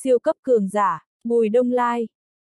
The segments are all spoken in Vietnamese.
Siêu cấp cường giả, Bùi Đông Lai.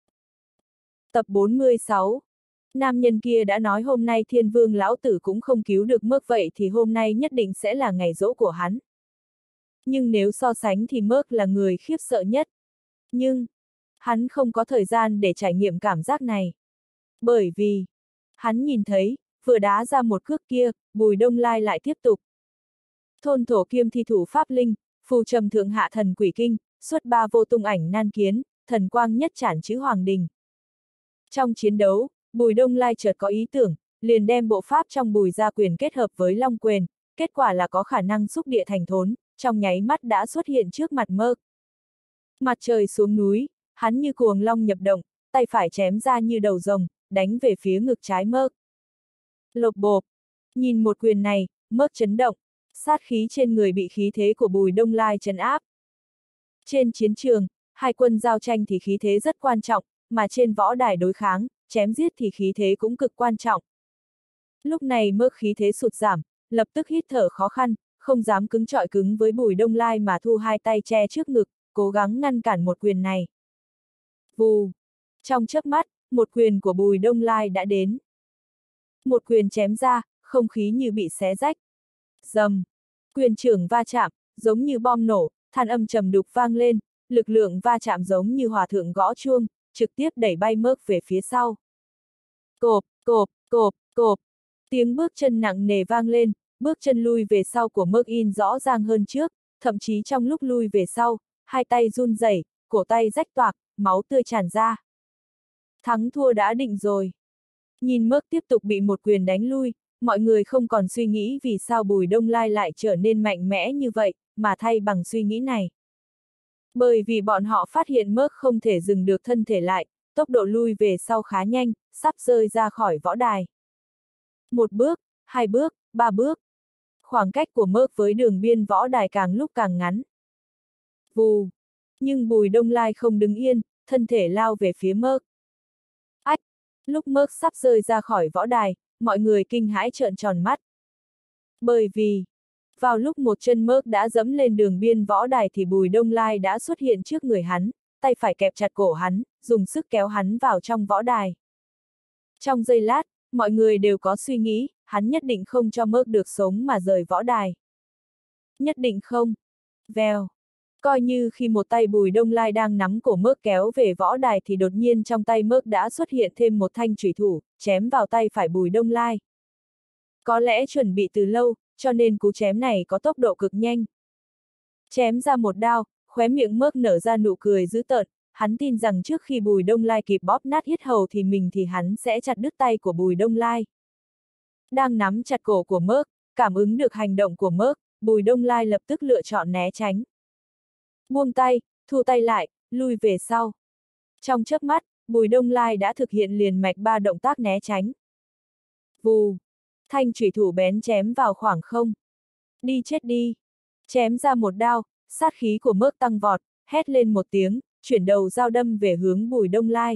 Tập 46. Nam nhân kia đã nói hôm nay Thiên Vương lão tử cũng không cứu được Mớc, vậy thì hôm nay nhất định sẽ là ngày giỗ của hắn. Nhưng nếu so sánh thì Mớc là người khiếp sợ nhất. Nhưng, hắn không có thời gian để trải nghiệm cảm giác này. Bởi vì, hắn nhìn thấy, vừa đá ra một cước kia, Bùi Đông Lai lại tiếp tục. Thôn thổ kiêm thi thủ pháp linh, phù trầm thượng hạ thần quỷ kinh, xuất ba vô tung ảnh nan kiến, thần quang nhất trản chữ hoàng đình. Trong chiến đấu, Bùi Đông Lai chợt có ý tưởng, liền đem bộ pháp trong Bùi gia quyền kết hợp với long quyền, kết quả là có khả năng xúc địa thành thốn, trong nháy mắt đã xuất hiện trước mặt Mớc. Mặt trời xuống núi, hắn như cuồng long nhập động, tay phải chém ra như đầu rồng, đánh về phía ngực trái Mớc. Lộc bộp, nhìn một quyền này, Mớc chấn động, sát khí trên người bị khí thế của Bùi Đông Lai trấn áp. Trên chiến trường, hai quân giao tranh thì khí thế rất quan trọng, mà trên võ đài đối kháng, chém giết thì khí thế cũng cực quan trọng. Lúc này Mớc khí thế sụt giảm, lập tức hít thở khó khăn, không dám cứng chọi cứng với Bùi Đông Lai mà thu hai tay che trước ngực, cố gắng ngăn cản một quyền này. Vù! Trong chớp mắt, một quyền của Bùi Đông Lai đã đến. Một quyền chém ra, không khí như bị xé rách. Rầm! Quyền trưởng va chạm, giống như bom nổ, than âm trầm đục vang lên, lực lượng va chạm giống như hòa thượng gõ chuông, trực tiếp đẩy bay Mớc về phía sau. Cộp, cộp, cộp, cộp. Tiếng bước chân nặng nề vang lên, bước chân lui về sau của Mớc in rõ ràng hơn trước, thậm chí trong lúc lui về sau, hai tay run rẩy, cổ tay rách toạc, máu tươi tràn ra. Thắng thua đã định rồi. Nhìn Mớc tiếp tục bị một quyền đánh lui, mọi người không còn suy nghĩ vì sao Bùi Đông Lai lại trở nên mạnh mẽ như vậy, mà thay bằng suy nghĩ này. Bởi vì bọn họ phát hiện Mớc không thể dừng được thân thể lại, tốc độ lui về sau khá nhanh, sắp rơi ra khỏi võ đài. Một bước, hai bước, ba bước. Khoảng cách của Mớc với đường biên võ đài càng lúc càng ngắn. Vù! Nhưng Bùi Đông Lai không đứng yên, thân thể lao về phía Mớc. Ách! Lúc Mớc sắp rơi ra khỏi võ đài, mọi người kinh hãi trợn tròn mắt. Bởi vì, vào lúc một chân Mớc đã dẫm lên đường biên võ đài thì Bùi Đông Lai đã xuất hiện trước người hắn, tay phải kẹp chặt cổ hắn, dùng sức kéo hắn vào trong võ đài. Trong giây lát, mọi người đều có suy nghĩ, hắn nhất định không cho Mớc được sống mà rời võ đài. Nhất định không. Vèo. Coi như khi một tay Bùi Đông Lai đang nắm cổ Mớc kéo về võ đài thì đột nhiên trong tay Mớc đã xuất hiện thêm một thanh chủy thủ, chém vào tay phải Bùi Đông Lai. Có lẽ chuẩn bị từ lâu, cho nên cú chém này có tốc độ cực nhanh. Chém ra một đao, khóe miệng Mớc nở ra nụ cười dữ tợn, hắn tin rằng trước khi Bùi Đông Lai kịp bóp nát yết hầu thì hắn sẽ chặt đứt tay của Bùi Đông Lai. Đang nắm chặt cổ của Mớc, cảm ứng được hành động của Mớc, Bùi Đông Lai lập tức lựa chọn né tránh. Buông tay, thu tay lại, lui về sau. Trong chớp mắt, Bùi Đông Lai đã thực hiện liền mạch ba động tác né tránh. Vù! Thanh chủy thủ bén chém vào khoảng không. Đi chết đi! Chém ra một đao, sát khí của Mớc tăng vọt, hét lên một tiếng, chuyển đầu dao đâm về hướng Bùi Đông Lai.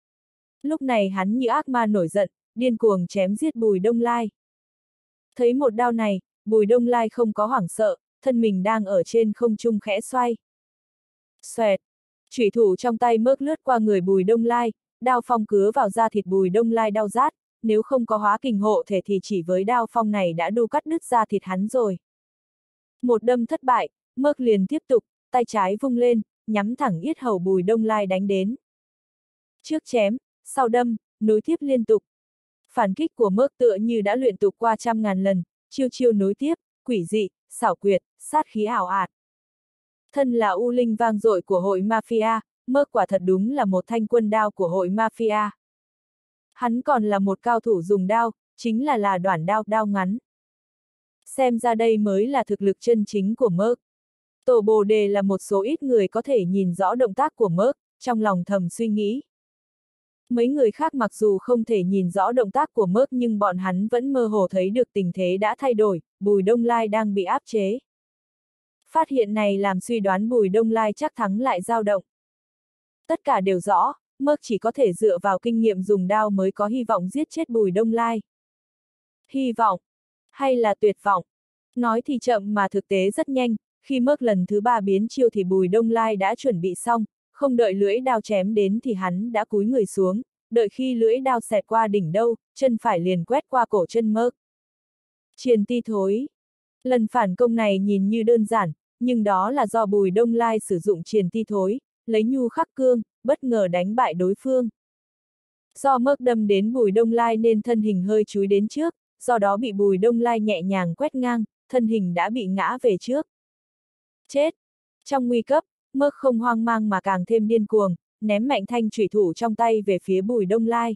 Lúc này hắn như ác ma nổi giận, điên cuồng chém giết Bùi Đông Lai. Thấy một đao này, Bùi Đông Lai không có hoảng sợ, thân mình đang ở trên không trung khẽ xoay. Xoẹt! Chủy thủ trong tay Mớc lướt qua người Bùi Đông Lai, đao phong cứa vào da thịt Bùi Đông Lai đau rát, nếu không có hóa kình hộ thể thì chỉ với đao phong này đã đu cắt đứt da thịt hắn rồi. Một đâm thất bại, Mớc liền tiếp tục, tay trái vung lên, nhắm thẳng yết hầu Bùi Đông Lai đánh đến. Trước chém, sau đâm, nối tiếp liên tục. Phản kích của Mớc tựa như đã luyện tục qua trăm ngàn lần, chiêu chiêu nối tiếp, quỷ dị, xảo quyệt, sát khí ảo ạt. Thân là U Linh vang dội của hội Mafia, Mớc quả thật đúng là một thanh quân đao của hội Mafia. Hắn còn là một cao thủ dùng đao, chính là đoản đao, đao ngắn. Xem ra đây mới là thực lực chân chính của Mớc. Tổ Bồ Đề là một số ít người có thể nhìn rõ động tác của Mớc, trong lòng thầm suy nghĩ. Mấy người khác mặc dù không thể nhìn rõ động tác của Mớc nhưng bọn hắn vẫn mơ hồ thấy được tình thế đã thay đổi, Bùi Đông Lai đang bị áp chế. Phát hiện này làm suy đoán Bùi Đông Lai chắc thắng lại dao động. Tất cả đều rõ, Mớc chỉ có thể dựa vào kinh nghiệm dùng đao mới có hy vọng giết chết Bùi Đông Lai. Hy vọng, hay là tuyệt vọng? Nói thì chậm mà thực tế rất nhanh, Khi Mớc lần thứ 3 biến chiêu thì Bùi Đông Lai đã chuẩn bị xong, không đợi lưỡi đao chém đến thì hắn đã cúi người xuống, đợi khi lưỡi đao xẹt qua đỉnh đầu, chân phải liền quét qua cổ chân Mớc. Triền ti thối. Lần phản công này nhìn như đơn giản, nhưng đó là do Bùi Đông Lai sử dụng triền ti thối, lấy nhu khắc cương, bất ngờ đánh bại đối phương. Do Mớc đâm đến Bùi Đông Lai nên thân hình hơi chúi đến trước, do đó bị Bùi Đông Lai nhẹ nhàng quét ngang, thân hình đã bị ngã về trước. Chết! Trong nguy cấp, Mớc không hoang mang mà càng thêm điên cuồng, ném mạnh thanh chủy thủ trong tay về phía Bùi Đông Lai.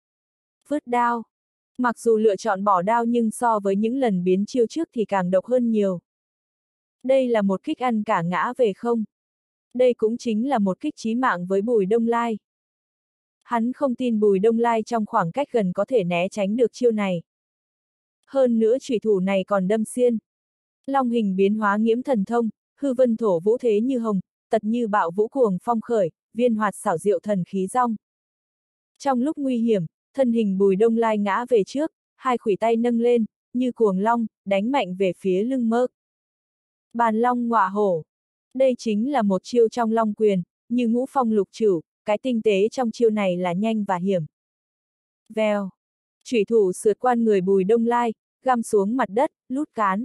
Vứt đao! Mặc dù lựa chọn bỏ đao nhưng so với những lần biến chiêu trước thì càng độc hơn nhiều. Đây là một kích ăn cả ngã về không. Đây cũng chính là một kích chí mạng với Bùi Đông Lai. Hắn không tin Bùi Đông Lai trong khoảng cách gần có thể né tránh được chiêu này. Hơn nữa chủy thủ này còn đâm xiên. Long hình biến hóa nghiễm thần thông, hư vân thổ vũ thế như hồng, tật như bạo vũ cuồng phong khởi, viên hoạt xảo diệu thần khí rong. Trong lúc nguy hiểm, thân hình Bùi Đông Lai ngã về trước, hai khuỷu tay nâng lên, như cuồng long, đánh mạnh về phía lưng Mớc. Bàn long ngọa hổ. Đây chính là một chiêu trong long quyền, như ngũ phong lục trửu, cái tinh tế trong chiêu này là nhanh và hiểm. Vèo. Chủy thủ sượt qua người Bùi Đông Lai, găm xuống mặt đất, lút cán.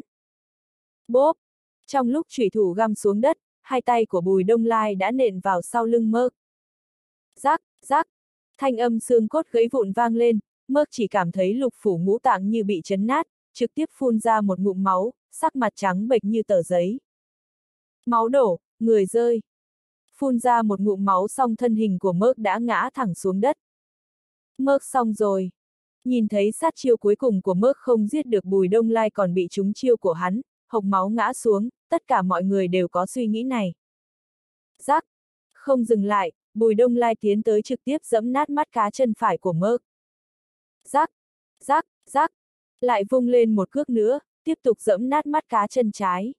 Bốp. Trong lúc chủy thủ găm xuống đất, hai tay của Bùi Đông Lai đã nện vào sau lưng Mớc. Rắc, rắc. Thanh âm xương cốt gãy vụn vang lên, Mớc chỉ cảm thấy lục phủ ngũ tạng như bị chấn nát, trực tiếp phun ra một ngụm máu, sắc mặt trắng bệch như tờ giấy. Máu đổ, người rơi. Phun ra một ngụm máu xong thân hình của Mớc đã ngã thẳng xuống đất. Mớc xong rồi. Nhìn thấy sát chiêu cuối cùng của Mớc không giết được Bùi Đông Lai còn bị trúng chiêu của hắn, hộc máu ngã xuống, tất cả mọi người đều có suy nghĩ này. Rắc. Không dừng lại, Bùi Đông Lai tiến tới trực tiếp giẫm nát mắt cá chân phải của Mớc. Rắc, rắc, rắc. Lại vung lên một cước nữa, tiếp tục giẫm nát mắt cá chân trái.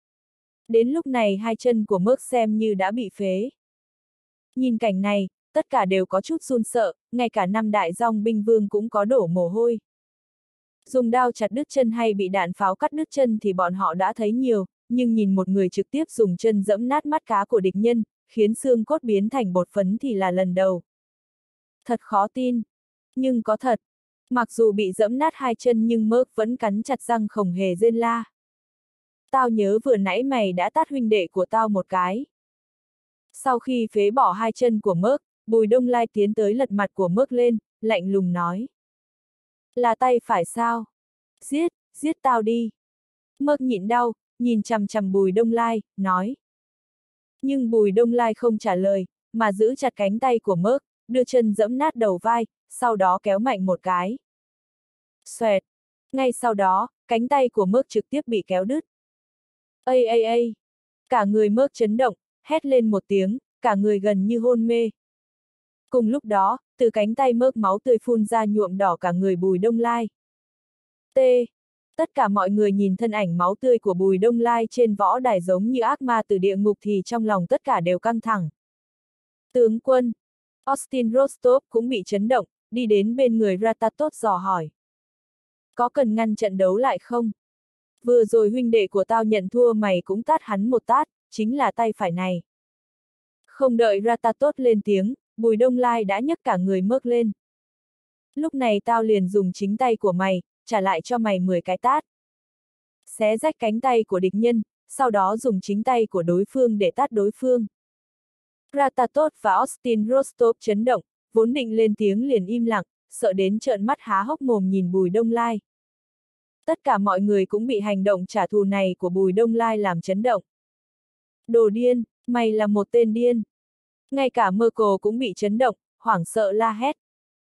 Đến lúc này hai chân của Mớc xem như đã bị phế. Nhìn cảnh này, tất cả đều có chút run sợ, ngay cả năm đại dòng binh vương cũng có đổ mồ hôi. Dùng đao chặt đứt chân hay bị đạn pháo cắt đứt chân thì bọn họ đã thấy nhiều, nhưng nhìn một người trực tiếp dùng chân giẫm nát mắt cá của địch nhân, khiến xương cốt biến thành bột phấn thì là lần đầu. Thật khó tin. Nhưng có thật. Mặc dù bị giẫm nát hai chân nhưng Mớc vẫn cắn chặt răng không hề rên la. Tao nhớ vừa nãy mày đã tát huynh đệ của tao một cái. Sau khi phế bỏ hai chân của Mớc, Bùi Đông Lai tiến tới lật mặt của Mớc lên, lạnh lùng nói. Là tay phải sao? Giết, giết tao đi. Mớc nhịn đau, nhìn chằm chằm Bùi Đông Lai, nói. Nhưng Bùi Đông Lai không trả lời, mà giữ chặt cánh tay của Mớc, đưa chân giẫm nát đầu vai, sau đó kéo mạnh một cái. Xoẹt. Ngay sau đó, cánh tay của Mớc trực tiếp bị kéo đứt. Ây ây ây. Cả người Mớc chấn động, hét lên một tiếng, cả người gần như hôn mê. Cùng lúc đó, từ cánh tay Mớc máu tươi phun ra nhuộm đỏ cả người Bùi Đông Lai. T. Tất cả mọi người nhìn thân ảnh máu tươi của Bùi Đông Lai trên võ đài giống như ác ma từ địa ngục thì trong lòng tất cả đều căng thẳng. Tướng quân. Austin Rostov cũng bị chấn động, đi đến bên người Ratatot dò hỏi. Có cần ngăn trận đấu lại không? Vừa rồi huynh đệ của tao nhận thua mày cũng tát hắn một tát, chính là tay phải này. Không đợi Ratatot lên tiếng, Bùi Đông Lai đã nhấc cả người Mớc lên. Lúc này tao liền dùng chính tay của mày, trả lại cho mày 10 cái tát. Xé rách cánh tay của địch nhân, sau đó dùng chính tay của đối phương để tát đối phương. Ratatot và Austin Rostov chấn động, vốn định lên tiếng liền im lặng, sợ đến trợn mắt há hốc mồm nhìn Bùi Đông Lai. Tất cả mọi người cũng bị hành động trả thù này của Bùi Đông Lai làm chấn động. Đồ điên, mày là một tên điên. Ngay cả Merkel cũng bị chấn động, hoảng sợ la hét.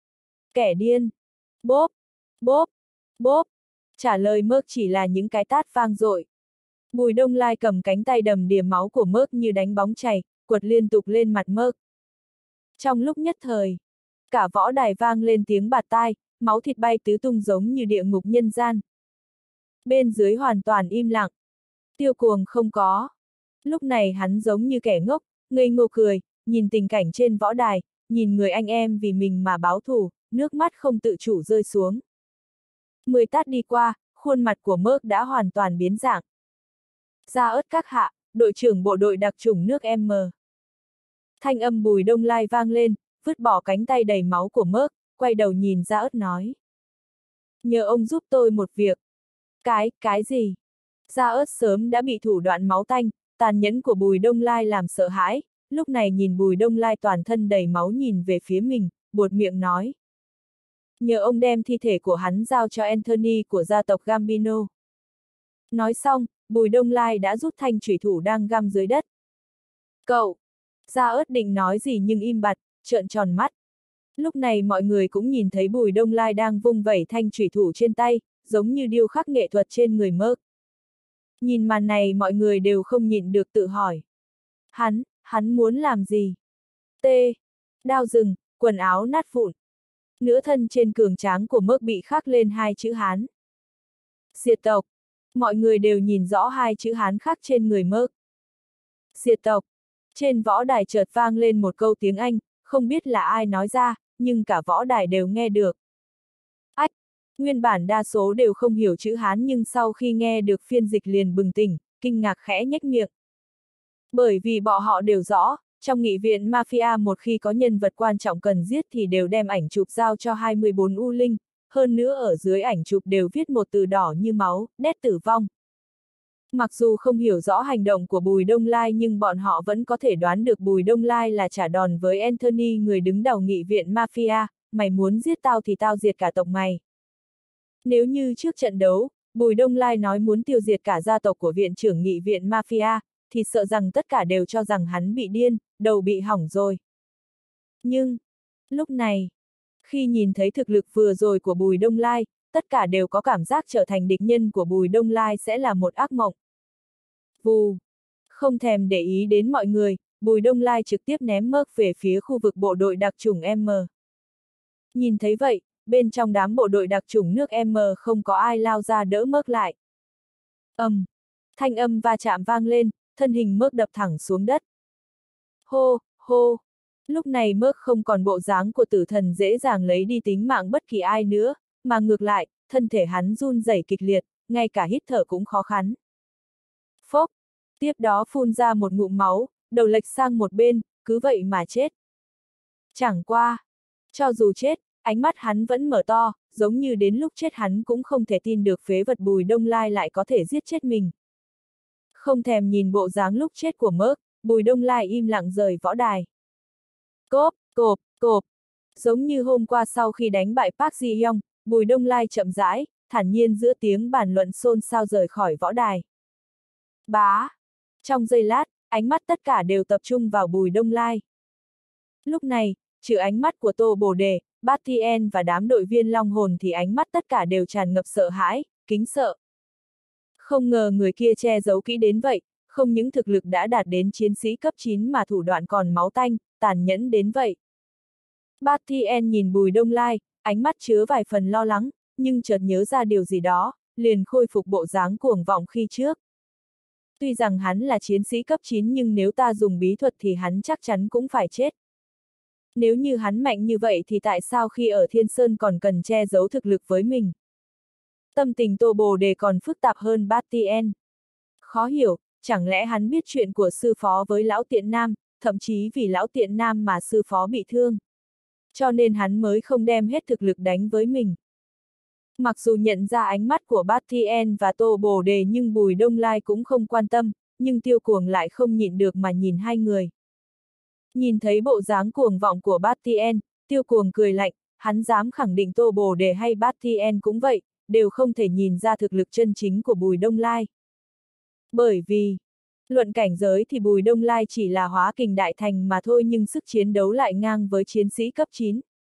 Kẻ điên. Bốp, bốp, bốp. Trả lời Mớc chỉ là những cái tát vang dội. Bùi Đông Lai cầm cánh tay đầm đìa máu của Mớc như đánh bóng chày, quật liên tục lên mặt Mớc. Trong lúc nhất thời, cả võ đài vang lên tiếng bạt tai, máu thịt bay tứ tung giống như địa ngục nhân gian. Bên dưới hoàn toàn im lặng. Tiêu Cuồng không có. Lúc này hắn giống như kẻ ngốc, ngây ngô cười, nhìn tình cảnh trên võ đài, nhìn người anh em vì mình mà báo thù, nước mắt không tự chủ rơi xuống. 10 tát đi qua, khuôn mặt của Mớc đã hoàn toàn biến dạng. Da ớt các hạ, đội trưởng bộ đội đặc chủng nước M. Thanh âm Bùi Đông Lai vang lên, vứt bỏ cánh tay đầy máu của Merc, quay đầu nhìn Gia Ớt nói. Nhờ ông giúp tôi một việc. Cái gì? Gia Ớt sớm đã bị thủ đoạn máu tanh, tàn nhẫn của Bùi Đông Lai làm sợ hãi, lúc này nhìn Bùi Đông Lai toàn thân đầy máu nhìn về phía mình, buột miệng nói. Nhờ ông đem thi thể của hắn giao cho Anthony của gia tộc Gambino. Nói xong, Bùi Đông Lai đã rút thanh chủy thủ đang găm dưới đất. Cậu! Gia Ớt định nói gì nhưng im bặt, trợn tròn mắt. Lúc này mọi người cũng nhìn thấy Bùi Đông Lai đang vung vẩy thanh chủy thủ trên tay, giống như điêu khắc nghệ thuật trên người Merc. Nhìn màn này mọi người đều không nhịn được tự hỏi. Hắn muốn làm gì? Đao rừng, quần áo nát vụn. Nửa thân trên cường tráng của Merc bị khắc lên hai chữ Hán. Diệt tộc. Mọi người đều nhìn rõ hai chữ Hán khắc trên người Merc. Diệt tộc. Trên võ đài chợt vang lên một câu tiếng Anh, không biết là ai nói ra, nhưng cả võ đài đều nghe được. Ách! Nguyên bản đa số đều không hiểu chữ Hán nhưng sau khi nghe được phiên dịch liền bừng tỉnh, kinh ngạc khẽ nhếch miệng. Bởi vì bọn họ đều rõ, trong nghị viện Mafia một khi có nhân vật quan trọng cần giết thì đều đem ảnh chụp giao cho 24 U Linh, hơn nữa ở dưới ảnh chụp đều viết một từ đỏ như máu, nét tử vong. Mặc dù không hiểu rõ hành động của Bùi Đông Lai nhưng bọn họ vẫn có thể đoán được Bùi Đông Lai là trả đòn với Anthony người đứng đầu nghị viện Mafia, mày muốn giết tao thì tao diệt cả tộc mày. Nếu như trước trận đấu, Bùi Đông Lai nói muốn tiêu diệt cả gia tộc của viện trưởng nghị viện Mafia, thì sợ rằng tất cả đều cho rằng hắn bị điên, đầu bị hỏng rồi. Nhưng, lúc này, khi nhìn thấy thực lực vừa rồi của Bùi Đông Lai, tất cả đều có cảm giác trở thành địch nhân của Bùi Đông Lai sẽ là một ác mộng. Vù! Không thèm để ý đến mọi người, Bùi Đông Lai trực tiếp ném Merc về phía khu vực bộ đội đặc chủng M. Nhìn thấy vậy, bên trong đám bộ đội đặc chủng nước M không có ai lao ra đỡ Merc lại. Thanh âm va chạm vang lên, thân hình Merc đập thẳng xuống đất. Hô, hô! Lúc này Merc không còn bộ dáng của tử thần dễ dàng lấy đi tính mạng bất kỳ ai nữa, mà ngược lại, thân thể hắn run rẩy kịch liệt, ngay cả hít thở cũng khó khăn. Phốc! Tiếp đó phun ra một ngụm máu, đầu lệch sang một bên, cứ vậy mà chết. Chẳng qua! Cho dù chết, ánh mắt hắn vẫn mở to, giống như đến lúc chết hắn cũng không thể tin được phế vật Bùi Đông Lai lại có thể giết chết mình. Không thèm nhìn bộ dáng lúc chết của Merc, Bùi Đông Lai im lặng rời võ đài. Cốp, cộp, cộp. Giống như hôm qua sau khi đánh bại Park Ji-young, Bùi Đông Lai chậm rãi, thản nhiên giữa tiếng bàn luận xôn xao rời khỏi võ đài. Bá! Trong giây lát, ánh mắt tất cả đều tập trung vào Bùi Đông Lai. Lúc này, trừ ánh mắt của Tô Bồ Đề, Bastien và đám đội viên Long Hồn thì ánh mắt tất cả đều tràn ngập sợ hãi, kính sợ. Không ngờ người kia che giấu kỹ đến vậy, không những thực lực đã đạt đến chiến sĩ cấp 9 mà thủ đoạn còn máu tanh, tàn nhẫn đến vậy. Bastien nhìn Bùi Đông Lai, ánh mắt chứa vài phần lo lắng, nhưng chợt nhớ ra điều gì đó, liền khôi phục bộ dáng cuồng vọng khi trước. Tuy rằng hắn là chiến sĩ cấp 9 nhưng nếu ta dùng bí thuật thì hắn chắc chắn cũng phải chết. Nếu như hắn mạnh như vậy thì tại sao khi ở Thiên Sơn còn cần che giấu thực lực với mình? Tâm tình Tô Bồ Đề còn phức tạp hơn Bastien. Khó hiểu, chẳng lẽ hắn biết chuyện của sư phó với lão tiện nam, thậm chí vì lão tiện nam mà sư phó bị thương. Cho nên hắn mới không đem hết thực lực đánh với mình. Mặc dù nhận ra ánh mắt của Bastien và Tô Bồ Đề nhưng Bùi Đông Lai cũng không quan tâm, nhưng Tiêu Cuồng lại không nhịn được mà nhìn hai người. Nhìn thấy bộ dáng cuồng vọng của Bastien, Tiêu Cuồng cười lạnh, hắn dám khẳng định Tô Bồ Đề hay Bastien cũng vậy, đều không thể nhìn ra thực lực chân chính của Bùi Đông Lai. Bởi vì, luận cảnh giới thì Bùi Đông Lai chỉ là hóa kình đại thành mà thôi nhưng sức chiến đấu lại ngang với chiến sĩ cấp 9.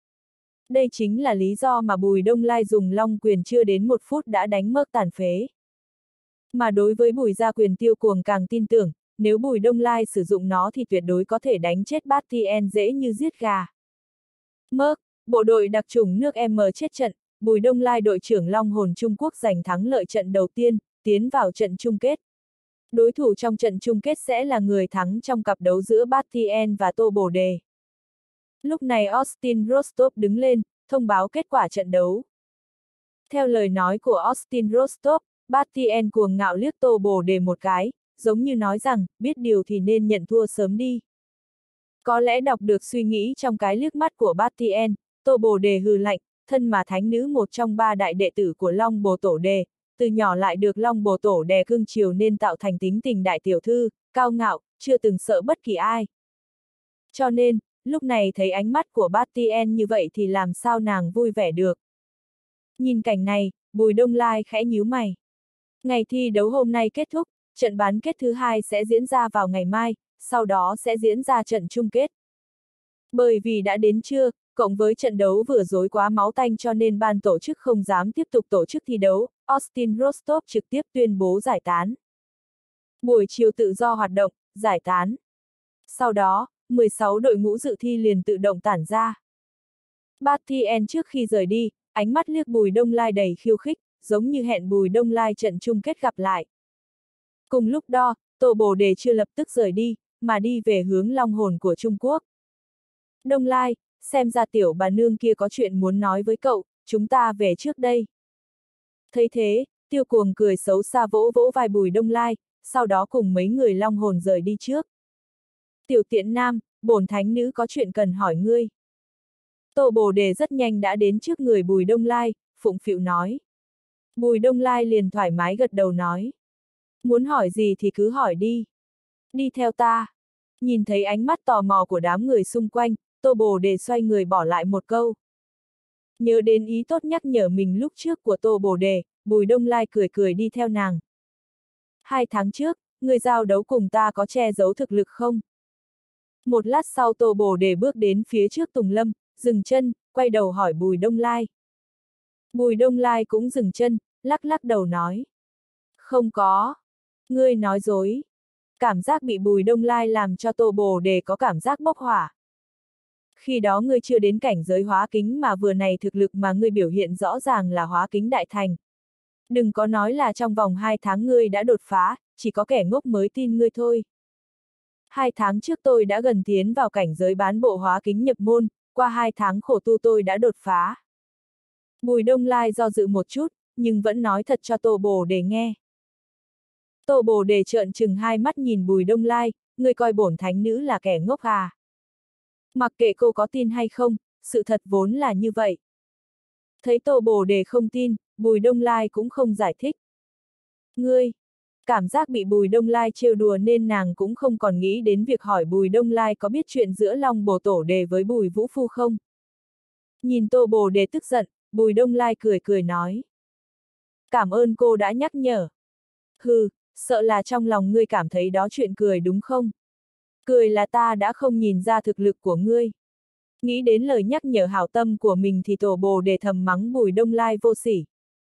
Đây chính là lý do mà Bùi Đông Lai dùng long quyền chưa đến 1 phút đã đánh Merc tàn phế. Mà đối với Bùi Gia Quyền Tiêu Cuồng càng tin tưởng, nếu Bùi Đông Lai sử dụng nó thì tuyệt đối có thể đánh chết Bastien dễ như giết gà. Merc, bộ đội đặc chủng nước M chết trận, Bùi Đông Lai đội trưởng Long Hồn Trung Quốc giành thắng lợi trận đầu tiên, tiến vào trận chung kết. Đối thủ trong trận chung kết sẽ là người thắng trong cặp đấu giữa Bastien và Tô Bồ Đề. Lúc này Austin Rostov đứng lên, thông báo kết quả trận đấu. Theo lời nói của Austin Rostov, Bastien cuồng ngạo liếc Tô Bồ Đề một cái, giống như nói rằng, biết điều thì nên nhận thua sớm đi. Có lẽ đọc được suy nghĩ trong cái liếc mắt của Bát Tien, Tô Bồ Đề hừ lạnh, thân mà thánh nữ một trong ba đại đệ tử của Long Bồ Tổ Đề, từ nhỏ lại được Long Bồ Tổ Đề cưng chiều nên tạo thành tính tình đại tiểu thư, cao ngạo, chưa từng sợ bất kỳ ai. Cho nên, lúc này thấy ánh mắt của Bát Tien như vậy thì làm sao nàng vui vẻ được. Nhìn cảnh này, Bùi Đông Lai khẽ nhíu mày. Ngày thi đấu hôm nay kết thúc, trận bán kết thứ hai sẽ diễn ra vào ngày mai, sau đó sẽ diễn ra trận chung kết. Bởi vì đã đến trưa, cộng với trận đấu vừa rồi quá máu tanh cho nên ban tổ chức không dám tiếp tục tổ chức thi đấu, Austin Rostov trực tiếp tuyên bố giải tán. Buổi chiều tự do hoạt động, giải tán. Sau đó, 16 đội ngũ dự thi liền tự động tản ra. Bát Tien trước khi rời đi, ánh mắt liếc Bùi Đông Lai đầy khiêu khích, giống như hẹn Bùi Đông Lai trận chung kết gặp lại. Cùng lúc đó, Tô Bồ Đề chưa lập tức rời đi, mà đi về hướng Long Hồn của Trung Quốc. Đông Lai, xem ra tiểu bà nương kia có chuyện muốn nói với cậu, chúng ta về trước đây. Thấy thế, Tiêu Cuồng cười xấu xa vỗ vỗ vai Bùi Đông Lai, sau đó cùng mấy người Long Hồn rời đi trước. Tiểu Tiện Nam, bổn thánh nữ có chuyện cần hỏi ngươi. Tô Bồ Đề rất nhanh đã đến trước người Bùi Đông Lai, phụng phịu nói. Bùi Đông Lai liền thoải mái gật đầu nói. Muốn hỏi gì thì cứ hỏi đi. Đi theo ta. Nhìn thấy ánh mắt tò mò của đám người xung quanh, Tô Bồ Đề xoay người bỏ lại một câu. Nhớ đến ý tốt nhắc nhở mình lúc trước của Tô Bồ Đề, Bùi Đông Lai cười cười đi theo nàng. 2 tháng trước, người giao đấu cùng ta có che giấu thực lực không? Một lát sau Tô Bồ Đề bước đến phía trước Tùng Lâm, dừng chân, quay đầu hỏi Bùi Đông Lai. Bùi Đông Lai cũng dừng chân, lắc lắc đầu nói. Không có. Ngươi nói dối. Cảm giác bị Bùi Đông Lai làm cho Tô Bồ Đề có cảm giác bốc hỏa. Khi đó ngươi chưa đến cảnh giới hóa kính mà vừa này thực lực mà ngươi biểu hiện rõ ràng là hóa kính đại thành. Đừng có nói là trong vòng 2 tháng ngươi đã đột phá, chỉ có kẻ ngốc mới tin ngươi thôi. 2 tháng trước tôi đã gần tiến vào cảnh giới bán bộ hóa kính nhập môn, qua 2 tháng khổ tu tôi đã đột phá. Bùi Đông Lai do dự một chút, nhưng vẫn nói thật cho Tô Bồ Đề nghe. Tô Bồ Đề trợn trừng hai mắt nhìn Bùi Đông Lai, ngươi coi bổn thánh nữ là kẻ ngốc à. Mặc kệ cô có tin hay không, sự thật vốn là như vậy. Thấy Tô Bồ Đề không tin, Bùi Đông Lai cũng không giải thích. Ngươi, cảm giác bị Bùi Đông Lai trêu đùa nên nàng cũng không còn nghĩ đến việc hỏi Bùi Đông Lai có biết chuyện giữa Long Bồ Tổ Đề với Bùi Vũ Phu không. Nhìn Tô Bồ Đề tức giận, Bùi Đông Lai cười cười nói. Cảm ơn cô đã nhắc nhở. Hừ, sợ là trong lòng ngươi cảm thấy đó chuyện cười đúng không? Cười là ta đã không nhìn ra thực lực của ngươi. Nghĩ đến lời nhắc nhở hảo tâm của mình thì Tô Bồ Đề thầm mắng Bùi Đông Lai vô sỉ.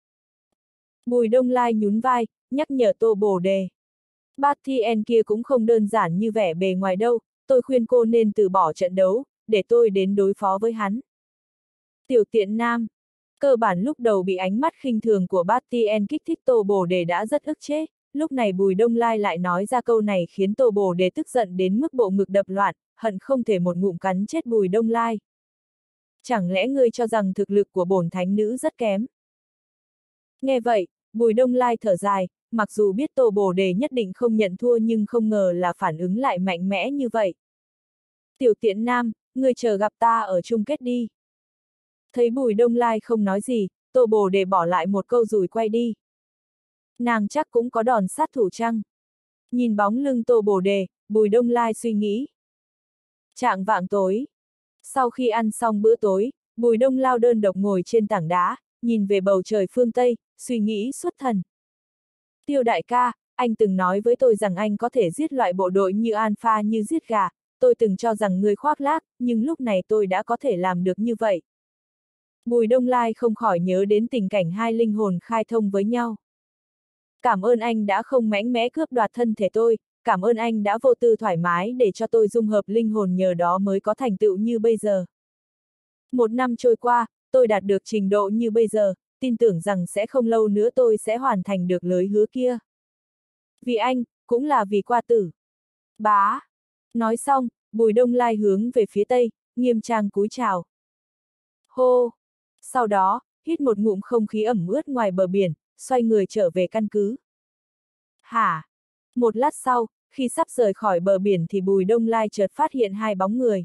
Bùi Đông Lai nhún vai, nhắc nhở Tô Bồ Đề. Bát Tien kia cũng không đơn giản như vẻ bề ngoài đâu, tôi khuyên cô nên từ bỏ trận đấu, để tôi đến đối phó với hắn. Tiểu Tiện Nam, cơ bản lúc đầu bị ánh mắt khinh thường của Bát Tien kích thích Tô Bồ Đề đã rất ức chế, lúc này Bùi Đông Lai lại nói ra câu này khiến Tô Bồ Đề tức giận đến mức bộ ngực đập loạn, hận không thể một ngụm cắn chết Bùi Đông Lai. Chẳng lẽ ngươi cho rằng thực lực của bổn thánh nữ rất kém? Nghe vậy, Bùi Đông Lai thở dài, mặc dù biết Tô Bồ Đề nhất định không nhận thua nhưng không ngờ là phản ứng lại mạnh mẽ như vậy. Tiểu Tiện Nam, ngươi chờ gặp ta ở chung kết đi. Thấy Bùi Đông Lai không nói gì, Tô Bồ Đề bỏ lại một câu rồi quay đi. Nàng chắc cũng có đòn sát thủ chăng? Nhìn bóng lưng Tô Bồ Đề, Bùi Đông Lai suy nghĩ. Chạng vạng tối. Sau khi ăn xong bữa tối, Bùi Đông Lao đơn độc ngồi trên tảng đá, nhìn về bầu trời phương Tây, suy nghĩ xuất thần. Tiêu đại ca, anh từng nói với tôi rằng anh có thể giết loại bộ đội như Alpha như giết gà, tôi từng cho rằng người khoác lác, nhưng lúc này tôi đã có thể làm được như vậy. Bùi Đông Lai không khỏi nhớ đến tình cảnh hai linh hồn khai thông với nhau. Cảm ơn anh đã không mãnh mẽ cướp đoạt thân thể tôi, cảm ơn anh đã vô tư thoải mái để cho tôi dung hợp linh hồn nhờ đó mới có thành tựu như bây giờ. 1 năm trôi qua, tôi đạt được trình độ như bây giờ, tin tưởng rằng sẽ không lâu nữa tôi sẽ hoàn thành được lời hứa kia. Vì anh, cũng là vì qua tử. Bá. Nói xong, Bùi Đông Lai hướng về phía tây, nghiêm trang cúi chào. Hô. Sau đó, hít một ngụm không khí ẩm ướt ngoài bờ biển, xoay người trở về căn cứ. Hả? Một lát sau, khi sắp rời khỏi bờ biển thì Bùi Đông Lai chợt phát hiện hai bóng người.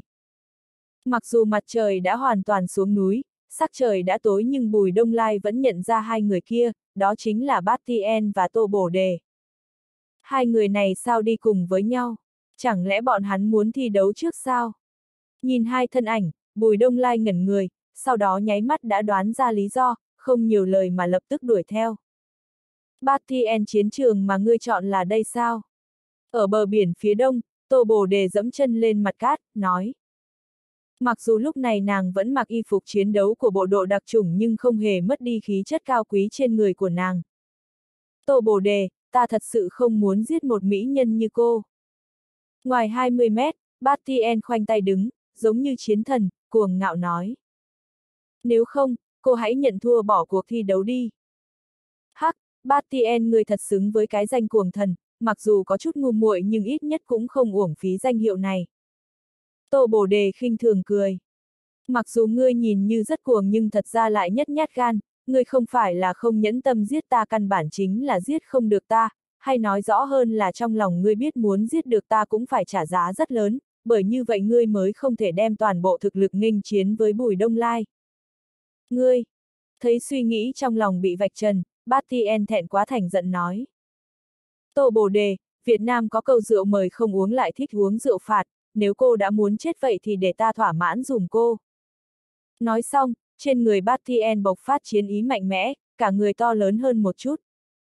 Mặc dù mặt trời đã hoàn toàn xuống núi, sắc trời đã tối nhưng Bùi Đông Lai vẫn nhận ra hai người kia, đó chính là Bát Tien và Tô Bồ Đề. Hai người này sao đi cùng với nhau? Chẳng lẽ bọn hắn muốn thi đấu trước sao? Nhìn hai thân ảnh, Bùi Đông Lai ngẩn người, sau đó nháy mắt đã đoán ra lý do, không nhiều lời mà lập tức đuổi theo. Bát Tien, chiến trường mà ngươi chọn là đây sao? Ở bờ biển phía đông, Tô Bồ Đề dẫm chân lên mặt cát, nói. Mặc dù lúc này nàng vẫn mặc y phục chiến đấu của bộ đội đặc chủng nhưng không hề mất đi khí chất cao quý trên người của nàng. Tô Bồ Đề, ta thật sự không muốn giết một mỹ nhân như cô. Ngoài 20 mét, Bát Tien khoanh tay đứng, giống như chiến thần, cuồng ngạo nói. Nếu không, cô hãy nhận thua bỏ cuộc thi đấu đi. Hắc, Bát Tien, người thật xứng với cái danh cuồng thần, mặc dù có chút ngu muội nhưng ít nhất cũng không uổng phí danh hiệu này. Tô Bồ Đề khinh thường cười. Mặc dù ngươi nhìn như rất cuồng nhưng thật ra lại nhất nhát gan, ngươi không phải là không nhẫn tâm giết ta, căn bản chính là giết không được ta, hay nói rõ hơn là trong lòng ngươi biết muốn giết được ta cũng phải trả giá rất lớn, bởi như vậy ngươi mới không thể đem toàn bộ thực lực nghênh chiến với Bùi Đông Lai. Ngươi, thấy suy nghĩ trong lòng bị vạch trần, Bát Tien thẹn quá thành giận nói. Tô Bồ Đề, Việt Nam có câu rượu mời không uống lại thích uống rượu phạt, nếu cô đã muốn chết vậy thì để ta thỏa mãn dùm cô. Nói xong, trên người Bát Tien bộc phát chiến ý mạnh mẽ, cả người to lớn hơn một chút.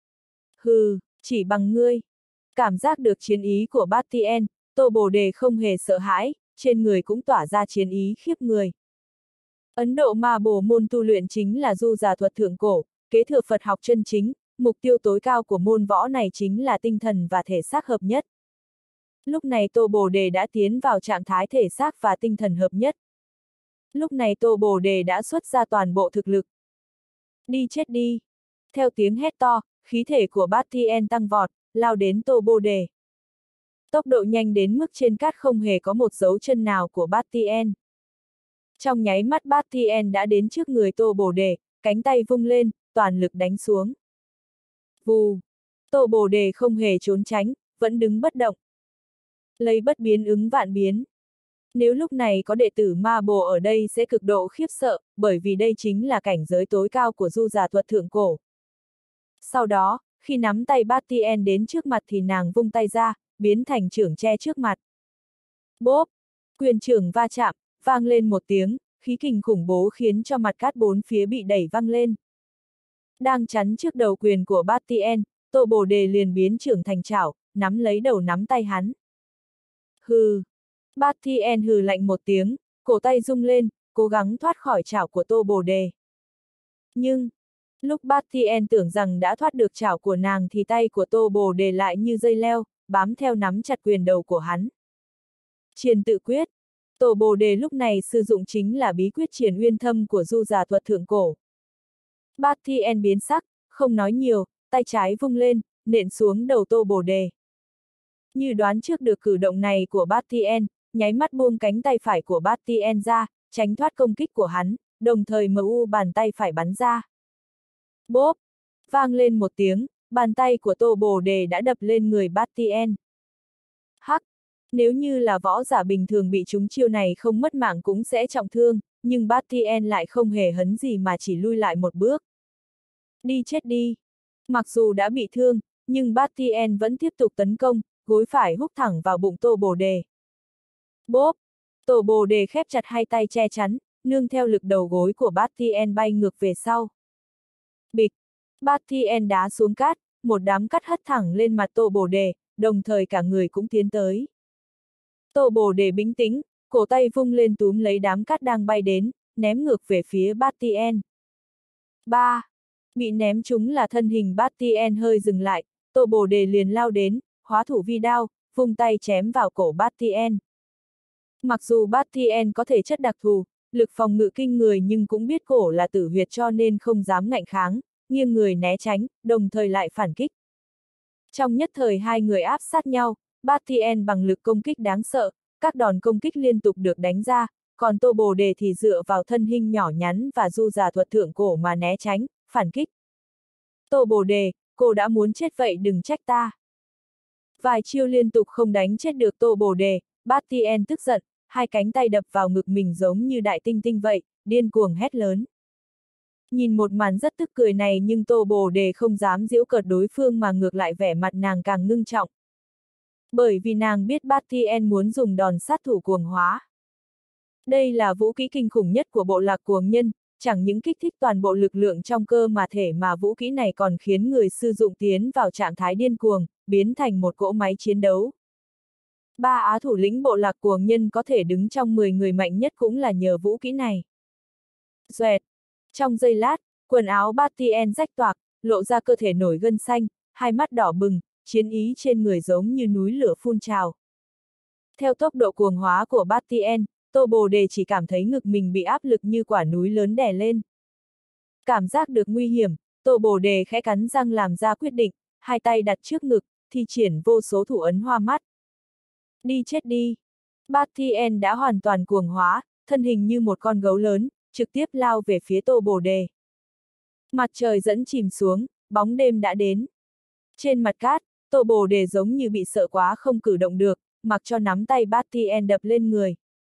Hừ, chỉ bằng ngươi. Cảm giác được chiến ý của Bát Tien, Tô Bồ Đề không hề sợ hãi, trên người cũng tỏa ra chiến ý khiếp người. Ấn Độ Ma Bồ môn tu luyện chính là du già thuật thượng cổ, kế thừa Phật học chân chính, mục tiêu tối cao của môn võ này chính là tinh thần và thể xác hợp nhất. Lúc này Tô Bồ Đề đã tiến vào trạng thái thể xác và tinh thần hợp nhất. Lúc này Tô Bồ Đề đã xuất ra toàn bộ thực lực. Đi chết đi! Theo tiếng hét to, khí thể của Bát Tien tăng vọt, lao đến Tô Bồ Đề. Tốc độ nhanh đến mức trên cát không hề có một dấu chân nào của Bát Tien. Trong nháy mắt Bát Tien đã đến trước người Tô Bồ Đề, cánh tay vung lên, toàn lực đánh xuống. Vù! Tô Bồ Đề không hề trốn tránh, vẫn đứng bất động. Lấy bất biến ứng vạn biến. Nếu lúc này có đệ tử Ma Bồ ở đây sẽ cực độ khiếp sợ, bởi vì đây chính là cảnh giới tối cao của du già thuật thượng cổ. Sau đó, khi nắm tay Bát Tien đến trước mặt thì nàng vung tay ra, biến thành chưởng che trước mặt. Bốp! Quyền chưởng va chạm, vang lên một tiếng, khí kình khủng bố khiến cho mặt cát bốn phía bị đẩy văng lên. Đang chắn trước đầu quyền của Bát Tien, Tô Bồ Đề liền biến chưởng thành chảo, nắm lấy đầu nắm tay hắn. Hừ! Bát Tien hừ lạnh một tiếng, cổ tay rung lên, cố gắng thoát khỏi chảo của Tô Bồ Đề. Nhưng, lúc Bát Tien tưởng rằng đã thoát được chảo của nàng thì tay của Tô Bồ Đề lại như dây leo, bám theo nắm chặt quyền đầu của hắn. Triền tự quyết. Tô Bồ Đề lúc này sử dụng chính là bí quyết Triền Uyên Thâm của du già thuật thượng cổ. Bát Tien biến sắc, không nói nhiều, tay trái vung lên, nện xuống đầu Tô Bồ Đề. Như đoán trước được cử động này của Bát Tien, nháy mắt buông cánh tay phải của Bát Tien ra, tránh thoát công kích của hắn, đồng thời MU bàn tay phải bắn ra. Bốp! Vang lên một tiếng, bàn tay của Tô Bồ Đề đã đập lên người Bát Tien. Hắc! Nếu như là võ giả bình thường bị trúng chiêu này không mất mạng cũng sẽ trọng thương, nhưng Bát Tien lại không hề hấn gì mà chỉ lui lại một bước. Đi chết đi! Mặc dù đã bị thương, nhưng Bát Tien vẫn tiếp tục tấn công, gối phải húc thẳng vào bụng Tô Bồ Đề. Bốp! Tô Bồ Đề khép chặt hai tay che chắn, nương theo lực đầu gối của Bát Tien bay ngược về sau. Bịch! Bát Tien đá xuống cát, một đám cát hất thẳng lên mặt Tô Bồ Đề, đồng thời cả người cũng tiến tới. Tô Bồ Đề bình tĩnh, cổ tay vung lên túm lấy đám cát đang bay đến, ném ngược về phía Bát Tien. Ba! Bị ném trúng là thân hình Bát Tien hơi dừng lại, Tô Bồ Đề liền lao đến, hóa thủ vi đao, vung tay chém vào cổ Bát Tien. Mặc dù Bát Tien có thể chất đặc thù, lực phòng ngự kinh người nhưng cũng biết cổ là tử huyệt cho nên không dám ngạnh kháng, nghiêng người né tránh, đồng thời lại phản kích. Trong nhất thời hai người áp sát nhau, Bát Tien bằng lực công kích đáng sợ, các đòn công kích liên tục được đánh ra, còn Tô Bồ Đề thì dựa vào thân hình nhỏ nhắn và du già thuật thượng cổ mà né tránh, phản kích. Tô Bồ Đề, cô đã muốn chết vậy đừng trách ta. Vài chiêu liên tục không đánh chết được Tô Bồ Đề, Bát Tien tức giận, hai cánh tay đập vào ngực mình giống như đại tinh tinh vậy, điên cuồng hét lớn. Nhìn một màn rất tức cười này nhưng Tô Bồ Đề không dám giễu cợt đối phương mà ngược lại vẻ mặt nàng càng ngưng trọng. Bởi vì nàng biết Bát Tien muốn dùng đòn sát thủ cuồng hóa. Đây là vũ kỹ kinh khủng nhất của bộ lạc cuồng nhân, chẳng những kích thích toàn bộ lực lượng trong cơ mà thể mà vũ kỹ này còn khiến người sử dụng tiến vào trạng thái điên cuồng, biến thành một cỗ máy chiến đấu. Ba á thủ lĩnh bộ lạc cuồng nhân có thể đứng trong 10 người mạnh nhất cũng là nhờ vũ kỹ này. Xoẹt! Trong giây lát, quần áo Bát Tien rách toạc, lộ ra cơ thể nổi gân xanh, hai mắt đỏ bừng, chiến ý trên người giống như núi lửa phun trào. Theo tốc độ cuồng hóa của Bát Tien, Tô Bồ Đề chỉ cảm thấy ngực mình bị áp lực như quả núi lớn đè lên. Cảm giác được nguy hiểm, Tô Bồ Đề khẽ cắn răng làm ra quyết định, hai tay đặt trước ngực, thi triển vô số thủ ấn hoa mắt. Đi chết đi! Bát Tien đã hoàn toàn cuồng hóa, thân hình như một con gấu lớn, trực tiếp lao về phía Tô Bồ Đề. Mặt trời dẫn chìm xuống, bóng đêm đã đến. Trên mặt cát, Tô Bồ Đề giống như bị sợ quá không cử động được, mặc cho nắm tay Bát Tien đập lên người.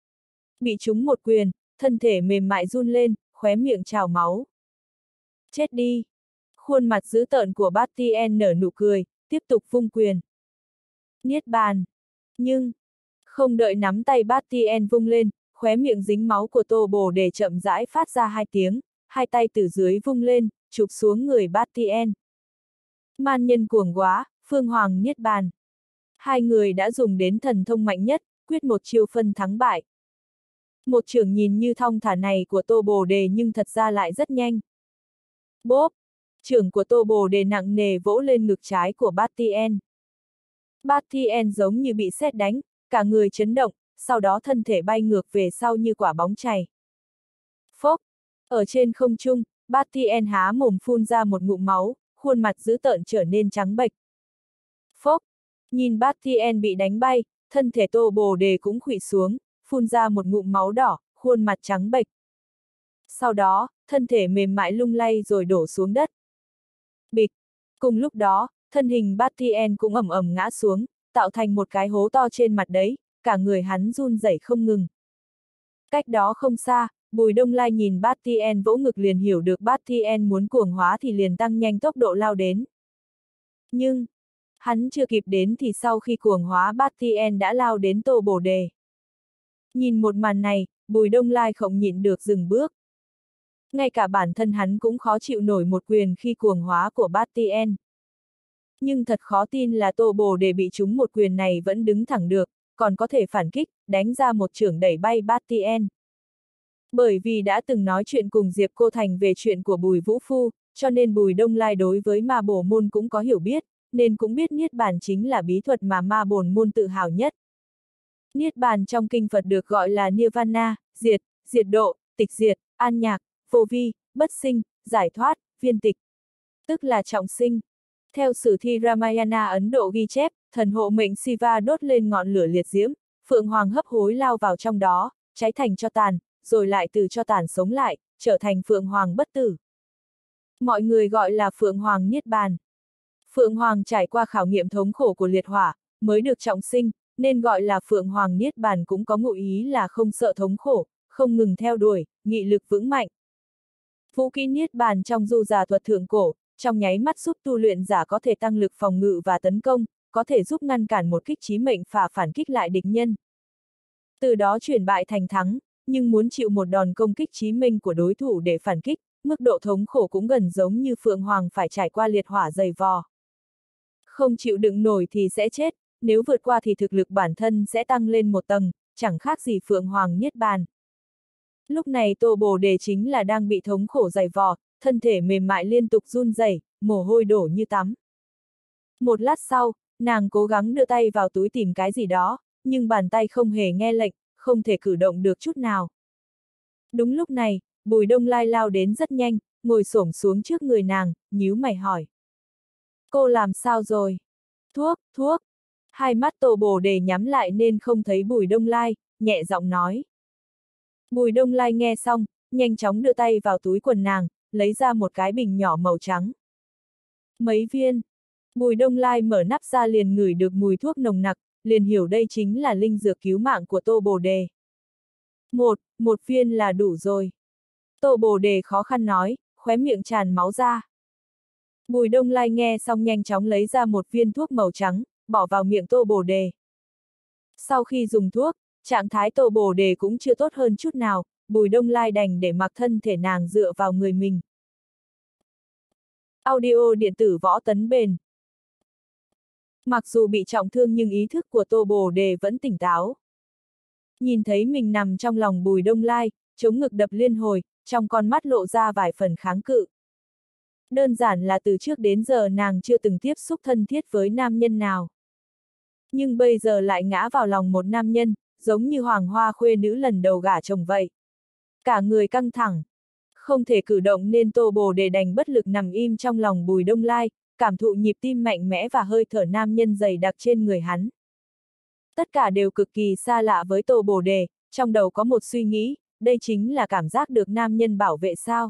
Bị trúng một quyền, thân thể mềm mại run lên, khóe miệng trào máu. Chết đi! Khuôn mặt dữ tợn của Bát Tien nở nụ cười, tiếp tục vung quyền. Niết bàn! Nhưng, không đợi nắm tay Bát Tien vung lên, khóe miệng dính máu của Tô Bồ Đề chậm rãi phát ra hai tiếng, hai tay từ dưới vung lên, chụp xuống người Bát Tien. Man nhân cuồng quá, Phương Hoàng Niết bàn. Hai người đã dùng đến thần thông mạnh nhất, quyết một chiêu phân thắng bại. Một chưởng nhìn như thong thả này của Tô Bồ Đề nhưng thật ra lại rất nhanh. Bốp! Chưởng của Tô Bồ Đề nặng nề vỗ lên ngực trái của Bát Tien. Bát Tien giống như bị sét đánh, cả người chấn động, sau đó thân thể bay ngược về sau như quả bóng chày. Phốc! Ở trên không trung, Bát Tien há mồm phun ra một ngụm máu, khuôn mặt dữ tợn trở nên trắng bệch. Phốc! Nhìn Bát Tien bị đánh bay, thân thể Tô Bồ Đề cũng khuỵu xuống, phun ra một ngụm máu đỏ, khuôn mặt trắng bệch. Sau đó, thân thể mềm mại lung lay rồi đổ xuống đất. Bịch! Cùng lúc đó, thân hình Bát Tien cũng ầm ầm ngã xuống, tạo thành một cái hố to trên mặt đấy, cả người hắn run rẩy không ngừng. Cách đó không xa, Bùi Đông Lai nhìn Bát Tien vỗ ngực liền hiểu được Bát Tien muốn cuồng hóa thì liền tăng nhanh tốc độ lao đến. Nhưng, hắn chưa kịp đến thì sau khi cuồng hóa Bát Tien đã lao đến Tô Bồ Đề. Nhìn một màn này, Bùi Đông Lai không nhịn được dừng bước. Ngay cả bản thân hắn cũng khó chịu nổi một quyền khi cuồng hóa của Bát Tien. Nhưng thật khó tin là Tô Bồ Đề bị trúng một quyền này vẫn đứng thẳng được, còn có thể phản kích, đánh ra một chưởng đẩy bay Bát Tien. Bởi vì đã từng nói chuyện cùng Diệp Cô Thành về chuyện của Bùi Vũ Phu, cho nên Bùi Đông Lai đối với ma bổ môn cũng có hiểu biết, nên cũng biết Niết Bàn chính là bí thuật mà ma bổn môn tự hào nhất. Niết Bàn trong kinh Phật được gọi là Nirvana, diệt, diệt độ, tịch diệt, an nhạc, vô vi, bất sinh, giải thoát, viên tịch. Tức là trọng sinh. Theo sử thi Ramayana Ấn Độ ghi chép, thần hộ mệnh Shiva đốt lên ngọn lửa liệt diễm, Phượng Hoàng hấp hối lao vào trong đó, cháy thành tro tàn, rồi lại từ tro tàn sống lại, trở thành Phượng Hoàng bất tử. Mọi người gọi là Phượng Hoàng Niết Bàn. Phượng Hoàng trải qua khảo nghiệm thống khổ của liệt hỏa, mới được trọng sinh, nên gọi là Phượng Hoàng Niết Bàn cũng có ngụ ý là không sợ thống khổ, không ngừng theo đuổi, nghị lực vững mạnh. Vũ kỹ Niết Bàn trong du giả thuật thượng cổ, trong nháy mắt giúp tu luyện giả có thể tăng lực phòng ngự và tấn công, có thể giúp ngăn cản một kích chí mệnh và phản kích lại địch nhân. Từ đó chuyển bại thành thắng, nhưng muốn chịu một đòn công kích chí minh của đối thủ để phản kích, mức độ thống khổ cũng gần giống như Phượng Hoàng phải trải qua liệt hỏa dày vò. Không chịu đựng nổi thì sẽ chết, nếu vượt qua thì thực lực bản thân sẽ tăng lên một tầng, chẳng khác gì Phượng Hoàng Niết Bàn. Lúc này Tô Bồ Đề chính là đang bị thống khổ dày vò, thân thể mềm mại liên tục run rẩy, mồ hôi đổ như tắm. Một lát sau, nàng cố gắng đưa tay vào túi tìm cái gì đó, nhưng bàn tay không hề nghe lệnh, không thể cử động được chút nào. Đúng lúc này, Bùi Đông Lai lao đến rất nhanh, ngồi xổm xuống trước người nàng, nhíu mày hỏi. Cô làm sao rồi? Thuốc, thuốc. Hai mắt Tô Bồ Đề nhắm lại nên không thấy Bùi Đông Lai, nhẹ giọng nói. Bùi Đông Lai nghe xong, nhanh chóng đưa tay vào túi quần nàng, lấy ra một cái bình nhỏ màu trắng. Mấy viên? Bùi Đông Lai mở nắp ra liền ngửi được mùi thuốc nồng nặc, liền hiểu đây chính là linh dược cứu mạng của Tô Bồ Đề. Một viên là đủ rồi. Tô Bồ Đề khó khăn nói, khóe miệng tràn máu ra. Bùi Đông Lai nghe xong nhanh chóng lấy ra một viên thuốc màu trắng, bỏ vào miệng Tô Bồ Đề. Sau khi dùng thuốc, trạng thái Tô Bồ Đề cũng chưa tốt hơn chút nào, Bùi Đông Lai đành để mặc thân thể nàng dựa vào người mình. Audio điện tử Võ Tấn Bền. Mặc dù bị trọng thương nhưng ý thức của Tô Bồ Đề vẫn tỉnh táo. Nhìn thấy mình nằm trong lòng Bùi Đông Lai, chống ngực đập liên hồi, trong con mắt lộ ra vài phần kháng cự. Đơn giản là từ trước đến giờ nàng chưa từng tiếp xúc thân thiết với nam nhân nào. Nhưng bây giờ lại ngã vào lòng một nam nhân, giống như hoàng hoa khuê nữ lần đầu gả chồng vậy. Cả người căng thẳng, không thể cử động nên Tô Bồ Đề đành bất lực nằm im trong lòng Bùi Đông Lai, cảm thụ nhịp tim mạnh mẽ và hơi thở nam nhân dày đặc trên người hắn. Tất cả đều cực kỳ xa lạ với Tô Bồ Đề, trong đầu có một suy nghĩ, đây chính là cảm giác được nam nhân bảo vệ sao.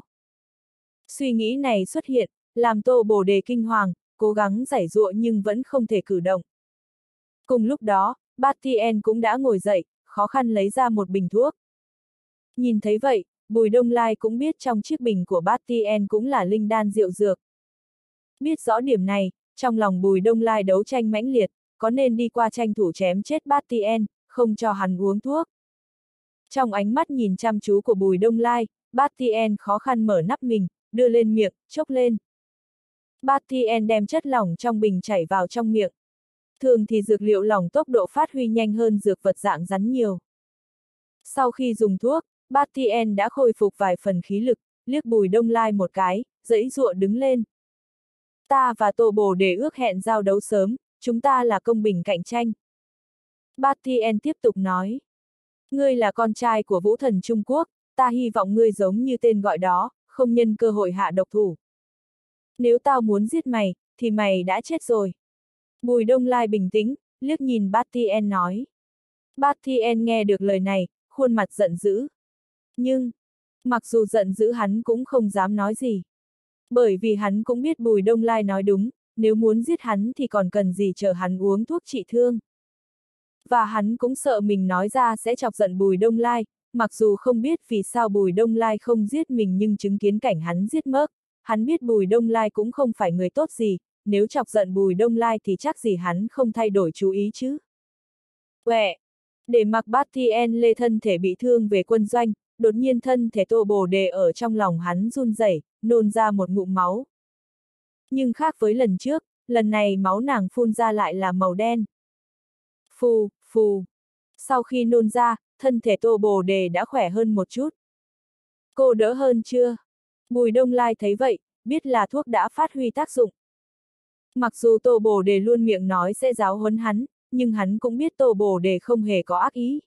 Suy nghĩ này xuất hiện, làm Tô Bồ Đề kinh hoàng, cố gắng giãy giụa nhưng vẫn không thể cử động. Cùng lúc đó, Bastien cũng đã ngồi dậy, khó khăn lấy ra một bình thuốc. Nhìn thấy vậy, Bùi Đông Lai cũng biết trong chiếc bình của Bastien cũng là linh đan diệu dược. Biết rõ điểm này, trong lòng Bùi Đông Lai đấu tranh mãnh liệt, có nên đi qua tranh thủ chém chết Bastien, không cho hắn uống thuốc. Trong ánh mắt nhìn chăm chú của Bùi Đông Lai, Bastien khó khăn mở nắp mình, đưa lên miệng, chốc lên. Bastien đem chất lỏng trong bình chảy vào trong miệng. Thường thì dược liệu lỏng tốc độ phát huy nhanh hơn dược vật dạng rắn nhiều. Sau khi dùng thuốc, Bastien đã khôi phục vài phần khí lực, liếc Bùi Đông Lai một cái, giãy giụa đứng lên. Ta và Tô Bồ Đề ước hẹn giao đấu sớm, chúng ta là công bình cạnh tranh. Bastien tiếp tục nói. Ngươi là con trai của vũ thần Trung Quốc, ta hy vọng ngươi giống như tên gọi đó, không nhân cơ hội hạ độc thủ. Nếu tao muốn giết mày, thì mày đã chết rồi. Bùi Đông Lai bình tĩnh, liếc nhìn Bastien nói. Bastien nghe được lời này, khuôn mặt giận dữ. Nhưng, mặc dù giận dữ hắn cũng không dám nói gì. Bởi vì hắn cũng biết Bùi Đông Lai nói đúng, nếu muốn giết hắn thì còn cần gì chờ hắn uống thuốc trị thương. Và hắn cũng sợ mình nói ra sẽ chọc giận Bùi Đông Lai, mặc dù không biết vì sao Bùi Đông Lai không giết mình nhưng chứng kiến cảnh hắn giết Mớc, hắn biết Bùi Đông Lai cũng không phải người tốt gì, nếu chọc giận Bùi Đông Lai thì chắc gì hắn không thay đổi chú ý chứ. Quẹ! Để mặc Bastien lê thân thể bị thương về quân doanh, đột nhiên thân thể Tô Bồ Đề ở trong lòng hắn run rẩy, nôn ra một ngụm máu. Nhưng khác với lần trước, lần này máu nàng phun ra lại là màu đen. Phù, phù. Sau khi nôn ra, thân thể Tô Bồ Đề đã khỏe hơn một chút. Cô đỡ hơn chưa? Bùi Đông Lai thấy vậy, biết là thuốc đã phát huy tác dụng. Mặc dù Tô Bồ Đề luôn miệng nói sẽ giáo huấn hắn, nhưng hắn cũng biết Tô Bồ Đề không hề có ác ý.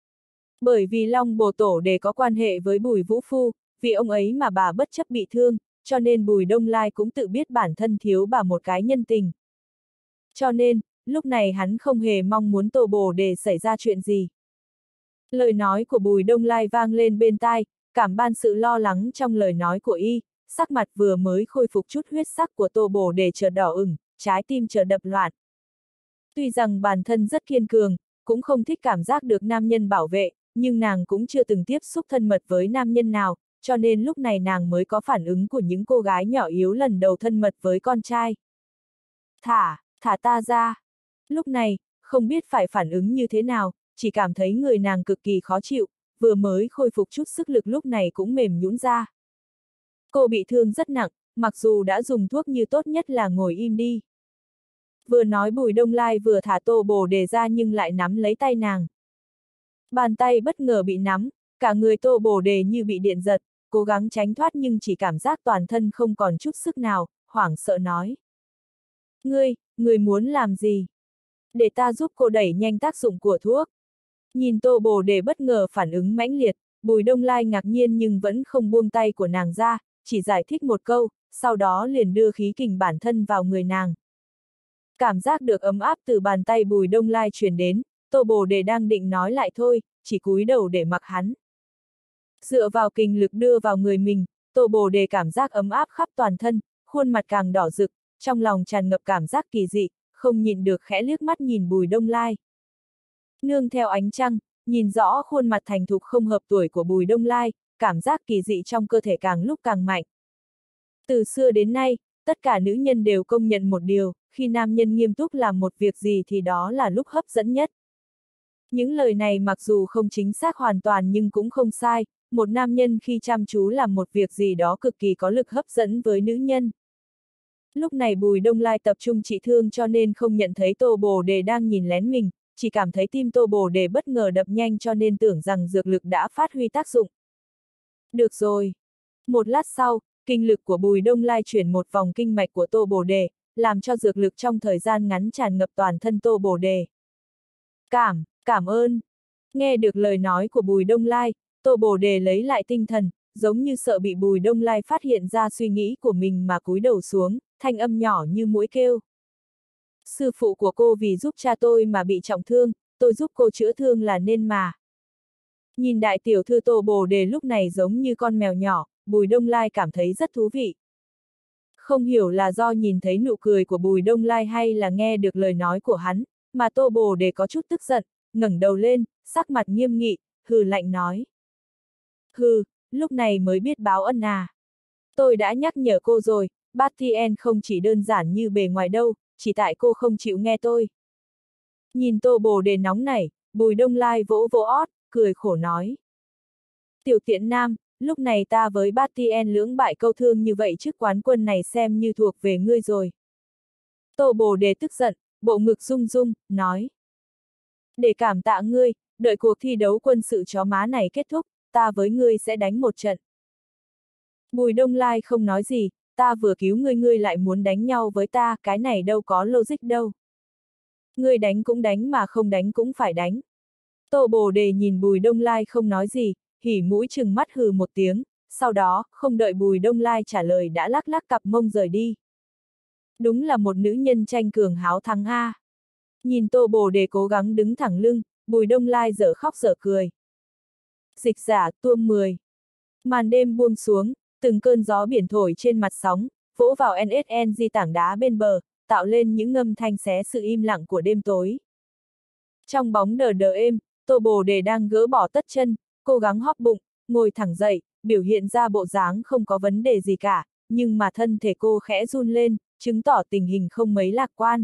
Bởi vì Long Bồ Tổ Đề có quan hệ với Bùi Vũ Phu, vì ông ấy mà bà bất chấp bị thương, cho nên Bùi Đông Lai cũng tự biết bản thân thiếu bà một cái nhân tình. Cho nên, lúc này hắn không hề mong muốn Tô Bồ Đề xảy ra chuyện gì. Lời nói của Bùi Đông Lai vang lên bên tai, cảm ban sự lo lắng trong lời nói của y, sắc mặt vừa mới khôi phục chút huyết sắc của Tô Bồ Đề chợt đỏ ửng, trái tim chợt đập loạn. Tuy rằng bản thân rất kiên cường, cũng không thích cảm giác được nam nhân bảo vệ, nhưng nàng cũng chưa từng tiếp xúc thân mật với nam nhân nào, cho nên lúc này nàng mới có phản ứng của những cô gái nhỏ yếu lần đầu thân mật với con trai. Thả ta ra. Lúc này, không biết phải phản ứng như thế nào, chỉ cảm thấy người nàng cực kỳ khó chịu, vừa mới khôi phục chút sức lực lúc này cũng mềm nhũn ra. Cô bị thương rất nặng, mặc dù đã dùng thuốc nhưng tốt nhất là ngồi im đi. Vừa nói Bùi Đông Lai vừa thả Tô Bồ Đề ra nhưng lại nắm lấy tay nàng. Bàn tay bất ngờ bị nắm, cả người Tô Bồ Đề như bị điện giật, cố gắng tránh thoát nhưng chỉ cảm giác toàn thân không còn chút sức nào, hoảng sợ nói. Ngươi muốn làm gì? Để ta giúp cô đẩy nhanh tác dụng của thuốc. Nhìn Tô Bồ Đề bất ngờ phản ứng mãnh liệt, Bùi Đông Lai ngạc nhiên nhưng vẫn không buông tay của nàng ra, chỉ giải thích một câu, sau đó liền đưa khí kình bản thân vào người nàng. Cảm giác được ấm áp từ bàn tay Bùi Đông Lai truyền đến, Tô Bồ Đề đang định nói lại thôi, chỉ cúi đầu để mặc hắn. Dựa vào kình lực đưa vào người mình, Tô Bồ Đề cảm giác ấm áp khắp toàn thân, khuôn mặt càng đỏ rực, trong lòng tràn ngập cảm giác kỳ dị, không nhịn được khẽ liếc mắt nhìn Bùi Đông Lai. Nương theo ánh trăng, nhìn rõ khuôn mặt thành thục không hợp tuổi của Bùi Đông Lai, cảm giác kỳ dị trong cơ thể càng lúc càng mạnh. Từ xưa đến nay, tất cả nữ nhân đều công nhận một điều, khi nam nhân nghiêm túc làm một việc gì thì đó là lúc hấp dẫn nhất. Những lời này mặc dù không chính xác hoàn toàn nhưng cũng không sai, một nam nhân khi chăm chú làm một việc gì đó cực kỳ có lực hấp dẫn với nữ nhân. Lúc này Bùi Đông Lai tập trung trị thương cho nên không nhận thấy Tô Bồ Đề đang nhìn lén mình, chỉ cảm thấy tim Tô Bồ Đề bất ngờ đập nhanh cho nên tưởng rằng dược lực đã phát huy tác dụng. Được rồi. Một lát sau, kinh lực của Bùi Đông Lai chuyển một vòng kinh mạch của Tô Bồ Đề, làm cho dược lực trong thời gian ngắn tràn ngập toàn thân Tô Bồ Đề. Cảm ơn. Nghe được lời nói của Bùi Đông Lai, Tô Bồ Đề lấy lại tinh thần, giống như sợ bị Bùi Đông Lai phát hiện ra suy nghĩ của mình mà cúi đầu xuống, thanh âm nhỏ như muỗi kêu. Sư phụ của cô vì giúp cha tôi mà bị trọng thương, tôi giúp cô chữa thương là nên mà. Nhìn đại tiểu thư Tô Bồ Đề lúc này giống như con mèo nhỏ, Bùi Đông Lai cảm thấy rất thú vị. Không hiểu là do nhìn thấy nụ cười của Bùi Đông Lai hay là nghe được lời nói của hắn, mà Tô Bồ Đề có chút tức giận, ngẩng đầu lên, sắc mặt nghiêm nghị, hừ lạnh nói. Hừ, lúc này mới biết báo ân à. Tôi đã nhắc nhở cô rồi, Bastien không chỉ đơn giản như bề ngoài đâu, chỉ tại cô không chịu nghe tôi. Nhìn Tô Bồ Đề nóng nảy, Bùi Đông Lai vỗ vỗ ót, cười khổ nói. Tiểu tiện nam, lúc này ta với Bastien lưỡng bại câu thương như vậy trước quán quân này xem như thuộc về ngươi rồi. Tô Bồ Đề tức giận, bộ ngực rung rung, nói. Để cảm tạ ngươi, đợi cuộc thi đấu quân sự chó má này kết thúc, ta với ngươi sẽ đánh một trận. Bùi Đông Lai không nói gì, ta vừa cứu ngươi lại muốn đánh nhau với ta, cái này đâu có logic đâu. Ngươi đánh cũng đánh mà không đánh cũng phải đánh. Tô Bồ Đề nhìn Bùi Đông Lai không nói gì, hỉ mũi trừng mắt hừ một tiếng, sau đó, không đợi Bùi Đông Lai trả lời đã lắc lắc cặp mông rời đi. Đúng là một nữ nhân tranh cường háo thắng a. Nhìn Tô Bồ Đề cố gắng đứng thẳng lưng, Bùi Đông Lai dở khóc dở cười. Dịch giả tuông 10. Màn đêm buông xuống, từng cơn gió biển thổi trên mặt sóng, vỗ vào NSNG tảng đá bên bờ, tạo lên những âm thanh xé sự im lặng của đêm tối. Trong bóng đờ đờ êm, Tô Bồ Đề đang gỡ bỏ tất chân, cố gắng hóp bụng, ngồi thẳng dậy, biểu hiện ra bộ dáng không có vấn đề gì cả, nhưng mà thân thể cô khẽ run lên, chứng tỏ tình hình không mấy lạc quan.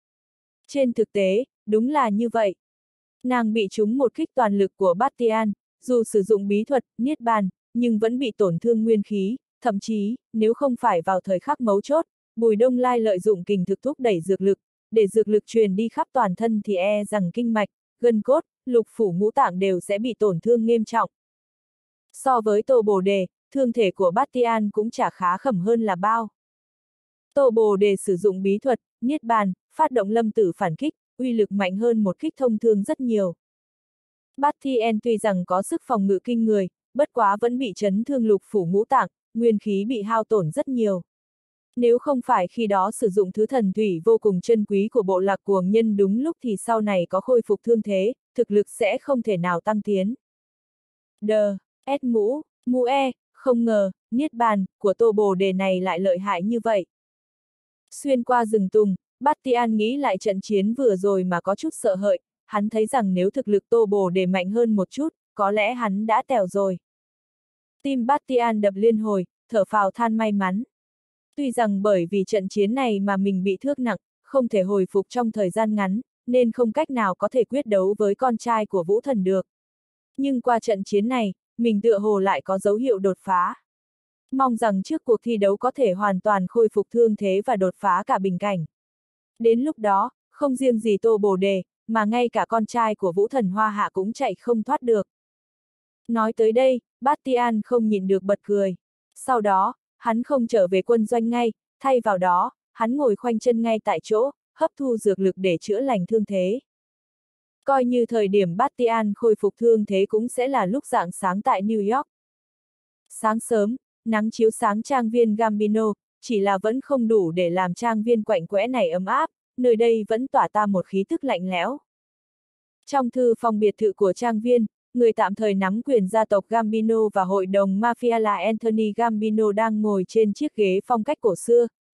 Trên thực tế, đúng là như vậy. Nàng bị trúng một kích toàn lực của Bastien, dù sử dụng bí thuật, niết bàn, nhưng vẫn bị tổn thương nguyên khí, thậm chí, nếu không phải vào thời khắc mấu chốt, Bùi Đông Lai lợi dụng kình thực thúc đẩy dược lực, để dược lực truyền đi khắp toàn thân thì e rằng kinh mạch, gân cốt, lục phủ ngũ tạng đều sẽ bị tổn thương nghiêm trọng. So với Tô Bồ Đề, thương thể của Bastien cũng chả khá khẩm hơn là bao. Tô Bồ Đề sử dụng bí thuật, niết bàn, phát động lâm tử phản kích, uy lực mạnh hơn một kích thông thường rất nhiều. Bastien tuy rằng có sức phòng ngự kinh người, bất quá vẫn bị chấn thương lục phủ ngũ tạng, nguyên khí bị hao tổn rất nhiều. Nếu không phải khi đó sử dụng thứ thần thủy vô cùng chân quý của bộ lạc cuồng nhân đúng lúc thì sau này có khôi phục thương thế, thực lực sẽ không thể nào tăng tiến. S mũ e, không ngờ, niết bàn, của Tô Bồ Đề này lại lợi hại như vậy. Xuyên qua rừng tùng, Bastien nghĩ lại trận chiến vừa rồi mà có chút sợ hãi, hắn thấy rằng nếu thực lực Tô Bồ Đề mạnh hơn một chút, có lẽ hắn đã tèo rồi. Tim Bastien đập liên hồi, thở phào than may mắn. Tuy rằng bởi vì trận chiến này mà mình bị thương nặng, không thể hồi phục trong thời gian ngắn, nên không cách nào có thể quyết đấu với con trai của Vũ Thần được. Nhưng qua trận chiến này, mình tựa hồ lại có dấu hiệu đột phá. Mong rằng trước cuộc thi đấu có thể hoàn toàn khôi phục thương thế và đột phá cả bình cảnh. Đến lúc đó, không riêng gì Tô Bồ Đề, mà ngay cả con trai của Vũ Thần Hoa Hạ cũng chạy không thoát được. Nói tới đây, Bastien không nhịn được bật cười. Sau đó, hắn không trở về quân doanh ngay, thay vào đó, hắn ngồi khoanh chân ngay tại chỗ, hấp thu dược lực để chữa lành thương thế. Coi như thời điểm Bastien khôi phục thương thế cũng sẽ là lúc rạng sáng tại New York. Sáng sớm, nắng chiếu sáng trang viên Gambino, chỉ là vẫn không đủ để làm trang viên quạnh quẽ này ấm áp, nơi đây vẫn tỏa ra một khí tức lạnh lẽo. Trong thư phòng biệt thự của trang viên, người tạm thời nắm quyền gia tộc Gambino và hội đồng mafia là Anthony Gambino đang ngồi trên chiếc ghế phong cách cổ xưa,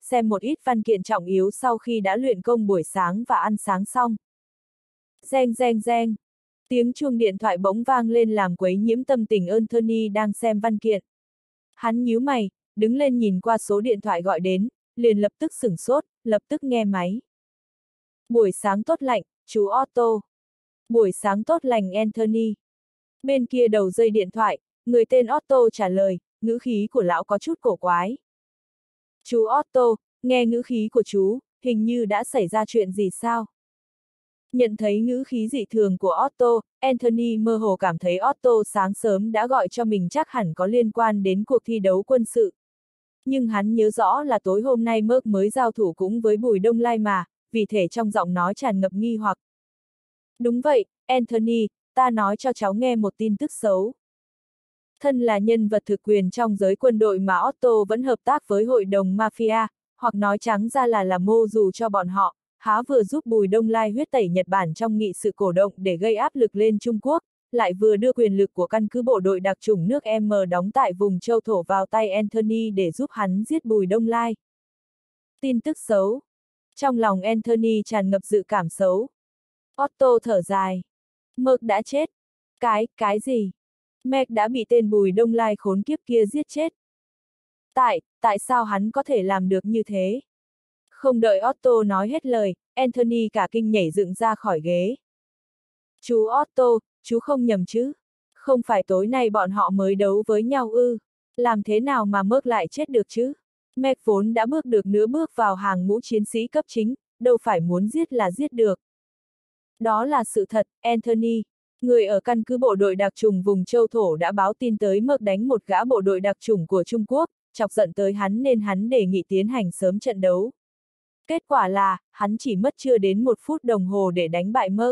xem một ít văn kiện trọng yếu sau khi đã luyện công buổi sáng và ăn sáng xong. Reng reng reng. Tiếng chuông điện thoại bỗng vang lên làm quấy nhiễm tâm tình Anthony đang xem văn kiện. Hắn nhíu mày, đứng lên nhìn qua số điện thoại gọi đến, liền lập tức sửng sốt, lập tức nghe máy. Buổi sáng tốt lành, chú Otto. Buổi sáng tốt lành Anthony. Bên kia đầu dây điện thoại, người tên Otto trả lời, ngữ khí của lão có chút cổ quái. Chú Otto, nghe ngữ khí của chú, hình như đã xảy ra chuyện gì sao? Nhận thấy ngữ khí dị thường của Otto, Anthony mơ hồ cảm thấy Otto sáng sớm đã gọi cho mình chắc hẳn có liên quan đến cuộc thi đấu quân sự. Nhưng hắn nhớ rõ là tối hôm nay Merc mới giao thủ cũng với Bùi Đông Lai mà, vì thế trong giọng nói tràn ngập nghi hoặc. Đúng vậy, Anthony, ta nói cho cháu nghe một tin tức xấu. Thân là nhân vật thực quyền trong giới quân đội mà Otto vẫn hợp tác với hội đồng mafia, hoặc nói trắng ra là mô dù cho bọn họ, há vừa giúp Bùi Đông Lai huyết tẩy Nhật Bản trong nghị sự cổ động để gây áp lực lên Trung Quốc, lại vừa đưa quyền lực của căn cứ bộ đội đặc chủng nước M đóng tại vùng châu thổ vào tay Anthony để giúp hắn giết Bùi Đông Lai. Tin tức xấu. Trong lòng Anthony tràn ngập dự cảm xấu. Otto thở dài. Merc đã chết. Cái gì? Merc đã bị tên Bùi Đông Lai khốn kiếp kia giết chết. Tại sao hắn có thể làm được như thế? Không đợi Otto nói hết lời, Anthony cả kinh nhảy dựng ra khỏi ghế. Chú Otto, chú không nhầm chứ? Không phải tối nay bọn họ mới đấu với nhau ư? Làm thế nào mà Merc lại chết được chứ? Merc vốn đã bước được nửa bước vào hàng ngũ chiến sĩ cấp chính, đâu phải muốn giết là giết được. Đó là sự thật, Anthony. Người ở căn cứ bộ đội đặc chủng vùng châu thổ đã báo tin tới Merc đánh một gã bộ đội đặc chủng của Trung Quốc, chọc giận tới hắn nên hắn đề nghị tiến hành sớm trận đấu. Kết quả là, hắn chỉ mất chưa đến 1 phút đồng hồ để đánh bại Merc.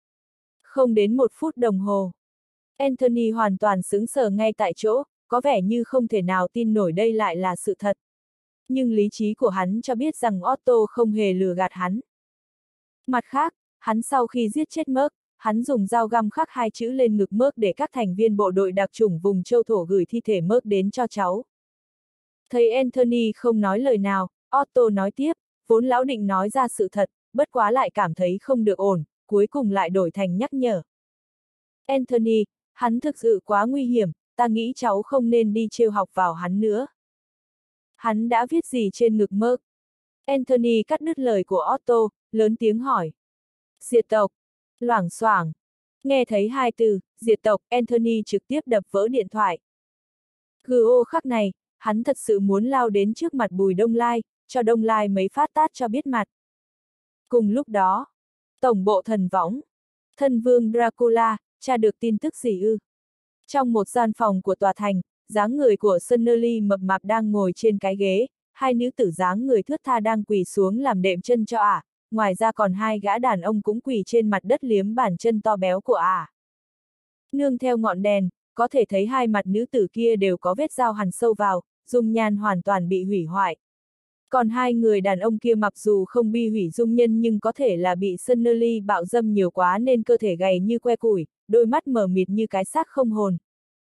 Không đến 1 phút đồng hồ. Anthony hoàn toàn sững sờ ngay tại chỗ, có vẻ như không thể nào tin nổi đây lại là sự thật. Nhưng lý trí của hắn cho biết rằng Otto không hề lừa gạt hắn. Mặt khác, hắn sau khi giết chết Merc, hắn dùng dao găm khắc 2 chữ lên ngực Merc để các thành viên bộ đội đặc chủng vùng châu thổ gửi thi thể Merc đến cho cháu. Thấy Anthony không nói lời nào, Otto nói tiếp, vốn lão định nói ra sự thật, bất quá lại cảm thấy không được ổn, cuối cùng lại đổi thành nhắc nhở. Anthony, hắn thực sự quá nguy hiểm, ta nghĩ cháu không nên đi trêu học vào hắn nữa. Hắn đã viết gì trên ngực Merc? Anthony cắt đứt lời của Otto, lớn tiếng hỏi. Diệt tộc. Loảng xoảng. Nghe thấy 2 từ, diệt tộc, Anthony trực tiếp đập vỡ điện thoại. G.O. khắc này, hắn thật sự muốn lao đến trước mặt Bùi Đông Lai, cho Đông Lai mấy phát tát cho biết mặt. Cùng lúc đó, tổng bộ thần võng, thân vương Dracula, tra được tin tức gì ư? Trong một gian phòng của tòa thành, dáng người của Sunnerly mập mạp đang ngồi trên cái ghế, 2 nữ tử dáng người thướt tha đang quỳ xuống làm đệm chân cho ả, ngoài ra còn 2 gã đàn ông cũng quỳ trên mặt đất liếm bàn chân to béo của ả. Nương theo ngọn đèn, có thể thấy 2 mặt nữ tử kia đều có vết dao hằn sâu vào, dung nhan hoàn toàn bị hủy hoại. Còn 2 người đàn ông kia mặc dù không bị hủy dung nhân nhưng có thể là bị Sunnerly bạo dâm nhiều quá nên cơ thể gầy như que củi, đôi mắt mờ mịt như cái xác không hồn.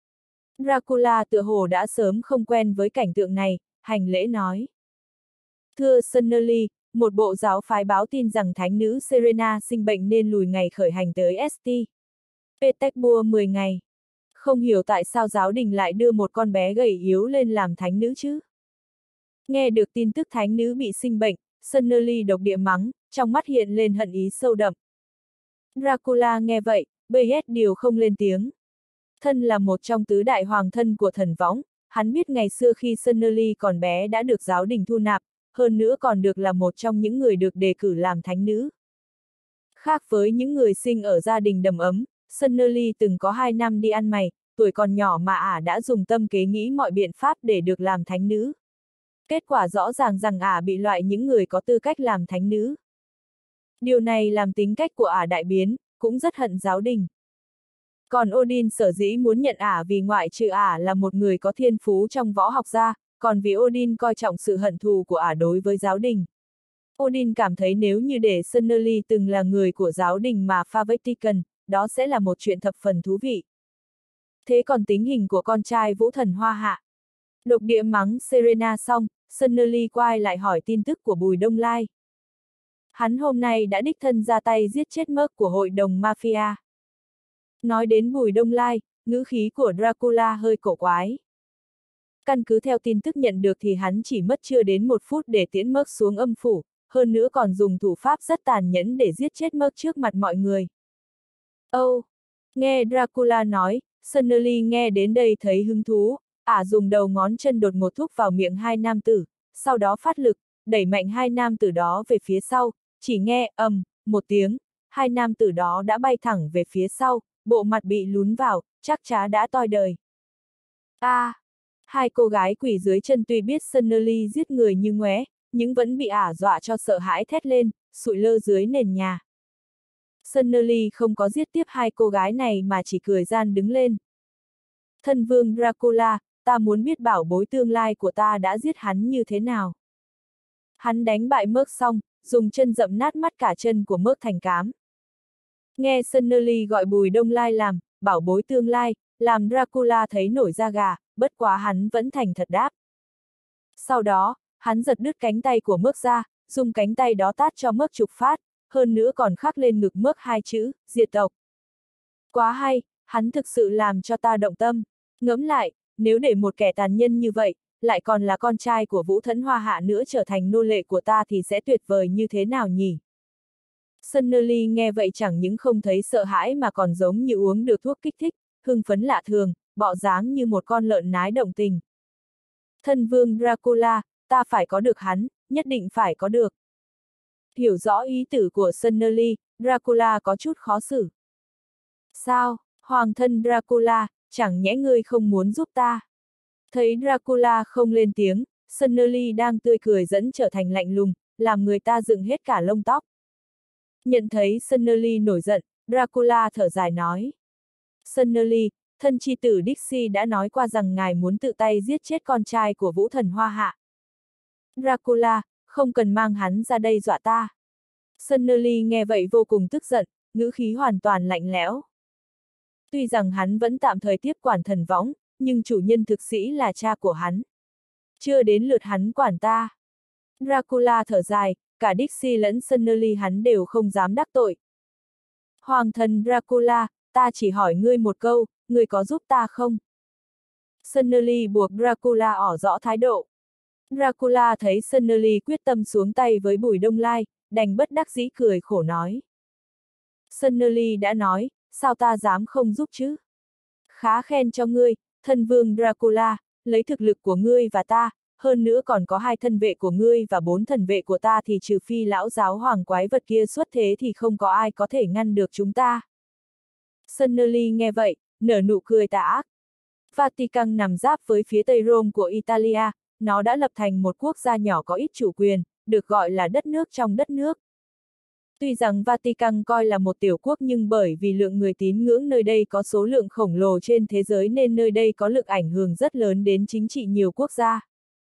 Dracula tựa hồ đã sớm không quen với cảnh tượng này, hành lễ nói. Thưa Sunnerly, một bộ giáo phái báo tin rằng thánh nữ Serena sinh bệnh nên lùi ngày khởi hành tới St. Petersburg 10 ngày. Không hiểu tại sao giáo đình lại đưa một con bé gầy yếu lên làm thánh nữ chứ? Nghe được tin tức thánh nữ bị sinh bệnh, Sunnerly độc địa mắng, trong mắt hiện lên hận ý sâu đậm. Dracula nghe vậy, bê hết điều không lên tiếng. Thân là một trong tứ đại hoàng thân của thần võng, hắn biết ngày xưa khi Sunnerly còn bé đã được giáo đình thu nạp, hơn nữa còn được là một trong những người được đề cử làm thánh nữ. Khác với những người sinh ở gia đình đầm ấm, Sunnerly từng có 2 năm đi ăn mày, tuổi còn nhỏ mà ả đã dùng tâm kế nghĩ mọi biện pháp để được làm thánh nữ. Kết quả rõ ràng rằng ả bị loại những người có tư cách làm thánh nữ. Điều này làm tính cách của ả đại biến, cũng rất hận giáo đình. Còn Odin sở dĩ muốn nhận ả vì ngoại trừ ả là một người có thiên phú trong võ học ra, còn vì Odin coi trọng sự hận thù của ả đối với giáo đình. Odin cảm thấy nếu như để Sunnerly từng là người của giáo đình mà pha Vatican, đó sẽ là một chuyện thập phần thú vị. Thế còn tính hình của con trai Vũ Thần Hoa Hạ? Độc địa mắng Serena xong, Sunny quay lại hỏi tin tức của Bùi Đông Lai. Hắn hôm nay đã đích thân ra tay giết chết Merc của hội đồng Mafia. Nói đến Bùi Đông Lai, ngữ khí của Dracula hơi cổ quái. Căn cứ theo tin tức nhận được thì hắn chỉ mất chưa đến 1 phút để tiễn Merc xuống âm phủ, hơn nữa còn dùng thủ pháp rất tàn nhẫn để giết chết Merc trước mặt mọi người. Nghe Dracula nói, Sunny nghe đến đây thấy hứng thú, dùng đầu ngón chân đột ngột thúc vào miệng hai nam tử, sau đó phát lực, đẩy mạnh hai nam tử đó về phía sau, chỉ nghe một tiếng, hai nam tử đó đã bay thẳng về phía sau, bộ mặt bị lún vào, chắc chá đã toi đời. Hai cô gái quỳ dưới chân tuy biết Sunny giết người như ngoé, nhưng vẫn bị dọa cho sợ hãi thét lên, sụi lơ dưới nền nhà. Sunny không có giết tiếp hai cô gái này mà chỉ cười gian đứng lên. Thân vương Dracula, ta muốn biết bảo bối tương lai của ta đã giết hắn như thế nào. Hắn đánh bại Merc xong, dùng chân dậm nát mắt cả chân của Merc thành cám. Nghe Sunny gọi Bùi Đông Lai làm bảo bối tương lai, làm Dracula thấy nổi da gà, bất quá hắn vẫn thành thật đáp. Sau đó, hắn giật đứt cánh tay của Merc ra, dùng cánh tay đó tát cho Merc chục phát, hơn nữa còn khắc lên ngực Merc 2 chữ, diệt tộc. Quá hay, hắn thực sự làm cho ta động tâm. Ngẫm lại, nếu để một kẻ tàn nhân như vậy, lại còn là con trai của Vũ Thẫn Hoa Hạ nữa trở thành nô lệ của ta thì sẽ tuyệt vời như thế nào nhỉ? Sunny nghe vậy chẳng những không thấy sợ hãi mà còn giống như uống được thuốc kích thích, hưng phấn lạ thường, bọ dáng như một con lợn nái động tình. Thân vương Dracula, ta phải có được hắn, nhất định phải có được. Hiểu rõ ý tử của Sunny, Dracula có chút khó xử. Sao, hoàng thân Dracula, chẳng nhẽ ngươi không muốn giúp ta? Thấy Dracula không lên tiếng, Sunny đang tươi cười dẫn trở thành lạnh lùng, làm người ta dựng hết cả lông tóc. Nhận thấy Sunny nổi giận, Dracula thở dài nói. Sunny, thân chi tử Dixie đã nói qua rằng ngài muốn tự tay giết chết con trai của Vũ Thần Hoa Hạ. Dracula, không cần mang hắn ra đây dọa ta. Sunny nghe vậy vô cùng tức giận, ngữ khí hoàn toàn lạnh lẽo. Tuy rằng hắn vẫn tạm thời tiếp quản thần võng, nhưng chủ nhân thực sĩ là cha của hắn. Chưa đến lượt hắn quản ta. Dracula thở dài, cả Dixie lẫn Sunny hắn đều không dám đắc tội. Hoàng thần Dracula, ta chỉ hỏi ngươi một câu, ngươi có giúp ta không? Sunny buộc Dracula tỏ rõ thái độ. Dracula thấy Sunny quyết tâm xuống tay với Bùi Đông Lai, đành bất đắc dĩ cười khổ nói. Sunny đã nói, sao ta dám không giúp chứ? Khá khen cho ngươi, thân vương Dracula, lấy thực lực của ngươi và ta, hơn nữa còn có 2 thân vệ của ngươi và 4 thần vệ của ta thì trừ phi lão giáo hoàng quái vật kia xuất thế thì không có ai có thể ngăn được chúng ta. Sunny nghe vậy, nở nụ cười tà ác. Vatican nằm giáp với phía tây Rome của Italia, nó đã lập thành một quốc gia nhỏ có ít chủ quyền, được gọi là đất nước trong đất nước. Tuy rằng Vatican coi là một tiểu quốc nhưng bởi vì lượng người tín ngưỡng nơi đây có số lượng khổng lồ trên thế giới nên nơi đây có lực ảnh hưởng rất lớn đến chính trị nhiều quốc gia.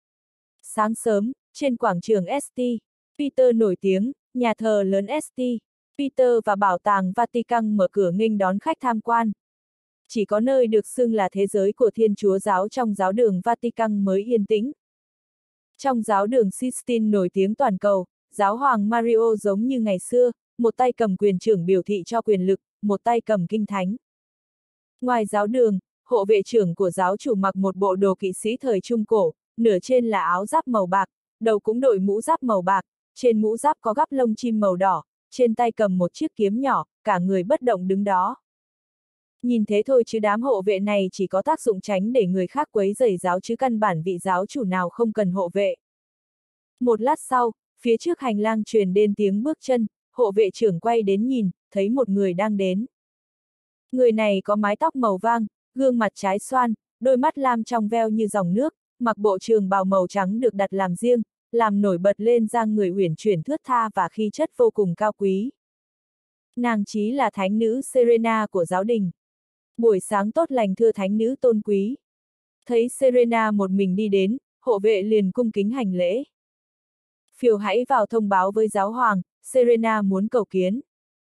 Sáng sớm, trên quảng trường St. Peter nổi tiếng, nhà thờ lớn St. Peter và bảo tàng Vatican mở cửa nghênh đón khách tham quan. Chỉ có nơi được xưng là thế giới của Thiên Chúa giáo trong giáo đường Vatican mới yên tĩnh. Trong giáo đường Sistine nổi tiếng toàn cầu, giáo hoàng Mario giống như ngày xưa, một tay cầm quyền trưởng biểu thị cho quyền lực, một tay cầm kinh thánh. Ngoài giáo đường, hộ vệ trưởng của giáo chủ mặc một bộ đồ kỵ sĩ thời Trung Cổ, nửa trên là áo giáp màu bạc, đầu cũng đội mũ giáp màu bạc, trên mũ giáp có gắp lông chim màu đỏ, trên tay cầm một chiếc kiếm nhỏ, cả người bất động đứng đó. Nhìn thế thôi chứ đám hộ vệ này chỉ có tác dụng tránh để người khác quấy rầy giáo chứ căn bản vị giáo chủ nào không cần hộ vệ. Một lát sau, phía trước hành lang truyền đến tiếng bước chân, hộ vệ trưởng quay đến nhìn, thấy một người đang đến. Người này có mái tóc màu vàng, gương mặt trái xoan, đôi mắt lam trong veo như dòng nước, mặc bộ trường bào màu trắng được đặt làm riêng, làm nổi bật lên dáng người uyển chuyển thướt tha và khí chất vô cùng cao quý. Nàng chí là thánh nữ Serena của giáo đình. Buổi sáng tốt lành thưa thánh nữ tôn quý. Thấy Serena một mình đi đến, hộ vệ liền cung kính hành lễ. Phiêu hãy vào thông báo với giáo hoàng, Serena muốn cầu kiến.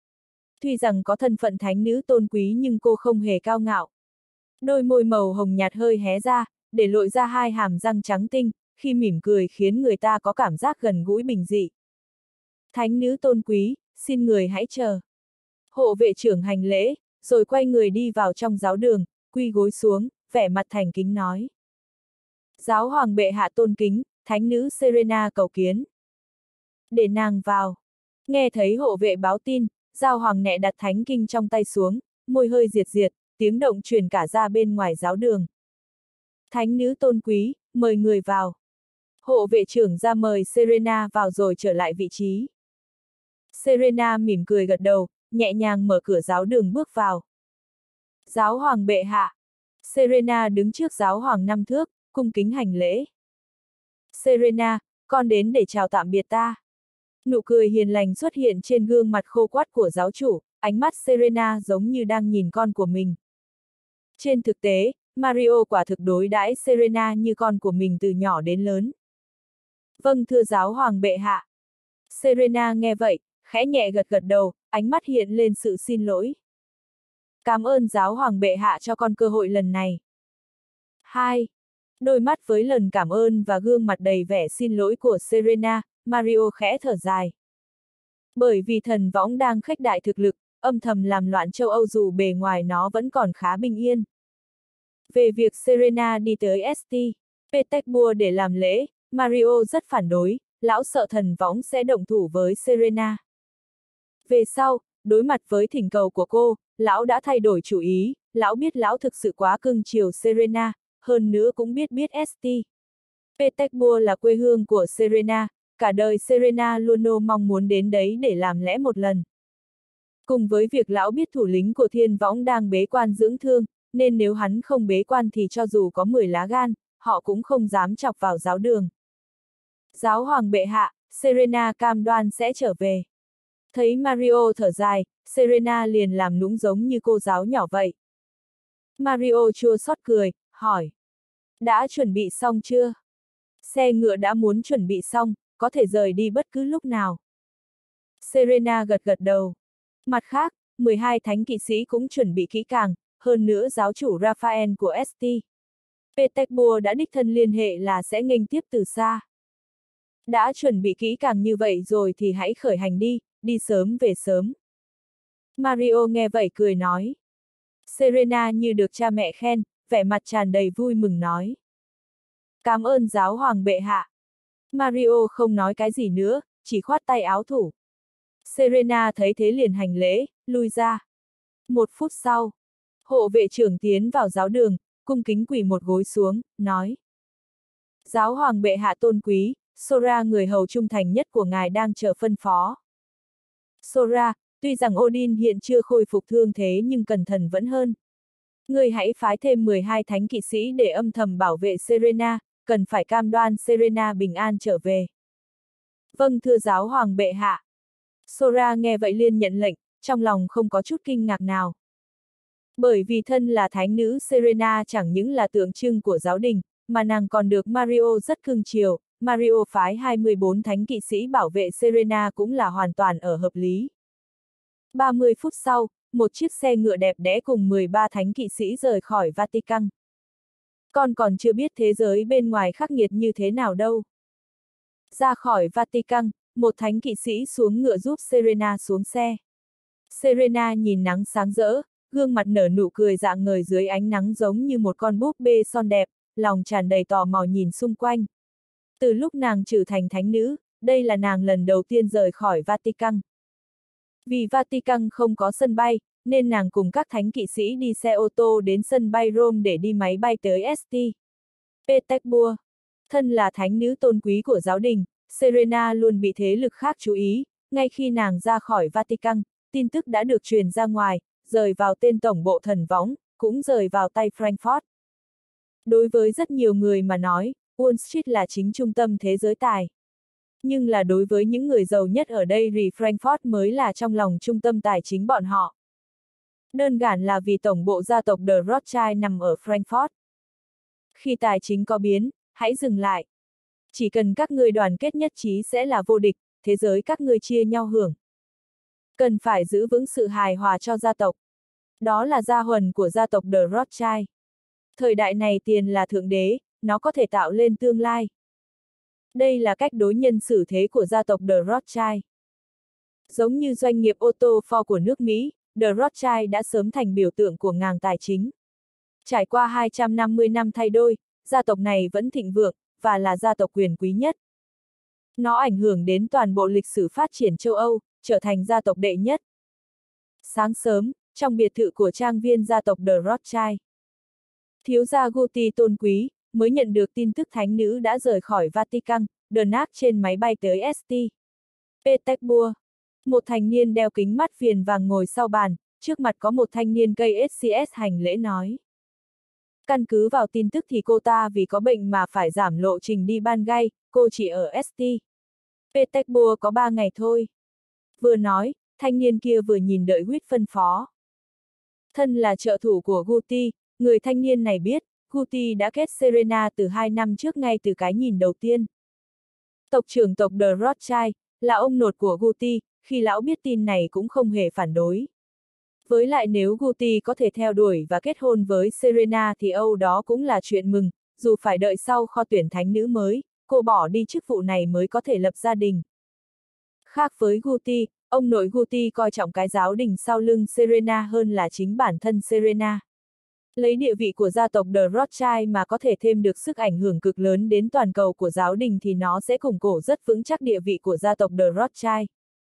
Tuy rằng có thân phận thánh nữ tôn quý nhưng cô không hề cao ngạo. Đôi môi màu hồng nhạt hơi hé ra, để lộ ra hai hàm răng trắng tinh, khi mỉm cười khiến người ta có cảm giác gần gũi bình dị. Thánh nữ tôn quý, xin người hãy chờ. Hộ vệ trưởng hành lễ, rồi quay người đi vào trong giáo đường, quy gối xuống, vẻ mặt thành kính nói. Giáo hoàng bệ hạ tôn kính, thánh nữ Serena cầu kiến. Để nàng vào. Nghe thấy hộ vệ báo tin, giáo hoàng nhẹ đặt thánh kinh trong tay xuống, môi hơi diệt diệt, tiếng động truyền cả ra bên ngoài giáo đường. Thánh nữ tôn quý, mời người vào. Hộ vệ trưởng ra mời Serena vào rồi trở lại vị trí. Serena mỉm cười gật đầu, nhẹ nhàng mở cửa giáo đường bước vào. Giáo hoàng bệ hạ. Serena đứng trước giáo hoàng 5 thước, cung kính hành lễ. Serena, con đến để chào tạm biệt ta. Nụ cười hiền lành xuất hiện trên gương mặt khô quắt của giáo chủ, ánh mắt Serena giống như đang nhìn con của mình. Trên thực tế, Mario quả thực đối đãi Serena như con của mình từ nhỏ đến lớn. Vâng thưa giáo hoàng bệ hạ. Serena nghe vậy, khẽ nhẹ gật gật đầu, ánh mắt hiện lên sự xin lỗi. Cảm ơn giáo hoàng bệ hạ cho con cơ hội lần này. 2. Đôi mắt với lần cảm ơn và gương mặt đầy vẻ xin lỗi của Serena, Mario khẽ thở dài. Bởi vì thần võng đang khuếch đại thực lực, âm thầm làm loạn châu Âu dù bề ngoài nó vẫn còn khá bình yên. Về việc Serena đi tới St. Petersburg để làm lễ, Mario rất phản đối, lão sợ thần võng sẽ động thủ với Serena. Về sau, đối mặt với thỉnh cầu của cô, lão đã thay đổi chủ ý, lão biết lão thực sự quá cưng chiều Serena, hơn nữa cũng biết St. Petersburg là quê hương của Serena, cả đời Serena luôn mong muốn đến đấy để làm lẽ một lần. Cùng với việc lão biết thủ lĩnh của thiên võng đang bế quan dưỡng thương, nên nếu hắn không bế quan thì cho dù có 10 lá gan, họ cũng không dám chọc vào giáo đường. Giáo hoàng bệ hạ, Serena cam đoan sẽ trở về. Thấy Mario thở dài, Serena liền làm nũng giống như cô giáo nhỏ vậy. Mario chua xót cười, hỏi. Đã chuẩn bị xong chưa? Xe ngựa đã muốn chuẩn bị xong, có thể rời đi bất cứ lúc nào. Serena gật gật đầu. Mặt khác, 12 thánh kỵ sĩ cũng chuẩn bị kỹ càng, hơn nữa giáo chủ Raphael của St. Petersburg đã đích thân liên hệ là sẽ nghênh tiếp từ xa. Đã chuẩn bị kỹ càng như vậy rồi thì hãy khởi hành đi, đi sớm về sớm. Mario nghe vậy cười nói. Serena như được cha mẹ khen, vẻ mặt tràn đầy vui mừng nói. Cảm ơn giáo hoàng bệ hạ. Mario không nói cái gì nữa, chỉ khoát tay áo thủ. Serena thấy thế liền hành lễ, lui ra. 1 phút sau, hộ vệ trưởng tiến vào giáo đường, cung kính quỳ một gối xuống, nói. Giáo hoàng bệ hạ tôn quý, Sora người hầu trung thành nhất của ngài đang chờ phân phó. Sora, tuy rằng Odin hiện chưa khôi phục thương thế nhưng cẩn thận vẫn hơn. Người hãy phái thêm 12 thánh kỵ sĩ để âm thầm bảo vệ Serena, cần phải cam đoan Serena bình an trở về. Vâng thưa giáo hoàng bệ hạ. Sora nghe vậy liền nhận lệnh, trong lòng không có chút kinh ngạc nào. Bởi vì thân là thánh nữ Serena chẳng những là tượng trưng của giáo đình, mà nàng còn được Mario rất cưng chiều, Mario phái 24 thánh kỵ sĩ bảo vệ Serena cũng là hoàn toàn ở hợp lý. 30 phút sau, một chiếc xe ngựa đẹp đẽ cùng 13 thánh kỵ sĩ rời khỏi Vatican. Con còn chưa biết thế giới bên ngoài khắc nghiệt như thế nào đâu. Ra khỏi Vatican, một thánh kỵ sĩ xuống ngựa giúp Serena xuống xe. Serena nhìn nắng sáng rỡ, gương mặt nở nụ cười rạng ngời dưới ánh nắng giống như một con búp bê son đẹp, lòng tràn đầy tò mò nhìn xung quanh. Từ lúc nàng trở thành thánh nữ, đây là nàng lần đầu tiên rời khỏi Vatican. Vì Vatican không có sân bay, nên nàng cùng các thánh kỵ sĩ đi xe ô tô đến sân bay Rome để đi máy bay tới St. Petersburg. Thân là thánh nữ tôn quý của giáo đình, Serena luôn bị thế lực khác chú ý, ngay khi nàng ra khỏi Vatican, tin tức đã được truyền ra ngoài, rời vào tên tổng bộ thần võng, cũng rời vào tay Frankfurt. Đối với rất nhiều người mà nói, Wall Street là chính trung tâm thế giới tài. Nhưng là đối với những người giàu nhất ở đây thì Frankfurt mới là trong lòng trung tâm tài chính bọn họ. Đơn giản là vì tổng bộ gia tộc The Rothschild nằm ở Frankfurt. Khi tài chính có biến, hãy dừng lại. Chỉ cần các ngươi đoàn kết nhất trí sẽ là vô địch, thế giới các ngươi chia nhau hưởng. Cần phải giữ vững sự hài hòa cho gia tộc. Đó là gia huấn của gia tộc The Rothschild. Thời đại này tiền là thượng đế, nó có thể tạo lên tương lai. Đây là cách đối nhân xử thế của gia tộc The Rothschild. Giống như doanh nghiệp ô tô Ford của nước Mỹ, The Rothschild đã sớm thành biểu tượng của ngành tài chính. Trải qua 250 năm thay đổi, gia tộc này vẫn thịnh vượng, và là gia tộc quyền quý nhất. Nó ảnh hưởng đến toàn bộ lịch sử phát triển châu Âu, trở thành gia tộc đệ nhất. Sáng sớm, trong biệt thự của trang viên gia tộc The Rothschild, thiếu gia Guti tôn quý, mới nhận được tin tức thánh nữ đã rời khỏi Vatican, đờn ác trên máy bay tới St. Petersburg. Một thanh niên đeo kính mắt viền vàng ngồi sau bàn, trước mặt có một thanh niên cây SCS hành lễ nói. Căn cứ vào tin tức thì cô ta vì có bệnh mà phải giảm lộ trình đi ban gai, cô chỉ ở St. Petersburg có 3 ngày thôi. Vừa nói, thanh niên kia vừa nhìn đợi Huyết phân phó. Thân là trợ thủ của Guti, người thanh niên này biết, Guti đã kết Serena từ 2 năm trước ngay từ cái nhìn đầu tiên. Tộc trưởng tộc The Rothschild, là ông nội của Guti, khi lão biết tin này cũng không hề phản đối. Với lại nếu Guti có thể theo đuổi và kết hôn với Serena thì Âu đó cũng là chuyện mừng, dù phải đợi sau kho tuyển thánh nữ mới, cô bỏ đi chức vụ này mới có thể lập gia đình. Khác với Guti, ông nội Guti coi trọng cái giáo đình sau lưng Serena hơn là chính bản thân Serena. Lấy địa vị của gia tộc The Rothschild mà có thể thêm được sức ảnh hưởng cực lớn đến toàn cầu của giáo đình thì nó sẽ củng cố rất vững chắc địa vị của gia tộc The Rothschild.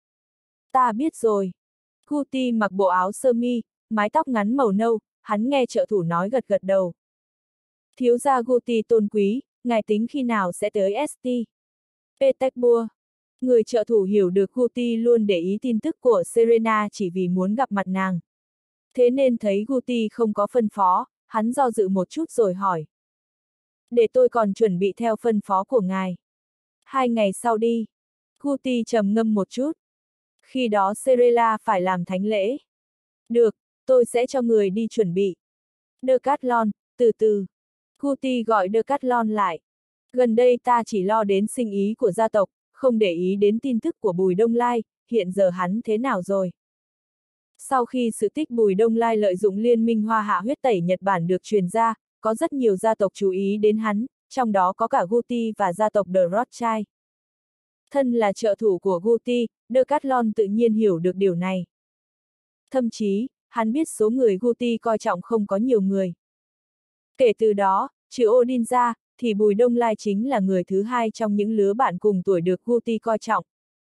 Ta biết rồi. Guti mặc bộ áo sơ mi, mái tóc ngắn màu nâu, hắn nghe trợ thủ nói gật gật đầu. Thiếu gia Guti tôn quý, ngài tính khi nào sẽ tới St. Petersburg? Người trợ thủ hiểu được Guti luôn để ý tin tức của Serena chỉ vì muốn gặp mặt nàng. Thế nên thấy Guti không có phân phó, hắn do dự một chút rồi hỏi. Để tôi còn chuẩn bị theo phân phó của ngài. 2 ngày sau đi. Guti trầm ngâm một chút. Khi đó Serena phải làm thánh lễ. Được, tôi sẽ cho người đi chuẩn bị. Decathlon, từ từ. Guti gọi Decathlon lại. Gần đây ta chỉ lo đến sinh ý của gia tộc, không để ý đến tin tức của Bùi Đông Lai, hiện giờ hắn thế nào rồi? Sau khi sự tích Bùi Đông Lai lợi dụng liên minh Hoa Hạ huyết tẩy Nhật Bản được truyền ra, có rất nhiều gia tộc chú ý đến hắn, trong đó có cả Guti và gia tộc The Rothschild. Thân là trợ thủ của Guti, Decathlon tự nhiên hiểu được điều này. Thậm chí, hắn biết số người Guti coi trọng không có nhiều người. Kể từ đó, trừ Odin ra, thì Bùi Đông Lai chính là người thứ hai trong những lứa bạn cùng tuổi được Guti coi trọng.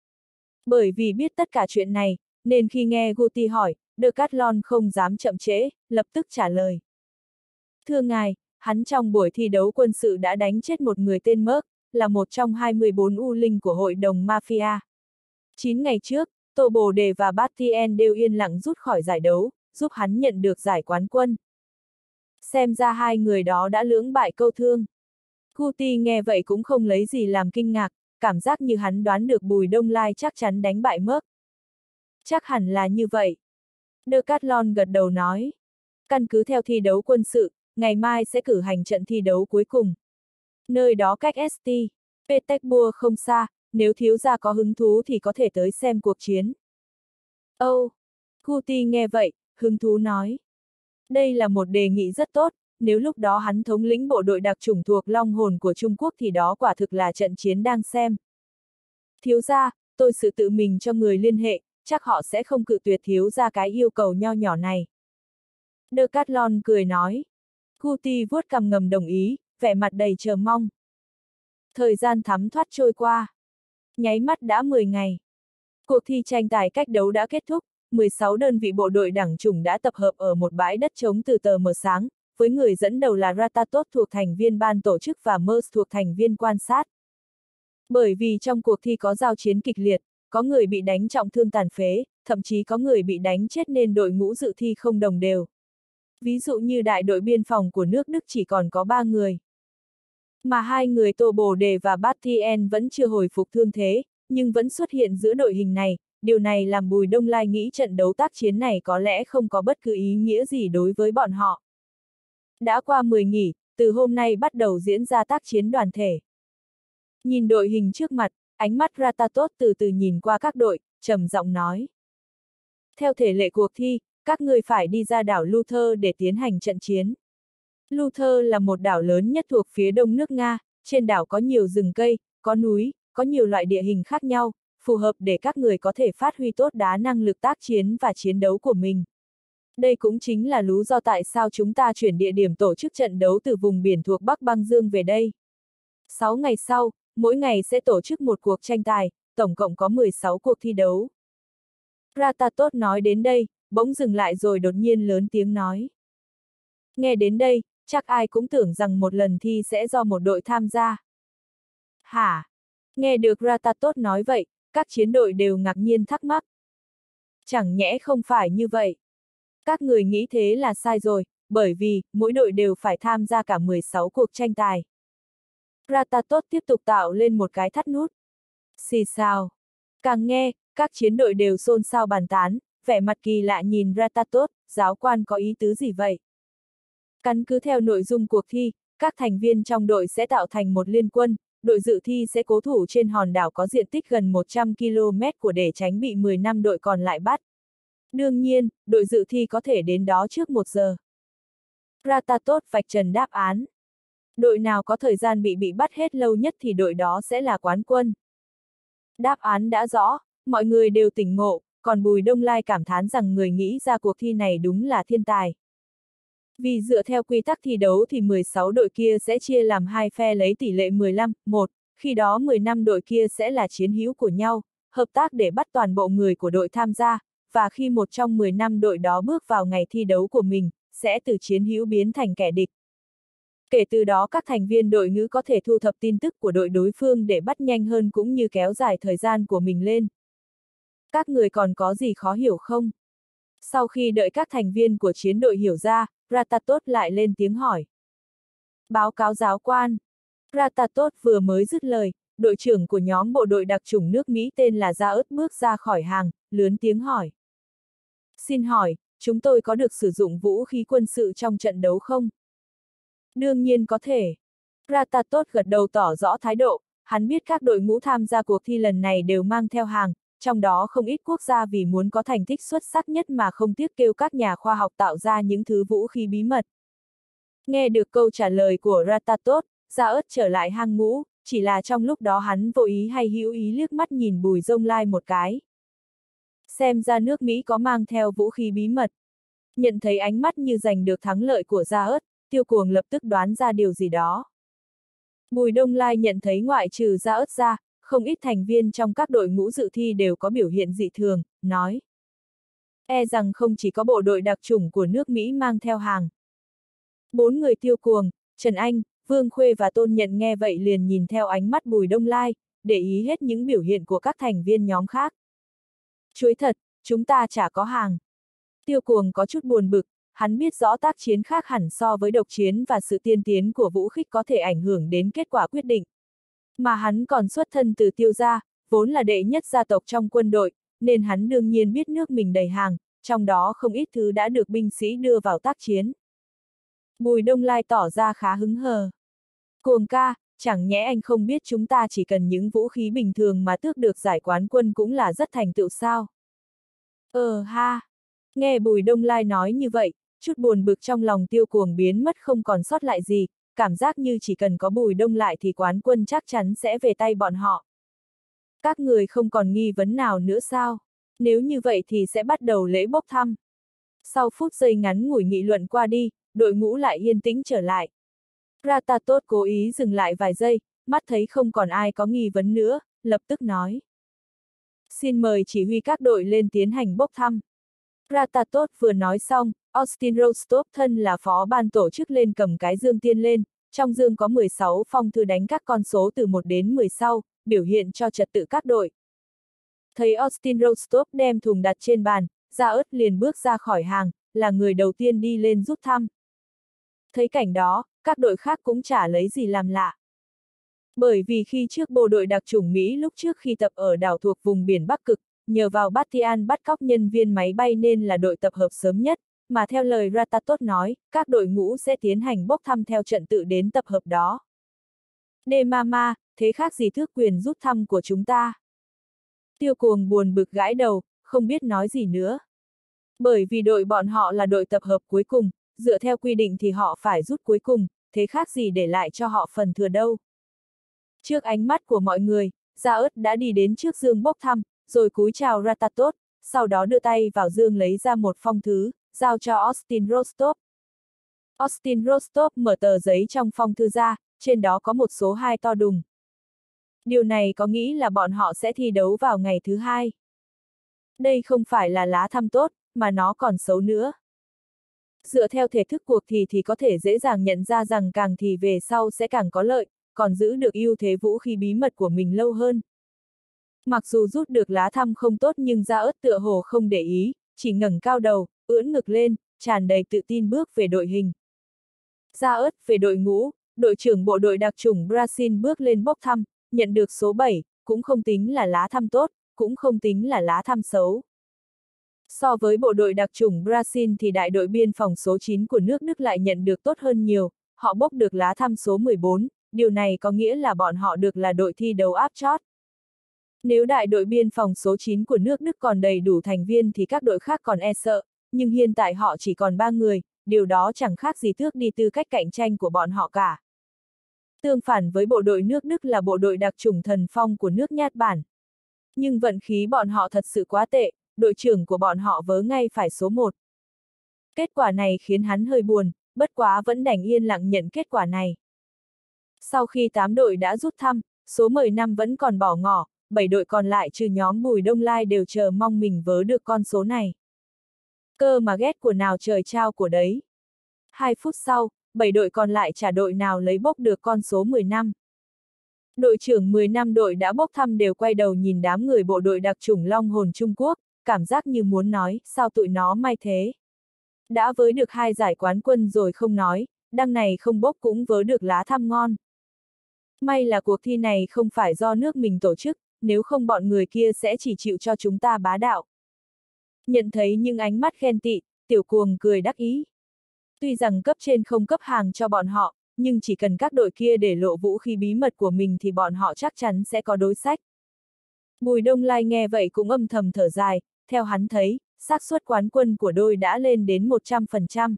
Bởi vì biết tất cả chuyện này, nên khi nghe Guti hỏi, Decathlon không dám chậm trễ, lập tức trả lời. Thưa ngài, hắn trong buổi thi đấu quân sự đã đánh chết một người tên Merck, là một trong 24 u linh của hội đồng Mafia. 9 ngày trước, Tô Bồ Đề và Bastien đều yên lặng rút khỏi giải đấu, giúp hắn nhận được giải quán quân. Xem ra hai người đó đã lưỡng bại câu thương. Guti nghe vậy cũng không lấy gì làm kinh ngạc, cảm giác như hắn đoán được Bùi Đông Lai chắc chắn đánh bại Merck. Chắc hẳn là như vậy. Decathlon gật đầu nói. Căn cứ theo thi đấu quân sự, ngày mai sẽ cử hành trận thi đấu cuối cùng. Nơi đó cách St. Petersburg không xa, nếu thiếu gia có hứng thú thì có thể tới xem cuộc chiến. Âu! Guti nghe vậy, hứng thú nói. Đây là một đề nghị rất tốt, nếu lúc đó hắn thống lĩnh bộ đội đặc chủng thuộc Long Hồn của Trung Quốc thì đó quả thực là trận chiến đang xem. Thiếu gia, tôi sự tự mình cho người liên hệ, chắc họ sẽ không cự tuyệt thiếu gia cái yêu cầu nho nhỏ này. Decathlon cười nói. Guti vuốt cằm ngầm đồng ý, vẻ mặt đầy chờ mong. Thời gian thấm thoát trôi qua. Nháy mắt đã 10 ngày. Cuộc thi tranh tài cách đấu đã kết thúc, 16 đơn vị bộ đội đảng chủng đã tập hợp ở một bãi đất trống từ tờ mờ sáng, với người dẫn đầu là Ratatot thuộc thành viên ban tổ chức và Mers thuộc thành viên quan sát. Bởi vì trong cuộc thi có giao chiến kịch liệt, có người bị đánh trọng thương tàn phế, thậm chí có người bị đánh chết nên đội ngũ dự thi không đồng đều. Ví dụ như đại đội biên phòng của nước Đức chỉ còn có 3 người. Mà hai người Tô Bồ Đề và Bastien vẫn chưa hồi phục thương thế, nhưng vẫn xuất hiện giữa đội hình này, điều này làm Bùi Đông Lai nghĩ trận đấu tác chiến này có lẽ không có bất cứ ý nghĩa gì đối với bọn họ. Đã qua 10 nghỉ, từ hôm nay bắt đầu diễn ra tác chiến đoàn thể. Nhìn đội hình trước mặt, ánh mắt Ratatot từ từ nhìn qua các đội, trầm giọng nói. Theo thể lệ cuộc thi, các người phải đi ra đảo Luther để tiến hành trận chiến. Luther là một đảo lớn nhất thuộc phía đông nước Nga, trên đảo có nhiều rừng cây, có núi, có nhiều loại địa hình khác nhau, phù hợp để các người có thể phát huy tốt đá năng lực tác chiến và chiến đấu của mình. Đây cũng chính là lý do tại sao chúng ta chuyển địa điểm tổ chức trận đấu từ vùng biển thuộc Bắc Băng Dương về đây. 6 ngày sau, mỗi ngày sẽ tổ chức một cuộc tranh tài, tổng cộng có 16 cuộc thi đấu. Ratatot nói đến đây, bỗng dừng lại rồi đột nhiên lớn tiếng nói. Nghe đến đây, chắc ai cũng tưởng rằng một lần thi sẽ do một đội tham gia. Hả? Nghe được Ratatot nói vậy, các chiến đội đều ngạc nhiên thắc mắc. Chẳng nhẽ không phải như vậy. Các người nghĩ thế là sai rồi, bởi vì, mỗi đội đều phải tham gia cả 16 cuộc tranh tài. Ratatot tiếp tục tạo lên một cái thắt nút. Xì xào. Càng nghe, các chiến đội đều xôn xao bàn tán, vẻ mặt kỳ lạ nhìn Ratatot, giáo quan có ý tứ gì vậy? Căn cứ theo nội dung cuộc thi, các thành viên trong đội sẽ tạo thành một liên quân, đội dự thi sẽ cố thủ trên hòn đảo có diện tích gần 100 km của để tránh bị 10 năm đội còn lại bắt. Đương nhiên, đội dự thi có thể đến đó trước 1 giờ. Ratatot vạch trần đáp án. Đội nào có thời gian bị bắt hết lâu nhất thì đội đó sẽ là quán quân. Đáp án đã rõ, mọi người đều tỉnh ngộ, còn Bùi Đông Lai cảm thán rằng người nghĩ ra cuộc thi này đúng là thiên tài. Vì dựa theo quy tắc thi đấu thì 16 đội kia sẽ chia làm 2 phe lấy tỷ lệ 15-1, khi đó 15 đội kia sẽ là chiến hữu của nhau, hợp tác để bắt toàn bộ người của đội tham gia, và khi một trong 15 đội đó bước vào ngày thi đấu của mình, sẽ từ chiến hữu biến thành kẻ địch. Kể từ đó các thành viên đội ngũ có thể thu thập tin tức của đội đối phương để bắt nhanh hơn cũng như kéo dài thời gian của mình lên. Các người còn có gì khó hiểu không? Sau khi đợi các thành viên của chiến đội hiểu ra, Ratatot lại lên tiếng hỏi. Báo cáo giáo quan. Ratatot vừa mới dứt lời, đội trưởng của nhóm bộ đội đặc chủng nước Mỹ tên là Gia Ớt bước ra khỏi hàng, lớn tiếng hỏi. Xin hỏi, chúng tôi có được sử dụng vũ khí quân sự trong trận đấu không? Đương nhiên có thể. Ratatot gật đầu tỏ rõ thái độ, hắn biết các đội ngũ tham gia cuộc thi lần này đều mang theo hàng, trong đó không ít quốc gia vì muốn có thành tích xuất sắc nhất mà không tiếc kêu các nhà khoa học tạo ra những thứ vũ khí bí mật. Nghe được câu trả lời của Ratatot, Gia Ớt trở lại hang ngũ, chỉ là trong lúc đó hắn vô ý hay hữu ý liếc mắt nhìn Bùi Dông Lai một cái. Xem ra nước Mỹ có mang theo vũ khí bí mật. Nhận thấy ánh mắt như giành được thắng lợi của Gia Ớt, Tiêu Cuồng lập tức đoán ra điều gì đó. Bùi Đông Lai nhận thấy ngoại trừ Gia Ớt ra, không ít thành viên trong các đội ngũ dự thi đều có biểu hiện dị thường, nói. E rằng không chỉ có bộ đội đặc chủng của nước Mỹ mang theo hàng. 4 người Tiêu Cuồng, Trần Anh, Vương Khuê và Tôn Nhận nghe vậy liền nhìn theo ánh mắt Bùi Đông Lai, để ý hết những biểu hiện của các thành viên nhóm khác. Chuối thật, chúng ta chả có hàng. Tiêu Cuồng có chút buồn bực, hắn biết rõ tác chiến khác hẳn so với độc chiến và sự tiên tiến của vũ khí có thể ảnh hưởng đến kết quả quyết định. Mà hắn còn xuất thân từ Tiêu gia, vốn là đệ nhất gia tộc trong quân đội, nên hắn đương nhiên biết nước mình đầy hàng, trong đó không ít thứ đã được binh sĩ đưa vào tác chiến. Bùi Đông Lai tỏ ra khá hứng hờ. Cuồng ca, chẳng nhẽ anh không biết chúng ta chỉ cần những vũ khí bình thường mà tước được giải quán quân cũng là rất thành tựu sao? Ha! Nghe Bùi Đông Lai nói như vậy, chút buồn bực trong lòng Tiêu Cuồng biến mất không còn sót lại gì, cảm giác như chỉ cần có Bùi Đông lại thì quán quân chắc chắn sẽ về tay bọn họ. Các người không còn nghi vấn nào nữa sao? Nếu như vậy thì sẽ bắt đầu lễ bốc thăm. Sau phút giây ngắn ngủi nghị luận qua đi, đội ngũ lại yên tĩnh trở lại. Ratatot cố ý dừng lại vài giây, mắt thấy không còn ai có nghi vấn nữa, lập tức nói. Xin mời chỉ huy các đội lên tiến hành bốc thăm. Ratatot vừa nói xong, Austin Rostov thân là phó ban tổ chức lên cầm cái dương tiên lên, trong dương có 16 phong thư đánh các con số từ 1 đến 10 sau, biểu hiện cho trật tự các đội. Thấy Austin Rostov đem thùng đặt trên bàn, Gia Ớt liền bước ra khỏi hàng, là người đầu tiên đi lên rút thăm. Thấy cảnh đó, các đội khác cũng chả lấy gì làm lạ. Bởi vì khi trước bộ đội đặc chủng Mỹ lúc trước khi tập ở đảo thuộc vùng biển Bắc Cực, nhờ vào Batian bắt cóc nhân viên máy bay nên là đội tập hợp sớm nhất, mà theo lời Ratatot nói, các đội ngũ sẽ tiến hành bốc thăm theo trận tự đến tập hợp đó. Đê mama, thế khác gì tước quyền rút thăm của chúng ta? Tiêu Cuồng buồn bực gãi đầu, không biết nói gì nữa. Bởi vì đội bọn họ là đội tập hợp cuối cùng, dựa theo quy định thì họ phải rút cuối cùng, thế khác gì để lại cho họ phần thừa đâu. Trước ánh mắt của mọi người, Gia ớt đã đi đến trước giường bốc thăm, rồi cúi chào Ratatot, sau đó đưa tay vào giường lấy ra một phong thư, giao cho Austin Rostov. Austin Rostov mở tờ giấy trong phong thư ra, trên đó có một số 2 to đùng. Điều này có nghĩ là bọn họ sẽ thi đấu vào ngày thứ 2. Đây không phải là lá thăm tốt, mà nó còn xấu nữa. Dựa theo thể thức cuộc thì có thể dễ dàng nhận ra rằng càng thì về sau sẽ càng có lợi, còn giữ được ưu thế vũ khí bí mật của mình lâu hơn. Mặc dù rút được lá thăm không tốt nhưng Gia ớt tựa hồ không để ý, chỉ ngẩng cao đầu, ưỡn ngực lên, tràn đầy tự tin bước về đội hình. Gia ớt về đội ngũ, đội trưởng bộ đội đặc chủng Brazil bước lên bốc thăm, nhận được số 7, cũng không tính là lá thăm tốt, cũng không tính là lá thăm xấu. So với bộ đội đặc chủng Brazil thì đại đội biên phòng số 9 của nước Đức lại nhận được tốt hơn nhiều, họ bốc được lá thăm số 14, điều này có nghĩa là bọn họ được là đội thi đấu áp chót. Nếu đại đội biên phòng số 9 của nước Đức còn đầy đủ thành viên thì các đội khác còn e sợ, nhưng hiện tại họ chỉ còn 3 người, điều đó chẳng khác gì tước đi tư cách cạnh tranh của bọn họ cả. Tương phản với bộ đội nước Đức là bộ đội đặc chủng thần phong của nước Nhật Bản. Nhưng vận khí bọn họ thật sự quá tệ, đội trưởng của bọn họ vớ ngay phải số 1. Kết quả này khiến hắn hơi buồn, bất quá vẫn đành yên lặng nhận kết quả này. Sau khi 8 đội đã rút thăm, số 15 vẫn còn bỏ ngỏ, 7 đội còn lại trừ nhóm Bùi Đông Lai đều chờ mong mình vớ được con số này. Cơ mà ghét của nào trời trao của đấy. 2 phút sau, 7 đội còn lại trả đội nào lấy bốc được con số 15. Đội trưởng 15 đội đã bốc thăm đều quay đầu nhìn đám người bộ đội đặc chủng Long Hồn Trung Quốc, cảm giác như muốn nói, sao tụi nó may thế. Đã vớ được 2 giải quán quân rồi không nói, đằng này không bốc cũng vớ được lá thăm ngon. May là cuộc thi này không phải do nước mình tổ chức, nếu không bọn người kia sẽ chỉ chịu cho chúng ta bá đạo. Nhận thấy những ánh mắt khen tị, Tiểu Cuồng cười đắc ý. Tuy rằng cấp trên không cấp hàng cho bọn họ, nhưng chỉ cần các đội kia để lộ vũ khí bí mật của mình thì bọn họ chắc chắn sẽ có đối sách. Bùi Đông Lai nghe vậy cũng âm thầm thở dài, theo hắn thấy, xác suất quán quân của đôi đã lên đến 100%.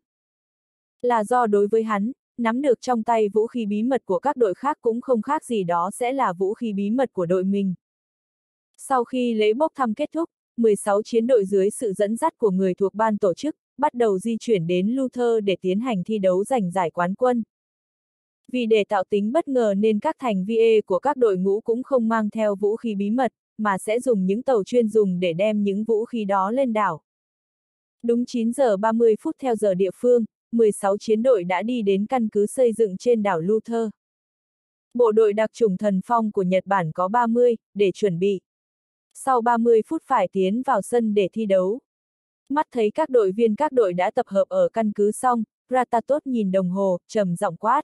Là do đối với hắn, nắm được trong tay vũ khí bí mật của các đội khác cũng không khác gì đó sẽ là vũ khí bí mật của đội mình. Sau khi lễ bốc thăm kết thúc, 16 chiến đội dưới sự dẫn dắt của người thuộc ban tổ chức, bắt đầu di chuyển đến Luther để tiến hành thi đấu giành giải quán quân. Vì để tạo tính bất ngờ nên các thành viên của các đội ngũ cũng không mang theo vũ khí bí mật, mà sẽ dùng những tàu chuyên dùng để đem những vũ khí đó lên đảo. Đúng 9 giờ 30 phút theo giờ địa phương, 16 chiến đội đã đi đến căn cứ xây dựng trên đảo Luther. Bộ đội đặc chủng thần phong của Nhật Bản có 30, để chuẩn bị. Sau 30 phút phải tiến vào sân để thi đấu. Mắt thấy các đội viên các đội đã tập hợp ở căn cứ xong, Ratatot nhìn đồng hồ, trầm giọng quát.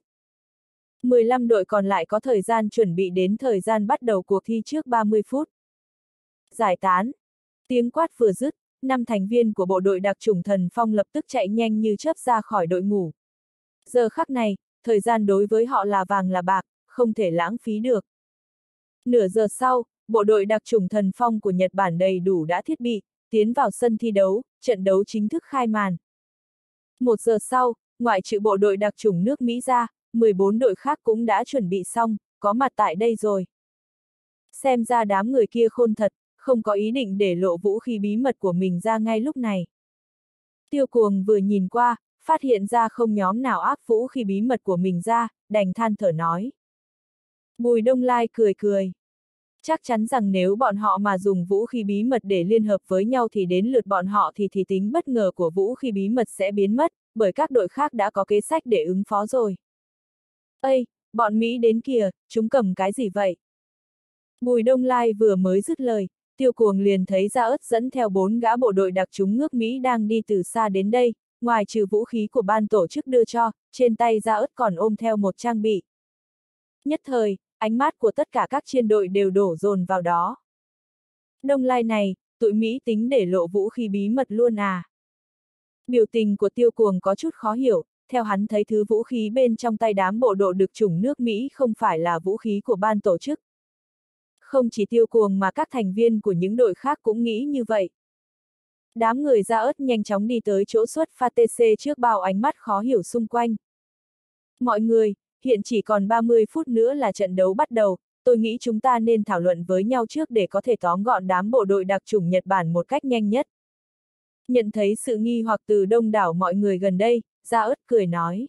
15 đội còn lại có thời gian chuẩn bị đến thời gian bắt đầu cuộc thi trước 30 phút. Giải tán. Tiếng quát vừa dứt, 5 thành viên của bộ đội đặc chủng thần phong lập tức chạy nhanh như chớp ra khỏi đội ngũ. Giờ khắc này, thời gian đối với họ là vàng là bạc, không thể lãng phí được. Nửa giờ sau, bộ đội đặc chủng thần phong của Nhật Bản đầy đủ đã thiết bị, tiến vào sân thi đấu, trận đấu chính thức khai màn. 1 giờ sau, ngoại trừ bộ đội đặc chủng nước Mỹ ra, 14 đội khác cũng đã chuẩn bị xong, có mặt tại đây rồi. Xem ra đám người kia khôn thật, không có ý định để lộ vũ khí bí mật của mình ra ngay lúc này. Tiêu Cuồng vừa nhìn qua, phát hiện ra không nhóm nào áp vũ khí bí mật của mình ra, đành than thở nói. Bùi Đông Lai cười cười. Chắc chắn rằng nếu bọn họ mà dùng vũ khí bí mật để liên hợp với nhau thì đến lượt bọn họ thì tính bất ngờ của vũ khí bí mật sẽ biến mất, bởi các đội khác đã có kế sách để ứng phó rồi. Ây, bọn Mỹ đến kìa, chúng cầm cái gì vậy? Bùi Đông Lai vừa mới dứt lời, Tiêu Cuồng liền thấy Gia ớt dẫn theo 4 gã bộ đội đặc chủng nước Mỹ đang đi từ xa đến đây, ngoài trừ vũ khí của ban tổ chức đưa cho, trên tay Gia ớt còn ôm theo một trang bị. Nhất thời, ánh mắt của tất cả các chiến đội đều đổ dồn vào đó. Đông Lai này, tụi Mỹ tính để lộ vũ khí bí mật luôn à? Biểu tình của Tiêu Cuồng có chút khó hiểu, theo hắn thấy thứ vũ khí bên trong tay đám bộ đội đặc chủng nước Mỹ không phải là vũ khí của ban tổ chức. Không chỉ Tiêu Cuồng mà các thành viên của những đội khác cũng nghĩ như vậy. Đám người Gia Ớt nhanh chóng đi tới chỗ xuất pha TC trước bao ánh mắt khó hiểu xung quanh. Mọi người, hiện chỉ còn 30 phút nữa là trận đấu bắt đầu, tôi nghĩ chúng ta nên thảo luận với nhau trước để có thể tóm gọn đám bộ đội đặc chủng Nhật Bản một cách nhanh nhất. Nhận thấy sự nghi hoặc từ đông đảo mọi người gần đây, Gia Ớt cười nói.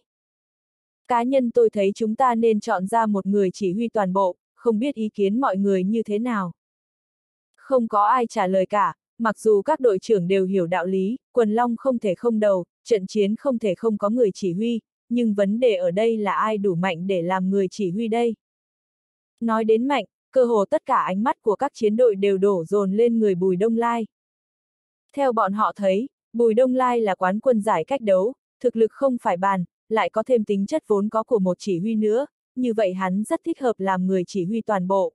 Cá nhân tôi thấy chúng ta nên chọn ra một người chỉ huy toàn bộ, không biết ý kiến mọi người như thế nào. Không có ai trả lời cả, mặc dù các đội trưởng đều hiểu đạo lý, quần long không thể không đầu, trận chiến không thể không có người chỉ huy, nhưng vấn đề ở đây là ai đủ mạnh để làm người chỉ huy đây. Nói đến mạnh, cơ hồ tất cả ánh mắt của các chiến đội đều đổ dồn lên người Bùi Đông Lai. Theo bọn họ thấy, Bùi Đông Lai là quán quân giải cách đấu, thực lực không phải bàn, lại có thêm tính chất vốn có của một chỉ huy nữa, như vậy hắn rất thích hợp làm người chỉ huy toàn bộ.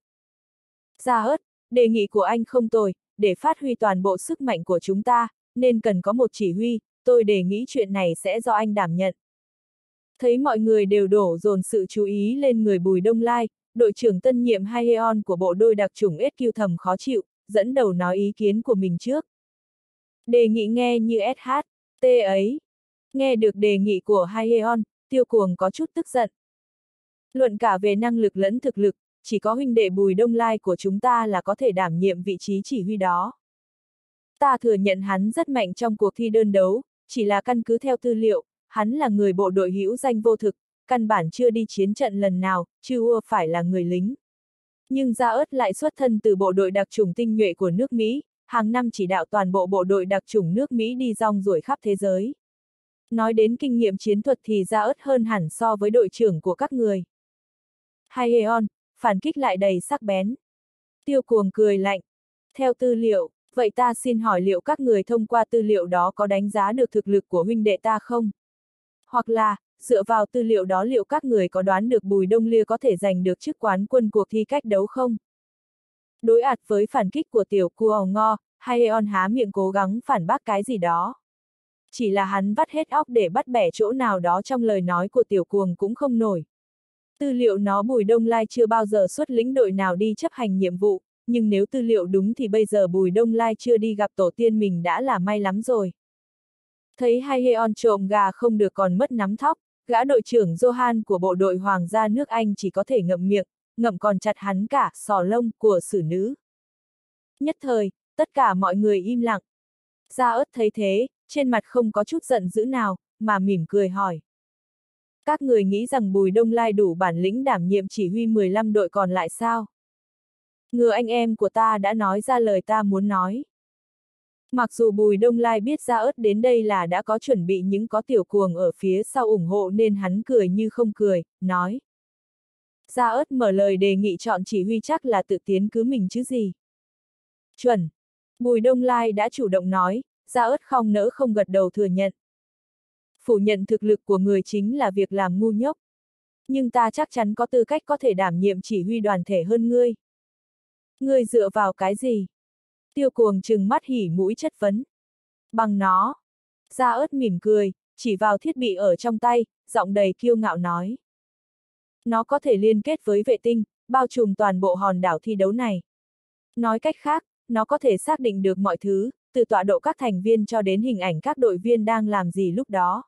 Gia Ớt, đề nghị của anh không tồi, để phát huy toàn bộ sức mạnh của chúng ta, nên cần có một chỉ huy, tôi đề nghị chuyện này sẽ do anh đảm nhận. Thấy mọi người đều đổ dồn sự chú ý lên người Bùi Đông Lai, đội trưởng tân nhiệm Haeon của bộ đôi đặc chủng SQ thầm khó chịu, dẫn đầu nói ý kiến của mình trước. Đề nghị nghe như SHT ấy. Nghe được đề nghị của Haeon, Tiêu Cuồng có chút tức giận. Luận cả về năng lực lẫn thực lực, chỉ có huynh đệ Bùi Đông Lai của chúng ta là có thể đảm nhiệm vị trí chỉ huy đó. Ta thừa nhận hắn rất mạnh trong cuộc thi đơn đấu, chỉ là căn cứ theo tư liệu, hắn là người bộ đội hữu danh vô thực, căn bản chưa đi chiến trận lần nào, chưa phải là người lính. Nhưng Gia Ớt lại xuất thân từ bộ đội đặc chủng tinh nhuệ của nước Mỹ, hàng năm chỉ đạo toàn bộ bộ đội đặc chủng nước Mỹ đi rong ruổi khắp thế giới. Nói đến kinh nghiệm chiến thuật thì Gia Ớt hơn hẳn so với đội trưởng của các người. Haeon, phản kích lại đầy sắc bén. Tiêu Cuồng cười lạnh. Theo tư liệu, vậy ta xin hỏi liệu các người thông qua tư liệu đó có đánh giá được thực lực của huynh đệ ta không? Hoặc là, dựa vào tư liệu đó liệu các người có đoán được Bùi Đông Lia có thể giành được chức quán quân cuộc thi cách đấu không? Đối ạt với phản kích của tiểu cua ngo, Haeon há miệng cố gắng phản bác cái gì đó. Chỉ là hắn vắt hết óc để bắt bẻ chỗ nào đó trong lời nói của tiểu cuồng cũng không nổi. Tư liệu nó Bùi Đông Lai chưa bao giờ xuất lĩnh đội nào đi chấp hành nhiệm vụ, nhưng nếu tư liệu đúng thì bây giờ Bùi Đông Lai chưa đi gặp tổ tiên mình đã là may lắm rồi. Thấy Haeon trộm gà không được còn mất nắm thóc, gã đội trưởng Johan của bộ đội Hoàng gia nước Anh chỉ có thể ngậm miệng, ngậm còn chặt hắn cả sò lông của xử nữ. Nhất thời, tất cả mọi người im lặng. Gia Ớt thấy thế, trên mặt không có chút giận dữ nào, mà mỉm cười hỏi. Các người nghĩ rằng Bùi Đông Lai đủ bản lĩnh đảm nhiệm chỉ huy 15 đội còn lại sao? Ngừa anh em của ta đã nói ra lời ta muốn nói. Mặc dù Bùi Đông Lai biết Gia Ớt đến đây là đã có chuẩn bị những có tiểu cuồng ở phía sau ủng hộ nên hắn cười như không cười, nói. Gia Ớt mở lời đề nghị chọn chỉ huy chắc là tự tiến cứ mình chứ gì. Chuẩn. Bùi Đông Lai đã chủ động nói, Gia Ớt không nỡ không gật đầu thừa nhận. Phủ nhận thực lực của người chính là việc làm ngu nhốc. Nhưng ta chắc chắn có tư cách có thể đảm nhiệm chỉ huy đoàn thể hơn ngươi. Ngươi dựa vào cái gì? Tiêu Cuồng trừng mắt hỉ mũi chất vấn. Bằng nó. Gia Ớt mỉm cười, chỉ vào thiết bị ở trong tay, giọng đầy kiêu ngạo nói. Nó có thể liên kết với vệ tinh, bao trùm toàn bộ hòn đảo thi đấu này. Nói cách khác, nó có thể xác định được mọi thứ, từ tọa độ các thành viên cho đến hình ảnh các đội viên đang làm gì lúc đó.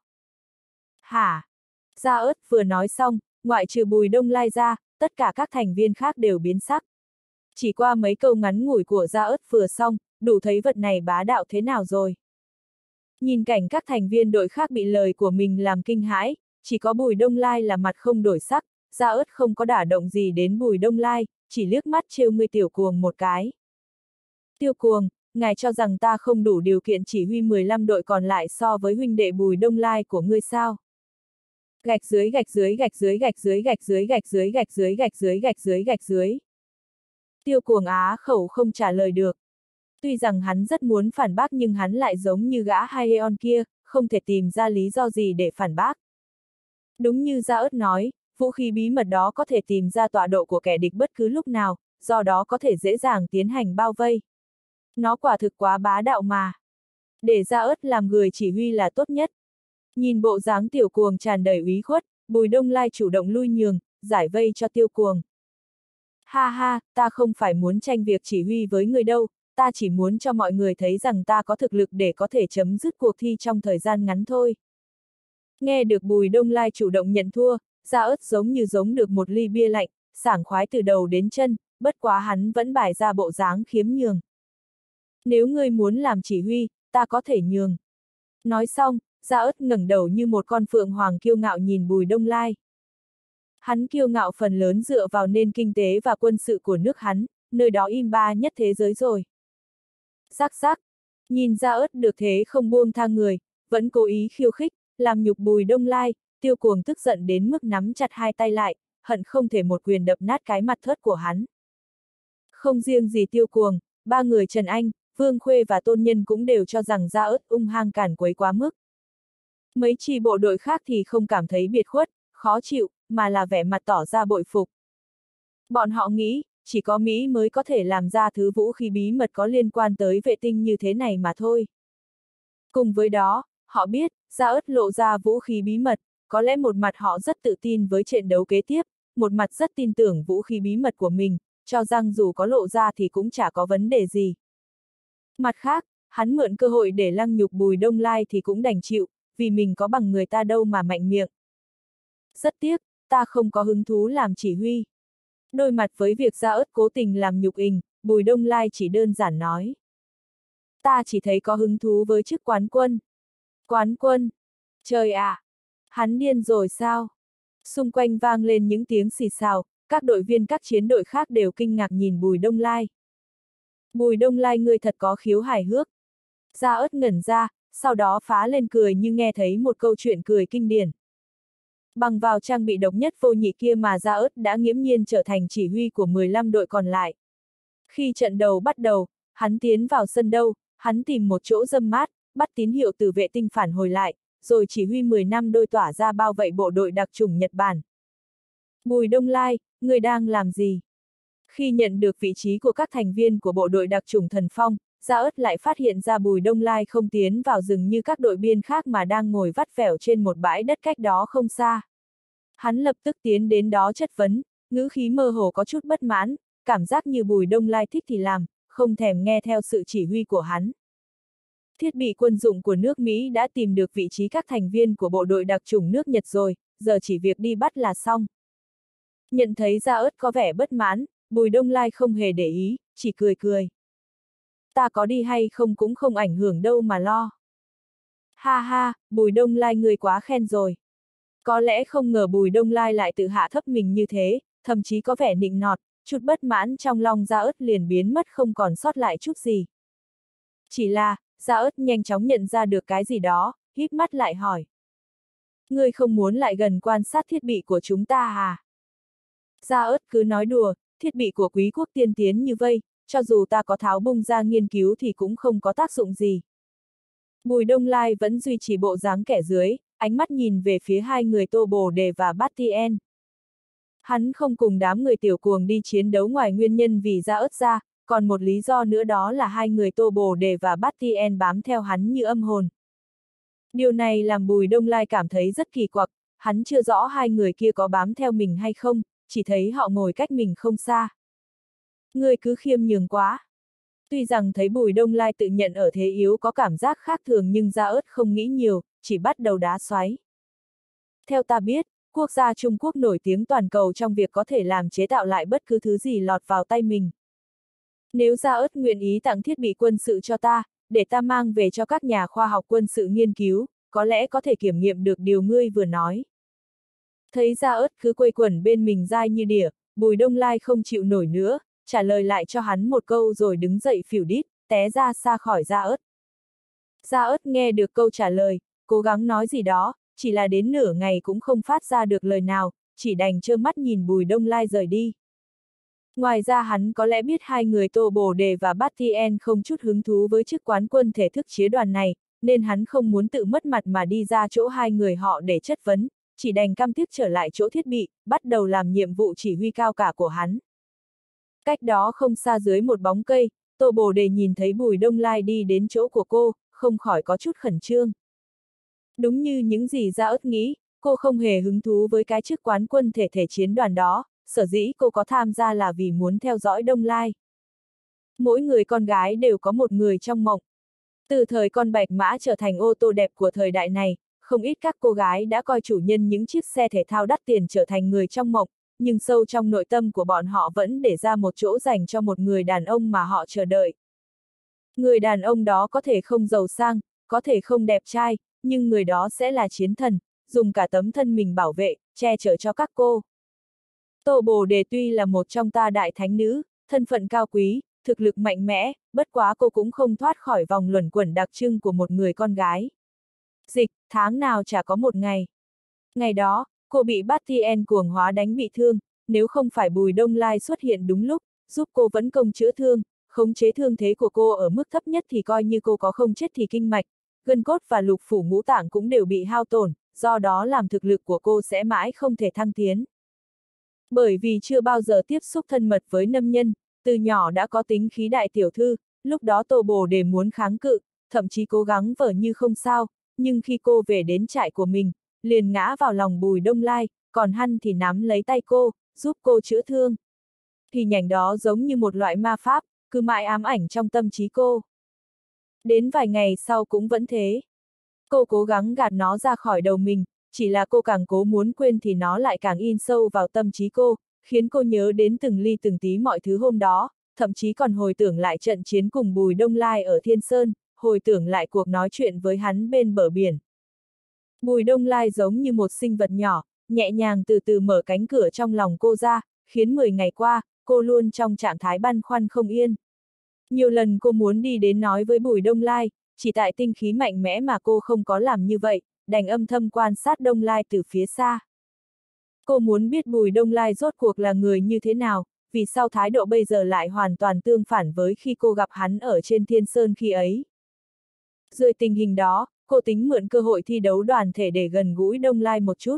Hả? Gia Ớt vừa nói xong, ngoại trừ Bùi Đông Lai ra, tất cả các thành viên khác đều biến sắc. Chỉ qua mấy câu ngắn ngủi của Gia Ớt vừa xong, đủ thấy vật này bá đạo thế nào rồi. Nhìn cảnh các thành viên đội khác bị lời của mình làm kinh hãi, chỉ có Bùi Đông Lai là mặt không đổi sắc, Gia Ớt không có đả động gì đến Bùi Đông Lai, chỉ liếc mắt trêu ngươi tiểu cuồng một cái. Tiêu Cuồng, ngài cho rằng ta không đủ điều kiện chỉ huy 15 đội còn lại so với huynh đệ Bùi Đông Lai của ngươi sao? Gạch dưới gạch dưới gạch dưới gạch dưới gạch dưới gạch dưới gạch dưới gạch dưới gạch dưới gạch dưới. Tiêu Cuồng á khẩu không trả lời được. Tuy rằng hắn rất muốn phản bác nhưng hắn lại giống như gã Haeon kia, không thể tìm ra lý do gì để phản bác. Đúng như Gia Ớt nói, vũ khí bí mật đó có thể tìm ra tọa độ của kẻ địch bất cứ lúc nào, do đó có thể dễ dàng tiến hành bao vây. Nó quả thực quá bá đạo mà. Để Gia Ớt làm người chỉ huy là tốt nhất. Nhìn bộ dáng tiểu cuồng tràn đầy úy khuất, Bùi Đông Lai chủ động lui nhường, giải vây cho Tiêu Cuồng. Ha ha, ta không phải muốn tranh việc chỉ huy với người đâu, ta chỉ muốn cho mọi người thấy rằng ta có thực lực để có thể chấm dứt cuộc thi trong thời gian ngắn thôi. Nghe được Bùi Đông Lai chủ động nhận thua, Gia Ớt giống như giống được một ly bia lạnh, sảng khoái từ đầu đến chân, bất quá hắn vẫn bày ra bộ dáng khiếm nhường. Nếu ngươi muốn làm chỉ huy, ta có thể nhường. Nói xong, Gia Ớt ngẩng đầu như một con phượng hoàng kiêu ngạo nhìn Bùi Đông Lai. Hắn kiêu ngạo phần lớn dựa vào nền kinh tế và quân sự của nước hắn, nơi đó im ba nhất thế giới rồi. Rắc rắc, nhìn Gia Ớt được thế không buông tha người, vẫn cố ý khiêu khích, làm nhục Bùi Đông Lai, Tiêu Cuồng tức giận đến mức nắm chặt hai tay lại, hận không thể một quyền đập nát cái mặt thớt của hắn. Không riêng gì Tiêu Cuồng, ba người Trần Anh, Vương Khuê và Tôn Nhân cũng đều cho rằng Gia Ớt ung hăng càn quấy quá mức. Mấy chi bộ đội khác thì không cảm thấy biệt khuất, khó chịu, mà là vẻ mặt tỏ ra bội phục. Bọn họ nghĩ, chỉ có Mỹ mới có thể làm ra thứ vũ khí bí mật có liên quan tới vệ tinh như thế này mà thôi. Cùng với đó, họ biết, Gia Ớt lộ ra vũ khí bí mật, có lẽ một mặt họ rất tự tin với trận đấu kế tiếp, một mặt rất tin tưởng vũ khí bí mật của mình, cho rằng dù có lộ ra thì cũng chả có vấn đề gì. Mặt khác, hắn mượn cơ hội để lăng nhục Bùi Đông Lai thì cũng đành chịu, vì mình có bằng người ta đâu mà mạnh miệng. Rất tiếc, ta không có hứng thú làm chỉ huy. Đối mặt với việc Gia Ớt cố tình làm nhục ình, Bùi Đông Lai chỉ đơn giản nói. Ta chỉ thấy có hứng thú với chức quán quân. Quán quân? Trời ạ! Hắn điên rồi sao? Xung quanh vang lên những tiếng xì xào, các đội viên các chiến đội khác đều kinh ngạc nhìn Bùi Đông Lai. Bùi Đông Lai ngươi thật có khiếu hài hước. Gia Ớt ngẩn ra, sau đó phá lên cười như nghe thấy một câu chuyện cười kinh điển. Bằng vào trang bị độc nhất vô nhị kia mà Gia Ớt đã nghiễm nhiên trở thành chỉ huy của 15 đội còn lại. Khi trận đầu bắt đầu, hắn tiến vào sân đâu, hắn tìm một chỗ râm mát, bắt tín hiệu từ vệ tinh phản hồi lại, rồi chỉ huy 10 năm đôi tỏa ra bao vây bộ đội đặc chủng Nhật Bản. Bùi Đông Lai, người đang làm gì? Khi nhận được vị trí của các thành viên của bộ đội đặc chủng Thần Phong, Gia Ớt lại phát hiện ra Bùi Đông Lai không tiến vào rừng như các đội viên khác mà đang ngồi vắt vẻo trên một bãi đất cách đó không xa. Hắn lập tức tiến đến đó chất vấn, ngữ khí mơ hồ có chút bất mãn, cảm giác như Bùi Đông Lai thích thì làm, không thèm nghe theo sự chỉ huy của hắn. Thiết bị quân dụng của nước Mỹ đã tìm được vị trí các thành viên của bộ đội đặc chủng nước Nhật rồi, giờ chỉ việc đi bắt là xong. Nhận thấy Gia Ớt có vẻ bất mãn, Bùi Đông Lai không hề để ý, chỉ cười cười. Ta có đi hay không cũng không ảnh hưởng đâu mà lo. Ha ha, Bùi Đông Lai người quá khen rồi. Có lẽ không ngờ Bùi Đông Lai lại tự hạ thấp mình như thế, thậm chí có vẻ nịnh nọt, chút bất mãn trong lòng Gia Ớt liền biến mất không còn sót lại chút gì. Chỉ là, Gia Ớt nhanh chóng nhận ra được cái gì đó, híp mắt lại hỏi. Ngươi không muốn lại gần quan sát thiết bị của chúng ta à? Gia Ớt cứ nói đùa, thiết bị của quý quốc tiên tiến như vây, cho dù ta có tháo bung ra nghiên cứu thì cũng không có tác dụng gì. Bùi Đông Lai vẫn duy trì bộ dáng kẻ dưới, ánh mắt nhìn về phía hai người Tô Bồ Đề và Bát Tien. Hắn không cùng đám người Tiểu Cuồng đi chiến đấu ngoài nguyên nhân vì Gia Ớt ra, còn một lý do nữa đó là hai người Tô Bồ Đề và Bát Tien bám theo hắn như âm hồn. Điều này làm Bùi Đông Lai cảm thấy rất kỳ quặc, hắn chưa rõ hai người kia có bám theo mình hay không, chỉ thấy họ ngồi cách mình không xa. Ngươi cứ khiêm nhường quá. Tuy rằng thấy Bùi Đông Lai tự nhận ở thế yếu có cảm giác khác thường nhưng Gia Ớt không nghĩ nhiều, chỉ bắt đầu đá xoáy. Theo ta biết, quốc gia Trung Quốc nổi tiếng toàn cầu trong việc có thể làm chế tạo lại bất cứ thứ gì lọt vào tay mình. Nếu Gia Ớt nguyện ý tặng thiết bị quân sự cho ta, để ta mang về cho các nhà khoa học quân sự nghiên cứu, có lẽ có thể kiểm nghiệm được điều ngươi vừa nói. Thấy Gia Ớt cứ quây quẩn bên mình dai như đỉa, Bùi Đông Lai không chịu nổi nữa, trả lời lại cho hắn một câu rồi đứng dậy phỉu đít, té ra xa khỏi Gia Ớt. Gia Ớt nghe được câu trả lời, cố gắng nói gì đó, chỉ là đến nửa ngày cũng không phát ra được lời nào, chỉ đành trơ mắt nhìn Bùi Đông Lai rời đi. Ngoài ra hắn có lẽ biết hai người Tô Bồ Đề và Bát Tien không chút hứng thú với chức quán quân thể thức chế đoàn này, nên hắn không muốn tự mất mặt mà đi ra chỗ hai người họ để chất vấn, chỉ đành căm tiếc trở lại chỗ thiết bị, bắt đầu làm nhiệm vụ chỉ huy cao cả của hắn. Cách đó không xa dưới một bóng cây, Tô Bồ Đề nhìn thấy Bùi Đông Lai đi đến chỗ của cô, không khỏi có chút khẩn trương. Đúng như những gì Gia Ớt nghĩ, cô không hề hứng thú với cái chức quán quân thể chiến đoàn đó, sở dĩ cô có tham gia là vì muốn theo dõi Đông Lai. Mỗi người con gái đều có một người trong mộng. Từ thời con bạch mã trở thành ô tô đẹp của thời đại này, không ít các cô gái đã coi chủ nhân những chiếc xe thể thao đắt tiền trở thành người trong mộng, nhưng sâu trong nội tâm của bọn họ vẫn để ra một chỗ dành cho một người đàn ông mà họ chờ đợi. Người đàn ông đó có thể không giàu sang, có thể không đẹp trai, nhưng người đó sẽ là chiến thần, dùng cả tấm thân mình bảo vệ, che chở cho các cô. Tô Bồ Đề tuy là một trong ta đại thánh nữ, thân phận cao quý, thực lực mạnh mẽ, bất quá cô cũng không thoát khỏi vòng luẩn quẩn đặc trưng của một người con gái. Dịch, tháng nào chả có một ngày. Ngày đó, cô bị Bastien cuồng hóa đánh bị thương, nếu không phải Bùi Đông Lai xuất hiện đúng lúc, giúp cô vấn công chữa thương, khống chế thương thế của cô ở mức thấp nhất thì coi như cô có không chết thì kinh mạch, gân cốt và lục phủ ngũ tạng cũng đều bị hao tổn, do đó làm thực lực của cô sẽ mãi không thể thăng tiến. Bởi vì chưa bao giờ tiếp xúc thân mật với nam nhân, từ nhỏ đã có tính khí đại tiểu thư, lúc đó Tô Bồ Đề muốn kháng cự, thậm chí cố gắng vờ như không sao, nhưng khi cô về đến trại của mình, liền ngã vào lòng Bùi Đông Lai, còn hắn thì nắm lấy tay cô, giúp cô chữa thương. Hình ảnh đó giống như một loại ma pháp, cứ mãi ám ảnh trong tâm trí cô. Đến vài ngày sau cũng vẫn thế. Cô cố gắng gạt nó ra khỏi đầu mình, chỉ là cô càng cố muốn quên thì nó lại càng in sâu vào tâm trí cô, khiến cô nhớ đến từng ly từng tí mọi thứ hôm đó, thậm chí còn hồi tưởng lại trận chiến cùng Bùi Đông Lai ở Thiên Sơn, hồi tưởng lại cuộc nói chuyện với hắn bên bờ biển. Bùi Đông Lai giống như một sinh vật nhỏ, nhẹ nhàng từ từ mở cánh cửa trong lòng cô ra, khiến 10 ngày qua, cô luôn trong trạng thái băn khoăn không yên. Nhiều lần cô muốn đi đến nói với Bùi Đông Lai, chỉ tại tinh khí mạnh mẽ mà cô không có làm như vậy, đành âm thầm quan sát Đông Lai từ phía xa. Cô muốn biết Bùi Đông Lai rốt cuộc là người như thế nào, vì sao thái độ bây giờ lại hoàn toàn tương phản với khi cô gặp hắn ở trên Thiên Sơn khi ấy. Dưới tình hình đó, cô tính mượn cơ hội thi đấu đoàn thể để gần gũi Đông Lai một chút.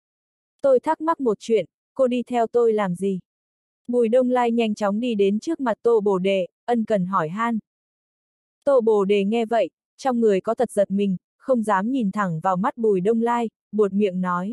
Tôi thắc mắc một chuyện, cô đi theo tôi làm gì? Bùi Đông Lai nhanh chóng đi đến trước mặt Tô Bồ Đề, ân cần hỏi han. Tô Bồ Đề nghe vậy, trong người có tật giật mình, không dám nhìn thẳng vào mắt Bùi Đông Lai, buột miệng nói.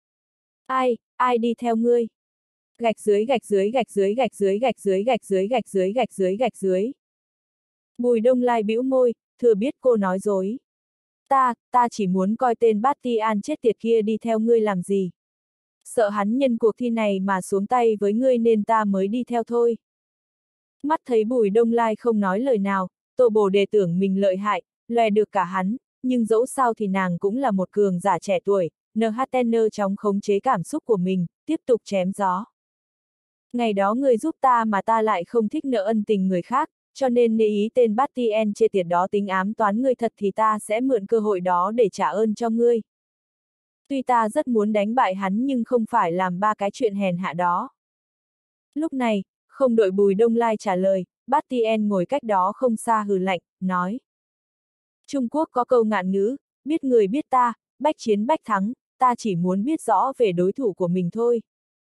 Ai đi theo ngươi? Gạch dưới gạch dưới gạch dưới gạch dưới gạch dưới gạch dưới gạch dưới gạch dưới gạch dưới. Bùi Đông Lai bĩu môi, thừa biết cô nói dối. Ta chỉ muốn coi tên Bastien chết tiệt kia đi theo ngươi làm gì. Sợ hắn nhân cuộc thi này mà xuống tay với ngươi nên ta mới đi theo thôi. Mắt thấy Bùi Đông Lai không nói lời nào, Tô Bồ Đề tưởng mình lợi hại, lòe được cả hắn, nhưng dẫu sao thì nàng cũng là một cường giả trẻ tuổi, NHN chóng khống chế cảm xúc của mình, tiếp tục chém gió. Ngày đó ngươi giúp ta mà ta lại không thích nợ ân tình người khác, cho nên nếu ý tên Bastien chê tiệt đó tính ám toán ngươi thật thì ta sẽ mượn cơ hội đó để trả ơn cho ngươi. Tuy ta rất muốn đánh bại hắn nhưng không phải làm ba cái chuyện hèn hạ đó. Lúc này, không đợi Bùi Đông Lai trả lời, Bastien ngồi cách đó không xa hừ lạnh, nói. Trung Quốc có câu ngạn ngữ, biết người biết ta, bách chiến bách thắng, ta chỉ muốn biết rõ về đối thủ của mình thôi.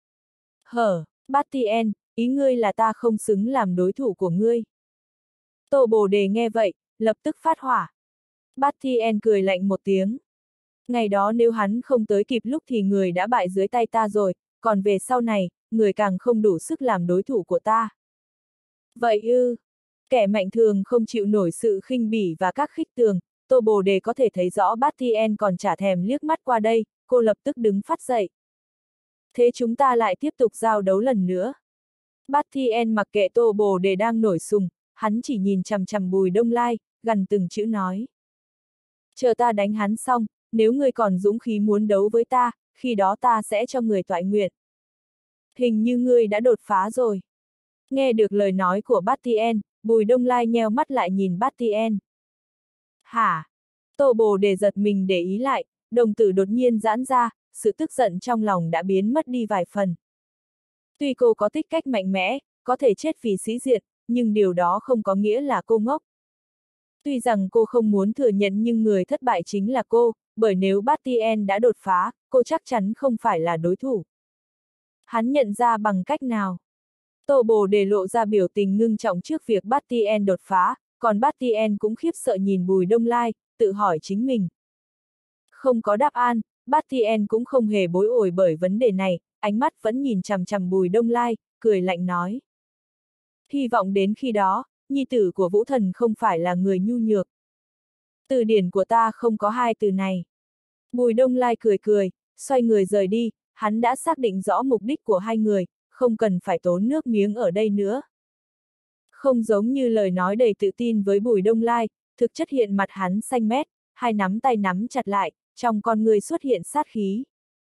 Bastien, ý ngươi là ta không xứng làm đối thủ của ngươi. Tô Bồ Đề nghe vậy, lập tức phát hỏa. Bastien cười lạnh một tiếng. Ngày đó nếu hắn không tới kịp lúc thì người đã bại dưới tay ta rồi, còn về sau này, người càng không đủ sức làm đối thủ của ta. Vậy ư, kẻ mạnh thường không chịu nổi sự khinh bỉ và các khích tường, Tô Bồ Đề có thể thấy rõ Bastien còn chả thèm liếc mắt qua đây, cô lập tức đứng phát dậy. Thế chúng ta lại tiếp tục giao đấu lần nữa. Bastien mặc kệ Tô Bồ Đề đang nổi sùng, hắn chỉ nhìn chằm chằm Bùi Đông Lai, gằn từng chữ nói. Chờ ta đánh hắn xong, nếu ngươi còn dũng khí muốn đấu với ta, khi đó ta sẽ cho người toại nguyện. Hình như ngươi đã đột phá rồi. Nghe được lời nói của Bastien, Bùi Đông Lai nheo mắt lại nhìn Bastien. Hả? Tô Bồ Đề giật mình để ý lại, đồng tử đột nhiên giãn ra, sự tức giận trong lòng đã biến mất đi vài phần. Tuy cô có tích cách mạnh mẽ, có thể chết vì sĩ diện, nhưng điều đó không có nghĩa là cô ngốc. Tuy rằng cô không muốn thừa nhận nhưng người thất bại chính là cô, bởi nếu Bastien đã đột phá, cô chắc chắn không phải là đối thủ. Hắn nhận ra bằng cách nào? Tô Bồ Đề lộ ra biểu tình ngưng trọng trước việc Bastien đột phá, còn Bastien cũng khiếp sợ nhìn Bùi Đông Lai, tự hỏi chính mình. Không có đáp án, Bastien cũng không hề bối ổi bởi vấn đề này, ánh mắt vẫn nhìn chằm chằm Bùi Đông Lai, cười lạnh nói. Hy vọng đến khi đó, nhi tử của Vũ Thần không phải là người nhu nhược. Từ điển của ta không có hai từ này. Bùi Đông Lai cười cười, xoay người rời đi, hắn đã xác định rõ mục đích của hai người, không cần phải tốn nước miếng ở đây nữa. Không giống như lời nói đầy tự tin với Bùi Đông Lai, thực chất hiện mặt hắn xanh mét, hai nắm tay nắm chặt lại, trong con người xuất hiện sát khí.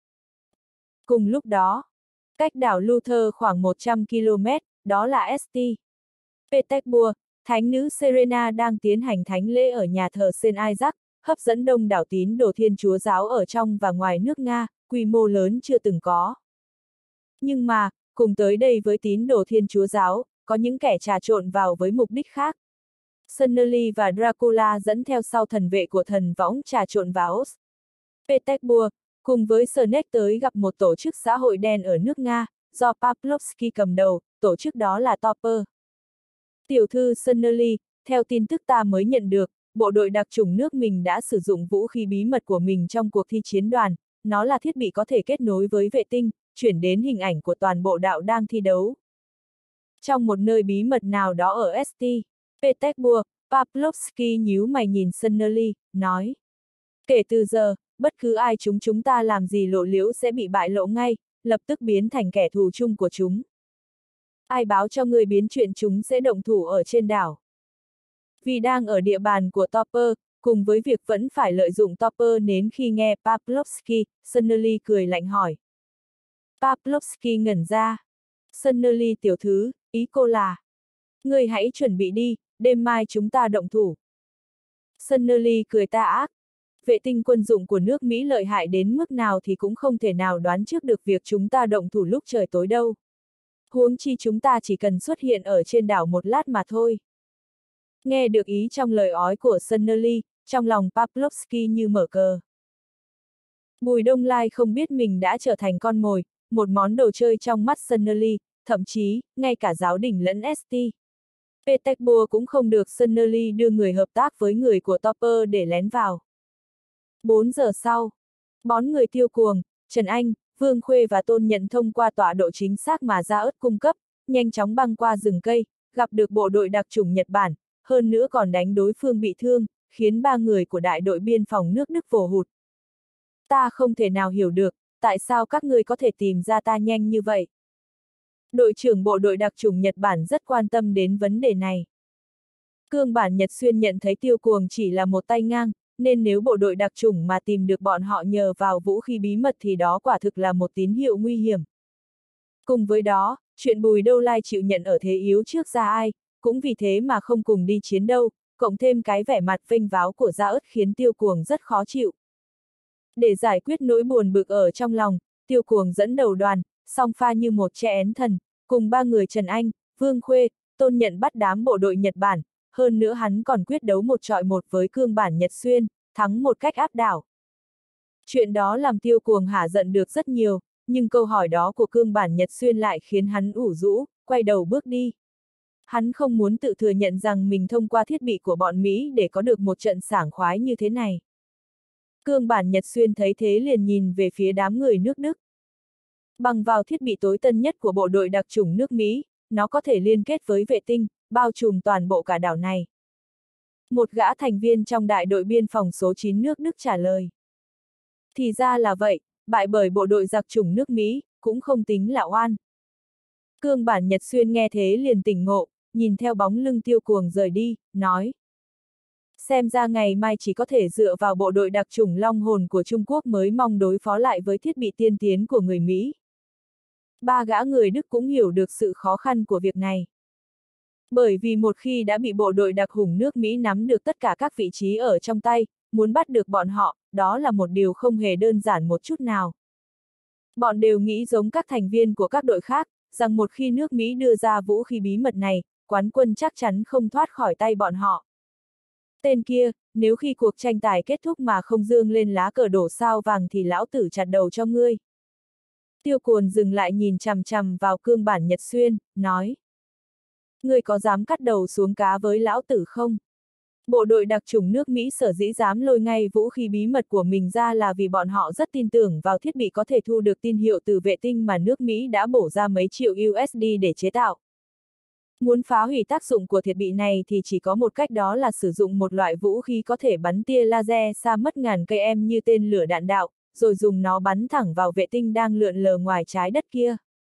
Cùng lúc đó, cách đảo Luther khoảng 100 km, đó là St. Petersburg, thánh nữ Serena đang tiến hành thánh lễ ở nhà thờ Saint Isaac, hấp dẫn đông đảo tín đồ Thiên Chúa giáo ở trong và ngoài nước Nga, quy mô lớn chưa từng có. Nhưng mà, cùng tới đây với tín đồ Thiên Chúa giáo, có những kẻ trà trộn vào với mục đích khác. Sonali và Dracula dẫn theo sau thần vệ của thần võng trà trộn vào Petersburg, cùng với Snake tới gặp một tổ chức xã hội đen ở nước Nga, do Pavlovsky cầm đầu, tổ chức đó là Topper. Tiểu thư Sonali, theo tin tức ta mới nhận được, bộ đội đặc chủng nước mình đã sử dụng vũ khí bí mật của mình trong cuộc thi chiến đoàn, nó là thiết bị có thể kết nối với vệ tinh, chuyển đến hình ảnh của toàn bộ đạo đang thi đấu. Trong một nơi bí mật nào đó ở St. Petersburg, Pavlovsky nhíu mày nhìn Sonali, nói. Kể từ giờ, bất cứ ai chúng ta làm gì lộ liễu sẽ bị bại lộ ngay, lập tức biến thành kẻ thù chung của chúng. Ai báo cho người biến chuyện chúng sẽ động thủ ở trên đảo? Vì đang ở địa bàn của Topper, cùng với việc vẫn phải lợi dụng Topper đến khi nghe Pavlovsky, Sonali cười lạnh hỏi. Pavlovsky ngẩn ra. Sonali tiểu thư, ý cô là. Người hãy chuẩn bị đi, đêm mai chúng ta động thủ. Sonali cười ta ác. Vệ tinh quân dụng của nước Mỹ lợi hại đến mức nào thì cũng không thể nào đoán trước được việc chúng ta động thủ lúc trời tối đâu. Huống chi chúng ta chỉ cần xuất hiện ở trên đảo một lát mà thôi. Nghe được ý trong lời ói của Sonali, trong lòng Pavlovsky như mở cờ. Bùi Đông Lai không biết mình đã trở thành con mồi, một món đồ chơi trong mắt Sonali, thậm chí, ngay cả giáo đình lẫn St. Petersburg cũng không được Sonali đưa người hợp tác với người của Topper để lén vào. 4 giờ sau, bón người Tiêu Cuồng, Trần Anh, Vương Khuê và Tôn Nhận thông qua tọa độ chính xác mà Gia Ất cung cấp, nhanh chóng băng qua rừng cây, gặp được bộ đội đặc chủng Nhật Bản, hơn nữa còn đánh đối phương bị thương, khiến 3 người của đại đội biên phòng nước Đức vồ hụt. Ta không thể nào hiểu được, tại sao các ngươi có thể tìm ra ta nhanh như vậy? Đội trưởng bộ đội đặc chủng Nhật Bản rất quan tâm đến vấn đề này. Cương bản Nhật Xuyên nhận thấy Tiêu Cuồng chỉ là một tay ngang, nên nếu bộ đội đặc chủng mà tìm được bọn họ nhờ vào vũ khí bí mật thì đó quả thực là một tín hiệu nguy hiểm. Cùng với đó, chuyện Bùi Đông Lai chịu nhận ở thế yếu trước Gia Ai, cũng vì thế mà không cùng đi chiến đâu, cộng thêm cái vẻ mặt vênh váo của Gia Ất khiến Tiêu Cuồng rất khó chịu. Để giải quyết nỗi buồn bực ở trong lòng, Tiêu Cuồng dẫn đầu đoàn, song pha như một tre én thần, cùng 3 người Trần Anh, Vương Khuê, Tôn Nhận bắt đám bộ đội Nhật Bản, hơn nữa hắn còn quyết đấu một chọi một với cương bản Nhật Xuyên, thắng một cách áp đảo. Chuyện đó làm Tiêu Cuồng hả giận được rất nhiều, nhưng câu hỏi đó của cương bản Nhật Xuyên lại khiến hắn ủ rũ, quay đầu bước đi. Hắn không muốn tự thừa nhận rằng mình thông qua thiết bị của bọn Mỹ để có được một trận sảng khoái như thế này. Cương bản Nhật Xuyên thấy thế liền nhìn về phía đám người nước Đức. Bằng vào thiết bị tối tân nhất của bộ đội đặc chủng nước Mỹ, nó có thể liên kết với vệ tinh, bao trùm toàn bộ cả đảo này. Một gã thành viên trong đại đội biên phòng số 9 nước Đức trả lời. Thì ra là vậy, bại bởi bộ đội giặc chủng nước Mỹ, cũng không tính là oan. Cương bản Nhật Xuyên nghe thế liền tỉnh ngộ, nhìn theo bóng lưng Tiêu Cuồng rời đi, nói. Xem ra ngày mai chỉ có thể dựa vào bộ đội đặc chủng Long Hồn của Trung Quốc mới mong đối phó lại với thiết bị tiên tiến của người Mỹ. 3 gã người Đức cũng hiểu được sự khó khăn của việc này. Bởi vì một khi đã bị bộ đội đặc chủng nước Mỹ nắm được tất cả các vị trí ở trong tay, muốn bắt được bọn họ, đó là một điều không hề đơn giản một chút nào. Bọn đều nghĩ giống các thành viên của các đội khác, rằng một khi nước Mỹ đưa ra vũ khí bí mật này, quán quân chắc chắn không thoát khỏi tay bọn họ. Tên kia, nếu khi cuộc tranh tài kết thúc mà không dương lên lá cờ đổ sao vàng thì lão tử chặt đầu cho ngươi. Tiêu Cuồng dừng lại nhìn chằm chằm vào cương bản Nhật Xuyên, nói. Ngươi có dám cắt đầu xuống cá với lão tử không? Bộ đội đặc chủng nước Mỹ sở dĩ dám lôi ngay vũ khí bí mật của mình ra là vì bọn họ rất tin tưởng vào thiết bị có thể thu được tin hiệu từ vệ tinh mà nước Mỹ đã bổ ra mấy triệu USD để chế tạo. Muốn phá hủy tác dụng của thiết bị này thì chỉ có một cách, đó là sử dụng một loại vũ khí có thể bắn tia laser xa mất ngàn cây em như tên lửa đạn đạo, rồi dùng nó bắn thẳng vào vệ tinh đang lượn lờ ngoài trái đất kia.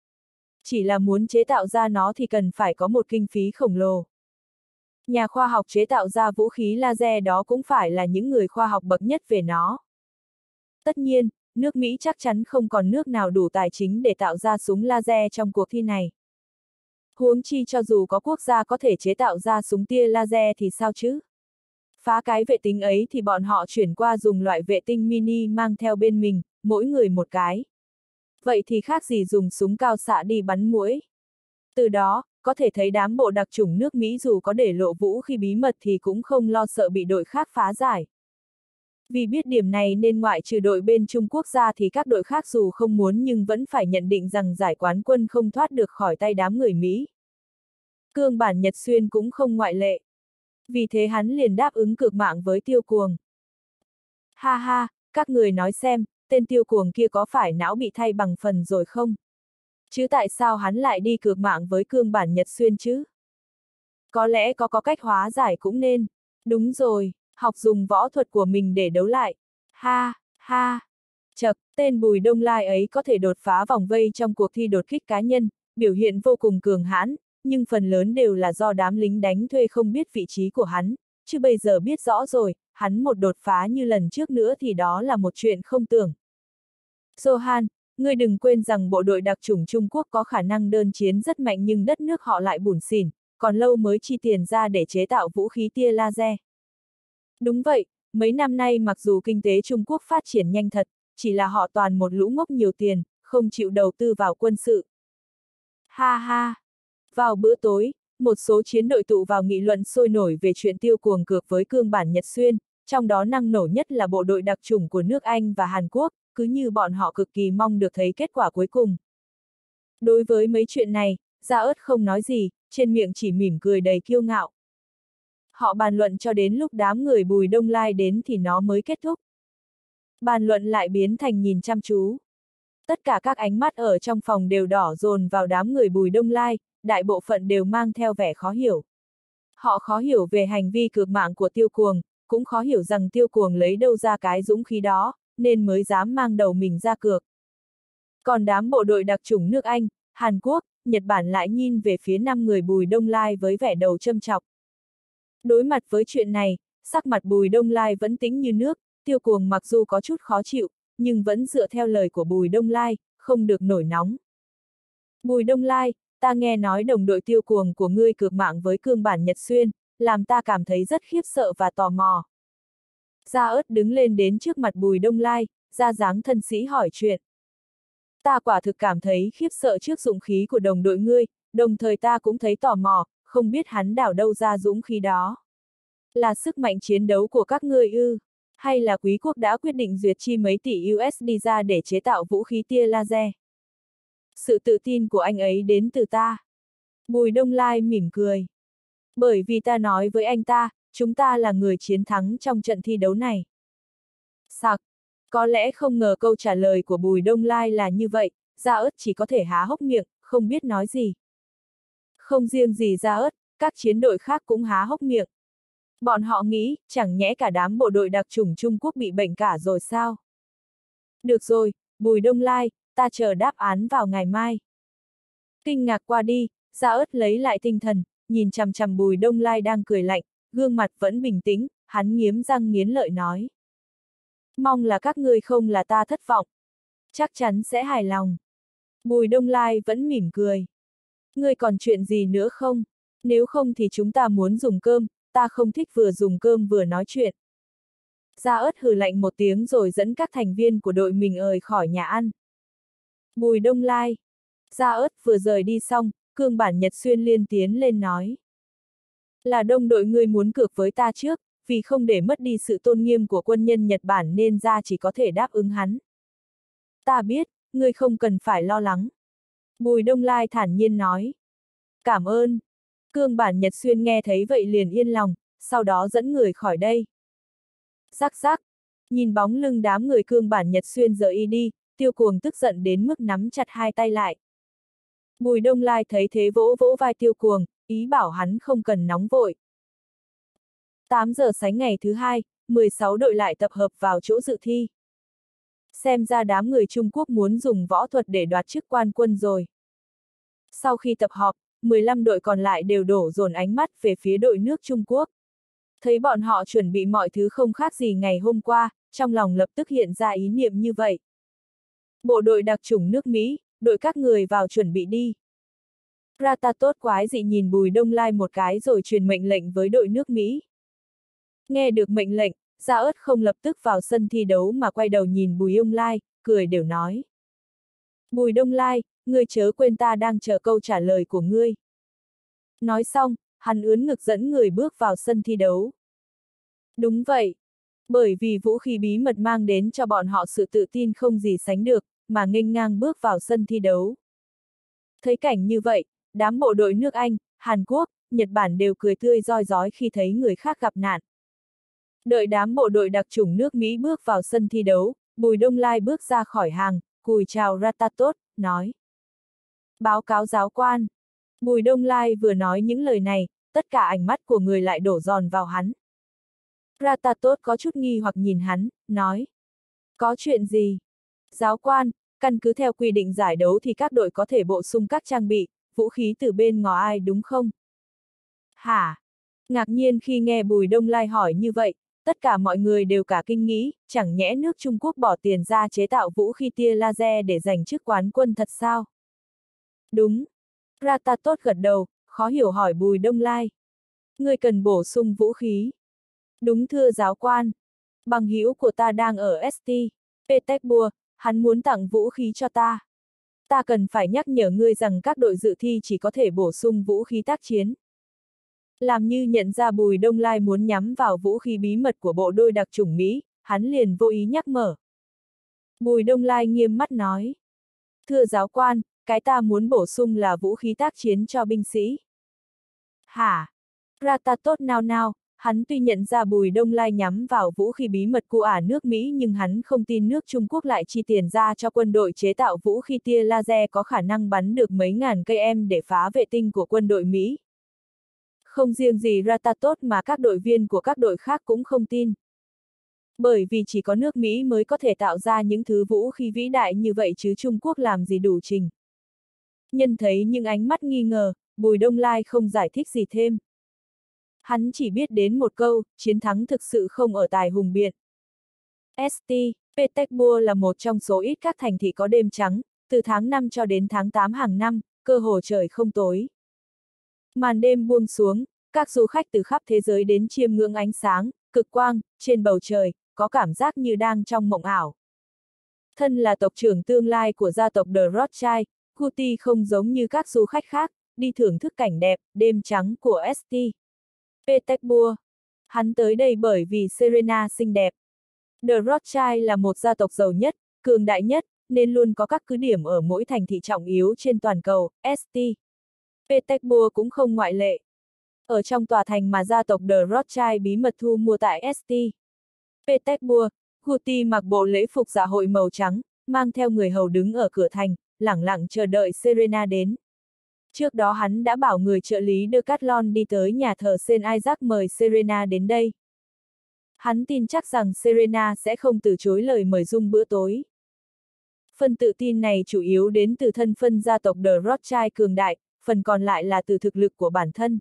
Chỉ là muốn chế tạo ra nó thì cần phải có một kinh phí khổng lồ. Nhà khoa học chế tạo ra vũ khí laser đó cũng phải là những người khoa học bậc nhất về nó. Tất nhiên, nước Mỹ chắc chắn không còn nước nào đủ tài chính để tạo ra súng laser trong cuộc thi này. Huống chi cho dù có quốc gia có thể chế tạo ra súng tia laser thì sao chứ? Phá cái vệ tinh ấy thì bọn họ chuyển qua dùng loại vệ tinh mini mang theo bên mình, mỗi người một cái. Vậy thì khác gì dùng súng cao xạ đi bắn muỗi. Từ đó, có thể thấy đám bộ đặc chủng nước Mỹ dù có để lộ vũ khí bí mật thì cũng không lo sợ bị đội khác phá giải. Vì biết điểm này nên ngoại trừ đội bên Trung Quốc ra thì các đội khác dù không muốn nhưng vẫn phải nhận định rằng giải quán quân không thoát được khỏi tay đám người Mỹ. Cương bản Nhật Xuyên cũng không ngoại lệ. Vì thế hắn liền đáp ứng cược mạng với Tiêu Cuồng. Ha ha, các người nói xem, tên Tiêu Cuồng kia có phải não bị thay bằng phần rồi không? Chứ tại sao hắn lại đi cược mạng với cương bản Nhật Xuyên chứ? Có lẽ có cách hóa giải cũng nên. Đúng rồi, học dùng võ thuật của mình để đấu lại. Ha, ha. Chậc, tên Bùi Đông Lai ấy có thể đột phá vòng vây trong cuộc thi đột kích cá nhân, biểu hiện vô cùng cường hãn, nhưng phần lớn đều là do đám lính đánh thuê không biết vị trí của hắn, chứ bây giờ biết rõ rồi, hắn một đột phá như lần trước nữa thì đó là một chuyện không tưởng. Johan, ngươi đừng quên rằng bộ đội đặc chủng Trung Quốc có khả năng đơn chiến rất mạnh nhưng đất nước họ lại bủn xỉn, còn lâu mới chi tiền ra để chế tạo vũ khí tia laser. Đúng vậy, mấy năm nay mặc dù kinh tế Trung Quốc phát triển nhanh thật, chỉ là họ toàn một lũ ngốc nhiều tiền, không chịu đầu tư vào quân sự. Ha ha! Vào bữa tối, một số chiến đội tụ vào nghị luận sôi nổi về chuyện Tiêu Cuồng cược với cương bản Nhật Xuyên, trong đó năng nổ nhất là bộ đội đặc chủng của nước Anh và Hàn Quốc, cứ như bọn họ cực kỳ mong được thấy kết quả cuối cùng. Đối với mấy chuyện này, Gia Ớt không nói gì, trên miệng chỉ mỉm cười đầy kiêu ngạo. Họ bàn luận cho đến lúc đám người Bùi Đông Lai đến thì nó mới kết thúc. Bàn luận lại biến thành nhìn chăm chú. Tất cả các ánh mắt ở trong phòng đều đỏ dồn vào đám người Bùi Đông Lai, đại bộ phận đều mang theo vẻ khó hiểu. Họ khó hiểu về hành vi cược mạng của Tiêu Cuồng, cũng khó hiểu rằng Tiêu Cuồng lấy đâu ra cái dũng khí đó, nên mới dám mang đầu mình ra cược. Còn đám bộ đội đặc chủng nước Anh, Hàn Quốc, Nhật Bản lại nhìn về phía 5 người Bùi Đông Lai với vẻ đầu châm chọc. Đối mặt với chuyện này, sắc mặt Bùi Đông Lai vẫn tĩnh như nước, Tiêu Cuồng mặc dù có chút khó chịu, nhưng vẫn dựa theo lời của Bùi Đông Lai, không được nổi nóng. Bùi Đông Lai, ta nghe nói đồng đội Tiêu Cuồng của ngươi cược mạng với cương bản Nhật Xuyên, làm ta cảm thấy rất khiếp sợ và tò mò. Gia Ớt đứng lên đến trước mặt Bùi Đông Lai, ra dáng thân sĩ hỏi chuyện. Ta quả thực cảm thấy khiếp sợ trước dũng khí của đồng đội ngươi, đồng thời ta cũng thấy tò mò, không biết hắn đảo đâu ra dũng khí đó. Là sức mạnh chiến đấu của các ngươi ư? Hay là quý quốc đã quyết định duyệt chi mấy tỷ USD ra để chế tạo vũ khí tia laser? Sự tự tin của anh ấy đến từ ta. Bùi Đông Lai mỉm cười. Bởi vì ta nói với anh ta, chúng ta là người chiến thắng trong trận thi đấu này. Sặc. Có lẽ không ngờ câu trả lời của Bùi Đông Lai là như vậy, Gia Ớt chỉ có thể há hốc miệng, không biết nói gì. Không riêng gì Gia Ớt, các chiến đội khác cũng há hốc miệng. Bọn họ nghĩ, chẳng nhẽ cả đám bộ đội đặc chủng Trung Quốc bị bệnh cả rồi sao? Được rồi, Bùi Đông Lai, ta chờ đáp án vào ngày mai. Kinh ngạc qua đi, Gia Ớt lấy lại tinh thần, nhìn chằm chằm Bùi Đông Lai đang cười lạnh, gương mặt vẫn bình tĩnh, hắn nghiến răng nghiến lợi nói. Mong là các ngươi không là ta thất vọng. Chắc chắn sẽ hài lòng. Bùi Đông Lai vẫn mỉm cười. Ngươi còn chuyện gì nữa không? Nếu không thì chúng ta muốn dùng cơm, ta không thích vừa dùng cơm vừa nói chuyện. Gia Ớt hừ lạnh một tiếng rồi dẫn các thành viên của đội mình rời khỏi nhà ăn. Bùi Đông Lai. Gia Ớt vừa rời đi xong, cương bản Nhật Xuyên liên tiến lên nói. Là đông đội ngươi muốn cược với ta trước, vì không để mất đi sự tôn nghiêm của quân nhân Nhật Bản nên ra chỉ có thể đáp ứng hắn. Ta biết, ngươi không cần phải lo lắng. Bùi Đông Lai thản nhiên nói. Cảm ơn. Cương bản Nhật Xuyên nghe thấy vậy liền yên lòng, sau đó dẫn người khỏi đây. Rắc rắc. Nhìn bóng lưng đám người cương bản Nhật Xuyên rời đi, Tiêu Cuồng tức giận đến mức nắm chặt hai tay lại. Bùi Đông Lai thấy thế vỗ vỗ vai Tiêu Cuồng, ý bảo hắn không cần nóng vội. 8 giờ sáng ngày thứ hai, 16 đội lại tập hợp vào chỗ dự thi. Xem ra đám người Trung Quốc muốn dùng võ thuật để đoạt chức quan quân rồi. Sau khi tập họp, 15 đội còn lại đều đổ dồn ánh mắt về phía đội nước Trung Quốc. Thấy bọn họ chuẩn bị mọi thứ không khác gì ngày hôm qua, trong lòng lập tức hiện ra ý niệm như vậy. Bộ đội đặc chủng nước Mỹ, đội các người vào chuẩn bị đi. Ratatot quái dị nhìn Bùi Đông Lai một cái rồi truyền mệnh lệnh với đội nước Mỹ. Nghe được mệnh lệnh, Gia Ớt không lập tức vào sân thi đấu mà quay đầu nhìn Bùi Đông Lai, cười đều nói. Bùi Đông Lai, ngươi chớ quên ta đang chờ câu trả lời của ngươi. Nói xong, hắn ướn ngực dẫn người bước vào sân thi đấu. Đúng vậy. Bởi vì vũ khí bí mật mang đến cho bọn họ sự tự tin không gì sánh được, mà nghênh ngang bước vào sân thi đấu. Thấy cảnh như vậy, đám bộ đội nước Anh, Hàn Quốc, Nhật Bản đều cười tươi roi rói khi thấy người khác gặp nạn. Đợi đám bộ đội đặc chủng nước Mỹ bước vào sân thi đấu, Bùi Đông Lai bước ra khỏi hàng, cùi chào Ratatot, nói. Báo cáo giáo quan. Bùi Đông Lai vừa nói những lời này, tất cả ánh mắt của người lại đổ dồn vào hắn. Ratatot có chút nghi hoặc nhìn hắn, nói. Có chuyện gì? Giáo quan, căn cứ theo quy định giải đấu thì các đội có thể bổ sung các trang bị, vũ khí từ bên ngò ai đúng không? Hả? Ngạc nhiên khi nghe Bùi Đông Lai hỏi như vậy, tất cả mọi người đều cả kinh nghĩ, chẳng nhẽ nước Trung Quốc bỏ tiền ra chế tạo vũ khí tia laser để giành chức quán quân thật sao? Đúng. Ratatot gật đầu, khó hiểu hỏi Bùi Đông Lai. Ngươi cần bổ sung vũ khí. Đúng thưa giáo quan. Bằng hữu của ta đang ở St. Petersburg, hắn muốn tặng vũ khí cho ta. Ta cần phải nhắc nhở ngươi rằng các đội dự thi chỉ có thể bổ sung vũ khí tác chiến. Làm như nhận ra Bùi Đông Lai muốn nhắm vào vũ khí bí mật của bộ đội đặc chủng Mỹ, hắn liền vô ý nhắc mở. Bùi Đông Lai nghiêm mắt nói. Thưa giáo quan, cái ta muốn bổ sung là vũ khí tác chiến cho binh sĩ. Hả? Ratatot nao nao, hắn tuy nhận ra Bùi Đông Lai nhắm vào vũ khí bí mật của nước Mỹ nhưng hắn không tin nước Trung Quốc lại chi tiền ra cho quân đội chế tạo vũ khí tia laser có khả năng bắn được mấy ngàn cây em để phá vệ tinh của quân đội Mỹ. Không riêng gì Ratatot mà các đội viên của các đội khác cũng không tin. Bởi vì chỉ có nước Mỹ mới có thể tạo ra những thứ vũ khí vĩ đại như vậy chứ Trung Quốc làm gì đủ trình. Nhân thấy những ánh mắt nghi ngờ, Bùi Đông Lai không giải thích gì thêm. Hắn chỉ biết đến một câu, chiến thắng thực sự không ở tài hùng biện. St. Petersburg là một trong số ít các thành thị có đêm trắng, từ tháng 5 cho đến tháng 8 hàng năm, cơ hồ trời không tối. Màn đêm buông xuống, các du khách từ khắp thế giới đến chiêm ngưỡng ánh sáng, cực quang, trên bầu trời, có cảm giác như đang trong mộng ảo. Thân là tộc trưởng tương lai của gia tộc The Rothschild, Guti không giống như các du khách khác, đi thưởng thức cảnh đẹp, đêm trắng của St. Petersburg. Hắn tới đây bởi vì Serena xinh đẹp. The Rothschild là một gia tộc giàu nhất, cường đại nhất, nên luôn có các cứ điểm ở mỗi thành thị trọng yếu trên toàn cầu, St. Petersburg cũng không ngoại lệ. Ở trong tòa thành mà gia tộc The Rothschild bí mật thu mua tại St. Petersburg, Guti mặc bộ lễ phục dạ hội màu trắng, mang theo người hầu đứng ở cửa thành, lẳng lặng chờ đợi Serena đến. Trước đó hắn đã bảo người trợ lý Decathlon đi tới nhà thờ Saint Isaac mời Serena đến đây. Hắn tin chắc rằng Serena sẽ không từ chối lời mời dùng bữa tối. Phần tự tin này chủ yếu đến từ thân phân gia tộc The Rothschild cường đại, phần còn lại là từ thực lực của bản thân.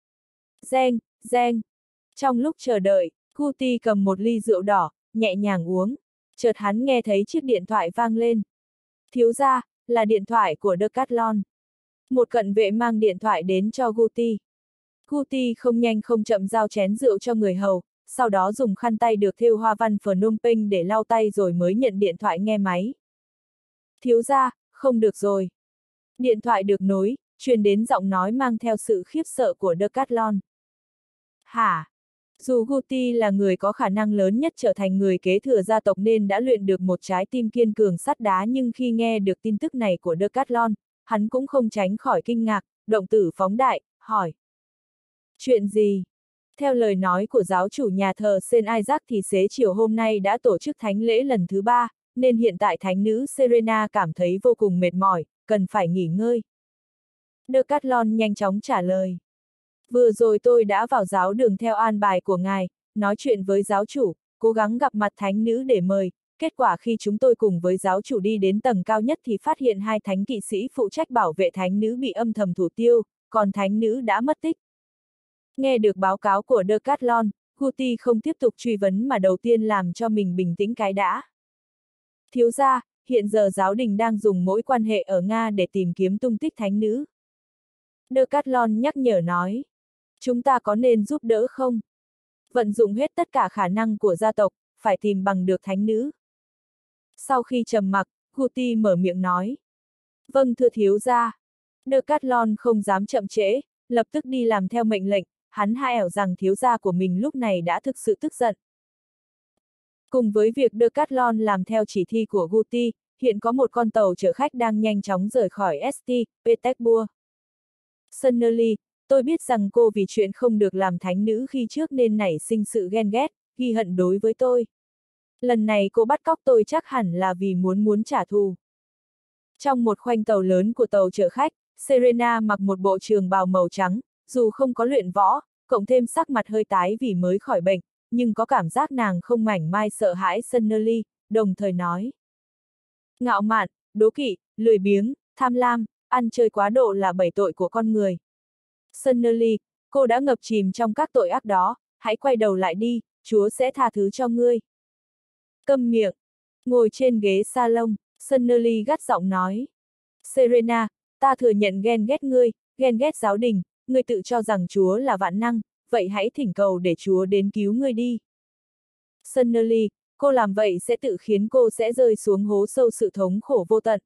Reng, reng. Trong lúc chờ đợi, Guti cầm một ly rượu đỏ, nhẹ nhàng uống. Chợt hắn nghe thấy chiếc điện thoại vang lên. Thiếu gia, là điện thoại của Decathlon. Một cận vệ mang điện thoại đến cho Guti. Guti không nhanh không chậm giao chén rượu cho người hầu, sau đó dùng khăn tay được thêu hoa văn Phnom Penh để lau tay rồi mới nhận điện thoại nghe máy. Thiếu gia, không được rồi. Điện thoại được nối, truyền đến giọng nói mang theo sự khiếp sợ của Decathlon. Hả? Dù Guti là người có khả năng lớn nhất trở thành người kế thừa gia tộc nên đã luyện được một trái tim kiên cường sắt đá nhưng khi nghe được tin tức này của Decathlon, hắn cũng không tránh khỏi kinh ngạc, động tử phóng đại, hỏi. Chuyện gì? Theo lời nói của giáo chủ nhà thờ Saint Isaac thì xế chiều hôm nay đã tổ chức thánh lễ lần thứ 3, nên hiện tại thánh nữ Serena cảm thấy vô cùng mệt mỏi, cần phải nghỉ ngơi. Decathlon nhanh chóng trả lời. Vừa rồi tôi đã vào giáo đường theo an bài của ngài, nói chuyện với giáo chủ, cố gắng gặp mặt thánh nữ để mời, kết quả khi chúng tôi cùng với giáo chủ đi đến tầng cao nhất thì phát hiện hai thánh kỵ sĩ phụ trách bảo vệ thánh nữ bị âm thầm thủ tiêu, còn thánh nữ đã mất tích. Nghe được báo cáo của Decathlon, Guti không tiếp tục truy vấn mà đầu tiên làm cho mình bình tĩnh cái đã. Thiếu gia, hiện giờ giáo đình đang dùng mối quan hệ ở Nga để tìm kiếm tung tích thánh nữ. Decathlon nhắc nhở nói. Chúng ta có nên giúp đỡ không? Vận dụng hết tất cả khả năng của gia tộc, phải tìm bằng được thánh nữ. Sau khi trầm mặc, Guti mở miệng nói. Vâng thưa thiếu gia. Decathlon không dám chậm trễ, lập tức đi làm theo mệnh lệnh, hắn hạ ẻo rằng thiếu gia của mình lúc này đã thực sự tức giận. Cùng với việc Decathlon làm theo chỉ thị của Guti, hiện có một con tàu chở khách đang nhanh chóng rời khỏi St. Petersburg. Sunnerly, tôi biết rằng cô vì chuyện không được làm thánh nữ khi trước nên nảy sinh sự ghen ghét, ghi hận đối với tôi. Lần này cô bắt cóc tôi chắc hẳn là vì muốn trả thù. Trong một khoang tàu lớn của tàu chở khách, Serena mặc một bộ trường bào màu trắng, dù không có luyện võ, cộng thêm sắc mặt hơi tái vì mới khỏi bệnh, nhưng có cảm giác nàng không mảnh mai sợ hãi Sunnerly, đồng thời nói. Ngạo mạn, đố kỵ, lười biếng, tham lam, ăn chơi quá độ là 7 tội của con người. Sunnerly, cô đã ngập chìm trong các tội ác đó, hãy quay đầu lại đi, Chúa sẽ tha thứ cho ngươi. Câm miệng. Ngồi trên ghế salon, Sunnerly gắt giọng nói. Serena, ta thừa nhận ghen ghét ngươi, ghen ghét giáo đình, ngươi tự cho rằng Chúa là vạn năng, vậy hãy thỉnh cầu để Chúa đến cứu ngươi đi. Sunnerly, cô làm vậy sẽ tự khiến cô sẽ rơi xuống hố sâu sự thống khổ vô tận.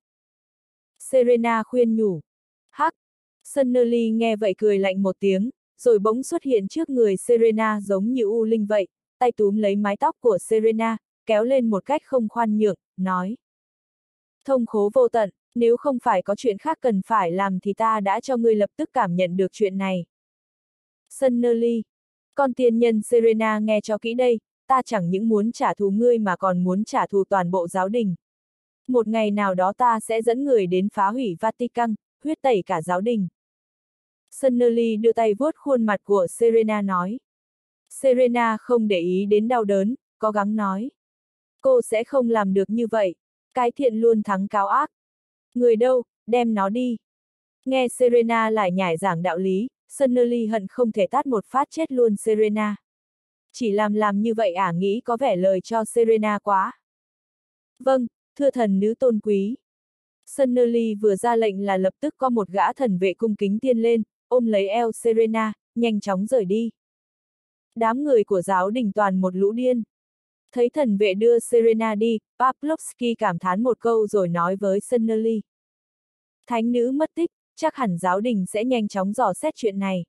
Serena khuyên nhủ. Hắc. Sunnerly nghe vậy cười lạnh một tiếng, rồi bỗng xuất hiện trước người Serena giống như U Linh vậy, tay túm lấy mái tóc của Serena, kéo lên một cách không khoan nhượng, nói. Thông khố vô tận, nếu không phải có chuyện khác cần phải làm thì ta đã cho ngươi lập tức cảm nhận được chuyện này. Sunnerly, con tiên nhân Serena nghe cho kỹ đây, ta chẳng những muốn trả thù ngươi mà còn muốn trả thù toàn bộ giáo đình. Một ngày nào đó ta sẽ dẫn người đến phá hủy Vatican, huyết tẩy cả giáo đình. Sunnerly đưa tay vuốt khuôn mặt của Serena nói. Serena không để ý đến đau đớn, cố gắng nói. Cô sẽ không làm được như vậy, cái thiện luôn thắng cáo ác. Người đâu, đem nó đi. Nghe Serena lại nhải giảng đạo lý, Sunnerly hận không thể tát một phát chết luôn Serena. Chỉ làm như vậy nghĩ có vẻ lời cho Serena quá. Vâng, thưa thần nữ tôn quý. Sunnerly vừa ra lệnh là lập tức có một gã thần vệ cung kính tiên lên, ôm lấy eo Serena, nhanh chóng rời đi. Đám người của giáo đình toàn một lũ điên. Thấy thần vệ đưa Serena đi, Pavlovsky cảm thán một câu rồi nói với Sunnerly. Thánh nữ mất tích, chắc hẳn giáo đình sẽ nhanh chóng dò xét chuyện này.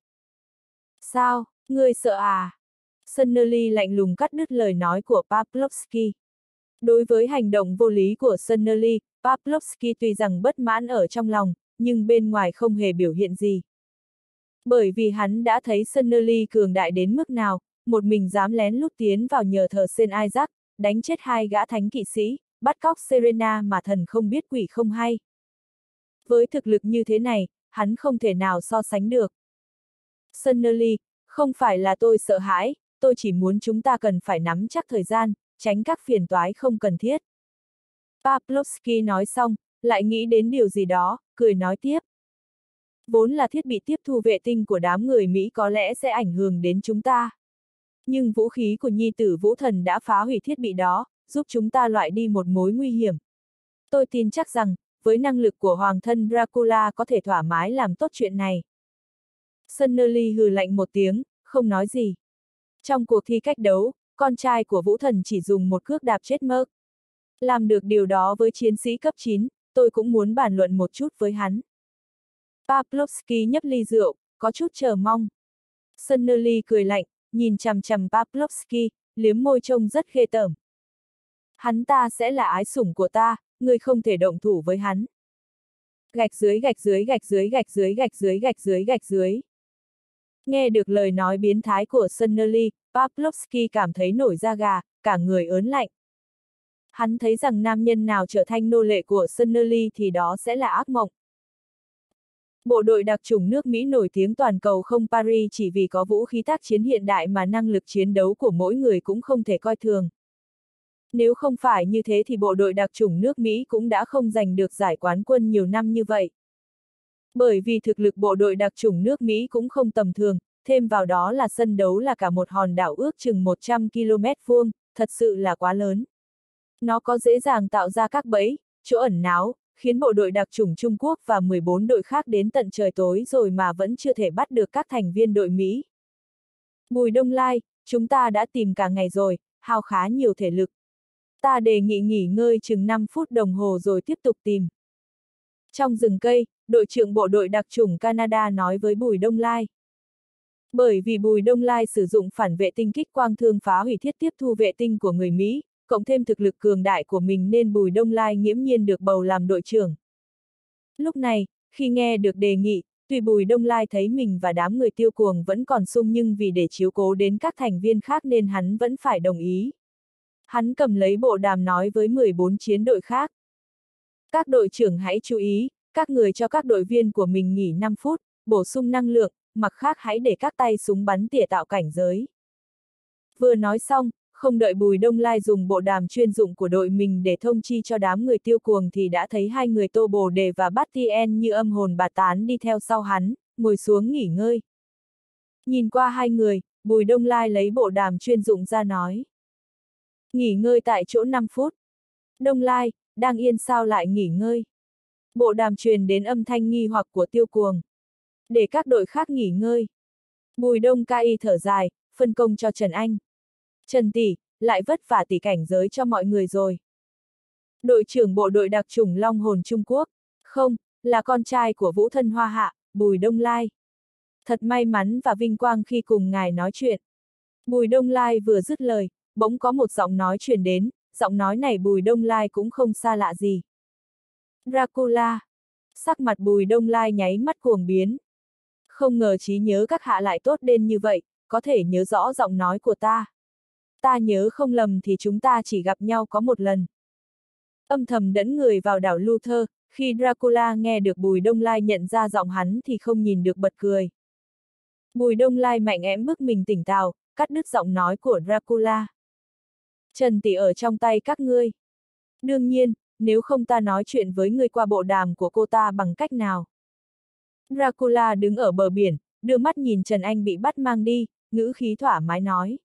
Sao, ngươi sợ à? Sunnerly lạnh lùng cắt đứt lời nói của Pavlovsky. Đối với hành động vô lý của Sunnerly, Pavlovsky tuy rằng bất mãn ở trong lòng, nhưng bên ngoài không hề biểu hiện gì. Bởi vì hắn đã thấy Sunnerly cường đại đến mức nào, một mình dám lén lút tiến vào nhờ thờ Saint Isaac, đánh chết hai gã thánh kỵ sĩ, bắt cóc Serena mà thần không biết quỷ không hay. Với thực lực như thế này, hắn không thể nào so sánh được. Sunnerly, không phải là tôi sợ hãi, tôi chỉ muốn chúng ta cần phải nắm chắc thời gian, tránh các phiền toái không cần thiết. Pavlovsky nói xong, lại nghĩ đến điều gì đó, cười nói tiếp. Vốn là thiết bị tiếp thu vệ tinh của đám người Mỹ có lẽ sẽ ảnh hưởng đến chúng ta. Nhưng vũ khí của nhi tử Vũ Thần đã phá hủy thiết bị đó, giúp chúng ta loại đi một mối nguy hiểm. Tôi tin chắc rằng, với năng lực của hoàng thân Dracula có thể thoải mái làm tốt chuyện này. Sunnerly hừ lạnh một tiếng, không nói gì. Trong cuộc thi cách đấu, con trai của Vũ Thần chỉ dùng một cước đạp chết Merc. Làm được điều đó với chiến sĩ cấp 9, tôi cũng muốn bàn luận một chút với hắn. Pavlovsky nhấp ly rượu, có chút chờ mong. Sunnerly cười lạnh, nhìn chằm chằm Pavlovsky, liếm môi trông rất ghê tởm. Hắn ta sẽ là ái sủng của ta, ngươi không thể động thủ với hắn. Gạch dưới gạch dưới gạch dưới gạch dưới gạch dưới gạch dưới gạch dưới. Nghe được lời nói biến thái của Sunnerly, Pavlovsky cảm thấy nổi da gà, cả người ớn lạnh. Hắn thấy rằng nam nhân nào trở thành nô lệ của Sunnerly thì đó sẽ là ác mộng. Bộ đội đặc chủng nước Mỹ nổi tiếng toàn cầu không Paris chỉ vì có vũ khí tác chiến hiện đại mà năng lực chiến đấu của mỗi người cũng không thể coi thường. Nếu không phải như thế thì bộ đội đặc chủng nước Mỹ cũng đã không giành được giải quán quân nhiều năm như vậy. Bởi vì thực lực bộ đội đặc chủng nước Mỹ cũng không tầm thường, thêm vào đó là sân đấu là cả một hòn đảo ước chừng 100 km vuông, thật sự là quá lớn. Nó có dễ dàng tạo ra các bẫy, chỗ ẩn náu, khiến bộ đội đặc chủng Trung Quốc và 14 đội khác đến tận trời tối rồi mà vẫn chưa thể bắt được các thành viên đội Mỹ. Bùi Đông Lai, chúng ta đã tìm cả ngày rồi, hao khá nhiều thể lực. Ta đề nghị nghỉ ngơi chừng 5 phút đồng hồ rồi tiếp tục tìm. Trong rừng cây, đội trưởng bộ đội đặc chủng Canada nói với Bùi Đông Lai. Bởi vì Bùi Đông Lai sử dụng phản vệ tinh kích quang thương phá hủy thiết tiếp thu vệ tinh của người Mỹ, cộng thêm thực lực cường đại của mình nên Bùi Đông Lai nghiễm nhiên được bầu làm đội trưởng. Lúc này, khi nghe được đề nghị, tuy Bùi Đông Lai thấy mình và đám người Tiêu Cuồng vẫn còn sung nhưng vì để chiếu cố đến các thành viên khác nên hắn vẫn phải đồng ý. Hắn cầm lấy bộ đàm nói với 14 chiến đội khác. Các đội trưởng hãy chú ý, các người cho các đội viên của mình nghỉ 5 phút, bổ sung năng lượng, mặt khác hãy để các tay súng bắn tỉa tạo cảnh giới. Vừa nói xong, không đợi Bùi Đông Lai dùng bộ đàm chuyên dụng của đội mình để thông chi cho đám người Tiêu Cuồng thì đã thấy hai người Tô Bồ Đề và Bát Tien như âm hồn bạt tán đi theo sau hắn, ngồi xuống nghỉ ngơi. Nhìn qua hai người, Bùi Đông Lai lấy bộ đàm chuyên dụng ra nói. Nghỉ ngơi tại chỗ 5 phút. Đông Lai, đang yên sao lại nghỉ ngơi? Bộ đàm truyền đến âm thanh nghi hoặc của Tiêu Cuồng. Để các đội khác nghỉ ngơi. Bùi Đông Cai thở dài, phân công cho Trần Anh. Trần tỷ, lại vất vả tỷ cảnh giới cho mọi người rồi. Đội trưởng bộ đội đặc chủng Long Hồn Trung Quốc, không, là con trai của Vũ Thân Hoa Hạ, Bùi Đông Lai. Thật may mắn và vinh quang khi cùng ngài nói chuyện. Bùi Đông Lai vừa dứt lời, bỗng có một giọng nói truyền đến, giọng nói này Bùi Đông Lai cũng không xa lạ gì. Dracula. Sắc mặt Bùi Đông Lai nháy mắt cuồng biến. Không ngờ trí nhớ các hạ lại tốt đến như vậy, có thể nhớ rõ giọng nói của ta. Ta nhớ không lầm thì chúng ta chỉ gặp nhau có một lần. Âm thầm đẫn người vào đảo Luther, khi Dracula nghe được Bùi Đông Lai nhận ra giọng hắn thì không nhìn được bật cười. Bùi Đông Lai mạnh ém bức mình tỉnh táo, cắt đứt giọng nói của Dracula. Trần tỷ ở trong tay các ngươi. Đương nhiên, nếu không ta nói chuyện với ngươi qua bộ đàm của cô ta bằng cách nào? Dracula đứng ở bờ biển, đưa mắt nhìn Trần Anh bị bắt mang đi, ngữ khí thoải mái nói.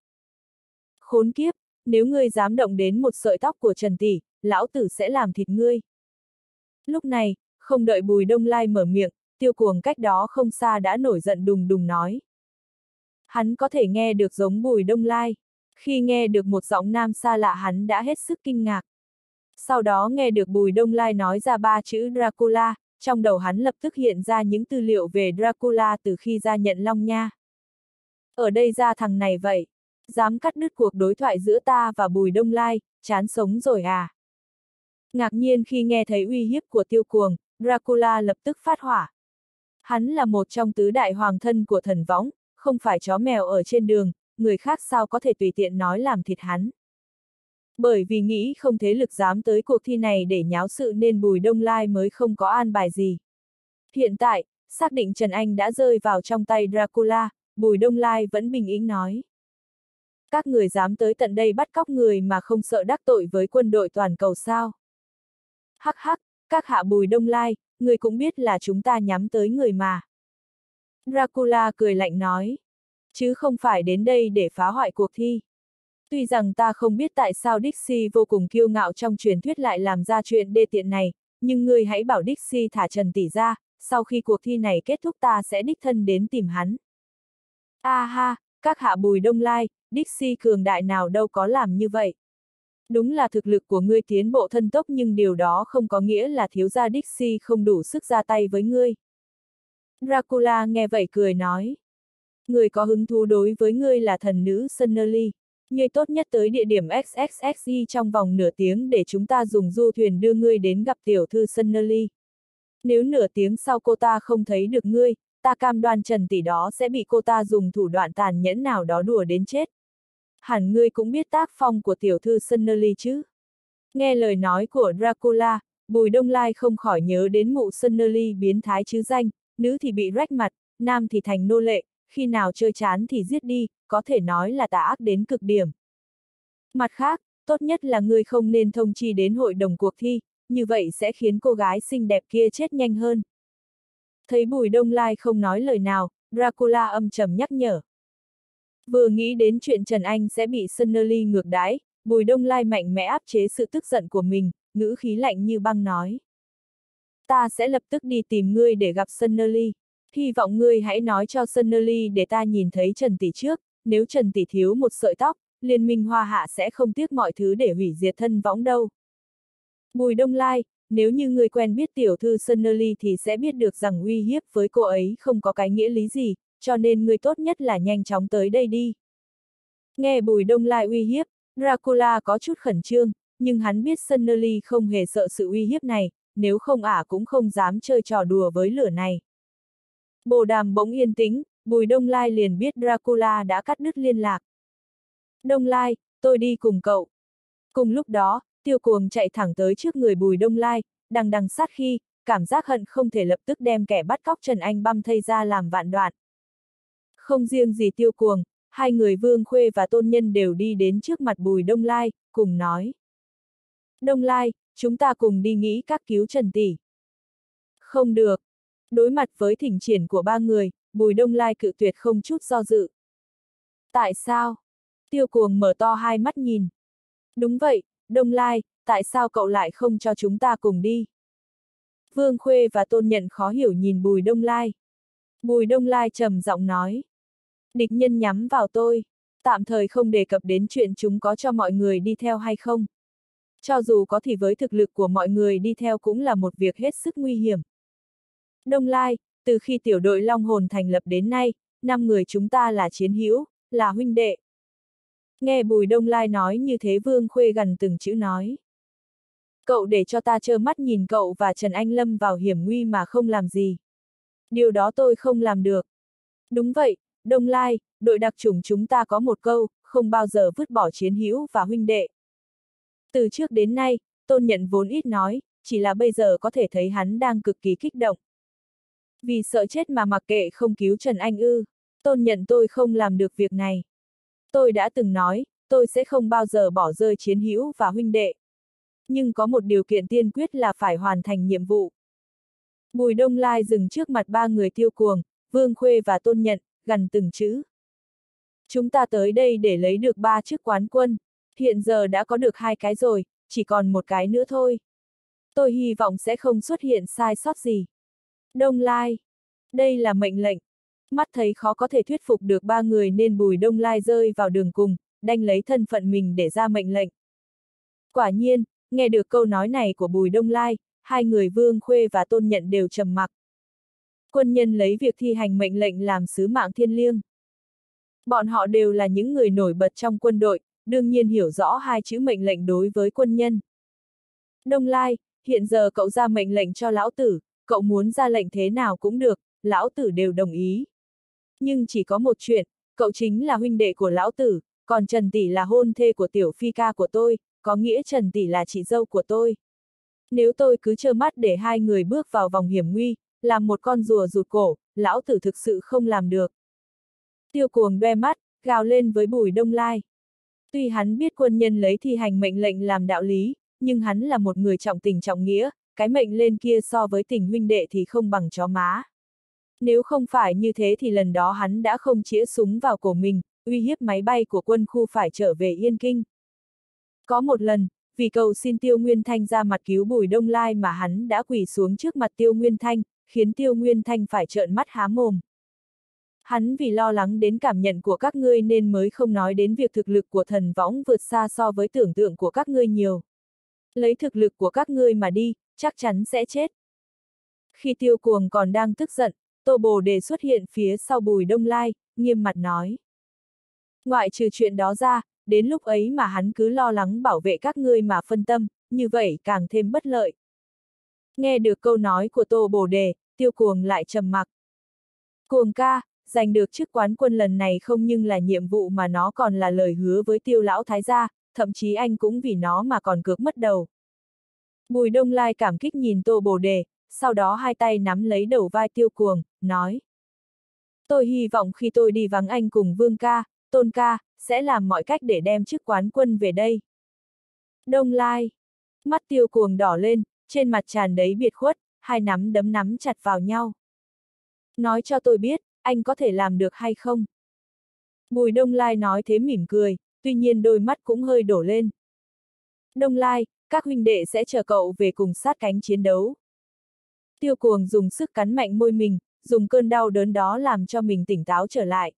Khốn kiếp, nếu ngươi dám động đến một sợi tóc của Trần tỷ, lão tử sẽ làm thịt ngươi. Lúc này, không đợi Bùi Đông Lai mở miệng, Tiêu Cuồng cách đó không xa đã nổi giận đùng đùng nói. Hắn có thể nghe được giống Bùi Đông Lai. Khi nghe được một giọng nam xa lạ hắn đã hết sức kinh ngạc. Sau đó nghe được Bùi Đông Lai nói ra 3 chữ Dracula, trong đầu hắn lập tức hiện ra những tư liệu về Dracula từ khi ra nhận Long Nha. Ở đây ra thằng này vậy, dám cắt đứt cuộc đối thoại giữa ta và Bùi Đông Lai, chán sống rồi à? Ngạc nhiên khi nghe thấy uy hiếp của Tiêu Cuồng, Dracula lập tức phát hỏa. Hắn là một trong tứ đại hoàng thân của thần võng, không phải chó mèo ở trên đường, người khác sao có thể tùy tiện nói làm thịt hắn. Bởi vì nghĩ không thế lực dám tới cuộc thi này để nháo sự nên Bùi Đông Lai mới không có an bài gì. Hiện tại, xác định Trần Anh đã rơi vào trong tay Dracula, Bùi Đông Lai vẫn bình tĩnh nói. Các người dám tới tận đây bắt cóc người mà không sợ đắc tội với quân đội toàn cầu sao? Hắc hắc, các hạ Bùi Đông Lai, người cũng biết là chúng ta nhắm tới người mà. Dracula cười lạnh nói. Chứ không phải đến đây để phá hoại cuộc thi. Tuy rằng ta không biết tại sao Dixie vô cùng kiêu ngạo trong truyền thuyết lại làm ra chuyện đê tiện này, nhưng ngươi hãy bảo Dixie thả Trần tỷ ra, sau khi cuộc thi này kết thúc ta sẽ đích thân đến tìm hắn. A ha, các hạ Bùi Đông Lai, Dixie cường đại nào đâu có làm như vậy. Đúng là thực lực của ngươi tiến bộ thân tốc nhưng điều đó không có nghĩa là thiếu gia Dixie không đủ sức ra tay với ngươi. Dracula nghe vậy cười nói. Người có hứng thú đối với ngươi là thần nữ Sunnerly. Ngươi tốt nhất tới địa điểm XXXY trong vòng nửa tiếng để chúng ta dùng du thuyền đưa ngươi đến gặp tiểu thư Sunnerly. Nếu nửa tiếng sau cô ta không thấy được ngươi, ta cam đoan Trần tỷ đó sẽ bị cô ta dùng thủ đoạn tàn nhẫn nào đó đùa đến chết. Hẳn ngươi cũng biết tác phong của tiểu thư Sunnerly chứ? Nghe lời nói của Dracula, Bùi Đông Lai không khỏi nhớ đến mụ Sunnerly biến thái chứ danh, nữ thì bị rách mặt, nam thì thành nô lệ, khi nào chơi chán thì giết đi, có thể nói là tà ác đến cực điểm. Mặt khác, tốt nhất là ngươi không nên thông chi đến hội đồng cuộc thi, như vậy sẽ khiến cô gái xinh đẹp kia chết nhanh hơn. Thấy Bùi Đông Lai không nói lời nào, Dracula âm trầm nhắc nhở. Vừa nghĩ đến chuyện Trần Anh sẽ bị Sunnerly ngược đãi, Bùi Đông Lai mạnh mẽ áp chế sự tức giận của mình, ngữ khí lạnh như băng nói. Ta sẽ lập tức đi tìm ngươi để gặp Sunnerly. Hy vọng ngươi hãy nói cho Sunnerly để ta nhìn thấy Trần Tỷ trước, nếu Trần Tỷ thiếu một sợi tóc, Liên minh Hoa Hạ sẽ không tiếc mọi thứ để hủy diệt thân võng đâu. Bùi Đông Lai, nếu như ngươi quen biết tiểu thư Sunnerly thì sẽ biết được rằng uy hiếp với cô ấy không có cái nghĩa lý gì, cho nên ngươi tốt nhất là nhanh chóng tới đây đi. Nghe Bùi Đông Lai uy hiếp, Dracula có chút khẩn trương, nhưng hắn biết Sunnerly không hề sợ sự uy hiếp này, nếu không ả cũng không dám chơi trò đùa với lửa này. Bồ đàm bỗng yên tĩnh, Bùi Đông Lai liền biết Dracula đã cắt đứt liên lạc. Đông Lai, tôi đi cùng cậu. Cùng lúc đó, Tiêu Cuồng chạy thẳng tới trước người Bùi Đông Lai, đằng đằng sát khi, cảm giác hận không thể lập tức đem kẻ bắt cóc Trần Anh băm thây ra làm vạn đoạn. Không riêng gì Tiêu Cuồng, hai người Vương Khuê và Tôn Nhân đều đi đến trước mặt Bùi Đông Lai, cùng nói. Đông Lai, chúng ta cùng đi nghĩ cách cứu Trần Tỷ. Không được. Đối mặt với thỉnh triển của ba người, Bùi Đông Lai cự tuyệt không chút do dự. Tại sao? Tiêu Cuồng mở to hai mắt nhìn. Đúng vậy, Đông Lai, tại sao cậu lại không cho chúng ta cùng đi? Vương Khuê và Tôn Nhận khó hiểu nhìn Bùi Đông Lai. Bùi Đông Lai trầm giọng nói. Địch nhân nhắm vào tôi, tạm thời không đề cập đến chuyện chúng có cho mọi người đi theo hay không. Cho dù có thì với thực lực của mọi người đi theo cũng là một việc hết sức nguy hiểm. Đông Lai, từ khi tiểu đội Long Hồn thành lập đến nay, 5 người chúng ta là chiến hữu, là huynh đệ. Nghe Bùi Đông Lai nói như thế Vương Khuê gần từng chữ nói. Cậu để cho ta trơ mắt nhìn cậu và Trần Anh lâm vào hiểm nguy mà không làm gì. Điều đó tôi không làm được. Đúng vậy, Đông Lai, đội đặc chủng chúng ta có một câu, không bao giờ vứt bỏ chiến hữu và huynh đệ. Từ trước đến nay, Tôn Nhận vốn ít nói, chỉ là bây giờ có thể thấy hắn đang cực kỳ kích động. Vì sợ chết mà mặc kệ không cứu Trần Anh ư, Tôn Nhận tôi không làm được việc này. Tôi đã từng nói, tôi sẽ không bao giờ bỏ rơi chiến hữu và huynh đệ. Nhưng có một điều kiện tiên quyết là phải hoàn thành nhiệm vụ. Bùi Đông Lai dừng trước mặt ba người Tiêu Cuồng, Vương Khuê và Tôn Nhận, gần từng chữ. Chúng ta tới đây để lấy được 3 chức quán quân, hiện giờ đã có được 2 cái rồi, chỉ còn một cái nữa thôi. Tôi hy vọng sẽ không xuất hiện sai sót gì. Đông Lai, đây là mệnh lệnh. Mắt thấy khó có thể thuyết phục được ba người nên Bùi Đông Lai rơi vào đường cùng, đành lấy thân phận mình để ra mệnh lệnh. Quả nhiên, nghe được câu nói này của Bùi Đông Lai, hai người Vương Khuê và Tôn Nhận đều trầm mặc. Quân nhân lấy việc thi hành mệnh lệnh làm sứ mạng thiêng liêng. Bọn họ đều là những người nổi bật trong quân đội, đương nhiên hiểu rõ hai chữ mệnh lệnh đối với quân nhân. Đông Lai, hiện giờ cậu ra mệnh lệnh cho lão tử, cậu muốn ra lệnh thế nào cũng được, lão tử đều đồng ý. Nhưng chỉ có một chuyện, cậu chính là huynh đệ của lão tử, còn Trần Tỷ là hôn thê của tiểu phi ca của tôi, có nghĩa Trần Tỷ là chị dâu của tôi. Nếu tôi cứ trơ mắt để hai người bước vào vòng hiểm nguy, làm một con rùa rụt cổ, lão tử thực sự không làm được. Tiêu Cuồng đoe mắt, gào lên với Bùi Đông Lai. Tuy hắn biết quân nhân lấy thi hành mệnh lệnh làm đạo lý, nhưng hắn là một người trọng tình trọng nghĩa, cái mệnh lên kia so với tình huynh đệ thì không bằng chó má. Nếu không phải như thế thì lần đó hắn đã không chĩa súng vào cổ mình, uy hiếp máy bay của quân khu phải trở về Yên Kinh. Có một lần, vì cầu xin Tiêu Nguyên Thanh ra mặt cứu Bùi Đông Lai mà hắn đã quỳ xuống trước mặt Tiêu Nguyên Thanh, khiến Tiêu Nguyên Thanh phải trợn mắt há mồm. Hắn vì lo lắng đến cảm nhận của các ngươi nên mới không nói đến việc thực lực của thần võng vượt xa so với tưởng tượng của các ngươi nhiều. Lấy thực lực của các ngươi mà đi, chắc chắn sẽ chết. Khi Tiêu Cuồng còn đang tức giận, Tô Bồ Đề xuất hiện phía sau Bùi Đông Lai, nghiêm mặt nói. Ngoại trừ chuyện đó ra, đến lúc ấy mà hắn cứ lo lắng bảo vệ các ngươi mà phân tâm, như vậy càng thêm bất lợi. Nghe được câu nói của Tô Bồ Đề, Tiêu Cuồng lại trầm mặc. Cuồng ca, giành được chức quán quân lần này không nhưng là nhiệm vụ mà nó còn là lời hứa với Tiêu lão thái gia, thậm chí anh cũng vì nó mà còn cược mất đầu. Bùi Đông Lai cảm kích nhìn Tô Bồ Đề, sau đó hai tay nắm lấy đầu vai Tiêu Cuồng, nói. Tôi hy vọng khi tôi đi vắng anh cùng Vương ca, Tôn ca, sẽ làm mọi cách để đem chức quán quân về đây. Đông Lai. Mắt Tiêu Cuồng đỏ lên, trên mặt tràn đầy biệt khuất, hai nắm đấm nắm chặt vào nhau. Nói cho tôi biết, anh có thể làm được hay không? Bùi Đông Lai nói thế mỉm cười, tuy nhiên đôi mắt cũng hơi đổ lên. Đông Lai, các huynh đệ sẽ chờ cậu về cùng sát cánh chiến đấu. Tiêu Cuồng dùng sức cắn mạnh môi mình, dùng cơn đau đớn đó làm cho mình tỉnh táo trở lại.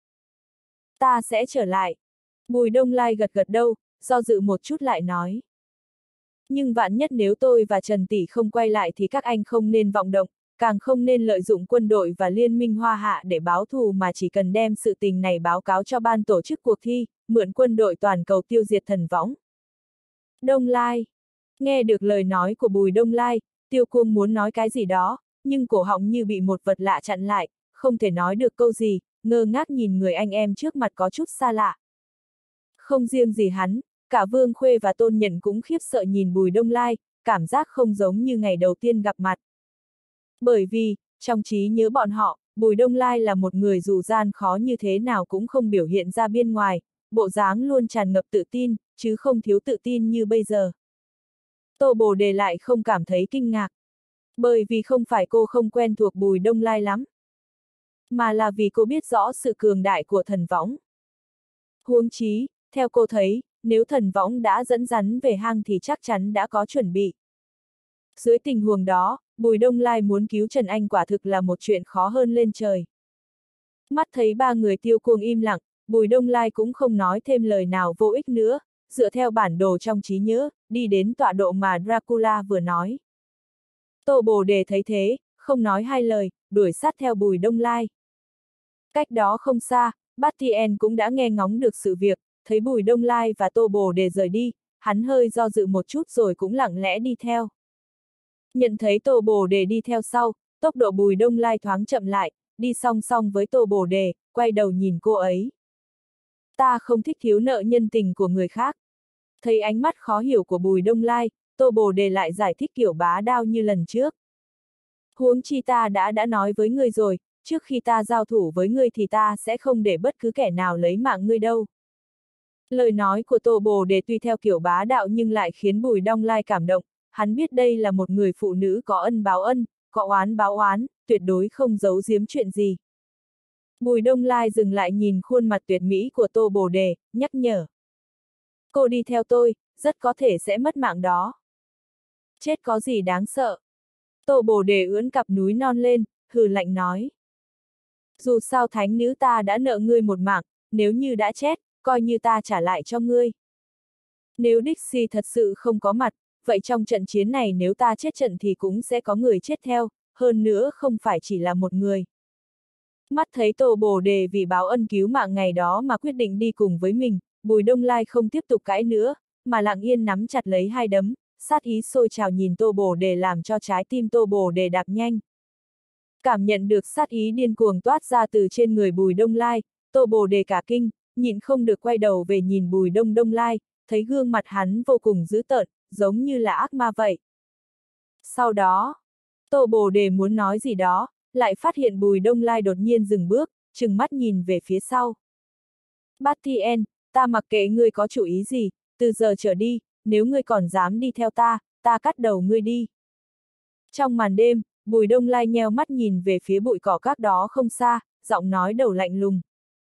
Ta sẽ trở lại. Bùi Đông Lai gật gật đầu, do dự một chút lại nói. Nhưng vạn nhất nếu tôi và Trần Tỷ không quay lại thì các anh không nên vọng động, càng không nên lợi dụng quân đội và liên minh Hoa Hạ để báo thù mà chỉ cần đem sự tình này báo cáo cho ban tổ chức cuộc thi, mượn quân đội toàn cầu tiêu diệt thần võng. Đông Lai. Nghe được lời nói của Bùi Đông Lai, Tiêu Cuồng muốn nói cái gì đó, nhưng cổ họng như bị một vật lạ chặn lại, không thể nói được câu gì, ngơ ngác nhìn người anh em trước mặt có chút xa lạ. Không riêng gì hắn, cả Vương Khuê và Tôn Nhận cũng khiếp sợ nhìn Bùi Đông Lai, cảm giác không giống như ngày đầu tiên gặp mặt. Bởi vì, trong trí nhớ bọn họ, Bùi Đông Lai là một người dù gian khó như thế nào cũng không biểu hiện ra bên ngoài, bộ dáng luôn tràn ngập tự tin, chứ không thiếu tự tin như bây giờ. Tô Bồ Đề lại không cảm thấy kinh ngạc. Bởi vì không phải cô không quen thuộc Bùi Đông Lai lắm, mà là vì cô biết rõ sự cường đại của thần võng. Huống chí, theo cô thấy, nếu thần võng đã dẫn rắn về hang thì chắc chắn đã có chuẩn bị. Dưới tình huống đó, Bùi Đông Lai muốn cứu Trần Anh quả thực là một chuyện khó hơn lên trời. Mắt thấy ba người Tiêu Cuồng im lặng, Bùi Đông Lai cũng không nói thêm lời nào vô ích nữa, dựa theo bản đồ trong trí nhớ, đi đến tọa độ mà Dracula vừa nói. Tô Bồ Đề thấy thế, không nói hai lời, đuổi sát theo Bùi Đông Lai. Cách đó không xa, Bastien cũng đã nghe ngóng được sự việc, thấy Bùi Đông Lai và Tô Bồ Đề rời đi, hắn hơi do dự một chút rồi cũng lặng lẽ đi theo. Nhận thấy Tô Bồ Đề đi theo sau, tốc độ Bùi Đông Lai thoáng chậm lại, đi song song với Tô Bồ Đề, quay đầu nhìn cô ấy. Ta không thích thiếu nợ nhân tình của người khác. Thấy ánh mắt khó hiểu của Bùi Đông Lai, Tô Bồ Đề lại giải thích kiểu bá đạo như lần trước. Huống chi ta đã nói với ngươi rồi, trước khi ta giao thủ với ngươi thì ta sẽ không để bất cứ kẻ nào lấy mạng ngươi đâu. Lời nói của Tô Bồ Đề tuy theo kiểu bá đạo nhưng lại khiến Bùi Đông Lai cảm động, hắn biết đây là một người phụ nữ có ân báo ân, có oán báo oán, tuyệt đối không giấu giếm chuyện gì. Bùi Đông Lai dừng lại nhìn khuôn mặt tuyệt mỹ của Tô Bồ Đề, nhắc nhở. Cô đi theo tôi, rất có thể sẽ mất mạng đó. Chết có gì đáng sợ. Tô Bồ Đề ưỡn cặp núi non lên, hừ lạnh nói. Dù sao thánh nữ ta đã nợ ngươi một mạng, nếu như đã chết, coi như ta trả lại cho ngươi. Nếu Dixie thật sự không có mặt, vậy trong trận chiến này nếu ta chết trận thì cũng sẽ có người chết theo, hơn nữa không phải chỉ là một người. Mắt thấy Tô Bồ Đề vì báo ân cứu mạng ngày đó mà quyết định đi cùng với mình, Bùi Đông Lai không tiếp tục cãi nữa, mà lặng yên nắm chặt lấy hai đấm, sát ý sôi trào nhìn Tô Bồ Đề làm cho trái tim Tô Bồ Đề đạp nhanh. Cảm nhận được sát ý điên cuồng toát ra từ trên người Bùi Đông Lai, Tô Bồ Đề cả kinh, nhịn không được quay đầu về nhìn Bùi Đông Lai, thấy gương mặt hắn vô cùng dữ tợn, giống như là ác ma vậy. Sau đó, Tô Bồ Đề muốn nói gì đó, lại phát hiện Bùi Đông Lai đột nhiên dừng bước, trừng mắt nhìn về phía sau. Bastien, ta mặc kệ ngươi có chủ ý gì, từ giờ trở đi, nếu ngươi còn dám đi theo ta, ta cắt đầu ngươi đi. Trong màn đêm, Bùi Đông Lai nheo mắt nhìn về phía bụi cỏ cách đó không xa, giọng nói đầu lạnh lùng.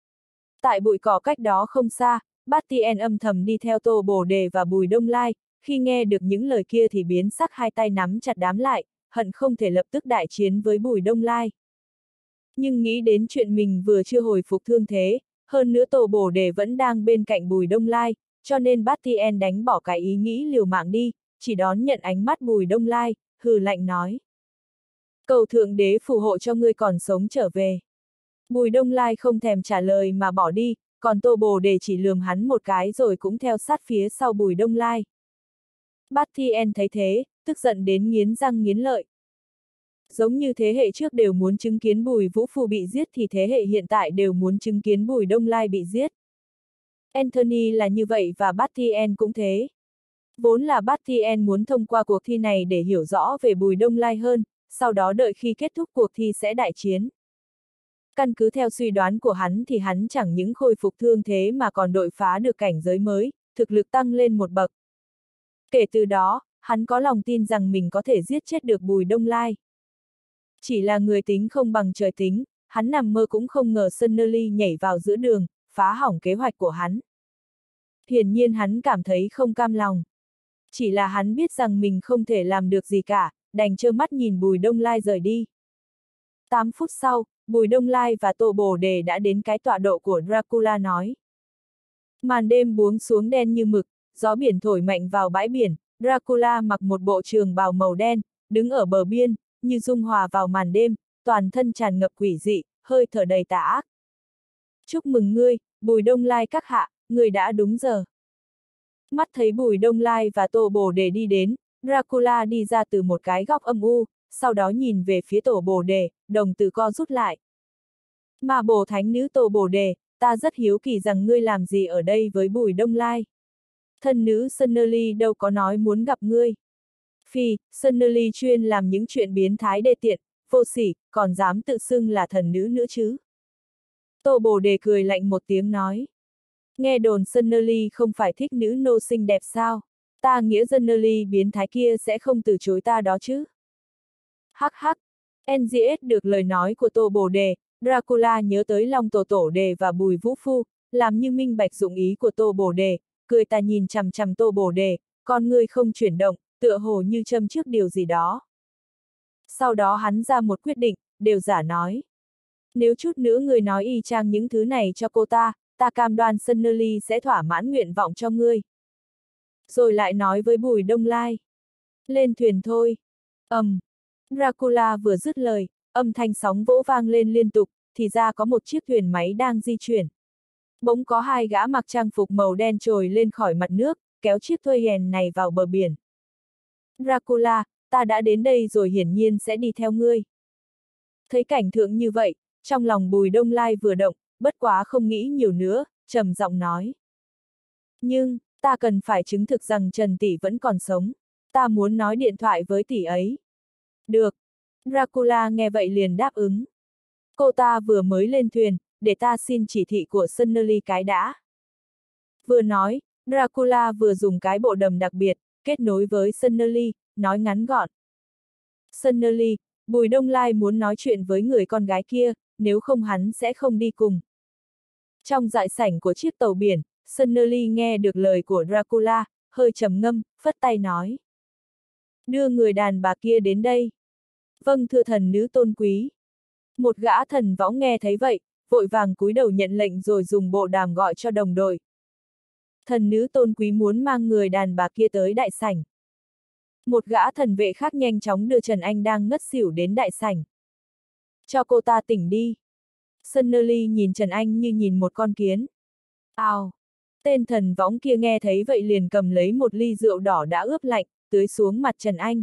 Tại bụi cỏ cách đó không xa, Bastien âm thầm đi theo Tô Bồ Đề và Bùi Đông Lai, khi nghe được những lời kia thì biến sắc hai tay nắm chặt đám lại, hận không thể lập tức đại chiến với Bùi Đông Lai. Nhưng nghĩ đến chuyện mình vừa chưa hồi phục thương thế, hơn nữa Tô Bồ Đề vẫn đang bên cạnh Bùi Đông Lai, cho nên Bastien đánh bỏ cái ý nghĩ liều mạng đi, chỉ đón nhận ánh mắt Bùi Đông Lai, hừ lạnh nói. Cầu Thượng Đế phù hộ cho ngươi còn sống trở về. Bùi Đông Lai không thèm trả lời mà bỏ đi, còn Tô Bồ Đề chỉ lườm hắn một cái rồi cũng theo sát phía sau Bùi Đông Lai. Bastien thấy thế, tức giận đến nghiến răng nghiến lợi. Giống như thế hệ trước đều muốn chứng kiến Bùi Vũ Phu bị giết thì thế hệ hiện tại đều muốn chứng kiến Bùi Đông Lai bị giết. Anthony là như vậy và Bastien cũng thế. Vốn là Bastien muốn thông qua cuộc thi này để hiểu rõ về Bùi Đông Lai hơn, sau đó đợi khi kết thúc cuộc thi sẽ đại chiến. Căn cứ theo suy đoán của hắn thì hắn chẳng những khôi phục thương thế mà còn đột phá được cảnh giới mới, thực lực tăng lên một bậc. Kể từ đó, hắn có lòng tin rằng mình có thể giết chết được Bùi Đông Lai. Chỉ là người tính không bằng trời tính, hắn nằm mơ cũng không ngờ Sunny nhảy vào giữa đường, phá hỏng kế hoạch của hắn. Hiển nhiên hắn cảm thấy không cam lòng. Chỉ là hắn biết rằng mình không thể làm được gì cả, đành trơ mắt nhìn Bùi Đông Lai rời đi. 8 phút sau, Bùi Đông Lai và Tô Bồ Đề đã đến cái tọa độ của Dracula nói. Màn đêm buông xuống đen như mực, gió biển thổi mạnh vào bãi biển, Dracula mặc một bộ trường bào màu đen, đứng ở bờ biên, như dung hòa vào màn đêm, toàn thân tràn ngập quỷ dị, hơi thở đầy tà ác. Chúc mừng ngươi, Bùi Đông Lai các hạ, ngươi đã đúng giờ. Mắt thấy Bùi Đông Lai và Tô Bồ Đề đi đến, Dracula đi ra từ một cái góc âm u, sau đó nhìn về phía Tổ Bồ Đề, đồng tử co rút lại. Mà Bồ Thánh Nữ Tô Bồ Đề, ta rất hiếu kỳ rằng ngươi làm gì ở đây với Bùi Đông Lai. Thần nữ Sunny đâu có nói muốn gặp ngươi. Phi, Sunny chuyên làm những chuyện biến thái đê tiện, vô sỉ, còn dám tự xưng là thần nữ nữa chứ. Tô Bồ Đề cười lạnh một tiếng nói. Nghe đồn Sunny không phải thích nữ nô xinh đẹp sao? Ta nghĩa Sunny biến thái kia sẽ không từ chối ta đó chứ. Hắc hắc. NGS được lời nói của Tô Bồ Đề, Dracula nhớ tới Long Tổ Tổ Đề và Bùi Vũ Phu, làm như minh bạch dụng ý của Tô Bồ Đề, cười ta nhìn chằm chằm Tô Bồ Đề, con ngươi không chuyển động, tựa hồ như châm trước điều gì đó. Sau đó hắn ra một quyết định, đều giả nói. Nếu chút nữa người nói y chang những thứ này cho cô ta cam đoan Sunny sẽ thỏa mãn nguyện vọng cho ngươi. Rồi lại nói với Bùi Đông Lai. Lên thuyền thôi. Dracula vừa dứt lời, âm thanh sóng vỗ vang lên liên tục, thì ra có một chiếc thuyền máy đang di chuyển. Bỗng có hai gã mặc trang phục màu đen trồi lên khỏi mặt nước, kéo chiếc thuê hèn này vào bờ biển. Dracula, ta đã đến đây rồi hiển nhiên sẽ đi theo ngươi. Thấy cảnh tượng như vậy, trong lòng Bùi Đông Lai vừa động, bất quá không nghĩ nhiều nữa, trầm giọng nói. Nhưng, ta cần phải chứng thực rằng Trần tỷ vẫn còn sống. Ta muốn nói điện thoại với tỷ ấy. Được. Dracula nghe vậy liền đáp ứng. Cô ta vừa mới lên thuyền, để ta xin chỉ thị của Sunny cái đã. Vừa nói, Dracula vừa dùng cái bộ đàm đặc biệt, kết nối với Sunny, nói ngắn gọn. Sunny, Bùi Đông Lai muốn nói chuyện với người con gái kia, nếu không hắn sẽ không đi cùng. Trong dại sảnh của chiếc tàu biển, Sunny nghe được lời của Dracula, hơi trầm ngâm, phất tay nói. Đưa người đàn bà kia đến đây. Vâng thưa thần nữ tôn quý. Một gã thần võng nghe thấy vậy, vội vàng cúi đầu nhận lệnh rồi dùng bộ đàm gọi cho đồng đội. Thần nữ tôn quý muốn mang người đàn bà kia tới đại sảnh. Một gã thần vệ khác nhanh chóng đưa Trần Anh đang ngất xỉu đến đại sảnh. Cho cô ta tỉnh đi. Sunny nhìn Trần Anh như nhìn một con kiến. Ào! Tên thần võng kia nghe thấy vậy liền cầm lấy một ly rượu đỏ đã ướp lạnh, tưới xuống mặt Trần Anh.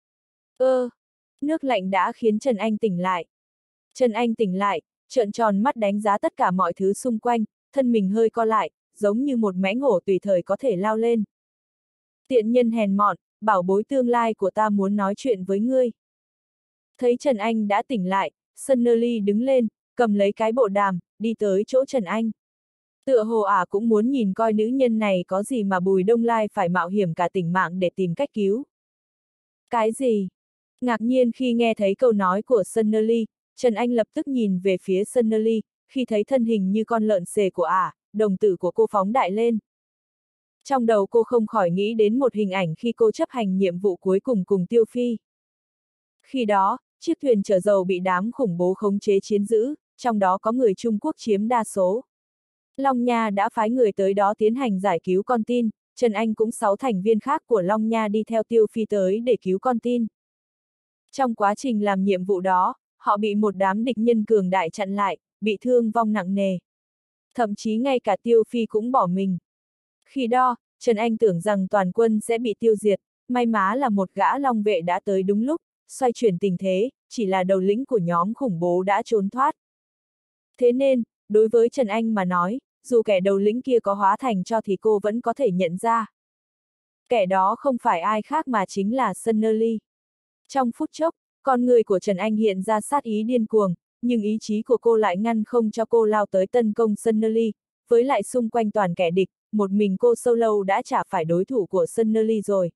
Nước lạnh đã khiến Trần Anh tỉnh lại. Trần Anh tỉnh lại, trợn tròn mắt đánh giá tất cả mọi thứ xung quanh, thân mình hơi co lại, giống như một mãnh hổ tùy thời có thể lao lên. Tiện nhân hèn mọn, bảo bối tương lai của ta muốn nói chuyện với ngươi. Thấy Trần Anh đã tỉnh lại, Sunny đứng lên, cầm lấy cái bộ đàm, đi tới chỗ Trần Anh. Tựa hồ cũng muốn nhìn coi nữ nhân này có gì mà Bùi Đông Lai phải mạo hiểm cả tính mạng để tìm cách cứu. Cái gì? Ngạc nhiên khi nghe thấy câu nói của Sunny, Trần Anh lập tức nhìn về phía Sunny, khi thấy thân hình như con lợn xề của đồng tử của cô phóng đại lên. Trong đầu cô không khỏi nghĩ đến một hình ảnh khi cô chấp hành nhiệm vụ cuối cùng cùng Tiêu Phi. Khi đó, chiếc thuyền chở dầu bị đám khủng bố khống chế chiếm giữ, trong đó có người Trung Quốc chiếm đa số. Long Nha đã phái người tới đó tiến hành giải cứu con tin, Trần Anh cũng 6 thành viên khác của Long Nha đi theo Tiêu Phi tới để cứu con tin. Trong quá trình làm nhiệm vụ đó, họ bị một đám địch nhân cường đại chặn lại, bị thương vong nặng nề. Thậm chí ngay cả Tiêu Phi cũng bỏ mình. Khi đó, Trần Anh tưởng rằng toàn quân sẽ bị tiêu diệt, may mắn là một gã long vệ đã tới đúng lúc, xoay chuyển tình thế, chỉ là đầu lĩnh của nhóm khủng bố đã trốn thoát. Thế nên, đối với Trần Anh mà nói, dù kẻ đầu lĩnh kia có hóa thành cho thì cô vẫn có thể nhận ra. Kẻ đó không phải ai khác mà chính là Sunny. Trong phút chốc, Con người của Trần Anh hiện ra sát ý điên cuồng, nhưng ý chí của cô lại ngăn không cho cô lao tới tấn công Sunny, với lại xung quanh toàn kẻ địch, một mình cô solo đã chả phải đối thủ của Sunny rồi.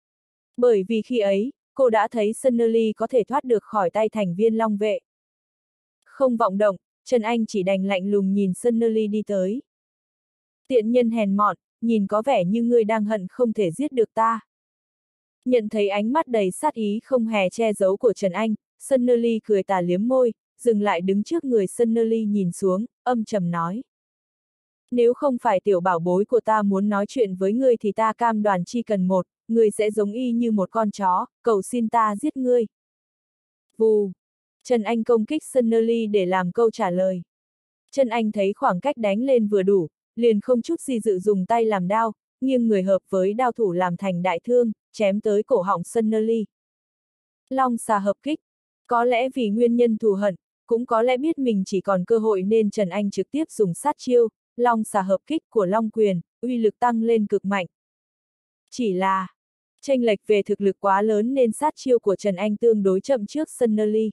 Bởi vì khi ấy, cô đã thấy Sunny có thể thoát được khỏi tay thành viên Long vệ. Không vọng động, Trần Anh chỉ đành lạnh lùng nhìn Sunny đi tới. Tiện nhân hèn mọn, nhìn có vẻ như ngươi đang hận không thể giết được ta. Nhận thấy ánh mắt đầy sát ý không hề che giấu của Trần Anh, Sunny cười tà liếm môi, dừng lại đứng trước người Sunny nhìn xuống, âm trầm nói. Nếu không phải tiểu bảo bối của ta muốn nói chuyện với ngươi thì ta cam đoan chỉ cần một, ngươi sẽ giống y như một con chó, cầu xin ta giết ngươi. Vù! Trần Anh công kích Sunny để làm câu trả lời. Trần Anh thấy khoảng cách đánh lên vừa đủ, liền không chút gì dự dùng tay làm đao, nghiêng người hợp với đao thủ làm thành đại thương, chém tới cổ họng Sunny. Long xà hợp kích. Có lẽ vì nguyên nhân thù hận, cũng có lẽ biết mình chỉ còn cơ hội nên Trần Anh trực tiếp dùng sát chiêu, long xà hợp kích của Long Quyền, uy lực tăng lên cực mạnh. Chỉ là, chênh lệch về thực lực quá lớn nên sát chiêu của Trần Anh tương đối chậm trước Sunny.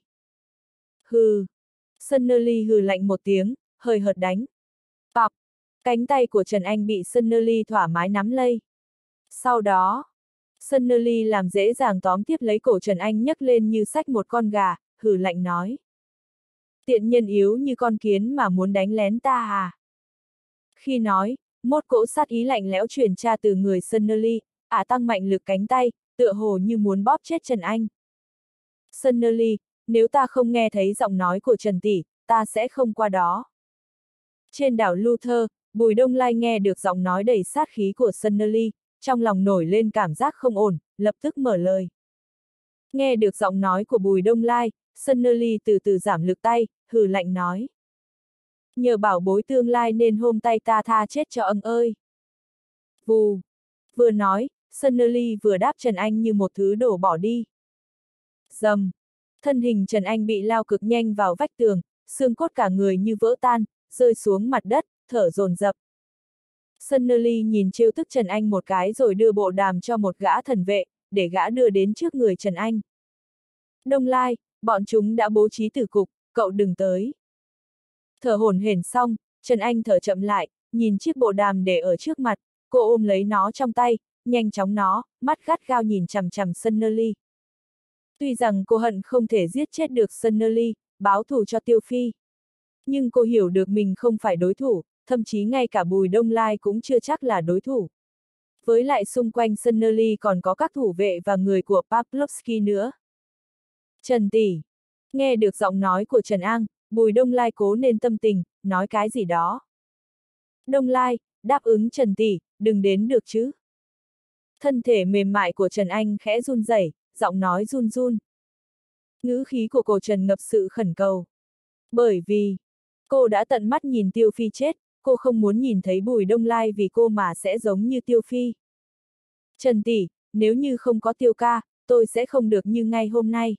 Hừ. Sunny hừ lạnh một tiếng, hơi hợt đánh. Bọc. Cánh tay của Trần Anh bị Sunny thoải mái nắm lấy. Sau đó, Sunny làm dễ dàng tóm tiếp lấy cổ Trần Anh nhấc lên như xách một con gà, hừ lạnh nói. Tiện nhân yếu như con kiến mà muốn đánh lén ta à? Khi nói, một cỗ sát ý lạnh lẽo truyền ra từ người Sunny, tăng mạnh lực cánh tay, tựa hồ như muốn bóp chết Trần Anh. Sunny, nếu ta không nghe thấy giọng nói của Trần tỷ, ta sẽ không qua đó. Trên đảo Luther, Bùi Đông Lai nghe được giọng nói đầy sát khí của Sunny, trong lòng nổi lên cảm giác không ổn, lập tức mở lời. Nghe được giọng nói của Bùi Đông Lai, Sunny từ từ giảm lực tay, hừ lạnh nói. Nhờ bảo bối tương lai nên hôm tay ta tha chết cho ông ơi. Vù. Vừa nói, Sunny vừa đáp Trần Anh như một thứ đổ bỏ đi. Dầm. Thân hình Trần Anh bị lao cực nhanh vào vách tường, xương cốt cả người như vỡ tan, rơi xuống mặt đất, thở dồn dập. Sunny nhìn trêu tức Trần Anh một cái rồi đưa bộ đàm cho một gã thần vệ, để gã đưa đến trước người Trần Anh. Đông Lai, bọn chúng đã bố trí tử cục, cậu đừng tới. Thở hổn hển xong, Trần Anh thở chậm lại, nhìn chiếc bộ đàm để ở trước mặt, cô ôm lấy nó trong tay, nhanh chóng nó, mắt gắt gao nhìn chằm chằm Sunny. Tuy rằng cô hận không thể giết chết được Sunny, báo thù cho Tiêu Phi. Nhưng cô hiểu được mình không phải đối thủ, thậm chí ngay cả Bùi Đông Lai cũng chưa chắc là đối thủ. Với lại xung quanh Sunny còn có các thủ vệ và người của Pavlovsky nữa. Trần tỷ. Nghe được giọng nói của Trần An, Bùi Đông Lai cố nên tâm tình, nói cái gì đó. Đông Lai, đáp ứng Trần tỷ, đừng đến được chứ. Thân thể mềm mại của Trần Anh khẽ run rẩy, giọng nói run run. Ngữ khí của cô Trần ngập sự khẩn cầu. Bởi vì, cô đã tận mắt nhìn Tiêu Phi chết, cô không muốn nhìn thấy Bùi Đông Lai vì cô mà sẽ giống như Tiêu Phi. Trần tỷ, nếu như không có Tiêu ca, tôi sẽ không được như ngay hôm nay.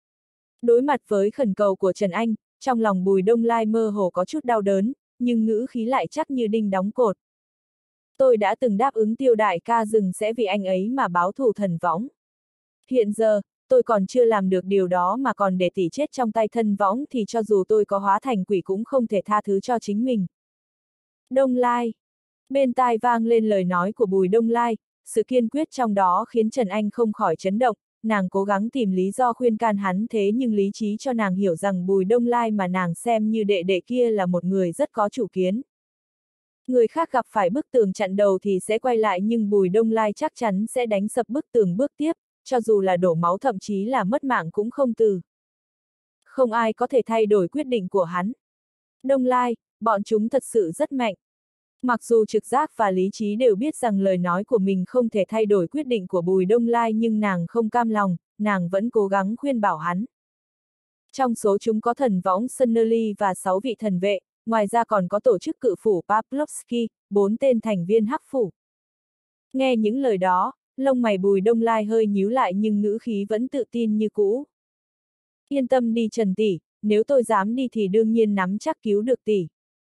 Đối mặt với khẩn cầu của Trần Anh, trong lòng Bùi Đông Lai mơ hồ có chút đau đớn, nhưng ngữ khí lại chắc như đinh đóng cột. Tôi đã từng đáp ứng Tiêu đại ca rừng sẽ vì anh ấy mà báo thù thần võng. Hiện giờ, tôi còn chưa làm được điều đó mà còn để tỷ chết trong tay thân võng thì cho dù tôi có hóa thành quỷ cũng không thể tha thứ cho chính mình. Đông Lai. Bên tai vang lên lời nói của Bùi Đông Lai, sự kiên quyết trong đó khiến Trần Anh không khỏi chấn động, nàng cố gắng tìm lý do khuyên can hắn thế nhưng lý trí cho nàng hiểu rằng Bùi Đông Lai mà nàng xem như đệ đệ kia là một người rất có chủ kiến. Người khác gặp phải bức tường chặn đầu thì sẽ quay lại nhưng Bùi Đông Lai chắc chắn sẽ đánh sập bức tường bước tiếp, cho dù là đổ máu thậm chí là mất mạng cũng không từ. Không ai có thể thay đổi quyết định của hắn. Đông Lai, bọn chúng thật sự rất mạnh. Mặc dù trực giác và lý trí đều biết rằng lời nói của mình không thể thay đổi quyết định của Bùi Đông Lai nhưng nàng không cam lòng, nàng vẫn cố gắng khuyên bảo hắn. Trong số chúng có thần võng Sunny và 6 vị thần vệ, ngoài ra còn có tổ chức cự phủ Pavlovsky, 4 tên thành viên hắc phủ. Nghe những lời đó, lông mày Bùi Đông Lai hơi nhíu lại nhưng ngữ khí vẫn tự tin như cũ. Yên tâm đi Trần tỷ, nếu tôi dám đi thì đương nhiên nắm chắc cứu được tỷ.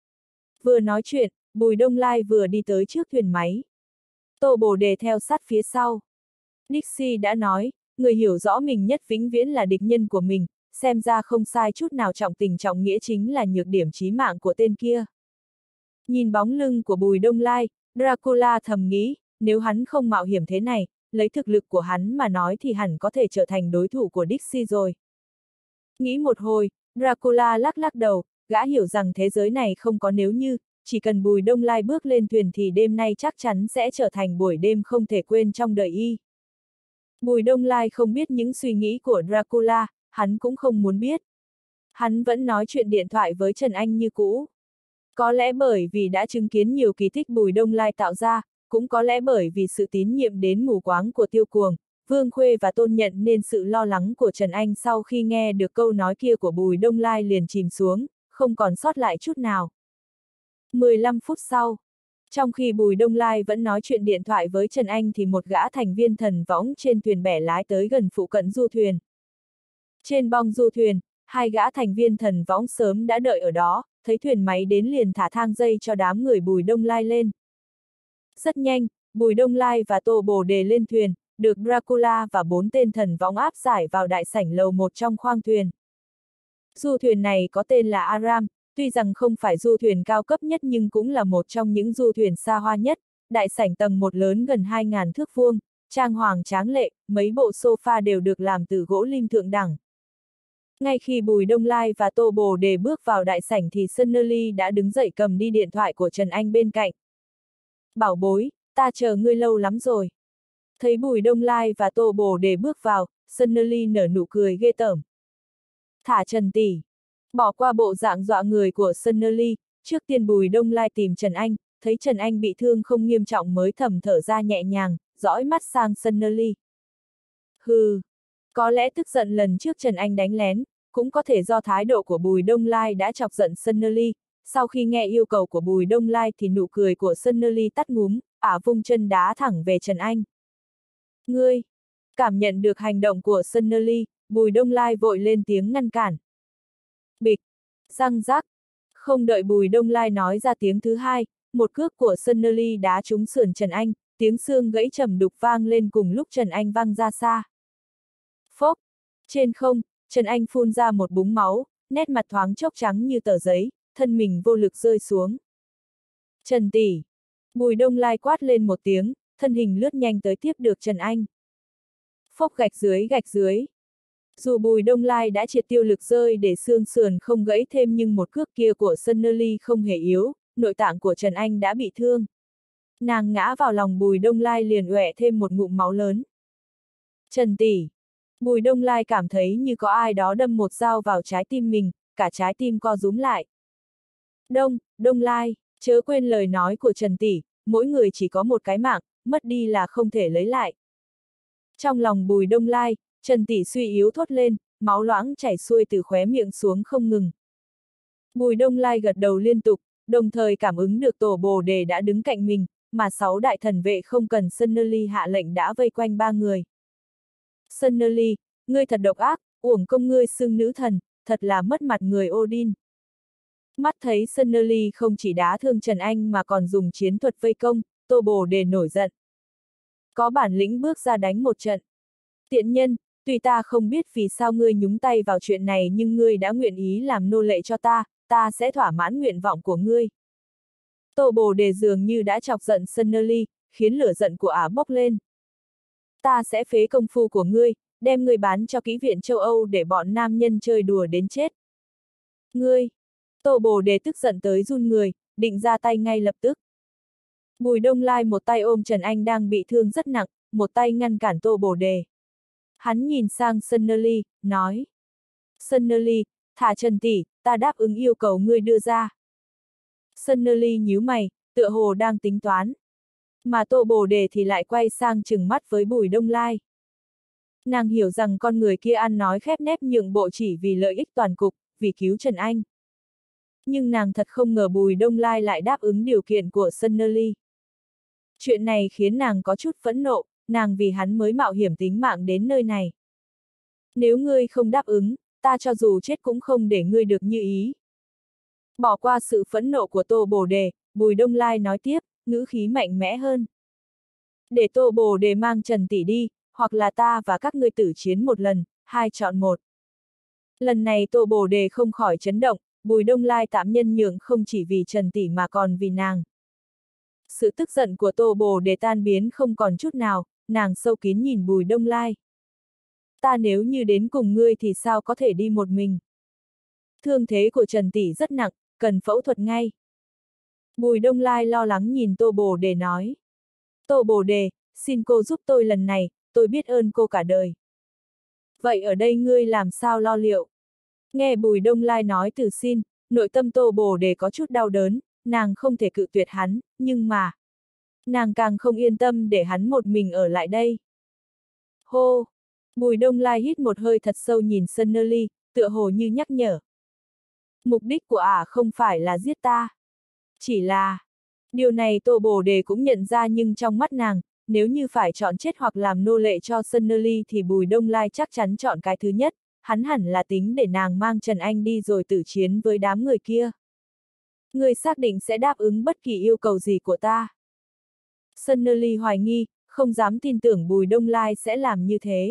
Vừa nói chuyện, Bùi Đông Lai vừa đi tới trước thuyền máy. Tô Bồ Đề theo sát phía sau. Dixie đã nói, người hiểu rõ mình nhất vĩnh viễn là địch nhân của mình, xem ra không sai chút nào, trọng tình trọng nghĩa chính là nhược điểm chí mạng của tên kia. Nhìn bóng lưng của Bùi Đông Lai, Dracula thầm nghĩ, nếu hắn không mạo hiểm thế này, lấy thực lực của hắn mà nói thì hẳn có thể trở thành đối thủ của Dixie rồi. Nghĩ một hồi, Dracula lắc lắc đầu, gã hiểu rằng thế giới này không có nếu như, chỉ cần Bùi Đông Lai bước lên thuyền thì đêm nay chắc chắn sẽ trở thành buổi đêm không thể quên trong đời y. Bùi Đông Lai không biết những suy nghĩ của Dracula, hắn cũng không muốn biết. Hắn vẫn nói chuyện điện thoại với Trần Anh như cũ. Có lẽ bởi vì đã chứng kiến nhiều kỳ tích Bùi Đông Lai tạo ra, cũng có lẽ bởi vì sự tín nhiệm đến mù quáng của Tiêu Cuồng, Vương Khuê và Tôn Nhận nên sự lo lắng của Trần Anh sau khi nghe được câu nói kia của Bùi Đông Lai liền chìm xuống, không còn sót lại chút nào. 15 phút sau, trong khi Bùi Đông Lai vẫn nói chuyện điện thoại với Trần Anh thì một gã thành viên thần võng trên thuyền bè lái tới gần phụ cận du thuyền. Trên bong du thuyền, hai gã thành viên thần võng sớm đã đợi ở đó, thấy thuyền máy đến liền thả thang dây cho đám người Bùi Đông Lai lên. Rất nhanh, Bùi Đông Lai và Tô Bồ Đề lên thuyền, được Dracula và 4 tên thần võng áp giải vào đại sảnh lầu 1 trong khoang thuyền. Du thuyền này có tên là Aram, tuy rằng không phải du thuyền cao cấp nhất nhưng cũng là một trong những du thuyền xa hoa nhất, đại sảnh tầng 1 lớn gần 2.000 thước vuông, trang hoàng tráng lệ, mấy bộ sofa đều được làm từ gỗ lim thượng đẳng. Ngay khi Bùi Đông Lai và Tô Bồ Đề bước vào đại sảnh thì Sunny đã đứng dậy cầm đi điện thoại của Trần Anh bên cạnh. Bảo bối, ta chờ ngươi lâu lắm rồi. Thấy Bùi Đông Lai và Tô Bồ Đề bước vào, Sunny nở nụ cười ghê tởm. Thả Trần tỷ. Bỏ qua bộ dạng dọa người của Sunny, trước tiên Bùi Đông Lai tìm Trần Anh, thấy Trần Anh bị thương không nghiêm trọng mới thầm thở ra nhẹ nhàng, dõi mắt sang Sunny. Hừ. Có lẽ tức giận lần trước Trần Anh đánh lén, cũng có thể do thái độ của Bùi Đông Lai đã chọc giận Sunny. Sau khi nghe yêu cầu của Bùi Đông Lai thì nụ cười của Sunny tắt ngúm, vung chân đá thẳng về Trần Anh. Ngươi! Cảm nhận được hành động của Sunny, Bùi Đông Lai vội lên tiếng ngăn cản. Bịch! Răng rắc! Không đợi Bùi Đông Lai nói ra tiếng thứ hai, một cước của Sunny đá trúng sườn Trần Anh, tiếng xương gãy trầm đục vang lên cùng lúc Trần Anh văng ra xa. Phốc! Trên không, Trần Anh phun ra một búng máu, nét mặt thoáng chốc trắng như tờ giấy, thân mình vô lực rơi xuống. Trần tỷ! Bùi Đông Lai quát lên một tiếng, thân hình lướt nhanh tới tiếp được Trần Anh. Phốc gạch dưới gạch dưới. Dù Bùi Đông Lai đã triệt tiêu lực rơi để xương sườn không gãy thêm nhưng một cước kia của Sunny không hề yếu, nội tạng của Trần Anh đã bị thương. Nàng ngã vào lòng Bùi Đông Lai liền uệ thêm một ngụm máu lớn. Trần tỷ! Bùi Đông Lai cảm thấy như có ai đó đâm một dao vào trái tim mình, cả trái tim co rúm lại. Đông Lai, chớ quên lời nói của Trần tỷ, mỗi người chỉ có một cái mạng, mất đi là không thể lấy lại. Trong lòng Bùi Đông Lai, Trần tỷ suy yếu thốt lên, máu loãng chảy xuôi từ khóe miệng xuống không ngừng. Bùi Đông Lai gật đầu liên tục, đồng thời cảm ứng được Tổ Bồ Đề đã đứng cạnh mình, mà 6 đại thần vệ không cần Sunny hạ lệnh đã vây quanh 3 người. Sunny, ngươi thật độc ác, uổng công ngươi xưng nữ thần, thật là mất mặt người Odin. Mắt thấy Sunny không chỉ đá thương Trần Anh mà còn dùng chiến thuật vây công, Tô Bồ Đề nổi giận. Có bản lĩnh bước ra đánh một trận. Tiện nhân, tuy ta không biết vì sao ngươi nhúng tay vào chuyện này nhưng ngươi đã nguyện ý làm nô lệ cho ta, ta sẽ thỏa mãn nguyện vọng của ngươi. Tô Bồ Đề dường như đã chọc giận Sunny, khiến lửa giận của ả bốc lên. Ta sẽ phế công phu của ngươi, đem ngươi bán cho kỹ viện châu Âu để bọn nam nhân chơi đùa đến chết. Ngươi! Tô Bồ Đề tức giận tới run người, định ra tay ngay lập tức. Bùi Đông Lai một tay ôm Trần Anh đang bị thương rất nặng, một tay ngăn cản Tô Bồ Đề. Hắn nhìn sang Sunny, nói. Sunny, thả Trần tỷ, ta đáp ứng yêu cầu ngươi đưa ra. Sunny nhíu mày, tựa hồ đang tính toán. Mà Tô Bồ Đề thì lại quay sang trừng mắt với Bùi Đông Lai. Nàng hiểu rằng con người kia ăn nói khép nép nhượng bộ chỉ vì lợi ích toàn cục, vì cứu Trần Anh. Nhưng nàng thật không ngờ Bùi Đông Lai lại đáp ứng điều kiện của Sunny. Chuyện này khiến nàng có chút phẫn nộ, nàng vì hắn mới mạo hiểm tính mạng đến nơi này. Nếu ngươi không đáp ứng, ta cho dù chết cũng không để ngươi được như ý. Bỏ qua sự phẫn nộ của Tô Bồ Đề, Bùi Đông Lai nói tiếp, ngữ khí mạnh mẽ hơn. Để Tô Bồ Đề mang Trần tỷ đi, hoặc là ta và các ngươi tử chiến một lần, 2 chọn 1. Lần này Tô Bồ Đề không khỏi chấn động, Bùi Đông Lai tạm nhân nhượng không chỉ vì Trần Tỷ mà còn vì nàng. Sự tức giận của Tô Bồ Đề tan biến không còn chút nào, nàng sâu kín nhìn Bùi Đông Lai. Ta nếu như đến cùng ngươi thì sao có thể đi một mình? Thương thế của Trần Tỷ rất nặng, cần phẫu thuật ngay. Bùi Đông Lai lo lắng nhìn Tô Bồ Đề nói. Tô Bồ Đề, xin cô giúp tôi lần này, tôi biết ơn cô cả đời. Vậy ở đây ngươi làm sao lo liệu? Nghe Bùi Đông Lai nói từ xin, nội tâm Tô Bồ Đề có chút đau đớn, nàng không thể cự tuyệt hắn, nhưng mà nàng càng không yên tâm để hắn một mình ở lại đây. Hô! Bùi Đông Lai hít một hơi thật sâu nhìn Sơn Nơ Ly, tựa hồ như nhắc nhở. Mục đích của ả không phải là giết ta. Chỉ là... Điều này Tô Bồ Đề cũng nhận ra, nhưng trong mắt nàng, nếu như phải chọn chết hoặc làm nô lệ cho Sơn Nơ Ly thì Bùi Đông Lai chắc chắn chọn cái thứ nhất, hắn hẳn là tính để nàng mang Trần Anh đi rồi tử chiến với đám người kia. Người xác định sẽ đáp ứng bất kỳ yêu cầu gì của ta. Sơn Nơ Ly hoài nghi, không dám tin tưởng Bùi Đông Lai sẽ làm như thế.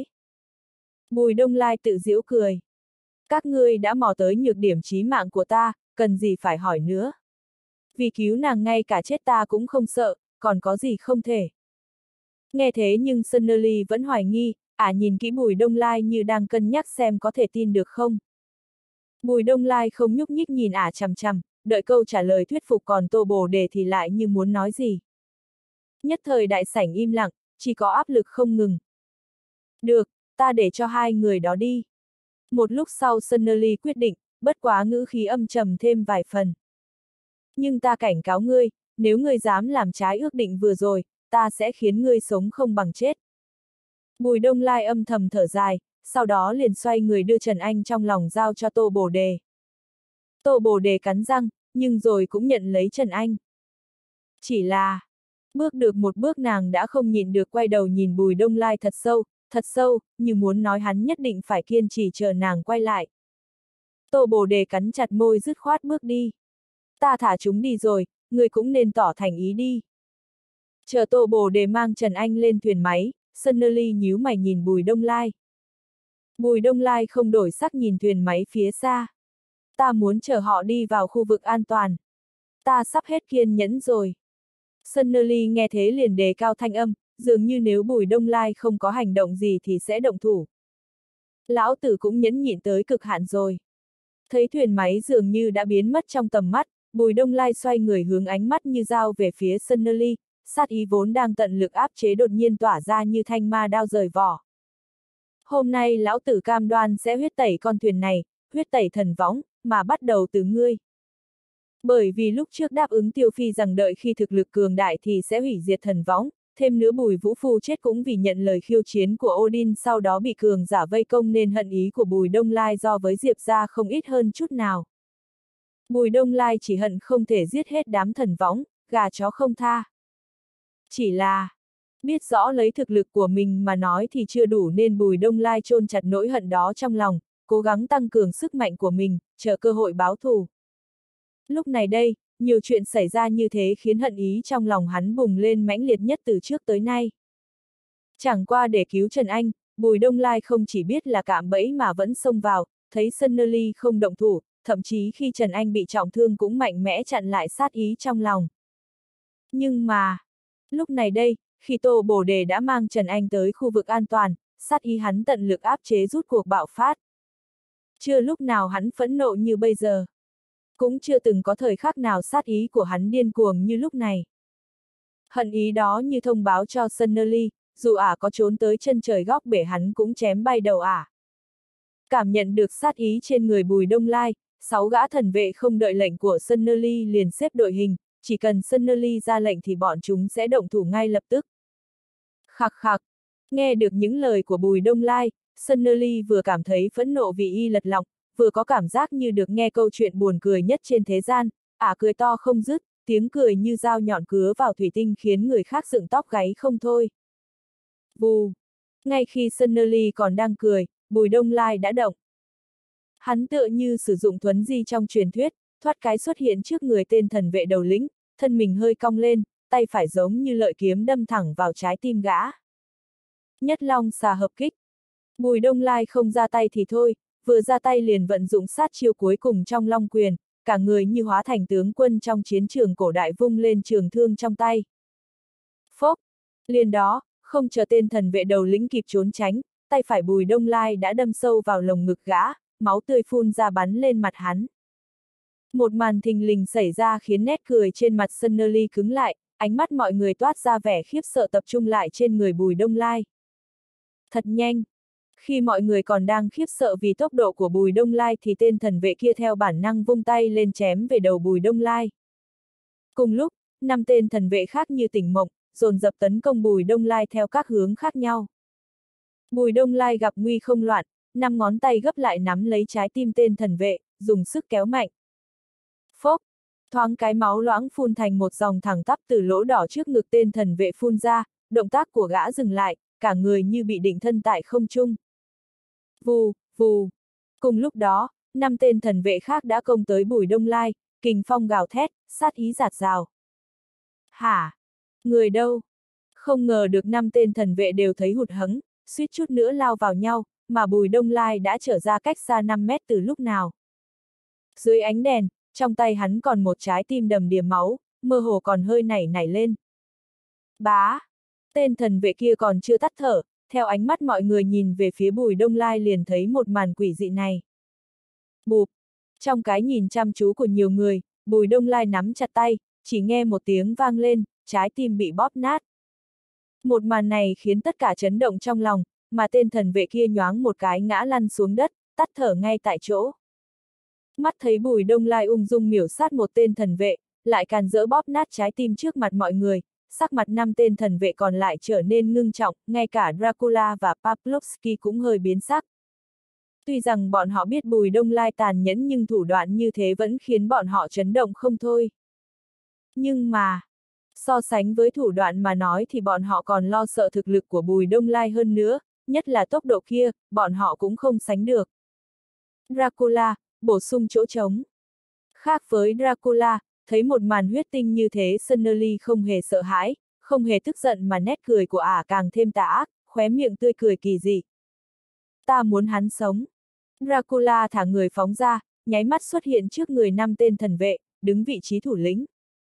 Bùi Đông Lai tự giễu cười. Các ngươi đã mò tới nhược điểm chí mạng của ta, cần gì phải hỏi nữa. Vì cứu nàng ngay cả chết ta cũng không sợ, còn có gì không thể. Nghe thế nhưng Sơn Nơ Ly vẫn hoài nghi, nhìn kỹ Bùi Đông Lai như đang cân nhắc xem có thể tin được không. Bùi Đông Lai không nhúc nhích nhìn chằm chằm, đợi câu trả lời thuyết phục, còn Tô Bồ Đề thì lại như muốn nói gì. Nhất thời đại sảnh im lặng, chỉ có áp lực không ngừng. Được, ta để cho hai người đó đi. Một lúc sau Sơn Nơ Ly quyết định, bất quá ngữ khí âm trầm thêm vài phần. Nhưng ta cảnh cáo ngươi, nếu ngươi dám làm trái ước định vừa rồi, ta sẽ khiến ngươi sống không bằng chết. Bùi Đông Lai âm thầm thở dài, sau đó liền xoay người đưa Trần Anh trong lòng giao cho Tô Bồ Đề. Tô Bồ Đề cắn răng, nhưng rồi cũng nhận lấy Trần Anh. Chỉ là, bước được một bước nàng đã không nhịn được quay đầu nhìn Bùi Đông Lai thật sâu, như muốn nói hắn nhất định phải kiên trì chờ nàng quay lại. Tô Bồ Đề cắn chặt môi dứt khoát bước đi. Ta thả chúng đi rồi, ngươi cũng nên tỏ thành ý đi. Chờ Tô Bồ Đề mang Trần Anh lên thuyền máy, Sơn Nơ Ly nhíu mày nhìn Bùi Đông Lai. Bùi Đông Lai không đổi sắc nhìn thuyền máy phía xa. Ta muốn chở họ đi vào khu vực an toàn. Ta sắp hết kiên nhẫn rồi. Sơn Nơ Ly nghe thế liền đề cao thanh âm, dường như nếu Bùi Đông Lai không có hành động gì thì sẽ động thủ. Lão tử cũng nhẫn nhịn tới cực hạn rồi. Thấy thuyền máy dường như đã biến mất trong tầm mắt, Bùi Đông Lai xoay người hướng ánh mắt như dao về phía Sơn Nơ Ly, sát ý vốn đang tận lực áp chế đột nhiên tỏa ra như thanh ma đao rời vỏ. Hôm nay lão tử cam đoan sẽ huyết tẩy con thuyền này, huyết tẩy thần võng, mà bắt đầu từ ngươi. Bởi vì lúc trước đáp ứng Tiêu Phi rằng đợi khi thực lực cường đại thì sẽ hủy diệt thần võng, thêm nữa Bùi Vũ Phu chết cũng vì nhận lời khiêu chiến của Odin, sau đó bị cường giả vây công, nên hận ý của Bùi Đông Lai do với Diệp gia không ít hơn chút nào. Bùi Đông Lai chỉ hận không thể giết hết đám thần võng, gà chó không tha. Chỉ là, biết rõ lấy thực lực của mình mà nói thì chưa đủ, nên Bùi Đông Lai chôn chặt nỗi hận đó trong lòng, cố gắng tăng cường sức mạnh của mình, chờ cơ hội báo thù. Lúc này đây, nhiều chuyện xảy ra như thế khiến hận ý trong lòng hắn bùng lên mãnh liệt nhất từ trước tới nay. Chẳng qua để cứu Trần Anh, Bùi Đông Lai không chỉ biết là cạm bẫy mà vẫn xông vào, thấy Sơn Nơ Ly không động thủ, thậm chí khi Trần Anh bị trọng thương cũng mạnh mẽ chặn lại sát ý trong lòng. Nhưng mà, lúc này đây, khi Tô Bồ Đề đã mang Trần Anh tới khu vực an toàn, sát ý hắn tận lực áp chế rút cuộc bạo phát. Chưa lúc nào hắn phẫn nộ như bây giờ. Cũng chưa từng có thời khắc nào sát ý của hắn điên cuồng như lúc này. Hận ý đó như thông báo cho Sơn Nơ Ly, dù có trốn tới chân trời góc bể hắn cũng chém bay đầu Cảm nhận được sát ý trên người Bùi Đông Lai, 6 gã thần vệ không đợi lệnh của Sơn Nơ Ly liền xếp đội hình, chỉ cần Sơn Nơ Ly ra lệnh thì bọn chúng sẽ động thủ ngay lập tức. Khặc khặc, nghe được những lời của Bùi Đông Lai, Sơn Nơ Ly vừa cảm thấy phẫn nộ vì y lật lọng, vừa có cảm giác như được nghe câu chuyện buồn cười nhất trên thế gian, cười to không dứt, tiếng cười như dao nhọn cứa vào thủy tinh khiến người khác dựng tóc gáy không thôi. Bù! Ngay khi Sơn Nơ Ly còn đang cười, Bùi Đông Lai đã động. Hắn tựa như sử dụng thuấn di trong truyền thuyết, thoát cái xuất hiện trước người tên thần vệ đầu lĩnh, thân mình hơi cong lên, tay phải giống như lợi kiếm đâm thẳng vào trái tim gã. Nhất long xà hợp kích. Bùi Đông Lai không ra tay thì thôi, vừa ra tay liền vận dụng sát chiêu cuối cùng trong long quyền, cả người như hóa thành tướng quân trong chiến trường cổ đại vung lên trường thương trong tay. Phốc! Liền đó, không chờ tên thần vệ đầu lĩnh kịp trốn tránh, tay phải Bùi Đông Lai đã đâm sâu vào lồng ngực gã, máu tươi phun ra bắn lên mặt hắn. Một màn thình lình xảy ra khiến nét cười trên mặt Sunnerly cứng lại, ánh mắt mọi người toát ra vẻ khiếp sợ tập trung lại trên người Bùi Đông Lai. Thật nhanh! Khi mọi người còn đang khiếp sợ vì tốc độ của Bùi Đông Lai thì tên thần vệ kia theo bản năng vung tay lên chém về đầu Bùi Đông Lai. Cùng lúc, 5 tên thần vệ khác như tỉnh mộng, dồn dập tấn công Bùi Đông Lai theo các hướng khác nhau. Bùi Đông Lai gặp nguy không loạn, 5 ngón tay gấp lại nắm lấy trái tim tên thần vệ, dùng sức kéo mạnh. Phốc! Thoáng cái máu loãng phun thành một dòng thẳng tắp từ lỗ đỏ trước ngực tên thần vệ phun ra, động tác của gã dừng lại, cả người như bị định thân tại không trung. Vù, vù. Cùng lúc đó, 5 tên thần vệ khác đã công tới Bùi Đông Lai, kình phong gào thét, sát ý rạt rào. Hả? Người đâu? Không ngờ được 5 tên thần vệ đều thấy hụt hẫng, suýt chút nữa lao vào nhau, mà Bùi Đông Lai đã trở ra cách xa 5 mét từ lúc nào. Dưới ánh đèn, trong tay hắn còn một trái tim đầm đìa máu, mơ hồ còn hơi nảy nảy lên. Bá! Tên thần vệ kia còn chưa tắt thở, theo ánh mắt mọi người nhìn về phía Bùi Đông Lai liền thấy một màn quỷ dị này. Bụp! Trong cái nhìn chăm chú của nhiều người, Bùi Đông Lai nắm chặt tay, chỉ nghe một tiếng vang lên, trái tim bị bóp nát. Một màn này khiến tất cả chấn động trong lòng, mà tên thần vệ kia nhoáng một cái ngã lăn xuống đất, tắt thở ngay tại chỗ. Mắt thấy Bùi Đông Lai ung dung miểu sát một tên thần vệ, lại càn rỡ bóp nát trái tim trước mặt mọi người, sắc mặt 5 tên thần vệ còn lại trở nên ngưng trọng, ngay cả Dracula và Pavlovsky cũng hơi biến sắc. Tuy rằng bọn họ biết Bùi Đông Lai tàn nhẫn nhưng thủ đoạn như thế vẫn khiến bọn họ chấn động không thôi. Nhưng mà, so sánh với thủ đoạn mà nói thì bọn họ còn lo sợ thực lực của Bùi Đông Lai hơn nữa, nhất là tốc độ kia, bọn họ cũng không sánh được. Dracula, bổ sung chỗ trống. Khác với Dracula, thấy một màn huyết tinh như thế Sunnerly không hề sợ hãi, không hề tức giận mà nét cười của ả càng thêm tà ác, khóe miệng tươi cười kỳ dị. Ta muốn hắn sống. Dracula thả người phóng ra, nháy mắt xuất hiện trước người 5 tên thần vệ, đứng vị trí thủ lĩnh.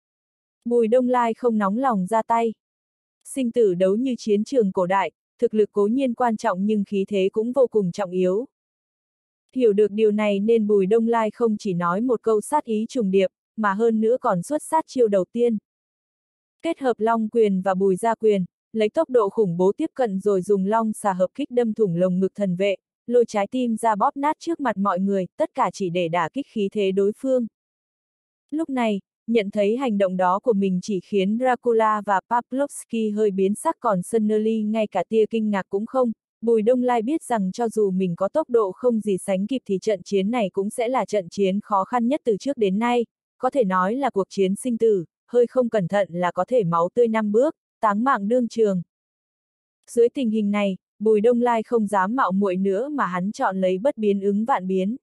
Bùi Đông Lai không nóng lòng ra tay. Sinh tử đấu như chiến trường cổ đại, thực lực cố nhiên quan trọng nhưng khí thế cũng vô cùng trọng yếu. Hiểu được điều này nên Bùi Đông Lai không chỉ nói một câu sát ý trùng điệp, mà hơn nữa còn xuất sát chiêu đầu tiên. Kết hợp long quyền và bùi gia quyền, lấy tốc độ khủng bố tiếp cận rồi dùng long xà hợp kích đâm thủng lồng ngực thần vệ, lôi trái tim ra bóp nát trước mặt mọi người, tất cả chỉ để đả kích khí thế đối phương. Lúc này, nhận thấy hành động đó của mình chỉ khiến Dracula và Pavlovsky hơi biến sắc, còn Sunnerly ngay cả tia kinh ngạc cũng không. Bùi Đông Lai biết rằng cho dù mình có tốc độ không gì sánh kịp thì trận chiến này cũng sẽ là trận chiến khó khăn nhất từ trước đến nay, có thể nói là cuộc chiến sinh tử, hơi không cẩn thận là có thể máu tươi 5 bước, táng mạng đương trường. Dưới tình hình này, Bùi Đông Lai không dám mạo muội nữa mà hắn chọn lấy bất biến ứng vạn biến.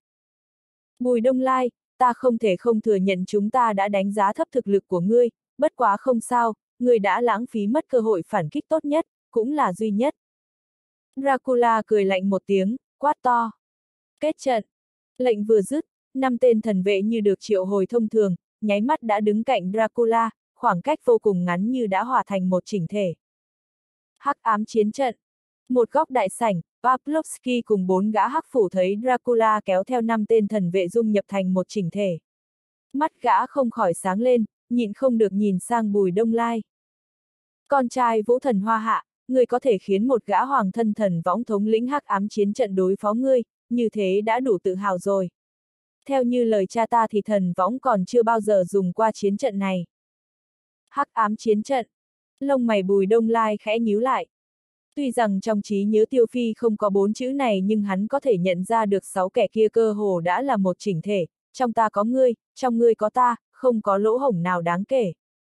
Bùi Đông Lai, ta không thể không thừa nhận chúng ta đã đánh giá thấp thực lực của ngươi, bất quá không sao, ngươi đã lãng phí mất cơ hội phản kích tốt nhất, cũng là duy nhất. Dracula cười lạnh một tiếng, quát to. Kết trận. Lệnh vừa dứt, 5 tên thần vệ như được triệu hồi thông thường, nháy mắt đã đứng cạnh Dracula, khoảng cách vô cùng ngắn như đã hòa thành một chỉnh thể. Hắc ám chiến trận. Một góc đại sảnh, Pavlovsky cùng 4 gã hắc phủ thấy Dracula kéo theo 5 tên thần vệ dung nhập thành một chỉnh thể. Mắt gã không khỏi sáng lên, nhịn không được nhìn sang Bùi Đông Lai. Con trai Vũ Thần Hoa Hạ, ngươi có thể khiến một gã hoàng thân thần võng thống lĩnh hắc ám chiến trận đối phó ngươi, như thế đã đủ tự hào rồi. Theo như lời cha ta thì thần võng còn chưa bao giờ dùng qua chiến trận này. Hắc ám chiến trận. Lông mày Bùi Đông Lai khẽ nhíu lại. Tuy rằng trong trí nhớ Tiêu Phi không có 4 chữ này nhưng hắn có thể nhận ra được 6 kẻ kia cơ hồ đã là một chỉnh thể, trong ta có ngươi, trong ngươi có ta, không có lỗ hổng nào đáng kể.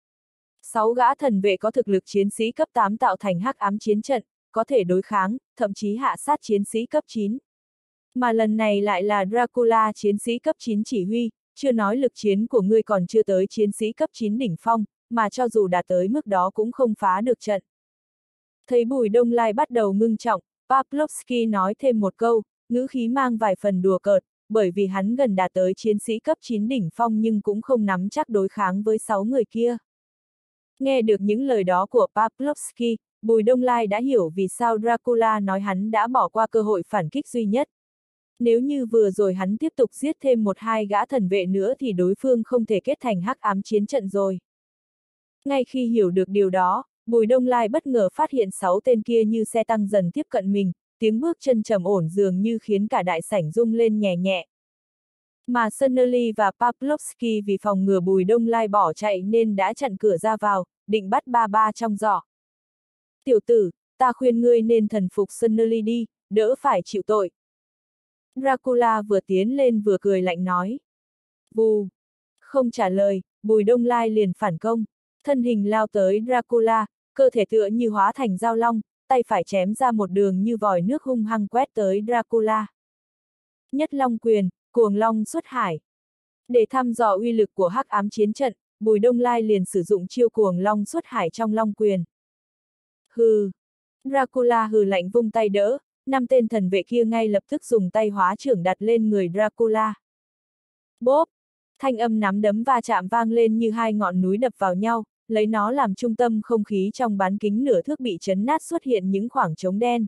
6 gã thần vệ có thực lực chiến sĩ cấp 8 tạo thành hắc ám chiến trận, có thể đối kháng, thậm chí hạ sát chiến sĩ cấp 9. Mà lần này lại là Dracula chiến sĩ cấp 9 chỉ huy, chưa nói lực chiến của ngươi còn chưa tới chiến sĩ cấp 9 đỉnh phong, mà cho dù đạt tới mức đó cũng không phá được trận. Thấy Bùi Đông Lai bắt đầu ngưng trọng, Pavlovsky nói thêm một câu, ngữ khí mang vài phần đùa cợt, bởi vì hắn gần đạt tới chiến sĩ cấp 9 đỉnh phong nhưng cũng không nắm chắc đối kháng với 6 người kia. Nghe được những lời đó của Pavlovsky, Bùi Đông Lai đã hiểu vì sao Dracula nói hắn đã bỏ qua cơ hội phản kích duy nhất. Nếu như vừa rồi hắn tiếp tục giết thêm một hai gã thần vệ nữa thì đối phương không thể kết thành hắc ám chiến trận rồi. Ngay khi hiểu được điều đó, Bùi Đông Lai bất ngờ phát hiện 6 tên kia như xe tăng dần tiếp cận mình, tiếng bước chân trầm ổn dường như khiến cả đại sảnh rung lên nhẹ nhẹ. Mà Sonnerly và Pavlovsky vì phòng ngừa Bùi Đông Lai bỏ chạy nên đã chặn cửa ra vào, định bắt ba ba trong giỏ. Tiểu tử, ta khuyên ngươi nên thần phục Sonnerly đi, đỡ phải chịu tội. Dracula vừa tiến lên vừa cười lạnh nói. Vù! Không trả lời, Bùi Đông Lai liền phản công. Thân hình lao tới Dracula, cơ thể tựa như hóa thành dao long, tay phải chém ra một đường như vòi nước hung hăng quét tới Dracula. Nhất long quyền, cuồng long xuất hải. Để thăm dò uy lực của hắc ám chiến trận, Bùi Đông Lai liền sử dụng chiêu cuồng long xuất hải trong long quyền. Hừ! Dracula hừ lạnh vung tay đỡ, 5 tên thần vệ kia ngay lập tức dùng tay hóa trưởng đặt lên người Dracula. Bốp! Thanh âm nắm đấm va chạm vang lên như hai ngọn núi đập vào nhau, lấy nó làm trung tâm không khí trong bán kính nửa thước bị chấn nát xuất hiện những khoảng trống đen.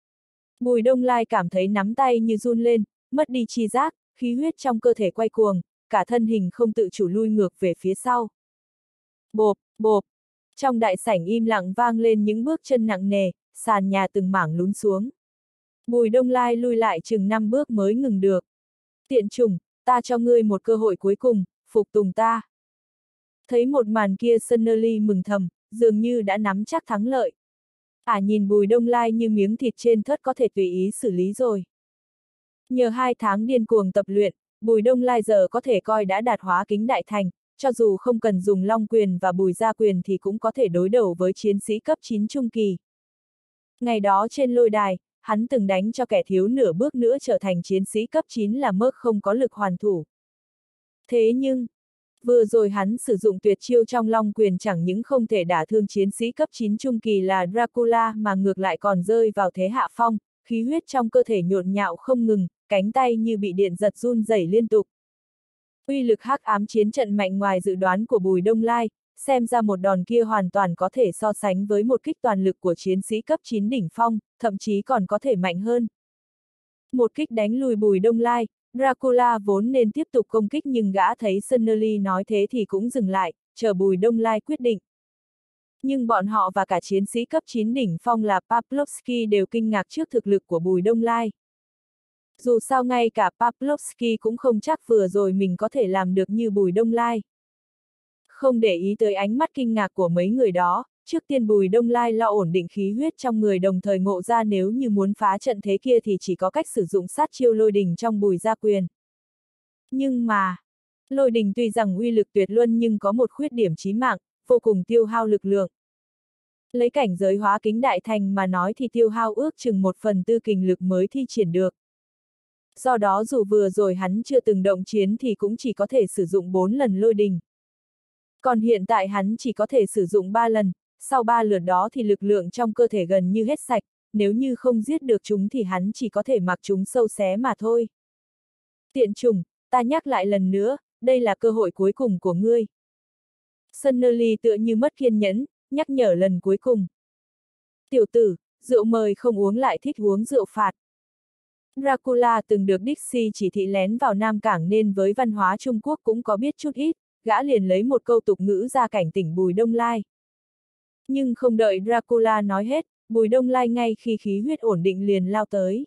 Bùi Đông Lai cảm thấy nắm tay như run lên, mất đi chi giác, khí huyết trong cơ thể quay cuồng, cả thân hình không tự chủ lui ngược về phía sau. Bộp, bộp! Trong đại sảnh im lặng vang lên những bước chân nặng nề, sàn nhà từng mảng lún xuống. Bùi Đông Lai lui lại chừng 5 bước mới ngừng được. Tiện chủng, ta cho ngươi một cơ hội cuối cùng, phục tùng ta. Thấy một màn kia Sonnerly mừng thầm, dường như đã nắm chắc thắng lợi. Nhìn Bùi Đông Lai như miếng thịt trên thớt có thể tùy ý xử lý rồi. Nhờ 2 tháng điên cuồng tập luyện, Bùi Đông Lai giờ có thể coi đã đạt hóa kính đại thành, cho dù không cần dùng long quyền và bùi gia quyền thì cũng có thể đối đầu với chiến sĩ cấp 9 trung kỳ. Ngày đó trên lôi đài, hắn từng đánh cho kẻ thiếu nửa bước nữa trở thành chiến sĩ cấp 9 là Merc không có lực hoàn thủ. Thế nhưng, vừa rồi hắn sử dụng tuyệt chiêu trong long quyền chẳng những không thể đả thương chiến sĩ cấp 9 trung kỳ là Dracula mà ngược lại còn rơi vào thế hạ phong, khí huyết trong cơ thể nhộn nhạo không ngừng, cánh tay như bị điện giật run rẩy liên tục. Uy lực hắc ám chiến trận mạnh ngoài dự đoán của Bùi Đông Lai, xem ra một đòn kia hoàn toàn có thể so sánh với một kích toàn lực của chiến sĩ cấp 9 đỉnh phong, thậm chí còn có thể mạnh hơn. Một kích đánh lùi Bùi Đông Lai, Dracula vốn nên tiếp tục công kích nhưng gã thấy Sonnerly nói thế thì cũng dừng lại, chờ Bùi Đông Lai quyết định. Nhưng bọn họ và cả chiến sĩ cấp 9 đỉnh phong là Pavlovsky đều kinh ngạc trước thực lực của Bùi Đông Lai. Dù sao ngay cả Pavlovsky cũng không chắc vừa rồi mình có thể làm được như Bùi Đông Lai. Không để ý tới ánh mắt kinh ngạc của mấy người đó, trước tiên Bùi Đông Lai lo ổn định khí huyết trong người đồng thời ngộ ra nếu như muốn phá trận thế kia thì chỉ có cách sử dụng sát chiêu lôi đình trong Bùi gia quyền. Nhưng mà, lôi đình tuy rằng uy lực tuyệt luân nhưng có một khuyết điểm chí mạng, vô cùng tiêu hao lực lượng. Lấy cảnh giới hóa kính đại thành mà nói thì tiêu hao ước chừng 1/4 kình lực mới thi triển được. Do đó dù vừa rồi hắn chưa từng động chiến thì cũng chỉ có thể sử dụng 4 lần lôi đình. Còn hiện tại hắn chỉ có thể sử dụng 3 lần, sau 3 lượt đó thì lực lượng trong cơ thể gần như hết sạch, nếu như không giết được chúng thì hắn chỉ có thể mặc chúng sâu xé mà thôi. Tiện chủng, ta nhắc lại lần nữa, đây là cơ hội cuối cùng của ngươi. Sonnerly tựa như mất kiên nhẫn, nhắc nhở lần cuối cùng. Tiểu tử, rượu mời không uống lại thích uống rượu phạt. Dracula từng được Dixie chỉ thị lén vào Nam Cảng nên với văn hóa Trung Quốc cũng có biết chút ít, gã liền lấy một câu tục ngữ ra cảnh tỉnh Bùi Đông Lai. Nhưng không đợi Dracula nói hết, Bùi Đông Lai ngay khi khí huyết ổn định liền lao tới.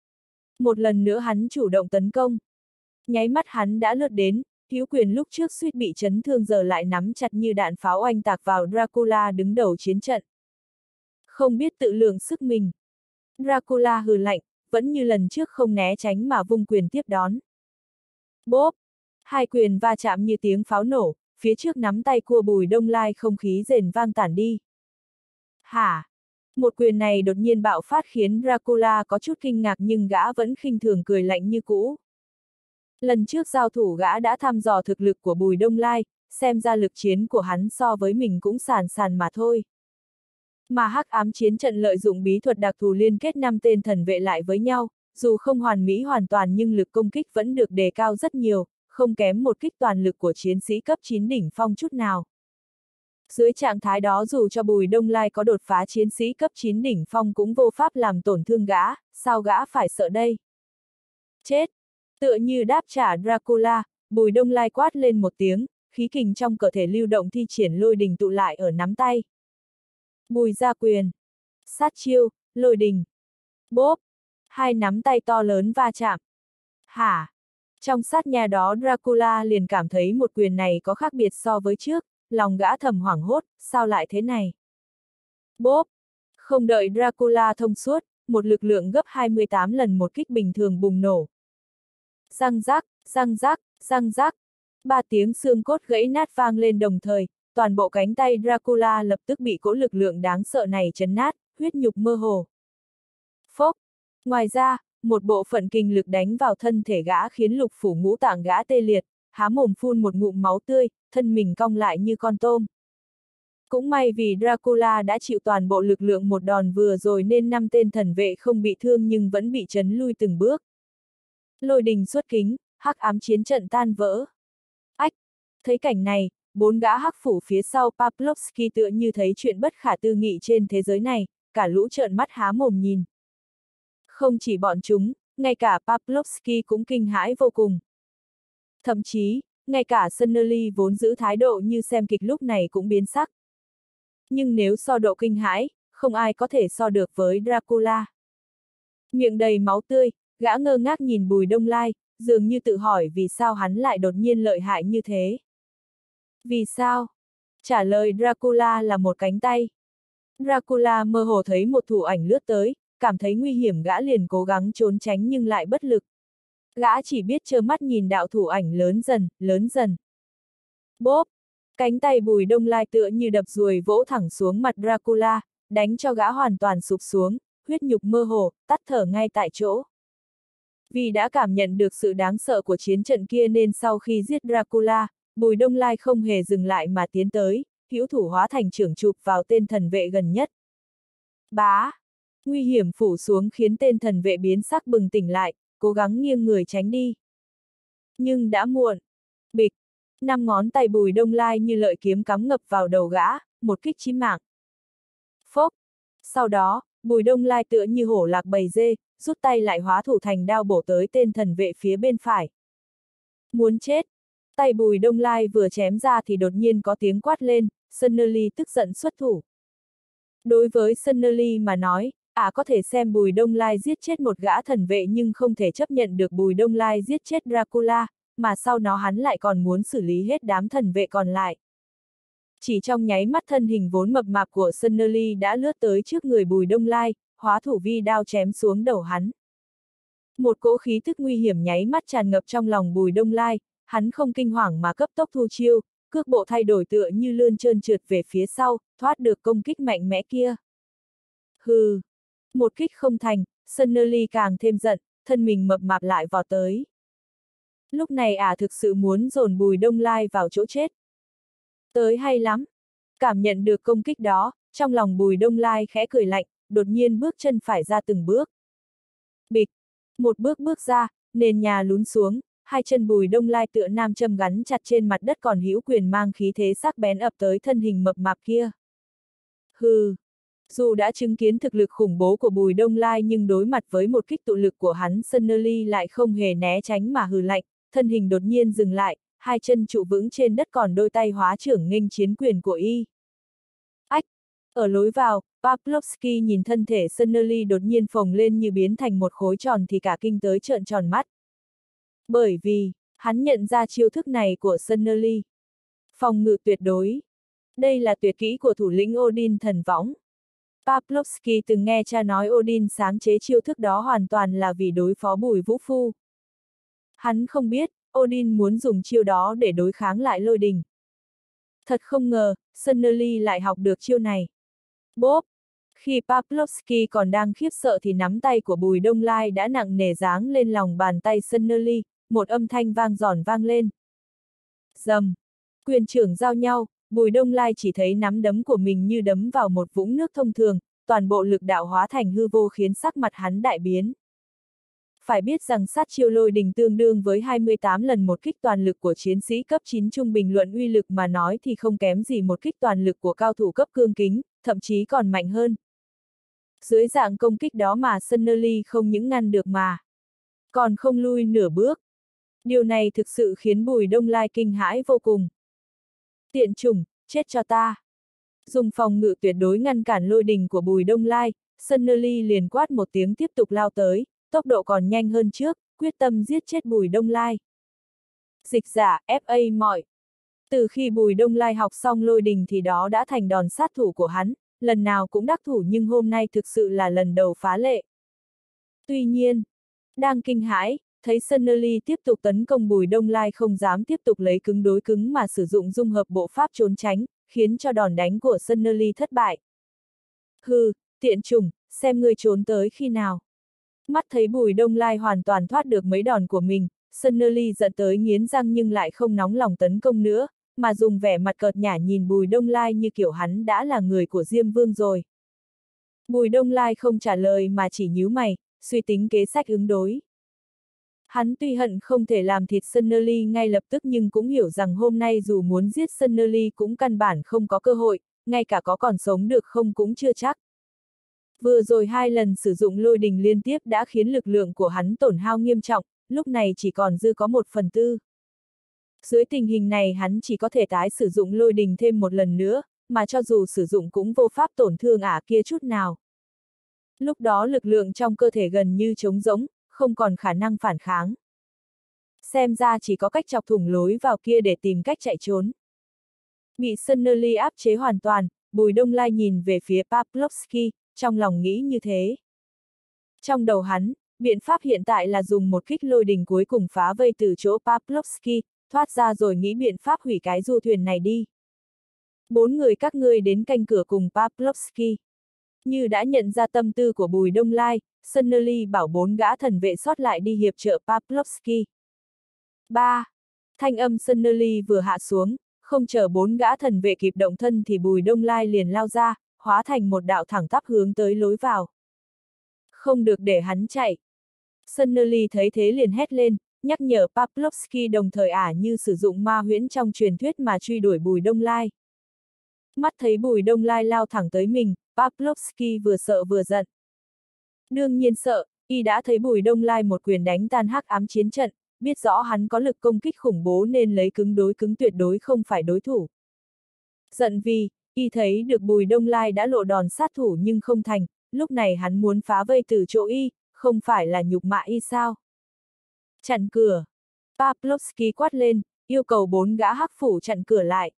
Một lần nữa hắn chủ động tấn công. Nháy mắt hắn đã lướt đến, hữu quyền lúc trước suýt bị chấn thương giờ lại nắm chặt như đạn pháo oanh tạc vào Dracula đứng đầu chiến trận. Không biết tự lượng sức mình. Dracula hừ lạnh, vẫn như lần trước không né tránh mà vung quyền tiếp đón. Bốp! Hai quyền va chạm như tiếng pháo nổ, phía trước nắm tay của Bùi Đông Lai không khí rền vang tản đi. Hả? Một quyền này đột nhiên bạo phát khiến Dracula có chút kinh ngạc nhưng gã vẫn khinh thường cười lạnh như cũ. Lần trước giao thủ gã đã thăm dò thực lực của Bùi Đông Lai, xem ra lực chiến của hắn so với mình cũng sàn sàn mà thôi. Mà hắc ám chiến trận lợi dụng bí thuật đặc thù liên kết 5 tên thần vệ lại với nhau, dù không hoàn mỹ hoàn toàn nhưng lực công kích vẫn được đề cao rất nhiều, không kém một kích toàn lực của chiến sĩ cấp 9 đỉnh phong chút nào. Dưới trạng thái đó dù cho Bùi Đông Lai có đột phá chiến sĩ cấp 9 đỉnh phong cũng vô pháp làm tổn thương gã, sao gã phải sợ đây? Chết! Tựa như đáp trả Dracula, Bùi Đông Lai quát lên một tiếng, khí kình trong cơ thể lưu động thi triển lôi đình tụ lại ở nắm tay. Bùi ra quyền. Sát chiêu, lôi đình. Bốp! Hai nắm tay to lớn va chạm. Hả? Trong sát nhà đó Dracula liền cảm thấy một quyền này có khác biệt so với trước, lòng gã thầm hoảng hốt, sao lại thế này? Bốp! Không đợi Dracula thông suốt, một lực lượng gấp 28 lần một kích bình thường bùng nổ. Răng rác, răng rác, răng rác. 3 tiếng xương cốt gãy nát vang lên đồng thời, toàn bộ cánh tay Dracula lập tức bị cỗ lực lượng đáng sợ này chấn nát, huyết nhục mơ hồ. Phốc! Ngoài ra, một bộ phận kinh lực đánh vào thân thể gã khiến lục phủ ngũ tạng gã tê liệt, há mồm phun một ngụm máu tươi, thân mình cong lại như con tôm. Cũng may vì Dracula đã chịu toàn bộ lực lượng một đòn vừa rồi nên 5 tên thần vệ không bị thương nhưng vẫn bị chấn lui từng bước. Lôi đình xuất kính, hắc ám chiến trận tan vỡ. Ách! Thấy cảnh này, 4 gã hắc phủ phía sau Pavlovsky tựa như thấy chuyện bất khả tư nghị trên thế giới này, cả lũ trợn mắt há mồm nhìn. Không chỉ bọn chúng, ngay cả Pavlovsky cũng kinh hãi vô cùng. Thậm chí, ngay cả Sonnerly vốn giữ thái độ như xem kịch lúc này cũng biến sắc. Nhưng nếu so độ kinh hãi, không ai có thể so được với Dracula. Miệng đầy máu tươi, gã ngơ ngác nhìn Bùi Đông Lai, dường như tự hỏi vì sao hắn lại đột nhiên lợi hại như thế. Vì sao? Trả lời Dracula là một cánh tay. Dracula mơ hồ thấy một thủ ảnh lướt tới, cảm thấy nguy hiểm gã liền cố gắng trốn tránh nhưng lại bất lực. Gã chỉ biết trơ mắt nhìn đạo thủ ảnh lớn dần, lớn dần. Bốp! Cánh tay Bùi Đông Lai tựa như đập ruồi vỗ thẳng xuống mặt Dracula, đánh cho gã hoàn toàn sụp xuống, huyết nhục mơ hồ, tắt thở ngay tại chỗ. Vì đã cảm nhận được sự đáng sợ của chiến trận kia nên sau khi giết Dracula, Bùi Đông Lai không hề dừng lại mà tiến tới, hữu thủ hóa thành chưởng chụp vào tên thần vệ gần nhất. Bá! Nguy hiểm phủ xuống khiến tên thần vệ biến sắc bừng tỉnh lại, cố gắng nghiêng người tránh đi. Nhưng đã muộn. Bịch! 5 ngón tay Bùi Đông Lai như lợi kiếm cắm ngập vào đầu gã, một kích chí mạng. Phốc! Sau đó, Bùi Đông Lai tựa như hổ lạc bầy dê, rút tay lại hóa thủ thành đao bổ tới tên thần vệ phía bên phải. Muốn chết! Tay Bùi Đông Lai vừa chém ra thì đột nhiên có tiếng quát lên, Sonnerly tức giận xuất thủ. Đối với Sonnerly mà nói, có thể xem Bùi Đông Lai giết chết một gã thần vệ nhưng không thể chấp nhận được Bùi Đông Lai giết chết Dracula, mà sau đó hắn lại còn muốn xử lý hết đám thần vệ còn lại. Chỉ trong nháy mắt thân hình vốn mập mạp của Sonnerly đã lướt tới trước người Bùi Đông Lai, hóa thủ vi đao chém xuống đầu hắn. Một cỗ khí tức nguy hiểm nháy mắt tràn ngập trong lòng Bùi Đông Lai, hắn không kinh hoàng mà cấp tốc thu chiêu, cước bộ thay đổi tựa như lươn trơn trượt về phía sau, thoát được công kích mạnh mẽ kia. Hừ! Một kích không thành, Sonnerly càng thêm giận, thân mình mập mạp lại vọt tới. Lúc này thực sự muốn dồn Bùi Đông Lai vào chỗ chết. Tới hay lắm! Cảm nhận được công kích đó, trong lòng Bùi Đông Lai khẽ cười lạnh, đột nhiên bước chân phải ra từng bước. Bịch! Một bước bước ra, nền nhà lún xuống, hai chân Bùi Đông Lai tựa nam châm gắn chặt trên mặt đất còn hữu quyền mang khí thế sắc bén ập tới thân hình mập mạp kia. Hừ! Dù đã chứng kiến thực lực khủng bố của Bùi Đông Lai nhưng đối mặt với một kích tụ lực của hắn Sonnerly lại không hề né tránh mà hừ lạnh, thân hình đột nhiên dừng lại, hai chân trụ vững trên đất còn đôi tay hóa trưởng nghênh chiến quyền của y. Ách! Ở lối vào, Pavlovsky nhìn thân thể Sonnerly đột nhiên phồng lên như biến thành một khối tròn thì cả kinh tới trợn tròn mắt. Bởi vì, hắn nhận ra chiêu thức này của Sonnerly. Phòng ngự tuyệt đối. Đây là tuyệt kỹ của thủ lĩnh Odin thần võng. Pavlovsky từng nghe cha nói Odin sáng chế chiêu thức đó hoàn toàn là vì đối phó Bùi Vũ Phu. Hắn không biết, Odin muốn dùng chiêu đó để đối kháng lại lôi đình. Thật không ngờ, Sonnerly lại học được chiêu này. Bốp! Khi Pavlovsky còn đang khiếp sợ thì nắm tay của Bùi Đông Lai đã nặng nề giáng lên lòng bàn tay Sonnerly, một âm thanh vang giòn vang lên. Rầm! Quyền trưởng giao nhau, Bùi Đông Lai chỉ thấy nắm đấm của mình như đấm vào một vũng nước thông thường, toàn bộ lực đạo hóa thành hư vô khiến sắc mặt hắn đại biến. Phải biết rằng sát chiêu lôi đình tương đương với 28 lần một kích toàn lực của chiến sĩ cấp 9 trung bình luận uy lực mà nói thì không kém gì một kích toàn lực của cao thủ cấp cương kính, thậm chí còn mạnh hơn. Dưới dạng công kích đó mà Sunny Lee không những ngăn được mà còn không lui nửa bước. Điều này thực sự khiến Bùi Đông Lai kinh hãi vô cùng. Tiện chủng, chết cho ta! Dùng phòng ngự tuyệt đối ngăn cản lôi đình của Bùi Đông Lai, Sunny Lee liền quát một tiếng tiếp tục lao tới, tốc độ còn nhanh hơn trước, quyết tâm giết chết Bùi Đông Lai. Dịch giả, FA mọi. Từ khi Bùi Đông Lai học xong lôi đình thì đó đã thành đòn sát thủ của hắn, lần nào cũng đắc thủ nhưng hôm nay thực sự là lần đầu phá lệ. Tuy nhiên, đang kinh hãi, thấy Sunny Lee tiếp tục tấn công Bùi Đông Lai không dám tiếp tục lấy cứng đối cứng mà sử dụng dung hợp bộ pháp trốn tránh, khiến cho đòn đánh của Sunny Lee thất bại. Hừ, tiện chủng, xem ngươi trốn tới khi nào. Mắt thấy Bùi Đông Lai hoàn toàn thoát được mấy đòn của mình, Sunny Lee giận tới nghiến răng nhưng lại không nóng lòng tấn công nữa, mà dùng vẻ mặt cợt nhả nhìn Bùi Đông Lai như kiểu hắn đã là người của Diêm Vương rồi. Bùi Đông Lai không trả lời mà chỉ nhíu mày, suy tính kế sách ứng đối. Hắn tuy hận không thể làm thịt Sunny Lee ngay lập tức nhưng cũng hiểu rằng hôm nay dù muốn giết Sunny Lee cũng căn bản không có cơ hội, ngay cả có còn sống được không cũng chưa chắc. Vừa rồi 2 lần sử dụng lôi đình liên tiếp đã khiến lực lượng của hắn tổn hao nghiêm trọng, lúc này chỉ còn dư có 1/4. Dưới tình hình này hắn chỉ có thể tái sử dụng lôi đình thêm một lần nữa, mà cho dù sử dụng cũng vô pháp tổn thương ả kia chút nào. Lúc đó lực lượng trong cơ thể gần như trống rỗng, không còn khả năng phản kháng. Xem ra chỉ có cách chọc thủng lối vào kia để tìm cách chạy trốn. Bị Sunny Lee áp chế hoàn toàn, Bùi Đông Lai nhìn về phía Pavlovsky, trong lòng nghĩ như thế. Trong đầu hắn, biện pháp hiện tại là dùng một kích lôi đình cuối cùng phá vây từ chỗ Pavlovsky, thoát ra rồi nghĩ biện pháp hủy cái du thuyền này đi. 4 người các ngươi đến canh cửa cùng Pavlovsky. Như đã nhận ra tâm tư của Bùi Đông Lai, Sunny Lee bảo 4 gã thần vệ sót lại đi hiệp trợ Pavlovsky. 3. Thanh âm Sunny Lee vừa hạ xuống, không chờ 4 gã thần vệ kịp động thân thì Bùi Đông Lai liền lao ra, hóa thành một đạo thẳng tắp hướng tới lối vào. Không được để hắn chạy. Sunny Lee thấy thế liền hét lên, nhắc nhở Pavlovsky đồng thời ả như sử dụng ma huyễn trong truyền thuyết mà truy đuổi Bùi Đông Lai. Mắt thấy Bùi Đông Lai lao thẳng tới mình, Pavlovsky vừa sợ vừa giận. Đương nhiên sợ, y đã thấy Bùi Đông Lai một quyền đánh tan hắc ám chiến trận, biết rõ hắn có lực công kích khủng bố nên lấy cứng đối cứng tuyệt đối không phải đối thủ. Giận vì, y thấy được Bùi Đông Lai đã lộ đòn sát thủ nhưng không thành, lúc này hắn muốn phá vây từ chỗ y, không phải là nhục mạ y sao? Chặn cửa. Pavlovsky quát lên, yêu cầu 4 gã hắc phủ chặn cửa lại.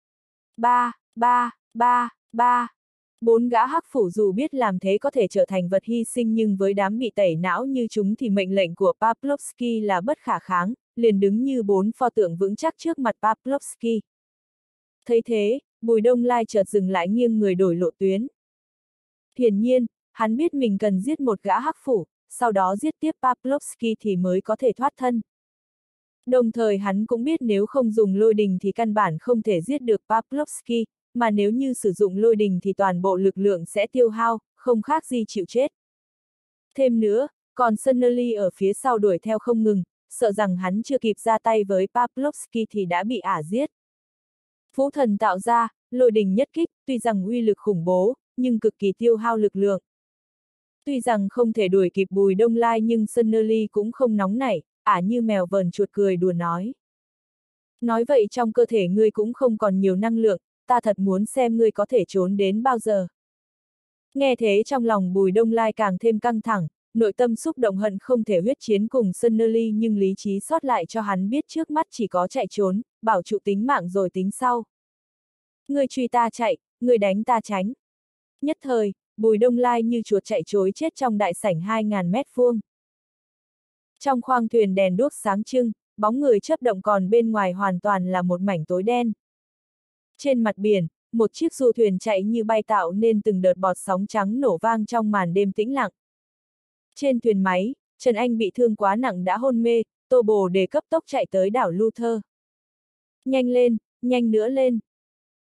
3. 4 gã hắc phủ dù biết làm thế có thể trở thành vật hy sinh nhưng với đám bị tẩy não như chúng thì mệnh lệnh của Pavlovsky là bất khả kháng, liền đứng như 4 pho tượng vững chắc trước mặt Pavlovsky. Thấy thế, Bùi Đông Lai chợt dừng lại nghiêng người đổi lộ tuyến. Hiển nhiên, hắn biết mình cần giết một gã hắc phủ, sau đó giết tiếp Pavlovsky thì mới có thể thoát thân. Đồng thời hắn cũng biết nếu không dùng lôi đình thì căn bản không thể giết được Pavlovsky, mà nếu như sử dụng lôi đình thì toàn bộ lực lượng sẽ tiêu hao, không khác gì chịu chết. Thêm nữa, còn Sunny Lee ở phía sau đuổi theo không ngừng, sợ rằng hắn chưa kịp ra tay với Pavlovsky thì đã bị ả giết. Phú thần tạo ra, lôi đình nhất kích, tuy rằng uy lực khủng bố, nhưng cực kỳ tiêu hao lực lượng. Tuy rằng không thể đuổi kịp Bùi Đông Lai nhưng Sunny Lee cũng không nóng nảy, ả như mèo vờn chuột cười đùa nói. Nói vậy trong cơ thể ngươi cũng không còn nhiều năng lượng, ta thật muốn xem ngươi có thể trốn đến bao giờ. Nghe thế trong lòng Bùi Đông Lai càng thêm căng thẳng, nội tâm xúc động hận không thể huyết chiến cùng Sunny Lee nhưng lý trí sót lại cho hắn biết trước mắt chỉ có chạy trốn, bảo trụ tính mạng rồi tính sau. Ngươi truy ta chạy, ngươi đánh ta tránh. Nhất thời, Bùi Đông Lai như chuột chạy trối chết trong đại sảnh 2.000 mét vuông. Trong khoang thuyền đèn đuốc sáng trưng, bóng người chớp động còn bên ngoài hoàn toàn là một mảnh tối đen. Trên mặt biển, một chiếc du thuyền chạy như bay tạo nên từng đợt bọt sóng trắng nổ vang trong màn đêm tĩnh lặng. Trên thuyền máy, Trần Anh bị thương quá nặng đã hôn mê, Tô Bồ đề cấp tốc chạy tới đảo Luther. Nhanh lên, nhanh nữa lên.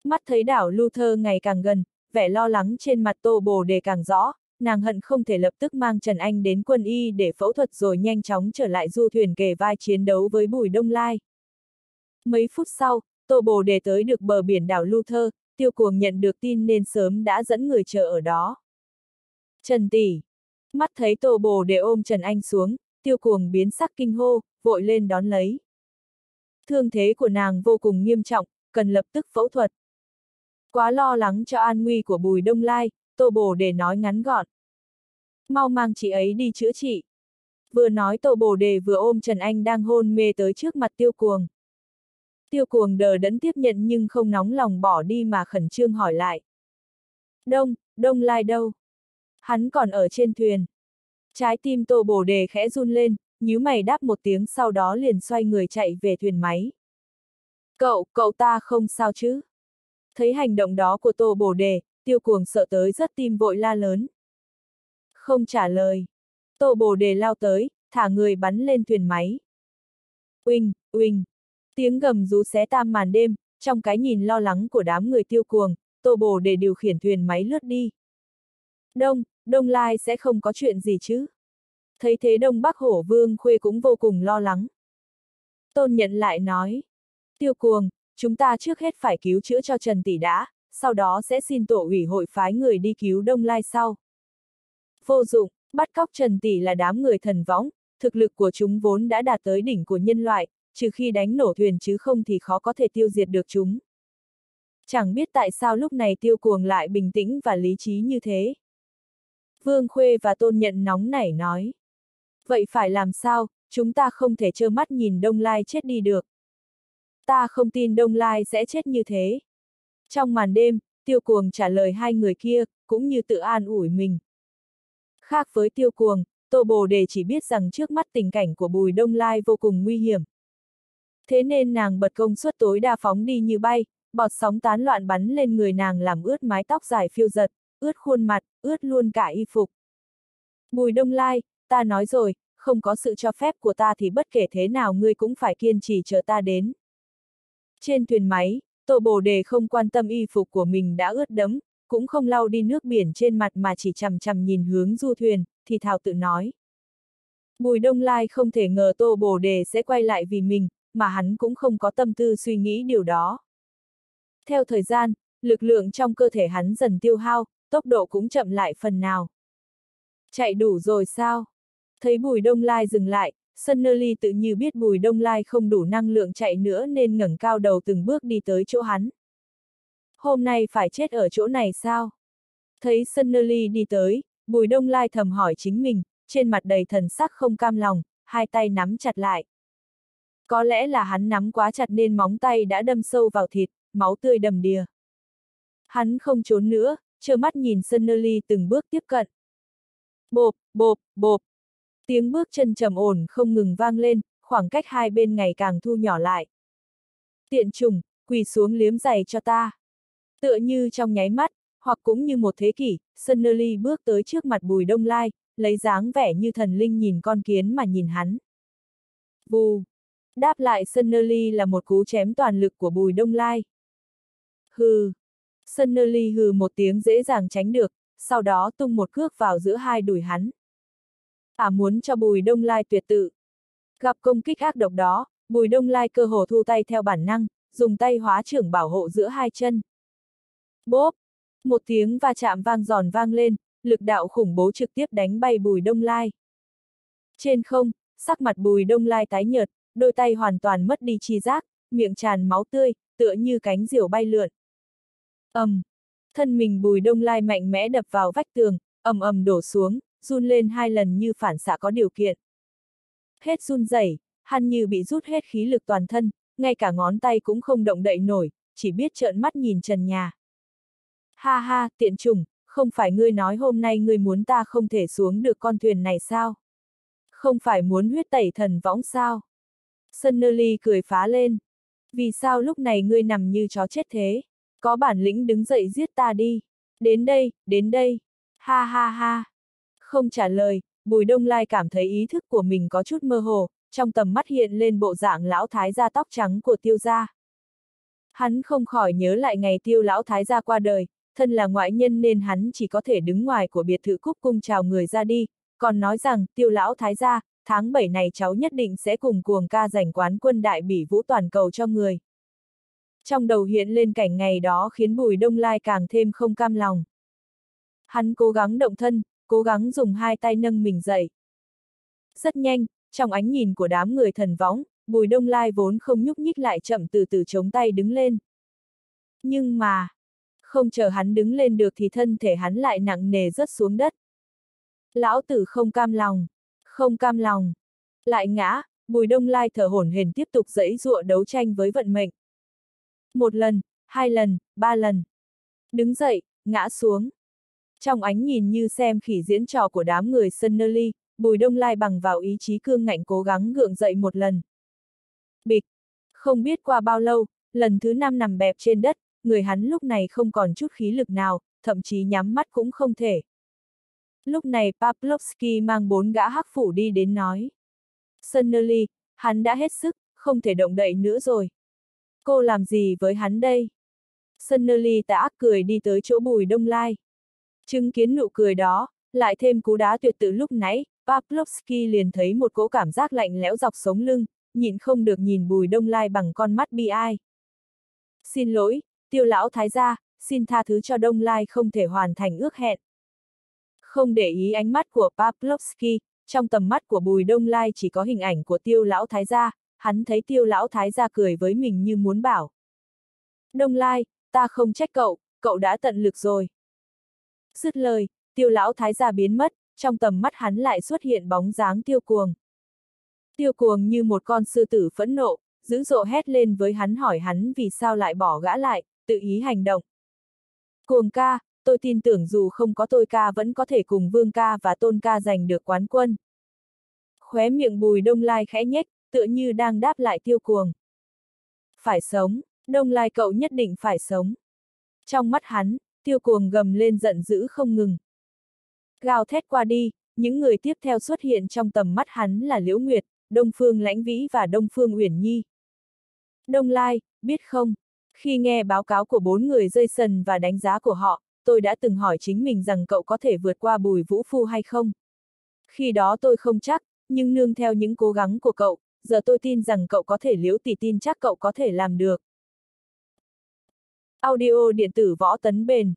Mắt thấy đảo Luther ngày càng gần, vẻ lo lắng trên mặt Tô Bồ Đề càng rõ, nàng hận không thể lập tức mang Trần Anh đến quân y để phẫu thuật rồi nhanh chóng trở lại du thuyền kề vai chiến đấu với Bùi Đông Lai. Mấy phút sau, Tô Bồ Đề tới được bờ biển đảo Luther, Tiêu Cuồng nhận được tin nên sớm đã dẫn người chờ ở đó. Trần tỷ. Mắt thấy Tô Bồ Đề ôm Trần Anh xuống, Tiêu Cuồng biến sắc kinh hô, vội lên đón lấy. Thương thế của nàng vô cùng nghiêm trọng, cần lập tức phẫu thuật. Quá lo lắng cho an nguy của Bùi Đông Lai, Tô Bồ Đề nói ngắn gọn. Mau mang chị ấy đi chữa trị. Vừa nói Tô Bồ Đề vừa ôm Trần Anh đang hôn mê tới trước mặt Tiêu Cuồng. Tiêu Cuồng đờ đẫn tiếp nhận nhưng không nóng lòng bỏ đi mà khẩn trương hỏi lại. Đông Lai đâu? Hắn còn ở trên thuyền. Trái tim Tô Bồ Đề khẽ run lên, nhíu mày đáp một tiếng sau đó liền xoay người chạy về thuyền máy. Cậu ta không sao chứ? Thấy hành động đó của Tô Bồ Đề, Tiêu Cuồng sợ tới rất tim vội la lớn. Không trả lời. Tô Bồ Đề lao tới, thả người bắn lên thuyền máy. Uỳnh. Tiếng gầm rú xé tam màn đêm, trong cái nhìn lo lắng của đám người Tiêu Cuồng, Tô Bồ Đề điều khiển thuyền máy lướt đi. Đông Lai sẽ không có chuyện gì chứ? Thấy thế Đông Bắc Hổ Vương Khuê cũng vô cùng lo lắng. Tôn Nhận lại nói. Tiêu Cuồng, chúng ta trước hết phải cứu chữa cho Trần tỷ đã, sau đó sẽ xin tổ ủy hội phái người đi cứu Đông Lai sau. Vô dụng, bắt cóc Trần tỷ là đám người thần võng, thực lực của chúng vốn đã đạt tới đỉnh của nhân loại, trừ khi đánh nổ thuyền chứ không thì khó có thể tiêu diệt được chúng. Chẳng biết tại sao lúc này Tiêu Cuồng lại bình tĩnh và lý trí như thế. Vương Khuê và Tôn Nhận nóng nảy nói. Vậy phải làm sao, chúng ta không thể trơ mắt nhìn Đông Lai chết đi được. Ta không tin Đông Lai sẽ chết như thế. Trong màn đêm, Tiêu Cuồng trả lời hai người kia, cũng như tự an ủi mình. Khác với Tiêu Cuồng, Tô Bồ Đề chỉ biết rằng trước mắt tình cảnh của Bùi Đông Lai vô cùng nguy hiểm. Thế nên nàng bật công suất tối đa phóng đi như bay, bọt sóng tán loạn bắn lên người nàng làm ướt mái tóc dài phiêu giật, ướt khuôn mặt, ướt luôn cả y phục. Bùi Đông Lai, ta nói rồi, không có sự cho phép của ta thì bất kể thế nào ngươi cũng phải kiên trì chờ ta đến. Trên thuyền máy, Tô Bồ Đề không quan tâm y phục của mình đã ướt đẫm, cũng không lau đi nước biển trên mặt mà chỉ chằm chằm nhìn hướng du thuyền, thì thào tự nói. Bùi Đông Lai không thể ngờ Tô Bồ Đề sẽ quay lại vì mình, mà hắn cũng không có tâm tư suy nghĩ điều đó. Theo thời gian, lực lượng trong cơ thể hắn dần tiêu hao, tốc độ cũng chậm lại phần nào. Chạy đủ rồi sao? Thấy Bùi Đông Lai dừng lại, Sunny tự như biết Bùi Đông Lai không đủ năng lượng chạy nữa nên ngẩng cao đầu từng bước đi tới chỗ hắn. Hôm nay phải chết ở chỗ này sao? Thấy Sunny đi tới, Bùi Đông Lai thầm hỏi chính mình, trên mặt đầy thần sắc không cam lòng, hai tay nắm chặt lại. Có lẽ là hắn nắm quá chặt nên móng tay đã đâm sâu vào thịt, máu tươi đầm đìa. Hắn không trốn nữa, trơ mắt nhìn Sunny từng bước tiếp cận. Bộp. Tiếng bước chân trầm ổn không ngừng vang lên, khoảng cách hai bên ngày càng thu nhỏ lại. Tiện trùng, quỳ xuống liếm giày cho ta. Tựa như trong nháy mắt, hoặc cũng như một thế kỷ, Sunny bước tới trước mặt Bùi Đông Lai, lấy dáng vẻ như thần linh nhìn con kiến mà nhìn hắn. Vù. Đáp lại Sunny là một cú chém toàn lực của Bùi Đông Lai. Hừ. Sunny hừ một tiếng dễ dàng tránh được, sau đó tung một cước vào giữa hai đùi hắn. Muốn cho Bùi Đông Lai tuyệt tự. Gặp công kích ác độc đó, Bùi Đông Lai cơ hồ thu tay theo bản năng, dùng tay hóa trưởng bảo hộ giữa hai chân. Bốp! Một tiếng va chạm vang giòn vang lên, lực đạo khủng bố trực tiếp đánh bay Bùi Đông Lai. Trên không, sắc mặt Bùi Đông Lai tái nhợt, đôi tay hoàn toàn mất đi chi giác, miệng tràn máu tươi, tựa như cánh diều bay lượn. Thân mình Bùi Đông Lai mạnh mẽ đập vào vách tường, ầm đổ xuống, run lên hai lần như phản xạ có điều kiện. Hết run rẩy, hắn như bị rút hết khí lực toàn thân, ngay cả ngón tay cũng không động đậy nổi, chỉ biết trợn mắt nhìn trần nhà. Ha ha, tiện chủng, không phải ngươi nói hôm nay ngươi muốn ta không thể xuống được con thuyền này sao? Không phải muốn huyết tẩy thần võng sao? Sunny cười phá lên. Vì sao lúc này ngươi nằm như chó chết thế? Có bản lĩnh đứng dậy giết ta đi. Đến đây. Ha ha ha. Không trả lời, Bùi Đông Lai cảm thấy ý thức của mình có chút mơ hồ, trong tầm mắt hiện lên bộ dạng lão thái gia tóc trắng của Tiêu gia. Hắn không khỏi nhớ lại ngày Tiêu lão thái gia qua đời, thân là ngoại nhân nên hắn chỉ có thể đứng ngoài của biệt thự cúc cung chào người ra đi, còn nói rằng Tiêu lão thái gia, tháng 7 này cháu nhất định sẽ cùng cuồng ca giành quán quân đại bỉ vũ toàn cầu cho người. Trong đầu hiện lên cảnh ngày đó khiến Bùi Đông Lai càng thêm không cam lòng. Hắn cố gắng động thân, cố gắng dùng hai tay nâng mình dậy. Rất nhanh, trong ánh nhìn của đám người thần võng, Bùi Đông Lai vốn không nhúc nhích lại chậm từ từ chống tay đứng lên. Nhưng mà, không chờ hắn đứng lên được thì thân thể hắn lại nặng nề rớt xuống đất. Lão tử không cam lòng, không cam lòng. Lại ngã, Bùi Đông Lai thở hổn hển tiếp tục giãy giụa đấu tranh với vận mệnh. Một lần, hai lần, ba lần. Đứng dậy, ngã xuống. Trong ánh nhìn như xem khỉ diễn trò của đám người Sunnerly, Bùi Đông Lai bằng vào ý chí cương ngạnh cố gắng gượng dậy một lần. Bịch! Không biết qua bao lâu, lần thứ 5 nằm bẹp trên đất, người hắn lúc này không còn chút khí lực nào, thậm chí nhắm mắt cũng không thể. Lúc này Pavlovsky mang 4 gã hắc phủ đi đến nói. Sunnerly, hắn đã hết sức, không thể động đậy nữa rồi. Cô làm gì với hắn đây? Sunnerly tà ác cười đi tới chỗ Bùi Đông Lai. Chứng kiến nụ cười đó, lại thêm cú đá tuyệt tự lúc nãy, Pavlovsky liền thấy một cỗ cảm giác lạnh lẽo dọc sống lưng, nhịn không được nhìn Bùi Đông Lai bằng con mắt bi ai. Xin lỗi, Tiêu lão thái gia, xin tha thứ cho Đông Lai không thể hoàn thành ước hẹn. Không để ý ánh mắt của Pavlovsky, trong tầm mắt của Bùi Đông Lai chỉ có hình ảnh của Tiêu lão thái gia, hắn thấy Tiêu lão thái gia cười với mình như muốn bảo. Đông Lai, ta không trách cậu, cậu đã tận lực rồi. Dứt lời, Tiêu lão thái gia biến mất, trong tầm mắt hắn lại xuất hiện bóng dáng Tiêu Cuồng. Tiêu Cuồng như một con sư tử phẫn nộ, dữ dội hét lên với hắn hỏi hắn vì sao lại bỏ gã lại, tự ý hành động. Cuồng ca, tôi tin tưởng dù không có tôi ca vẫn có thể cùng Vương ca và Tôn ca giành được quán quân. Khóe miệng Bùi Đông Lai khẽ nhếch, tựa như đang đáp lại Tiêu Cuồng. Phải sống, Đông Lai cậu nhất định phải sống. Trong mắt hắn, Tiêu Cuồng gầm lên giận dữ không ngừng. Gào thét qua đi, những người tiếp theo xuất hiện trong tầm mắt hắn là Liễu Nguyệt, Đông Phương Lãnh Vĩ và Đông Phương Uyển Nhi. Đông Lai, biết không, khi nghe báo cáo của 4 người rơi sần và đánh giá của họ, tôi đã từng hỏi chính mình rằng cậu có thể vượt qua Bùi Vũ Phu hay không. Khi đó tôi không chắc, nhưng nương theo những cố gắng của cậu, giờ tôi tin rằng cậu có thể. Liễu tỷ tin chắc cậu có thể làm được. Audio điện tử Võ Tấn Bền.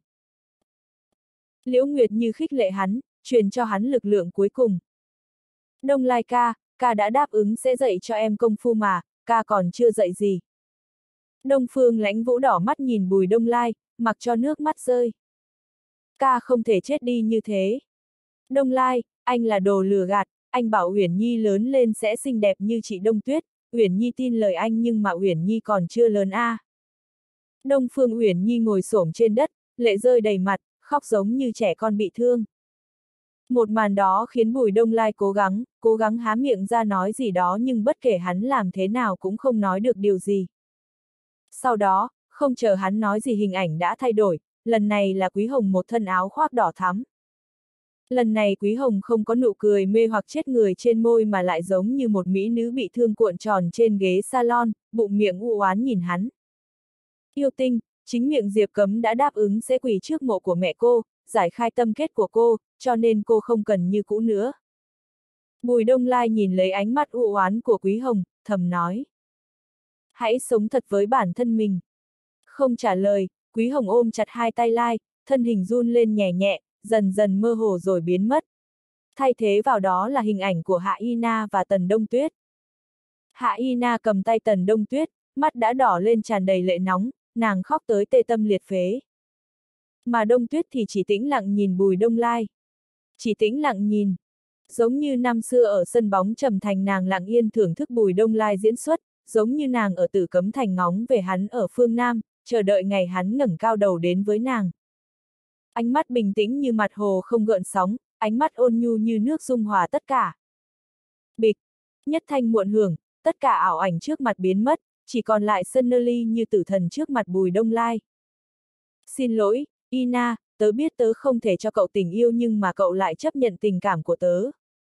Liễu Nguyệt như khích lệ hắn, truyền cho hắn lực lượng cuối cùng. Đông Lai ca, ca đã đáp ứng sẽ dạy cho em công phu mà, ca còn chưa dạy gì. Đông Phương Lãnh Vũ đỏ mắt nhìn Bùi Đông Lai, mặc cho nước mắt rơi. Ca không thể chết đi như thế. Đông Lai, anh là đồ lừa gạt, anh bảo Uyển Nhi lớn lên sẽ xinh đẹp như chị Đông Tuyết, Uyển Nhi tin lời anh nhưng mà Uyển Nhi còn chưa lớn a. Đông Phương Uyển Nhi ngồi xổm trên đất, lệ rơi đầy mặt, khóc giống như trẻ con bị thương. Một màn đó khiến Bùi Đông Lai cố gắng há miệng ra nói gì đó nhưng bất kể hắn làm thế nào cũng không nói được điều gì. Sau đó, không chờ hắn nói gì hình ảnh đã thay đổi, lần này là Quý Hồng một thân áo khoác đỏ thắm. Lần này Quý Hồng không có nụ cười mê hoặc chết người trên môi mà lại giống như một mỹ nữ bị thương cuộn tròn trên ghế salon, bụng miệng u oán nhìn hắn. Yêu tinh, chính miệng Diệp Cấm đã đáp ứng sẽ quỳ trước mộ của mẹ cô, giải khai tâm kết của cô, cho nên cô không cần như cũ nữa. Bùi Đông Lai nhìn lấy ánh mắt u oán của Quý Hồng, thầm nói. Hãy sống thật với bản thân mình. Không trả lời, Quý Hồng ôm chặt hai tay Lai, thân hình run lên nhẹ nhẹ, dần dần mơ hồ rồi biến mất. Thay thế vào đó là hình ảnh của Hạ Y Na và Tần Đông Tuyết. Hạ Y Na cầm tay Tần Đông Tuyết, mắt đã đỏ lên tràn đầy lệ nóng, nàng khóc tới tê tâm liệt phế. Mà Đông Tuyết thì chỉ tĩnh lặng nhìn Bùi Đông Lai. Chỉ tĩnh lặng nhìn. Giống như năm xưa ở sân bóng Trầm Thành nàng lặng yên thưởng thức Bùi Đông Lai diễn xuất, giống như nàng ở Tử Cấm Thành ngóng về hắn ở phương Nam, chờ đợi ngày hắn ngẩng cao đầu đến với nàng. Ánh mắt bình tĩnh như mặt hồ không gợn sóng, ánh mắt ôn nhu như nước dung hòa tất cả. Bịch, nhất thanh muộn hưởng, tất cả ảo ảnh trước mặt biến mất, chỉ còn lại Sunnerly như tử thần trước mặt Bùi Đông Lai. Xin lỗi, Ina, tớ biết tớ không thể cho cậu tình yêu nhưng mà cậu lại chấp nhận tình cảm của tớ.